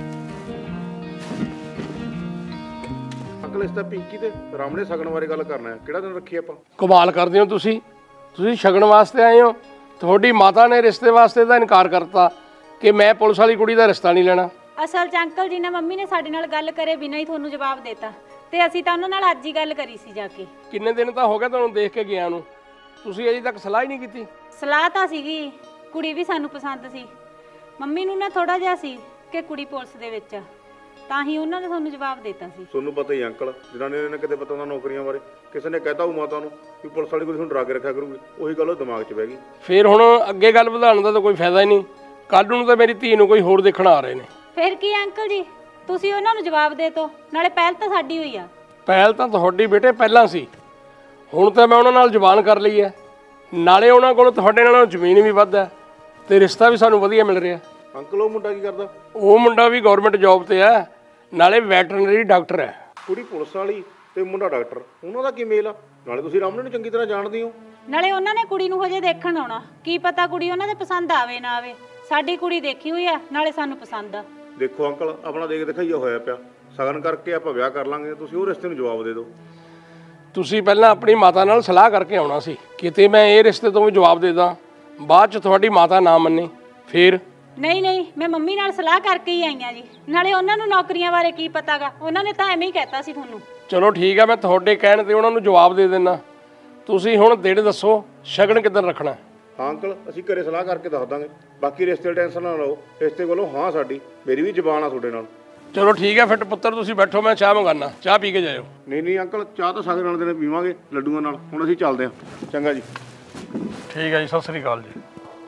ਅੰਕਲ ਇਸ ਤਾਂ ਪਿੰਕੀ ਤੇ ਰਾਮਣੇ ਸਗਨ ਬਾਰੇ ਗੱਲ ਕਰਨਾ ਹੈ, ਕਿਹੜਾ ਦਿਨ ਰੱਖੀ ਆਪਾਂ? ਕਮਾਲ ਕਰਦੇ ਹੋ ਤੁਸੀਂ ਸ਼ਗਨ ਵਾਸਤੇ ਆਏ ਹੋ। ਤੁਹਾਡੀ ਮਾਤਾ ਨੇ ਰਿਸ਼ਤੇ ਵਾਸਤੇ ਤਾਂ ਇਨਕਾਰ ਕਰਤਾ ਕਿ ਮੈਂ ਪੁਲਿਸ ਵਾਲੀ ਕੁੜੀ ਦਾ ਰਿਸ਼ਤਾ ਨਹੀਂ ਲੈਣਾ। ਅਸਲ 'ਚ ਅੰਕਲ ਜੀ ਨੇ ਮੰਮੀ ਨੇ ਸਾਡੇ ਨਾਲ ਗੱਲ ਕਰੇ ਬਿਨਾਂ ਹੀ ਤੁਹਾਨੂੰ ਜਵਾਬ ਦੇਤਾ, ਤੇ ਅਸੀਂ ਤਾਂ ਉਹਨਾਂ ਨਾਲ ਅੱਜ ਹੀ ਗੱਲ ਕਰੀ ਸੀ ਜਾ ਕੇ। ਕਿੰਨੇ ਦਿਨ ਤਾਂ ਹੋ ਗਏ ਤੁਹਾਨੂੰ ਦੇਖ ਕੇ ਗਿਆ ਨੂੰ, ਤੁਸੀਂ ਅਜੇ ਤੱਕ ਸਲਾਹ ਹੀ ਨਹੀਂ ਕੀਤੀ? ਸਲਾਹ ਤਾਂ ਸੀਗੀ, ਕੁੜੀ ਵੀ ਸਾਨੂੰ ਪਸੰਦ ਸੀ। ਮੰਮੀ ਨੂੰ ਨਾ ਥੋੜਾ ਜਿਹਾ ਸੀ ਕਿ ਕੁੜੀ ਪੁਲਿਸ ਦੇ ਵਿੱਚ ਆ, ਤਾਂ ਹੀ ਉਹਨਾਂ ਨੇ ਤੁਹਾਨੂੰ ਜਵਾਬ ਦਿੱਤਾ ਸੀ। ਤੁਹਾਨੂੰ ਪਤਾ ਹੀ ਅੰਕਲ, ਜਿਨ੍ਹਾਂ ਨੇ ਕਿਤੇ ਪਤਾ ਉਹਨਾਂ ਨੌਕਰੀਆਂ ਬਾਰੇ, ਕਿਸੇ ਨੇ ਕਹਿਤਾ ਉਹ ਮਾਤਾ ਨੂੰ ਵੀ ਪੁਲਿਸ ਵਾਲੀ ਕੋਈ ਤੁਹਾਨੂੰ ਡਰਾ ਕੇ ਰੱਖਿਆ ਕਰੂਗੀ, ਉਹੀ ਗੱਲ ਉਹ ਦਿਮਾਗ 'ਚ ਬਹਿ ਗਈ। ਫਿਰ ਹੁਣ ਅੱਗੇ ਗੱਲ ਵਧਾਉਣ ਦਾ ਤਾਂ ਕੋਈ ਫਾਇਦਾ ਹੀ ਨਹੀਂ। ਕੱਲ੍ਹ ਨੂੰ ਤਾਂ ਮੇਰੀ ਧੀ ਨੂੰ ਕੋਈ ਹੋਰ ਦੇਖਣ ਆ ਰਹੇ ਨੇ। ਫਿਰ ਕੀ ਅੰਕਲ ਜੀ, ਤੁਸੀਂ ਉਹਨਾਂ ਨੂੰ ਜਵਾਬ ਦੇ ਦਿਓ, ਨਾਲੇ ਪਹਿਲ ਤਾਂ ਸਾਡੀ ਹੋਈ ਆ। ਪਹਿਲ ਤਾਂ ਤੁਹਾਡੀ ਬੇਟੇ ਪਹਿਲਾਂ ਸੀ, ਹੁਣ ਤਾਂ ਮੈਂ ਉਹਨਾਂ ਨਾਲ ਜ਼ੁਬਾਨ ਕਰ ਲਈ ਹੈ। ਨਾਲੇ ਉਹਨਾਂ ਕੋਲ ਤੁਹਾਡੇ ਨਾਲੋਂ ਜ਼ਮੀਨ ਵੀ ਵੱਧ ਹੈ ਤੇ ਰਿਸ਼ਤਾ ਵੀ ਸਾਨੂੰ ਵਧੀਆ ਮਿਲ ਰਿਹਾ। ਅੰਕਲ ਉਹ ਮੁੰਡਾ ਕੀ ਕਰਦਾ? ਉਹ ਮੁੰਡਾ ਵੀ ਗਵਰਨਮੈਂਟ ਜੌਬ ਤੇ ਹੈ, ਨਾਲੇ ਵੈਟਰਨਰੀ ਡਾਕਟਰ ਹੈ। ਕੁੜੀ ਪੁਲਿਸ ਵਾਲੀ ਤੇ ਮੁੰਡਾ ਡਾਕਟਰ, ਉਹਨਾਂ ਦਾ ਕੀ ਮੇਲ ਆ? ਨਾਲੇ ਤੁਸੀਂ ਰਾਮਣੇ ਨੂੰ ਚੰਗੀ ਤਰ੍ਹਾਂ ਜਾਣਦੇ ਹੋ। ਨਾਲੇ ਉਹਨਾਂ ਨੇ ਕੁੜੀ ਨੂੰ ਹਜੇ ਦੇਖਣ ਆਉਣਾ, ਕੀ ਪਤਾ ਕੁੜੀ ਉਹਨਾਂ ਦੇ ਪਸੰਦ ਆਵੇ ਨਾ ਆਵੇ। ਸਾਡੀ ਕੁੜੀ ਦੇਖੀ ਹੋਈ ਆ, ਨਾਲੇ ਸਾਨੂੰ ਪਸੰਦ ਆ। ਦੇਖੋ ਅੰਕਲ, ਆਪਣਾ ਦੇਖ ਦਿਖਾਈਆ ਹੋਇਆ ਪਿਆ, ਸਗਨ ਕਰਕੇ ਆਪਾਂ ਵਿਆਹ ਕਰ ਲਾਂਗੇ, ਤੁਸੀਂ ਉਹ ਰਿਸ਼ਤੇ ਨੂੰ ਜਵਾਬ ਦੇ ਦਿਓ। ਤੁਸੀਂ ਪਹਿਲਾਂ ਆਪਣੀ ਮਾਤਾ ਨਾਲ ਸਲਾਹ ਕਰਕੇ ਆਉਣਾ ਸੀ, ਕਿਤੇ ਮੈਂ ਇਹ ਰਿਸ਼ਤੇ ਤੋਂ ਵੀ ਜਵਾਬ ਦੇ ਦਾਂ, ਬਾਅਦ 'ਚ ਤੁਹਾਡੀ ਮਾਤਾ ਨਾ ਮੰਨੇ ਫਿਰ। ਨਹੀਂ, ਮੈਂ ਮੰਮੀ ਨਾਲ ਸਲਾਹ ਕਰਕੇ ਹੀ ਆਈ ਆ ਜੀ। ਨਾਲੇ ਉਹਨਾਂ ਨੂੰ ਨੌਕਰੀਆਂ ਬਾਰੇ ਕੀ ਪਤਾਗਾ, ਉਹਨਾਂ ਨੇ ਤਾਂ ਐਵੇਂ ਹੀ ਕਹਿਤਾ ਸੀ ਤੁਹਾਨੂੰ। ਚਲੋ ਠੀਕ ਆ, ਮੈਂ ਤੁਹਾਡੇ ਕਹਿਣ ਤੇ ਉਹਨਾਂ ਨੂੰ ਜਵਾਬ ਦੇ ਦਿੰਦਾ। ਤੁਸੀਂ ਹੁਣ ਦਿਨ ਦੱਸੋ ਸ਼ਗਨ ਕਿੱਦਣ ਰੱਖਣਾ? ਹਾਂ ਅੰਕਲ, ਅਸੀਂ ਘਰੇ ਸਲਾਹ ਕਰਕੇ ਦੱਸ ਦਾਂਗੇ, ਬਾਕੀ ਰਿਸ਼ਤੇ ਦੀ ਟੈਨਸ਼ਨ ਨਾ ਲਓ। ਰਿਸ਼ਤੇ ਕੋਲੋਂ ਹਾਂ ਸਾਡੀ, ਮੇਰੀ ਵੀ ਜ਼ਬਾਨ ਆ ਤੁਹਾਡੇ ਨਾਲ। ਚਲੋ ਠੀਕ ਹੈ, ਫਿਰ ਪੁੱਤਰ ਤੁਸੀਂ ਬੈਠੋ, ਮੈਂ ਚਾਹ ਮੰਗਾਨਾ, ਚਾਹ ਪੀ ਕੇ ਜਾਇਓ। ਨਹੀਂ ਅੰਕਲ, ਚਾਹ ਤਾਂ ਸਗਨ ਨਾਲ ਦਿਨ ਪੀਵਾਂਗੇ ਲੱਡੂਆਂ ਨਾਲ। ਹੁਣ ਅਸੀਂ ਚੱਲਦੇ ਹਾਂ, ਚੰਗਾ ਜੀ। ਠੀਕ ਹੈ ਜੀ, ਸਤਿ ਸ੍ਰੀ ਅਕਾਲ ਜੀ।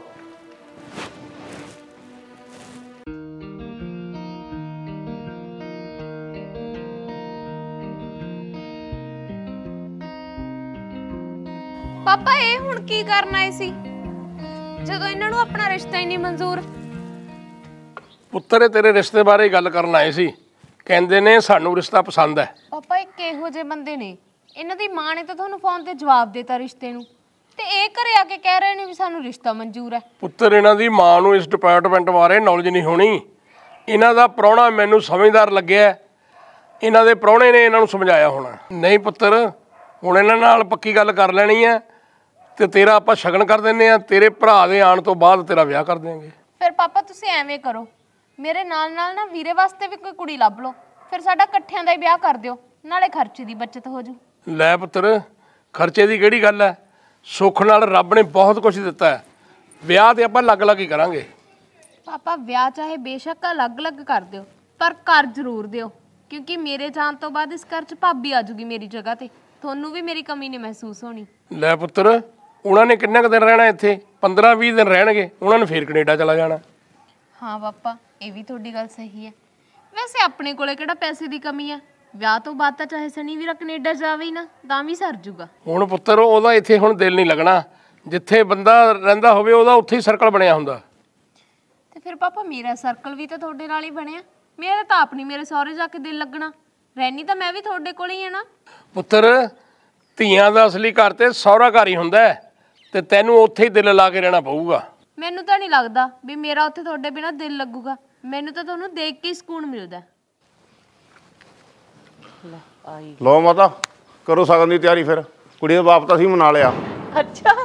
ਪਾਪਾ ਇਹ ਹੁਣ ਕੀ ਕਰਨ ਆਏ ਸੀ ਜਦੋਂ ਇਹਨਾਂ ਨੂੰ ਆਪਣਾ ਰਿਸ਼ਤਾ ਹੀ ਨਹੀਂ ਮਨਜ਼ੂਰ? ਪੁੱਤਰ ਇਹ ਤੇਰੇ ਰਿਸ਼ਤੇ ਬਾਰੇ ਗੱਲ ਕਰਨ ਆਏ ਸੀ, ਕਹਿੰਦੇ ਨੇ ਸਾਨੂੰ ਰਿਸ਼ਤਾ ਪਸੰਦ ਹੈ। ਪਾਪਾ ਇਹ ਕਿਹੋ ਜਿਹੇ ਬੰਦੇ ਨੇ? ਇਹਨਾਂ ਦੀ ਮਾਂ ਨੇ ਤਾਂ ਤੁਹਾਨੂੰ ਫੋਨ ਤੇ ਜਵਾਬ ਦਿੱਤਾ ਰਿਸ਼ਤੇ ਨੂੰ, ਤੇ ਇਹ ਘਰੇ ਆ ਕੇ ਕਹਿ ਰਹੇ ਨੇ ਵੀ ਸਾਨੂੰ ਰਿਸ਼ਤਾ ਮਨਜ਼ੂਰ ਹੈ। ਪੁੱਤਰ ਇਹਨਾਂ ਦੀ ਮਾਂ ਨੂੰ ਇਸ ਡਿਪਾਰਟਮੈਂਟ ਬਾਰੇ ਨੌਲੇਜ ਨਹੀਂ ਹੋਣੀ। ਇਹਨਾਂ ਦਾ ਪ੍ਰਾਹੁਣਾ ਮੈਨੂੰ ਸਮਝਦਾਰ ਲੱਗਿਆ, ਇਹਨਾਂ ਦੇ ਪ੍ਰਾਹੁਣੇ ਨੇ ਇਹਨਾਂ ਨੂੰ ਸਮਝਾਇਆ ਹੋਣਾ। ਨਹੀਂ ਪੁੱਤਰ, ਹੁਣ ਇਹਨਾਂ ਨਾਲ ਪੱਕੀ ਗੱਲ ਕਰ ਲੈਣੀ ਹੈ ਤੇ ਤੇਰਾ ਆਪਾਂ ਸ਼ਗਨ ਕਰ ਦਿੰਦੇ ਆ, ਤੇਰੇ ਭਰਾ ਦੇ ਆਉਣ ਤੋਂ ਬਾਅਦ ਤੇਰਾ ਵਿਆਹ ਕਰ ਦਿਆਂਗੇ। ਫਿਰ ਪਾਪਾ ਤੁਸੀਂ ਐਵੇਂ ਕਰੋ, ਮੇਰੇ ਨਾਲ ਨਾਲ ਨਾ ਵੀਰੇ ਵਾਸਤੇ ਵੀ ਕੋਈ ਕੁੜੀ ਲੱਭ ਲਓ, ਫਿਰ ਸਾਡਾ ਇਕੱਠਿਆਂ ਦਾ ਹੀ ਵਿਆਹ ਕਰ ਦਿਓ, ਨਾਲੇ ਖਰਚੇ ਦੀ ਬਚਤ ਹੋ ਜੂ। ਲੈ ਪੁੱਤਰ, ਖਰਚੇ ਦੀ ਕਿਹੜੀ ਗੱਲ ਹੈ? ਸੁੱਖ ਨਾਲ ਰੱਬ ਨੇ ਬਹੁਤ ਕੁਝ ਦਿੱਤਾ ਹੈ, ਵਿਆਹ ਤੇ ਆਪਾਂ ਅਲੱਗ-ਅਲੱਗ ਹੀ ਕਰਾਂਗੇ। ਪਾਪਾ ਵਿਆਹ ਚਾਹੇ ਬੇਸ਼ੱਕ ਅਲੱਗ-ਅਲੱਗ ਕਰ ਦਿਓ, ਪਰ ਘਰ ਜ਼ਰੂਰ ਦਿਓ, ਕਿਉਂਕਿ ਮੇਰੇ ਜਾਣ ਤੋਂ ਬਾਅਦ ਇਸ ਘਰ 'ਚ ਭਾਬੀ ਆ ਜੂਗੀ ਮੇਰੀ ਜਗ੍ਹਾ ਤੇ, ਤੁਹਾਨੂੰ ਵੀ ਮੇਰੀ ਕਮੀ ਨਹੀਂ ਮਹਿਸੂਸ ਹੋਣੀ। ਲੈ ਪੁੱਤਰ, ਉਹਨਾਂ ਨੇ ਕਿੰਨੇ ਕੁ ਦਿਨ ਰਹਿਣਾ ਇੱਥੇ? 15-20 ਦਿਨ ਰਹਿਣਗੇ, ਉਹਨਾਂ ਨੇ ਫੇਰ ਕੈਨੇਡਾ ਚਲਾ ਜਾਣਾ। ਹਾਂ ਪਾਪਾ, ਇਹ ਵੀ ਤੁਹਾਡੀ ਗੱਲ ਸਹੀ ਹੈ। ਵੈਸੇ ਆਪਣੇ ਕੋਲੇ ਕਿਹੜਾ ਪੈਸੇ ਦੀ ਕਮੀ ਆ, ਵਿਆਹ ਤੋਂ ਬਾਅਦ ਤਾਂ ਚਾਹੇ ਸਨੀ ਵੀਰਾ ਕੈਨੇਡਾ ਜਾਵੇ ਹੀ ਨਾ, ਤਾਂ ਵੀ ਸਰ ਜੂਗਾ। ਹੁਣ ਪੁੱਤਰ ਉਹਦਾ ਇੱਥੇ ਹੁਣ ਦਿਲ ਨਹੀਂ ਲੱਗਣਾ, ਜਿੱਥੇ ਬੰਦਾ ਰਹਿੰਦਾ ਹੋਵੇ ਉਹਦਾ ਉੱਥੇ ਹੀ ਸਰਕਲ ਬਣਿਆ ਹੁੰਦਾ। ਤੇ ਫਿਰ ਪਾਪਾ ਮੇਰਾ ਸਰਕਲ ਵੀ ਤਾਂ ਤੁਹਾਡੇ ਨਾਲ ਹੀ ਬਣਿਆ, ਮੇਰਾ ਤਾਂ ਆਪ ਨਹੀਂ ਮੇਰੇ ਸਹੁਰੇ ਜਾ ਕੇ ਦਿਲ ਲੱਗਣਾ, ਰਹਿਣੀ ਤਾਂ ਮੈਂ ਵੀ ਤੁਹਾਡੇ ਕੋਲ ਹੀ ਆ ਨਾ। ਪੁੱਤਰ ਧੀਆਂ ਦਾ ਅਸਲੀ ਘਰ ਤੇ ਸਹੁਰਾ ਘਰ ਹੀ ਹੁੰਦਾ ਹੈ, ਤੇ ਤੈਨੂੰ ਉੱਥੇ ਹੀ ਦਿਲ ਲਾ ਕੇ ਰਹਿਣਾ ਪਊਗਾ। ਮੈਨੂੰ ਤਾਂ ਨਹੀਂ ਲੱਗਦਾ ਵੀ ਮੇਰਾ ਉੱਥੇ ਤੁਹਾਡੇ ਬਿਨਾਂ ਦਿਲ ਲੱਗੂਗਾ, ਮੈਨੂੰ ਤਾਂ ਤੁਹਾਨੂੰ ਦੇਖ ਕੇ ਹੀ ਸਕੂਨ ਮਿਲਦਾ। ਲਓ ਮਾਤਾ, ਕਰੋ ਸਗਨ ਦੀ ਤਿਆਰੀ, ਫਿਰ ਕੁੜੀ ਦਾ ਬਾਪ ਤਾਂ ਅਸੀਂ ਮਨਾ ਲਿਆ। ਅੱਛਾ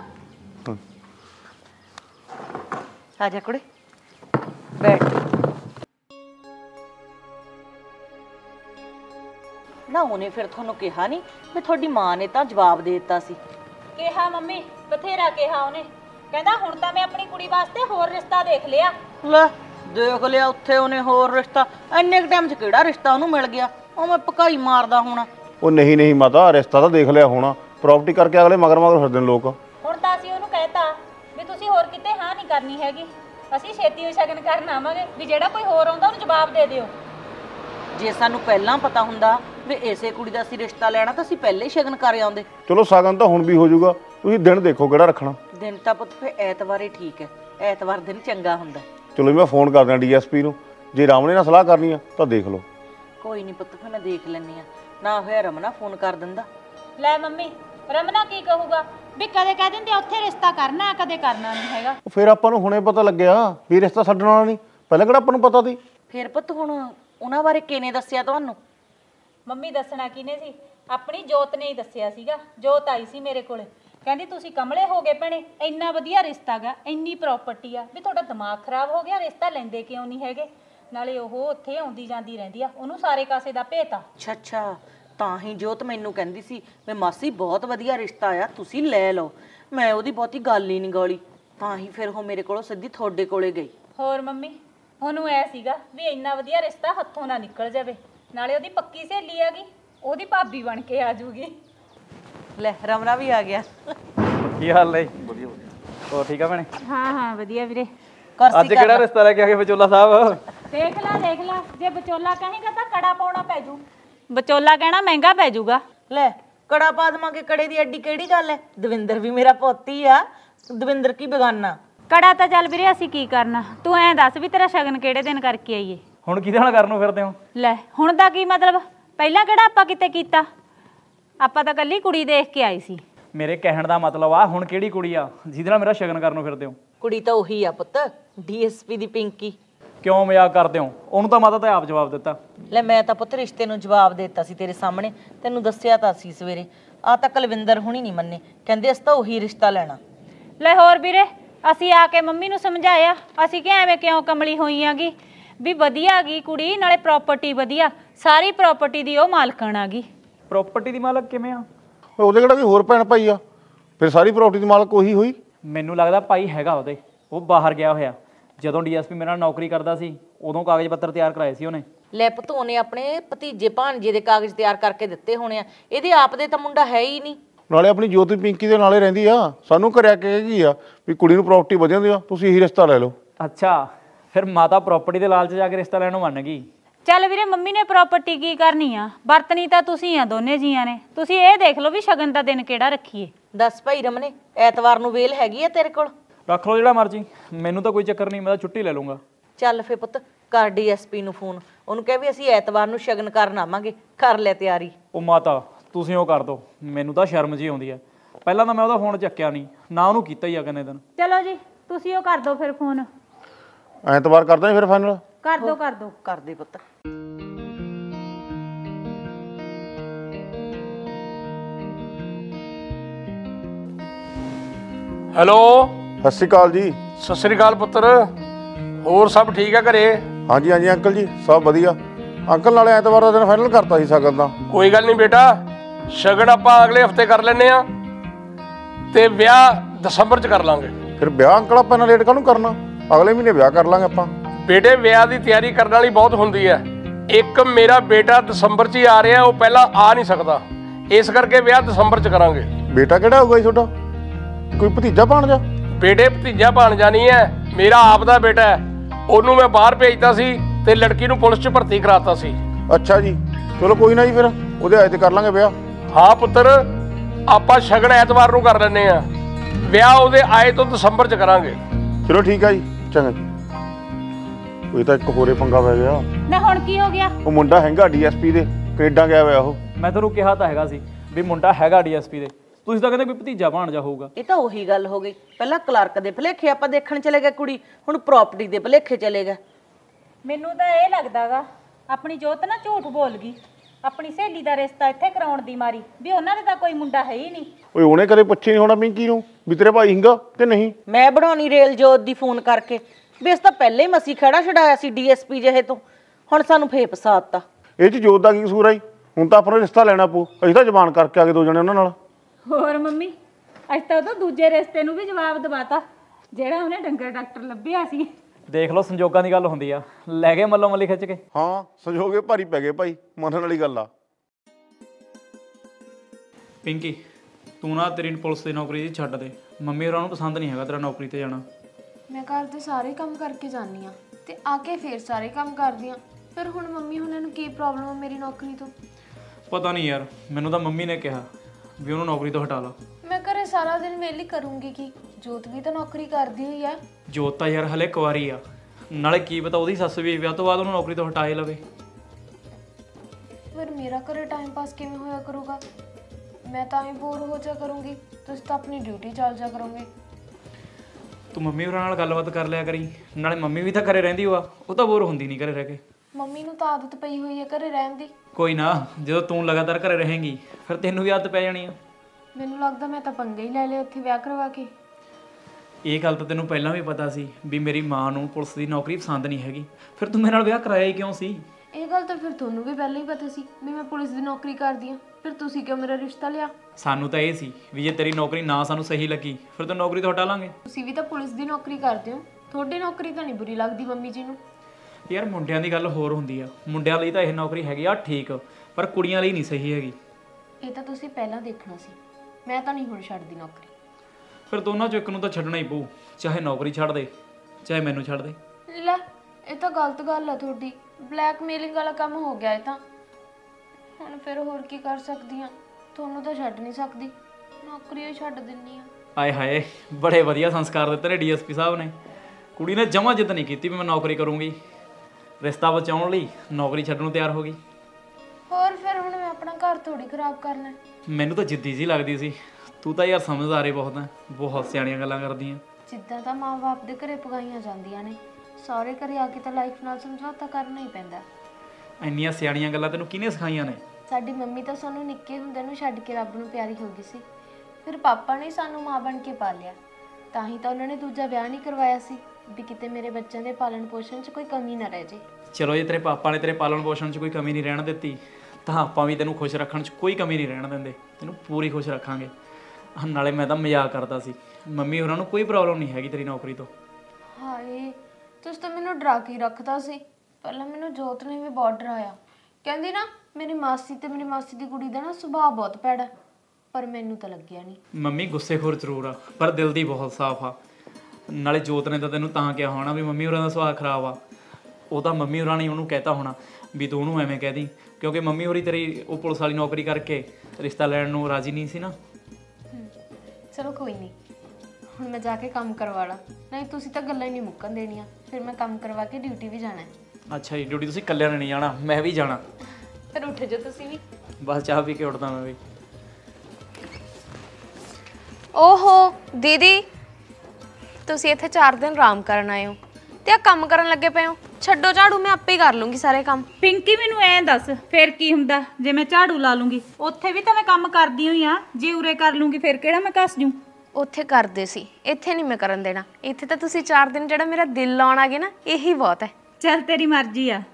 ਆ ਜਾ ਕੁੜੇ, ਬੈਠ। ਨਾ ਉਹਨੇ ਫਿਰ ਤੁਹਾਨੂੰ ਕਿਹਾ ਨਹੀਂ ਵੀ ਤੁਹਾਡੀ ਮਾਂ ਨੇ ਤਾਂ ਜਵਾਬ ਦੇ ਦਿੱਤਾ ਸੀ? ਕਿਹਾ ਮੰਮੀ, ਬਥੇਰਾ ਕਿਹਾ ਉਹਨੇ, ਕਹਿੰਦਾ ਹੁਣ ਤਾਂ ਮੈਂ ਆਪਣੀ ਕੁੜੀ ਵਾਸਤੇ ਹੋਰ ਰਿਸ਼ਤਾ ਦੇਖ ਲਿਆ। ਲੈ ਦੇਖ ਲਿਆ ਉੱਥੇ ਉਹਨੇ ਹੋਰ ਰਿਸ਼ਤਾ? ਇੰਨੇ ਕੁ ਟਾਈਮ 'ਚ ਕਿਹੜਾ ਰਿਸ਼ਤਾ ਉਹਨੂੰ ਮਿਲ ਗਿਆ? ਉਹ ਮੈਂ ਪਕਾਈ ਮਾਰਦਾ ਹੋਣਾ। ਉਹ ਨਹੀਂ ਮਾਤਾ, ਰਿਸ਼ਤਾ ਤਾਂ ਦੇਖ ਲਿਆ ਹੋਣਾ, ਪ੍ਰਾਪਰਟੀ ਕਰਕੇ ਅਗਲੇ ਮਗਰ ਫਿਰਦੇ ਨੇ ਲੋਕ। ਹੁਣ ਤਾਂ ਅਸੀਂ ਉਹਨੂੰ ਕਹਿਤਾ ਵੀ ਤੁਸੀਂ ਹੋਰ ਕਿਤੇ ਹਾਂ ਨਹੀਂ ਕਰਨੀ ਹੈਗੀ, ਅਸੀਂ ਛੇਤੀ ਹੋਈ ਸ਼ਗਨ ਕਰਨ ਆਵਾਂਗੇ, ਵੀ ਜਿਹੜਾ ਕੋਈ ਹੋਰ ਆਉਂਦਾ ਉਹਨੂੰ ਜਵਾਬ ਦੇ ਦਿਓ। ਜੇ ਸਾਨੂੰ ਪਹਿਲਾਂ ਪਤਾ ਹੁੰਦਾ ਵੀ ਇਸੇ ਕੁੜੀ ਦਾ ਅਸੀਂ ਰਿਸ਼ਤਾ ਲੈਣਾ ਤਾਂ ਅਸੀਂ ਪਹਿਲੇ ਹੀ ਸ਼ਗਨ ਕਰ ਆਉਂਦੇ। ਚਲੋ ਸ਼ਗਨ ਤਾਂ ਹੁਣ ਵੀ ਹੋ ਜਾਊਗਾ, ਤੁਸੀਂ ਦਿਨ ਦੇਖੋ ਕਿਹੜਾ ਰੱਖਣਾ। ਦਿਨ ਤਾਂ ਪੁੱਤ ਫਿਰ ਐਤਵਾਰ ਹੀ ਠੀਕ ਹੈ, ਐਤਵਾਰ ਦਿਨ ਚੰਗਾ ਹੁੰਦਾ। ਚਲੋ ਮੈਂ ਫੋਨ ਕਰ ਦਿਆਂ ਡੀਐਸਪੀ ਨੂੰ, ਜੇ ਰਾਮਣੇ ਨਾਲ ਸਲਾਹ ਕਰਨੀ ਆ ਤਾਂ ਦੇਖ ਲਓ। ਕੋਈ ਨਹੀਂ ਪੁੱਤ, ਫਿਰ ਮੈਂ ਦੇਖ ਲੈਂਦੀ ਆ, ਨਾ ਹੋਇਆ ਰਮਨਾ ਫੋਨ ਕਰ ਦਿੰਦਾ। ਲੈ ਮੰਮੀ, ਰਮਨਾ ਕੀ ਕਹੂਗਾ ਵੀ ਕਦੇ ਕਹਿ ਦਿੰਦੇ ਉੱਥੇ ਰਿਸ਼ਤਾ ਕਰਨਾ ਕਦੇ ਕਰਨਾ ਨਹੀਂ ਹੈਗਾ। ਫਿਰ ਆਪਾਂ ਨੂੰ ਹੁਣੇ ਪਤਾ ਲੱਗਿਆ ਵੀ ਰਿਸ਼ਤਾ ਛੱਡਣ ਵਾਲਾ ਨਹੀਂ, ਪਹਿਲਾਂ ਕਿਹੜਾ ਆਪਾਂ ਨੂੰ ਪਤਾ ਸੀ? ਫਿਰ ਪੁੱਤ ਹੁਣ ਉਹਨਾਂ ਬਾਰੇ ਕਿਹਨੇ ਦੱਸਿਆ ਤੁਹਾਨੂੰ? ਮੰਮੀ ਦੱਸਣਾ ਕਿਹਨੇ ਸੀ? ਆਪਣੀ ਜੋਤ ਨੇ ਹੀ ਦੱਸਿਆ ਸੀਗਾ। ਜੋਤ ਆਈ ਸੀ ਮੇਰੇ ਕੋਲੇ, ਕਹਿੰਦੀ ਤੁਸੀਂ ਕਮਲੇ ਹੋ ਗਏ ਭੈਣੇ, ਇੰਨਾ ਵਧੀਆ ਰਿਸ਼ਤਾ ਗਾ, ਇੰਨੀ ਪ੍ਰਾਪਰਟੀ ਆ, ਵੀ ਤੁਹਾਡਾ ਦਿਮਾਗ ਖਰਾਬ ਹੋ ਗਿਆ, ਰਿਸ਼ਤਾ ਲੈਂਦੇ ਕਿਉਂ ਨਹੀਂ ਹੈਗੇ? ਨਾਲੇ ਉਹ ਉੱਥੇ ਆਉਂਦੀ ਜਾਂਦੀ ਰਹਿੰਦੀ ਆ, ਉਹਨੂੰ ਸਾਰੇ ਕਾਸੇ ਦਾ ਭੇਤ ਆ। ਅੱਛਾ ਅੱਛਾ, ਤਾਂ ਹੀ ਜੋਤ ਮੈਨੂੰ ਕਹਿੰਦੀ ਸੀ ਵੀ ਮਾਸੀ ਬਹੁਤ ਵਧੀਆ ਰਿਸ਼ਤਾ ਆ, ਤੁਸੀਂ ਲੈ ਲਓ। ਮੈਂ ਉਹਦੀ ਬਹੁਤੀ ਗੱਲ ਹੀ ਨਹੀਂ ਗਾਲੀ, ਤਾਂ ਹੀ ਫਿਰ ਉਹ ਮੇਰੇ ਕੋਲੋਂ ਸਿੱਧੀ ਤੁਹਾਡੇ ਕੋਲੇ ਗਈ। ਹੋਰ ਮੰਮੀ, ਉਹਨੂੰ ਐ ਸੀਗਾ ਵੀ ਇੰਨਾ ਵਧੀਆ ਰਿਸ਼ਤਾ ਹੱਥੋਂ ਨਾ ਨਿਕਲ ਜਾਵੇ, ਨਾਲੇ ਉਹਦੀ ਪੱਕੀ ਸਹੇਲੀ ਹੈਗੀ, ਉਹਦੀ ਭਾਬੀ ਬਣ ਕੇ ਆ ਜੂਗੀ। ਲੈ ਰਮਨਾ ਵੀ ਆ ਗਿਆ। ਕੀ ਹਾਲ ਹੈ? ਵਧੀਆ ਵਧੀਆ। ਹੋਰ ਠੀਕ ਆ ਭੈਣੇ? ਹਾਂ ਹਾਂ ਵਧੀਆ ਵੀਰੇ। ਅੱਜ ਕਿਹੜਾ ਰਿਸ਼ਤਾ ਲੈ ਕੇ ਆ ਗਏ ਵਿਚੋਲਾ ਸਾਹਿਬ? ਦੇਖ ਲੈ, ਜੇ ਵਿਚੋਲਾ ਕਹੇਗਾ ਤਾਂ ਕੜਾ ਪਾਉਣਾ ਪੈ ਜੂ, ਵਿਚੋਲਾ ਕਹਿਣਾ ਮਹਿੰਗਾ ਪੈ ਜੂਗਾ। ਲੈ ਕੜਾ ਪਾ ਦੇਵਾਂਗੇ, ਕੜੇ ਦੀ ਐਡੀ ਕਿਹੜੀ ਗੱਲ ਹੈ? ਦਵਿੰਦਰ ਵੀ ਮੇਰਾ ਪੋਤੀ ਆ, ਦਵਿੰਦਰ ਕੀ ਬੇਗਾਨਾ। ਕੜਾ ਤਾਂ ਚੱਲ ਵੀਰੇ ਅਸੀਂ ਕੀ ਕਰਨਾ, ਤੂੰ ਐਂ ਦੱਸ ਵੀ ਤੇਰਾ ਸ਼ਗਨ ਕਿਹੜੇ ਦਿਨ ਕਰਕੇ ਆਈਏ? ਹੁਣ ਕਿਹਦੇ ਨਾਲ ਕਰਨ ਨੂੰ ਫਿਰਦੇ ਹੋ? ਲੈ ਹੁਣ ਦਾ ਕੀ ਮਤਲਬ, ਪਹਿਲਾਂ ਕਿਹੜਾ ਆਪਾਂ ਕਿਤੇ ਕੀਤਾ? ਆਪਾਂ ਤਾਂ ਕੱਲੀ ਕੁੜੀ ਦੇਖ ਕੇ ਆਈ ਸੀ। ਮੇਰੇ ਕਹਿਣ ਦਾ ਮਤਲਬ ਆ ਹੁਣ ਕਿਹੜੀ ਕੁੜੀ ਆ ਜਿਹਦੇ ਨਾਲ ਮੇਰਾ ਸ਼ਗਨ ਕਰਨ ਨੂੰ ਫਿਰਦੇ ਹੋ? ਕੁੜੀ ਤਾਂ ਉਹੀ ਆ ਪੁੱਤ, ਡੀਐਸਪੀ ਦੀ ਪਿੰਕੀ। ਕਿਉਂ ਮਜ਼ਾਕ ਕਰਦੇ ਹੋ? ਉਹਨੂੰ ਤਾਂ ਮਾਤਾ ਤਾਂ ਆਪ ਜਵਾਬ ਦਿੱਤਾ। ਲੈ ਮੈਂ ਤਾਂ ਪੁੱਤ ਰਿਸ਼ਤੇ ਨੂੰ ਜਵਾਬ ਦੇ ਦਿੱਤਾ ਸੀ ਤੇਰੇ ਸਾਹਮਣੇ, ਤੈਨੂੰ ਦੱਸਿਆ ਤਾਂ ਸੀ ਸਵੇਰੇ। ਆ ਤਾਂ ਕੁਲਵਿੰਦਰ ਹੁਣੀ ਨਹੀਂ ਮੰਨੇ, ਕਹਿੰਦੇ ਅਸੀਂ ਤਾਂ ਉਹੀ ਰਿਸ਼ਤਾ ਲੈਣਾ। ਲੈ ਹੋਰ ਵੀਰੇ, ਅਸੀਂ ਆ ਕੇ ਮੰਮੀ ਨੂੰ ਸਮਝਾਇਆ, ਅਸੀਂ ਕਿ ਐਵੇਂ ਕਿਉਂ ਕਮਲੀ ਹੋਈ ਆਗੀ, ਵੀ ਵਧੀਆ ਆ ਗਈ ਕੁੜੀ, ਨਾਲੇ ਪ੍ਰਾਪਰਟੀ ਵਧੀਆ, ਸਾਰੀ ਪ੍ਰਾਪਰਟੀ ਦੀ ਉਹ ਮਾਲਕਣ ਆ ਗਈ। ਪ੍ਰਾਪਰਟੀ ਦੀ ਮਾਲਕ ਕਿਵੇਂ ਆ? ਉਹਦੇ ਕਿਹੜਾ ਕੋਈ ਹੋਰ ਭੈਣ ਭਾਈ ਆ, ਫਿਰ ਸਾਰੀ ਪ੍ਰਾਪਰਟੀ ਦੀ ਮਾਲਕ ਉਹੀ ਹੋਈ। ਮੈਨੂੰ ਲੱਗਦਾ ਭਾਈ ਹੈਗਾ ਉਹਦੇ, ਉਹ ਬਾਹਰ ਗਿਆ ਹੋਇਆ। ਜਦੋਂ ਡੀਐਸਪੀ ਮੇਰੇ ਨਾਲ ਨੌਕਰੀ ਕਰਦਾ ਸੀ ਉਦੋਂ ਕਾਗਜ਼ ਪੱਤਰ ਤਿਆਰ ਕਰਾਏ ਸੀ ਉਹਨੇ। ਲੈ ਪੁੱਤ ਉਹਨੇ ਆਪਣੇ ਭਤੀਜੇ ਭਾਣਜੇ ਦੇ ਕਾਗਜ਼ ਤਿਆਰ ਕਰਕੇ ਦਿੱਤੇ ਹੋਣੇ ਆ, ਇਹਦੇ ਆਪ ਦੇ ਤਾਂ ਮੁੰਡਾ ਹੈ ਹੀ ਨਹੀਂ। ਨਾਲੇ ਆਪਣੀ ਜੋਤੀ ਪਿੰਕੀ ਦੇ ਨਾਲੇ ਰਹਿੰਦੀ ਆ, ਸਾਨੂੰ ਕਰਿਆ ਕਿ ਹੈਗੀ ਆ ਵੀ ਕੁੜੀ ਨੂੰ ਪ੍ਰਾਪਰਟੀ ਵਧੀਆ ਹੁੰਦੀ ਆ, ਤੁਸੀਂ ਇਹੀ ਰਿਸ਼ਤਾ ਲੈ ਲਓ। ਅੱਛਾ, ਫਿਰ ਮਾਤਾ ਪ੍ਰਾਪਰਟੀ ਦੇ ਲਾਲਚ ਜਾ ਕੇ ਰਿਸ਼ਤਾ ਲੈਣ ਨੂੰ ਮੰਨ ਗਈ। ਚੱਲ ਵੀਰੇ, ਮੰਮੀ ਨੇ ਪ੍ਰਾਪਰਟੀ ਕੀ ਕਰਨੀ ਆ, ਵਰਤਣੀ ਤਾਂ ਤੁਸੀਂ ਆ ਦੋਨੇ ਜੀਆਂ ਨੇ। ਤੁਸੀਂ ਇਹ ਦੇਖ ਲਓ ਵੀ ਸ਼ਗਨ ਦਾ ਦਿਨ ਕਿਹੜਾ ਰੱਖੀਏ। ਦੱਸ ਭਾਈ ਰਮਨੇ, ਐਤਵਾਰ ਨੂੰ ਵੇਲ ਹੈਗੀ ਆ ਤੇਰੇ ਕੋਲ? ਰੱਖ ਲਓ ਜਿਹੜਾ ਮਰਜੀ, ਮੈਨੂੰ ਤਾਂ ਕੋਈ ਚੱਕਰ ਨਹੀਂ, ਮੈਂ ਤਾਂ ਛੁੱਟੀ ਲੈ ਲੂੰਗਾ। ਚੱਲ ਫੇ ਪੁੱਤ ਕਰ ਡੀਐਸਪੀ ਨੂੰ ਫੋਨ, ਉਹਨੂੰ ਕਹਿ ਵੀ ਅਸੀਂ ਐਤਵਾਰ ਨੂੰ ਸ਼ਗਨ ਕਰਨ ਆਵਾਂਗੇ, ਕਰ ਲੈ ਤਿਆਰੀ। ਉਹ ਮਾਤਾ ਤੁਸੀਂ ਉਹ ਕਰ ਦਿਓ, ਮੈਨੂੰ ਤਾਂ ਸ਼ਰਮ ਜੀ ਆਉਂਦੀ ਹੈ। ਪਹਿਲਾਂ ਤਾਂ ਮੈਂ ਉਹਦਾ ਫੋਨ ਚੱਕਿਆ ਨਹੀਂ, ਨਾ ਉਹਨੂੰ ਕੀਤਾ ਹੀ ਆ ਕਿੰਨੇ ਦਿਨ। ਚਲੋ ਜੀ, ਤੁਸੀਂ ਉਹ ਕਰ ਦਿਓ ਫਿਰ ਫੋਨ। ਐਤਵਾਰ ਕਰਦਾ ਫਿਰ ਫਾਈਨਲ? ਕਰ ਦਿਓ ਕਰ ਦੇ ਪੁੱਤ। ਹੈਲੋ, ਸਤਿ ਸ਼੍ਰੀ ਅਕਾਲ ਜੀ। ਸਤਿ ਸ੍ਰੀ ਅਕਾਲ ਪੁੱਤਰ, ਹੋਰ ਸਭ ਠੀਕ ਆ ਘਰੇ? ਹਾਂਜੀ ਹਾਂਜੀ ਅੰਕਲ ਜੀ, ਸਭ ਵਧੀਆ। ਅੰਕਲ ਨਾਲੇ ਐਤਵਾਰ ਦਾ ਦਿਨ ਫਾਈਨਲ ਕਰਤਾ ਸੀ ਸ਼ਗਨ ਦਾ। ਕੋਈ ਗੱਲ ਨਹੀਂ ਬੇਟਾ, ਸ਼ਗਨ ਆਪਾਂ ਅਗਲੇ ਹਫਤੇ ਕਰ ਲੈਨੇ ਆ ਤੇ ਵਿਆਹ ਦਸੰਬਰ ਚ ਕਰ ਲਾਂਗੇ। ਫਿਰ ਵਿਆਹ ਅੰਕਲ ਆਪਾਂ ਨਾਲ ਲੇਟ ਕਾਹਨੂੰ ਕਰਨਾ, ਅਗਲੇ ਮਹੀਨੇ ਵਿਆਹ ਕਰ ਲਾਂਗੇ ਆਪਾਂ। ਬੇਟੇ ਵਿਆਹ ਦੀ ਤਿਆਰੀ ਕਰਨ ਵਾਲੀ ਬਹੁਤ ਹੁੰਦੀ ਹੈ। ਇੱਕ ਮੇਰਾ ਬੇਟਾ ਦਸੰਬਰ ਚ ਹੀ ਆ ਰਿਹਾ, ਉਹ ਪਹਿਲਾਂ ਆ ਨਹੀਂ ਸਕਦਾ, ਇਸ ਕਰਕੇ ਵਿਆਹ ਦਸੰਬਰ ਚ ਕਰਾਂਗੇ। ਬੇਟਾ ਕਿਹੜਾ ਹੋਊਗਾ ਜੀ ਤੁਹਾਡਾ? ਕੋਈ ਭਤੀਜਾ ਭਾਣਜਾ? ਬੇਟੇ ਭਤੀਜਾ ਭਾਣਜਾ ਨਹੀਂ ਹੈ, ਮੇਰਾ ਆਪ ਦਾ ਬੇਟਾ ਹੈ। ਉਹਨੂੰ ਮੈਂ ਬਾਹਰ ਭੇਜਤਾ ਸੀ ਤੇ ਲੜਕੀ ਨੂੰ ਪੁਲਿਸ 'ਚ ਭਰਤੀ ਕਰਾਤਾ ਸੀ। ਅੱਛਾ ਜੀ, ਚਲੋ ਕੋਈ ਨਾ ਜੀ, ਫਿਰ ਉਹਦੇ ਆਏ ਤੇ ਕਰ ਲਾਂਗੇ ਵਿਆਹ। ਹਾਂ ਪੁੱਤਰ, ਆਪਾਂ ਸ਼ਗਨ ਐਤਵਾਰ ਨੂੰ ਕਰ ਲੈਨੇ ਆ, ਵਿਆਹ ਉਹਦੇ ਆਏ ਤੋਂ ਦਸੰਬਰ 'ਚ ਕਰਾਂਗੇ। ਚਲੋ ਠੀਕ ਆ ਜੀ, ਚੰਗਾ ਜੀ। ਕੋਈ ਤਾਂ ਇੱਕ ਹੋਰੇ ਪੰਗਾ ਪੈ ਗਿਆ। ਨਾ ਹੁਣ ਕੀ ਹੋ ਗਿਆ? ਉਹ ਮੁੰਡਾ ਹੈਗਾ ਡੀਐਸਪੀ ਦੇ, ਕੈਨੇਡਾ ਗਿਆ ਹੋਇਆ ਉਹ। ਮੈਂ ਤੁਹਾਨੂੰ ਕਿਹਾ ਤਾਂ ਹੈਗਾ ਸੀ ਵੀ ਮੁੰਡਾ ਹੈਗਾ ਡੀਐਸਪੀ ਦੇ, ਤੁਸੀਂ ਤਾਂ ਕਹਿੰਦੇ ਕੋਈ ਭਤੀਜਾ ਭਾਣਜਾ ਹੋਊਗਾ। ਇਹ ਤਾਂ ਉਹੀ ਗੱਲ ਹੋ ਗਈ, ਪਹਿਲਾਂ ਕਲਰਕ ਦੇ ਭੁਲੇਖੇ ਆਪਾਂ ਦੇਖਣ ਚਲੇ ਗਏ ਕੁੜੀ, ਹੁਣ ਪ੍ਰਾਪਰਟੀ ਦੇ ਭੁਲੇਖੇ ਚਲੇ ਗਏ। ਮੈਨੂੰ ਤਾਂ ਇਹ ਲੱਗਦਾਗਾ ਆਪਣੀ ਜੋਤ ਨਾ ਝੂਠ ਬੋਲ ਗਈ, ਆਪਣੀ ਸਹੇਲੀ ਦਾ ਰਿਸ਼ਤਾ ਇੱਥੇ ਕਰਾਉਣ ਦੀ ਮਾਰੀ, ਵੀ ਉਹਨਾਂ ਦੇ ਤਾਂ ਕੋਈ ਮੁੰਡਾ ਹੈ ਹੀ ਨਹੀਂ। ਓਏ ਉਹਨੇ ਕਦੇ ਪੁੱਛੇ ਨਹੀਂ ਹੋਣਾ ਪਿੰਕੀ ਨੂੰ ਵੀ ਤੇਰੇ ਭਾਈ ਹਿੰਗਾ ਤੇ ਨਹੀਂ? ਮੈਂ ਬਣਾਉਣੀ ਰੇਲ ਜੋਤ ਦੀ ਫੋਨ ਕਰਕੇ ਵੀ ਇਸ ਤਾਂ ਪਹਿਲੇ ਹੀ ਮਸੀ ਖੜਾ ਛਡਾਇਆ ਸੀ ਡੀਐਸਪੀ ਜਿਹੇ ਤੋਂ, ਹੁਣ ਸਾਨੂੰ ਫੇਰ ਫਸਾਤਾ। ਇਹ 'ਚ ਜੋਤ ਦਾ ਕੀ ਕਸੂਰ ਆਈ? ਹੁਣ ਤਾਂ ਆਪਣਾ ਰਿਸ਼ਤਾ ਲੈਣਾ ਪਊ, ਅਸੀਂ ਤਾਂ ਜ਼ਬਾਨ ਕਰਕੇ ਆ ਗਏ ਦੋ ਜਣੇ ਉਹਨਾਂ ਨਾਲ। ਹੋਰ ਮੰਮੀ, ਅੱਜ ਤਾਂ ਉਹ ਦੂਜੇ ਰਿਸ਼ਤੇ ਨੂੰ ਵੀ ਜਵਾਬ ਦਵਾਤਾ ਜਿਹੜਾ ਉਹਨੇ ਡੰਗਰ ਡਾਕਟਰ ਲੱਭਿਆ ਸੀ। ਦੇਖ ਲਓ ਸੰਜੋਗਾਂ ਦੀ ਗੱਲ ਹੁੰਦੀ ਆ, ਲੈ ਗਏ ਮੱਲੋ ਮੱਲੀ ਖਿੱਚ ਕੇ। ਹਾਂ ਸੰਜੋਗੇ ਭਾਰੀ ਪੈ ਗਏ ਭਾਈ, ਮੰਨਣ ਵਾਲੀ ਗੱਲ ਆ। ਪਿੰਕੀ ਤੂੰ ਨਾ ਤੇਰੀ ਪੁਲਿਸ ਦੀ ਨੌਕਰੀ ਦੀ ਛੱਡ ਦੇ, ਮੰਮੀ ਹੋਰਾਂ ਨੂੰ ਪਸੰਦ ਨਹੀਂ ਹੈਗਾ ਤੇਰਾ ਨੌਕਰੀ ਤੇ ਜਾਣਾ। ਮੈਂ ਘਰ ਦੇ ਸਾਰੇ ਕੰਮ ਕਰਕੇ ਜਾਂਦੀ ਆ ਤੇ ਆ ਕੇ ਫੇਰ ਸਾਰੇ ਕੰਮ ਕਰਦੀ ਆ, ਫਿਰ ਹੁਣ ਮੰਮੀ ਹੁਣਾਂ ਨੂੰ ਕੀ ਪ੍ਰੋਬਲਮ ਆ ਮੇਰੀ ਨੌਕਰੀ ਤੋਂ? ਪਤਾ ਨਹੀਂ ਯਾਰ, ਮੈਨੂੰ ਤਾਂ ਮੰਮੀ ਨੇ ਕਿਹਾ ਵੀ ਉਹਨੂੰ ਨੌਕਰੀ ਤੋਂ ਹਟਾ ਲਾ। ਮੈਂ ਘਰੇ ਸਾਰਾ ਦਿਨ ਵਿਹਲੀ ਕਰੂੰਗੀ ਕੀ? ਜੋਤ ਵੀ ਤਾਂ ਨੌਕਰੀ ਕਰਦੀ ਹੋਈ ਆ। ਜੋਤ ਤਾਂ ਯਾਰ ਹਲੇ ਕੁਆਰੀ ਆ, ਨਾਲੇ ਕੀ ਪਤਾ ਉਹਦੀ ਸੱਸ ਵੀ ਵਿਆਹ ਤੋਂ ਬਾਅਦ ਉਹਨੂੰ ਨੌਕਰੀ ਤੋਂ ਹਟਾਏ ਲਵੇ। ਪਰ ਮੇਰਾ ਘਰੇ ਟਾਈਮ ਪਾਸ ਕਿਵੇਂ ਹੋਇਆ ਕਰੂਗਾ? ਮੈਂ ਤਾਂ ਵੀ ਬੋਰ ਹੋ ਜਾ ਕਰੂੰਗੀ, ਤੁਸੀਂ ਤਾਂ ਆਪਣੀ ਡਿਊਟੀ ਚੱਲ ਜਾ ਕਰੋਗੇ। ਤੂੰ ਮੰਮੀ ਹੋਰਾਂ ਨਾਲ ਗੱਲਬਾਤ ਕਰ ਲਿਆ ਕਰੀ, ਨਾਲੇ ਮੰਮੀ ਵੀ ਤਾਂ ਘਰੇ ਰਹਿੰਦੀ ਹੋਆ, ਉਹ ਤਾਂ ਬੋਰ ਹੁੰਦੀ ਨਹੀਂ ਘਰੇ ਰਹਿ ਕੇ। ਮੰਮੀ ਨੂੰ ਤਾਂ ਆਦਤ ਪਈ ਹੋਈ ਹੈ ਘਰੇ ਰਹਿਣ ਦੀ। ਕੋਈ ਨਾ, ਜਦੋਂ ਤੂੰ ਲਗਾਤਾਰ ਘਰੇ ਰਹੇਂਗੀ ਫਿਰ ਤੈਨੂੰ ਵੀ ਆਦਤ ਪੈ ਜਾਣੀ ਆ। ਮੈਨੂੰ ਲੱਗਦਾ ਮੈਂ ਤਾਂ ਪੰਗੇ ਹੀ ਲੈ ਲਿਆ ਉੱਥੇ ਵਿਆਹ ਕਰਵਾ ਕੇ। ਇਹ ਗੱਲ ਤਾਂ ਤੈਨੂੰ ਪਹਿਲਾਂ ਵੀ ਪਤਾ ਸੀ ਵੀ ਮੇਰੀ ਮਾਂ ਨੂੰ ਪੁਲਿਸ ਦੀ ਨੌਕਰੀ ਪਸੰਦ ਨਹੀਂ ਹੈਗੀ, ਫਿਰ ਤੂੰ ਮੇਰੇ ਨਾਲ ਵਿਆਹ ਕਰਾਇਆ ਹੀ ਕਿਉਂ ਸੀ? ਇਹ ਗੱਲ ਤਾਂ ਫਿਰ ਤੁਹਾਨੂੰ ਵੀ ਪਹਿਲਾਂ ਹੀ ਪਤਾ ਸੀ ਵੀ ਮੈਂ ਪੁਲਿਸ ਦੀ ਨੌਕਰੀ ਕਰਦੀ ਹਾਂ, ਫਿਰ ਤੁਸੀਂ ਕਿਉਂ ਮੇਰਾ ਰਿਸ਼ਤਾ ਲਿਆ? ਸਾਨੂੰ ਤਾਂ ਇਹ ਸੀ ਵੀ ਜੇ ਤੇਰੀ ਨੌਕਰੀ ਨਾ ਸਾਨੂੰ ਸਹੀ ਲੱਗੀ ਫਿਰ ਤਾਂ ਨੌਕਰੀ ਤੋਂ ਹਟਾ ਲਾਂਗੇ। ਤੁਸੀਂ ਵੀ ਤਾਂ ਪੁਲਿਸ ਦੀ ਨੌਕਰੀ ਕਰਦੇ ਹੋ, ਤੁਹਾਡੀ ਨੌਕਰੀ ਤਾਂ ਨਹੀਂ ਬੁਰੀ ਲੱਗਦੀ ਮੰਮੀ ਜੀ ਨੂੰ। ਯਾਰ ਮੁੰਡਿਆਂ ਦੀ ਗੱਲ ਹੋਰ ਹੁੰਦੀ ਆ, ਮੁੰਡਿਆਂ ਲਈ ਤਾਂ ਇਹ ਨੌਕਰੀ ਹੈਗੀ ਆ ਠੀਕ, ਪਰ ਕੁੜੀਆਂ ਲਈ ਨਹੀਂ ਸਹੀ ਹੈਗੀ। ਇਹ ਤਾਂ ਤੁਸੀਂ ਪਹਿਲਾਂ ਦੇਖਣਾ ਸੀ, ਮੈਂ ਤਾਂ ਨਹੀਂ ਹੁਣ ਛੱਡਦੀ ਨੌਕਰੀ। ਫਿਰ ਦੋਨਾਂ ਚੋਂ ਇੱਕ ਨੂੰ ਤਾਂ ਛੱਡਣਾ ਹੀ ਪਊ, ਚਾਹੇ ਨੌਕਰੀ ਛੱਡ ਦੇ ਚਾਹੇ ਮੈਨੂੰ ਛੱਡ ਦੇ। ਲੈ ਇਹ ਤਾਂ ਗਲਤ ਗੱਲ ਆ ਤੁਹਾਡੀ, ਬਲੈਕਮੇਲਿੰਗ ਵਾਲਾ ਕੰਮ ਹੋ ਗਿਆ ਇਹ ਤਾਂ। ਹੁਣ ਫਿਰ ਹੋਰ ਕੀ ਕਰ ਸਕਦੀ ਆ, ਤੁਹਾਨੂੰ ਤਾਂ ਛੱਡ ਨਹੀਂ ਸਕਦੀ, ਨੌਕਰੀ ਹੀ ਛੱਡ ਦਿੰਨੀ ਆ। ਆਏ ਹਾਏ, ਬੜੇ ਵਧੀਆ ਸੰਸਕਾਰ ਦਿੱਤੇ ਨੇ ਡੀਐਸਪੀ ਸਾਹਿਬ ਨੇ। ਕੁੜੀ ਨੇ ਜਮਾਂ ਜਿੱਦ ਨਹੀਂ ਕੀਤੀ ਵੀ ਮੈਂ ਨੌਕਰੀ ਕਰੂੰਗੀ, ਰਿਸ਼ਤਾ ਬਚਾਉਣ ਲਈ ਨੌਕਰੀ ਛੱਡਣ ਨੂੰ ਤਿਆਰ ਹੋ ਗਈ। ਹੋਰ ਫਿਰ ਹੁਣ ਮੈਂ ਆਪਣਾ ਘਰ ਥੋੜੀ ਖਰਾਬ ਕਰਨਾ। ਮੈਨੂੰ ਤਾਂ ਜਿੱਦੀ ਜੀ ਲੱਗਦੀ ਸੀ, ਤੂੰ ਤਾਂ ਯਾਰ ਸਮਝਦਾਰ ਏ ਬਹੁਤ ਹੈ, ਬਹੁਤ ਸਿਆਣੀਆਂ ਗੱਲਾਂ ਕਰਦੀ ਆ। ਜਿੱਦਾਂ ਤਾਂ ਮਾਂ-ਬਾਪ ਦੇ ਘਰੇ ਪਗਾਈਆਂ ਜਾਂਦੀਆਂ ਨੇ, ਸਹੁਰੇ ਘਰੇ ਆ ਕੇ ਤਾਂ ਲਾਈਫ ਨਾਲ ਸਮਝੌਤਾ ਕਰਨਾ ਹੀ ਪੈਂਦਾ। ਇੰਨੀਆਂ ਸਿਆਣੀਆਂ ਗੱਲਾਂ ਤੈਨੂੰ ਕਿਹਨੇ ਸਿਖਾਈਆਂ ਨੇ? ਸਾਡੀ ਮੰਮੀ ਤਾਂ ਸਾਨੂੰ ਨਿੱਕੇ ਹੁੰਦੇ ਨੂੰ ਛੱਡ ਕੇ ਰੱਬ ਨੂੰ ਪਿਆਰੀ ਹੋ ਗਈ ਸੀ, ਫਿਰ ਪਾਪਾ ਨੇ ਸਾਨੂੰ ਮਾਂ ਬਣ ਕੇ ਪਾਲਿਆ, ਤਾਂ ਹੀ ਤਾਂ ਉਹਨਾਂ ਨੇ ਦੂਜਾ ਵਿਆਹ ਨਹੀਂ ਕਰਵਾਇਆ ਸੀ ਵੀ ਕਿਤੇ ਮੇਰੇ ਬੱਚਿਆਂ ਦੇ ਪਾਲਣ ਪੋਸ਼ਣ 'ਚ ਕੋਈ ਕਮੀ ਨਾ ਰਹਿ ਜੇ। ਚਲੋ ਜੇ ਤੇਰੇ ਪਾਪਾ ਨੇ ਤੇਰੇ ਪਾਲਣ ਪੋਸ਼ਣ 'ਚ ਕੋਈ ਕਮੀ ਨਹੀਂ ਰਹਿਣ ਦਿੱਤੀ ਤਾਂ ਆਪਾਂ ਵੀ ਤੈਨੂੰ ਖੁਸ਼ ਰੱਖਣ 'ਚ ਕੋਈ ਕਮੀ ਨਹੀਂ ਰਹਿਣ ਦਿੰਦੇ, ਤੈਨੂੰ ਪੂਰੀ ਖੁਸ਼ ਰੱਖਾਂਗੇ। ਨਾਲੇ ਮੈਂ ਤਾਂ ਮਜ਼ਾਕ ਕਰਦਾ ਸੀ, ਮੰਮੀ ਹੋਰਾਂ ਨੂੰ ਕੋਈ ਪ੍ਰੋਬਲਮ ਨਹੀਂ ਹੈਗੀ ਤੇਰੀ ਨੌਕਰੀ ਤੋਂ। ਹਾਏ ਤੁਸੀਂ ਤਾਂ ਮੈਨੂੰ ਡਰਾ ਕੇ ਰੱਖਦਾ ਸੀ, ਪਹਿਲਾਂ ਮੈਨੂੰ ਜੋਤ ਨੇ ਵੀ ਬਹੁਤ ਡਰਾਇਆ, ਕਹਿੰਦੀ ਨਾ ਮੇਰੀ ਮਾਸੀ ਤੇ ਮੇਰੀ ਮਾਸੀ ਦੀ ਕੁੜੀ ਦਾ ਨਾ ਸੁਭਾਅ ਬਹੁਤ ਭੈੜਾ, ਪਰ ਮੈਨੂੰ ਤਾਂ ਲੱਗਿਆ ਨਹੀਂ। ਮੰਮੀ ਗੁੱਸੇਖੋਰ ਜ਼ਰੂਰ ਆ ਪਰ ਦਿਲ ਦੀ ਬਹੁਤ ਸਾਫ਼ ਆ। ਨਾਲੇ ਜੋਤ ਨੇ ਤਾਂ ਤੈਨੂੰ ਤਾਂ ਕਿਹਾ ਹੋਣਾ ਵੀ ਮੰਮੀ ਹੋਰਾਂ ਦਾ ਸੁਭਾਅ ਖਰਾਬ ਆ, ਉਹ ਤਾਂ ਮੰਮੀ ਹੋਰਾਂ ਨੇ ਉਹਨੂੰ ਕਹਿਤਾ ਹੋਣਾ ਵੀ ਤੂੰ ਉਹਨੂੰ ਐਵੇਂ ਕਹਿ ਦੀ, ਕਿਉਂਕਿ ਮੰਮੀ ਹੋਰੀ ਤੇਰੀ ਉਹ ਪੁਲਿਸ ਵਾਲੀ ਨੌਕਰੀ ਕਰਕੇ ਰਿਸ਼ਤਾ ਲੈਣ ਨੂੰ ਰਾਜ਼ੀ ਨਹੀਂ ਸੀ ਨਾ। ਚਲੋ ਕੋਈ ਨਹੀਂ, ਹੁਣ ਮੈਂ ਜਾ ਕੇ ਕੰਮ ਕਰਵਾ ਲਾਂ, ਨਹੀਂ ਤੁਸੀਂ ਤਾਂ ਗੱਲਾਂ ਹੀ ਨਹੀਂ ਮੁੱਕਣ ਦੇਣੀਆਂ, ਫਿਰ ਮੈਂ ਕੰਮ ਕਰਵਾ ਕੇ ਡਿਊਟੀ ਵੀ ਜਾਣਾ ਹੈ। ਅੱਛਾ ਜੀ, ਡਿਊਟੀ ਤੁਸੀਂ ਇਕੱਲਿਆਂ ਨੇ ਨਹੀਂ ਜਾਣਾ, ਮੈਂ ਵੀ ਜਾਣਾ। ਫਿਰ ਉੱਠ ਜਾਓ ਤੁਸੀਂ ਵੀ। ਬਸ ਚਾਹ ਪੀ ਕੇ ਉੱਠਦਾ ਮੈਂ ਵੀ। ਓਹੋ ਦੀਦੀ, ਤੁਸੀਂ ਇੱਥੇ 4 ਦਿਨ ਆਰਾਮ ਕਰਨ ਆਏ ਹੋ ਤੇ ਆ ਕੰਮ ਕਰਨ ਲੱਗੇ ਪਏ ਹੋ। ਛੱਡੋ ਝਾੜੂ, ਮੈਂ ਆਪੇ ਹੀ ਕਰ ਲੂੰਗੀ ਸਾਰੇ ਕੰਮ। ਪਿੰਕੀ ਮੈਨੂੰ ਐਂ ਦੱਸ ਫਿਰ ਕੀ ਹੁੰਦਾ ਜੇ ਮੈਂ ਝਾੜੂ ਲਾ ਲੂੰਗੀ? ਉੱਥੇ ਵੀ ਤਾਂ ਮੈਂ ਕੰਮ ਕਰਦੀ ਹੋਈ ਆ, ਜੇ ਉਰੇ ਕਰ ਲੂੰਗੀ ਫਿਰ ਕਿਹੜਾ ਮੈਂ ਘਸ ਜੂ? ਉੱਥੇ ਕਰਦੇ ਸੀ, ਇੱਥੇ ਨਹੀਂ ਮੈਂ ਕਰਨ ਦੇਣਾ। ਇੱਥੇ ਤਾਂ ਤੁਸੀਂ 4 ਦਿਨ ਜਿਹੜਾ ਮੇਰਾ ਦਿਲ ਲਾਉਣ ਆ ਗਏ ਨਾ, ਇਹੀ ਬਹੁਤ ਹੈ। ਚੱਲ ਤੇਰੀ ਮਰਜ਼ੀ ਆ।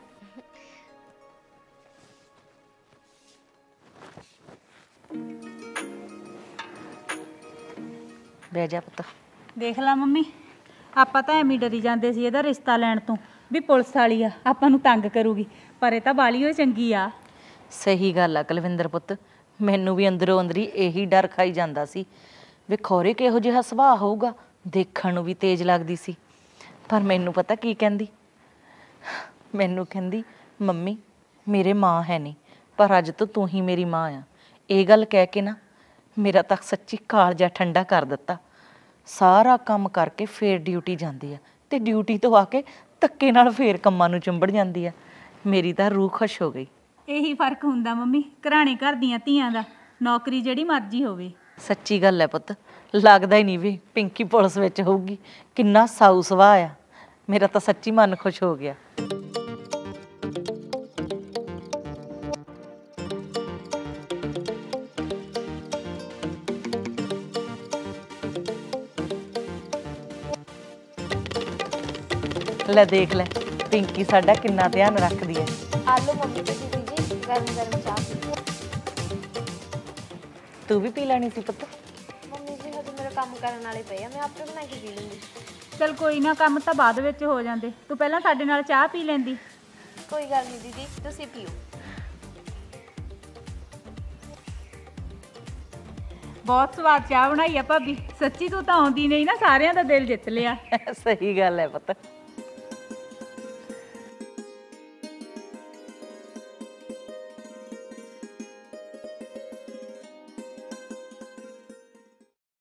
ਬਹਿ ਜਾ ਪੁੱਤ। ਦੇਖ ਲਾ ਮੰਮੀ, ਆਪਾਂ ਤਾਂ ਐਵੇਂ ਡਰੀ ਜਾਂਦੇ ਸੀ ਇਹਦਾ ਰਿਸ਼ਤਾ ਲੈਣ ਤੋਂ ਵੀ ਪੁਲਿਸ ਵਾਲੀ ਆ, ਆਪਾਂ ਨੂੰ ਤੰਗ ਕਰੂਗੀ, ਪਰ ਇਹ ਤਾਂ ਬਾਲੀ ਹੋਈ ਚੰਗੀ ਆ। ਸਹੀ ਗੱਲ ਆ ਕੁਲਵਿੰਦਰ ਪੁੱਤ, ਮੈਨੂੰ ਵੀ ਅੰਦਰੋਂ ਅੰਦਰੀ ਇਹੀ ਡਰ ਖਾਈ ਜਾਂਦਾ ਸੀ ਵੀ ਖੌਰੇ ਕਿਹੋ ਜਿਹਾ ਸੁਭਾਅ ਹੋਊਗਾ, ਦੇਖਣ ਨੂੰ ਵੀ ਤੇਜ਼ ਲੱਗਦੀ ਸੀ। ਪਰ ਮੈਨੂੰ ਪਤਾ ਕੀ ਕਹਿੰਦੀ, ਮੈਨੂੰ ਕਹਿੰਦੀ ਮੰਮੀ ਮੇਰੇ ਮਾਂ ਹੈ ਨਹੀਂ, ਪਰ ਅੱਜ ਤੋਂ ਤੂੰ ਹੀ ਮੇਰੀ ਮਾਂ ਆ। ਇਹ ਗੱਲ ਕਹਿ ਕੇ ਨਾ ਮੇਰਾ ਤਾਂ ਸੱਚੀ ਕਾਲਜਾ ਠੰਡਾ ਕਰ ਦਿੱਤਾ। ਸਾਰਾ ਕੰਮ ਕਰਕੇ ਫੇਰ ਡਿਊਟੀ ਜਾਂਦੀ ਆ ਤੇ ਡਿਊਟੀ ਤੋਂ ਆ ਕੇ ਧੱਕੇ ਨਾਲ ਫੇਰ ਕੰਮਾਂ ਨੂੰ ਚੰਬੜ ਜਾਂਦੀ ਆ। ਮੇਰੀ ਤਾਂ ਰੂਹ ਖੁਸ਼ ਹੋ ਗਈ। ਇਹੀ ਫਰਕ ਹੁੰਦਾ ਮੰਮੀ ਘਰਾਣੇ ਘਰ ਦੀਆਂ ਧੀਆਂ ਦਾ, ਨੌਕਰੀ ਜਿਹੜੀ ਮਰਜ਼ੀ ਹੋਵੇ। ਸੱਚੀ ਗੱਲ ਹੈ ਪੁੱਤ, ਲੱਗਦਾ ਹੀ ਨਹੀਂ ਵੀ ਪਿੰਕੀ ਪੁਲਿਸ ਵਿੱਚ ਹੋਊਗੀ। ਕਿੰਨਾ ਸਾਊ ਸੁਭਾਅ ਆ, ਮੇਰਾ ਤਾਂ ਸੱਚੀ ਮਨ ਖੁਸ਼ ਹੋ ਗਿਆ। ਲੈ ਦੇਖ ਲੈ ਪਿੰਕੀ ਸਾਡਾ ਕਿੰਨਾ ਧਿਆਨ ਰੱਖਦੀ ਹੈ। ਆਲੂ ਮੰਮੀ ਤੇ ਦੀਦੀ ਜੀ ਗਰਮ ਗਰਮ ਚਾਹ। ਤੂੰ ਵੀ ਪੀ ਲੈਣੀ ਸੀ ਪੁੱਤ? ਮੰਮੀ ਜੀ ਹਜੇ ਮੇਰਾ ਕੰਮ ਕਰਨ ਵਾਲੇ ਪਏ ਆ, ਮੈਂ ਆਪੇ ਬਣਾ ਕੇ ਪੀ ਲੂੰਗੀ। ਚਲ ਕੋਈ ਨਾ, ਕੰਮ ਤਾਂ ਬਾਅਦ ਵਿੱਚ ਹੋ ਜਾਂਦੇ, ਤੂੰ ਪਹਿਲਾਂ ਸਾਡੇ ਨਾਲ ਚਾਹ ਪੀ ਲੈਂਦੀ। ਕੋਈ ਗੱਲ ਨਹੀਂ ਦੀਦੀ, ਤੁਸੀਂ ਪੀਓ। ਬਹੁਤ ਸਵਾਦ ਚਾਹ ਬਣਾਈ ਆ ਭਾਬੀ, ਸੱਚੀ ਤੂੰ ਤਾਂ ਆਉਂਦੀ ਨਹੀਂ ਨਾ, ਸਾਰਿਆਂ ਦਾ ਦਿਲ ਜਿੱਤ ਲਿਆ। ਸਹੀ ਗੱਲ ਹੈ ਪੁੱਤ।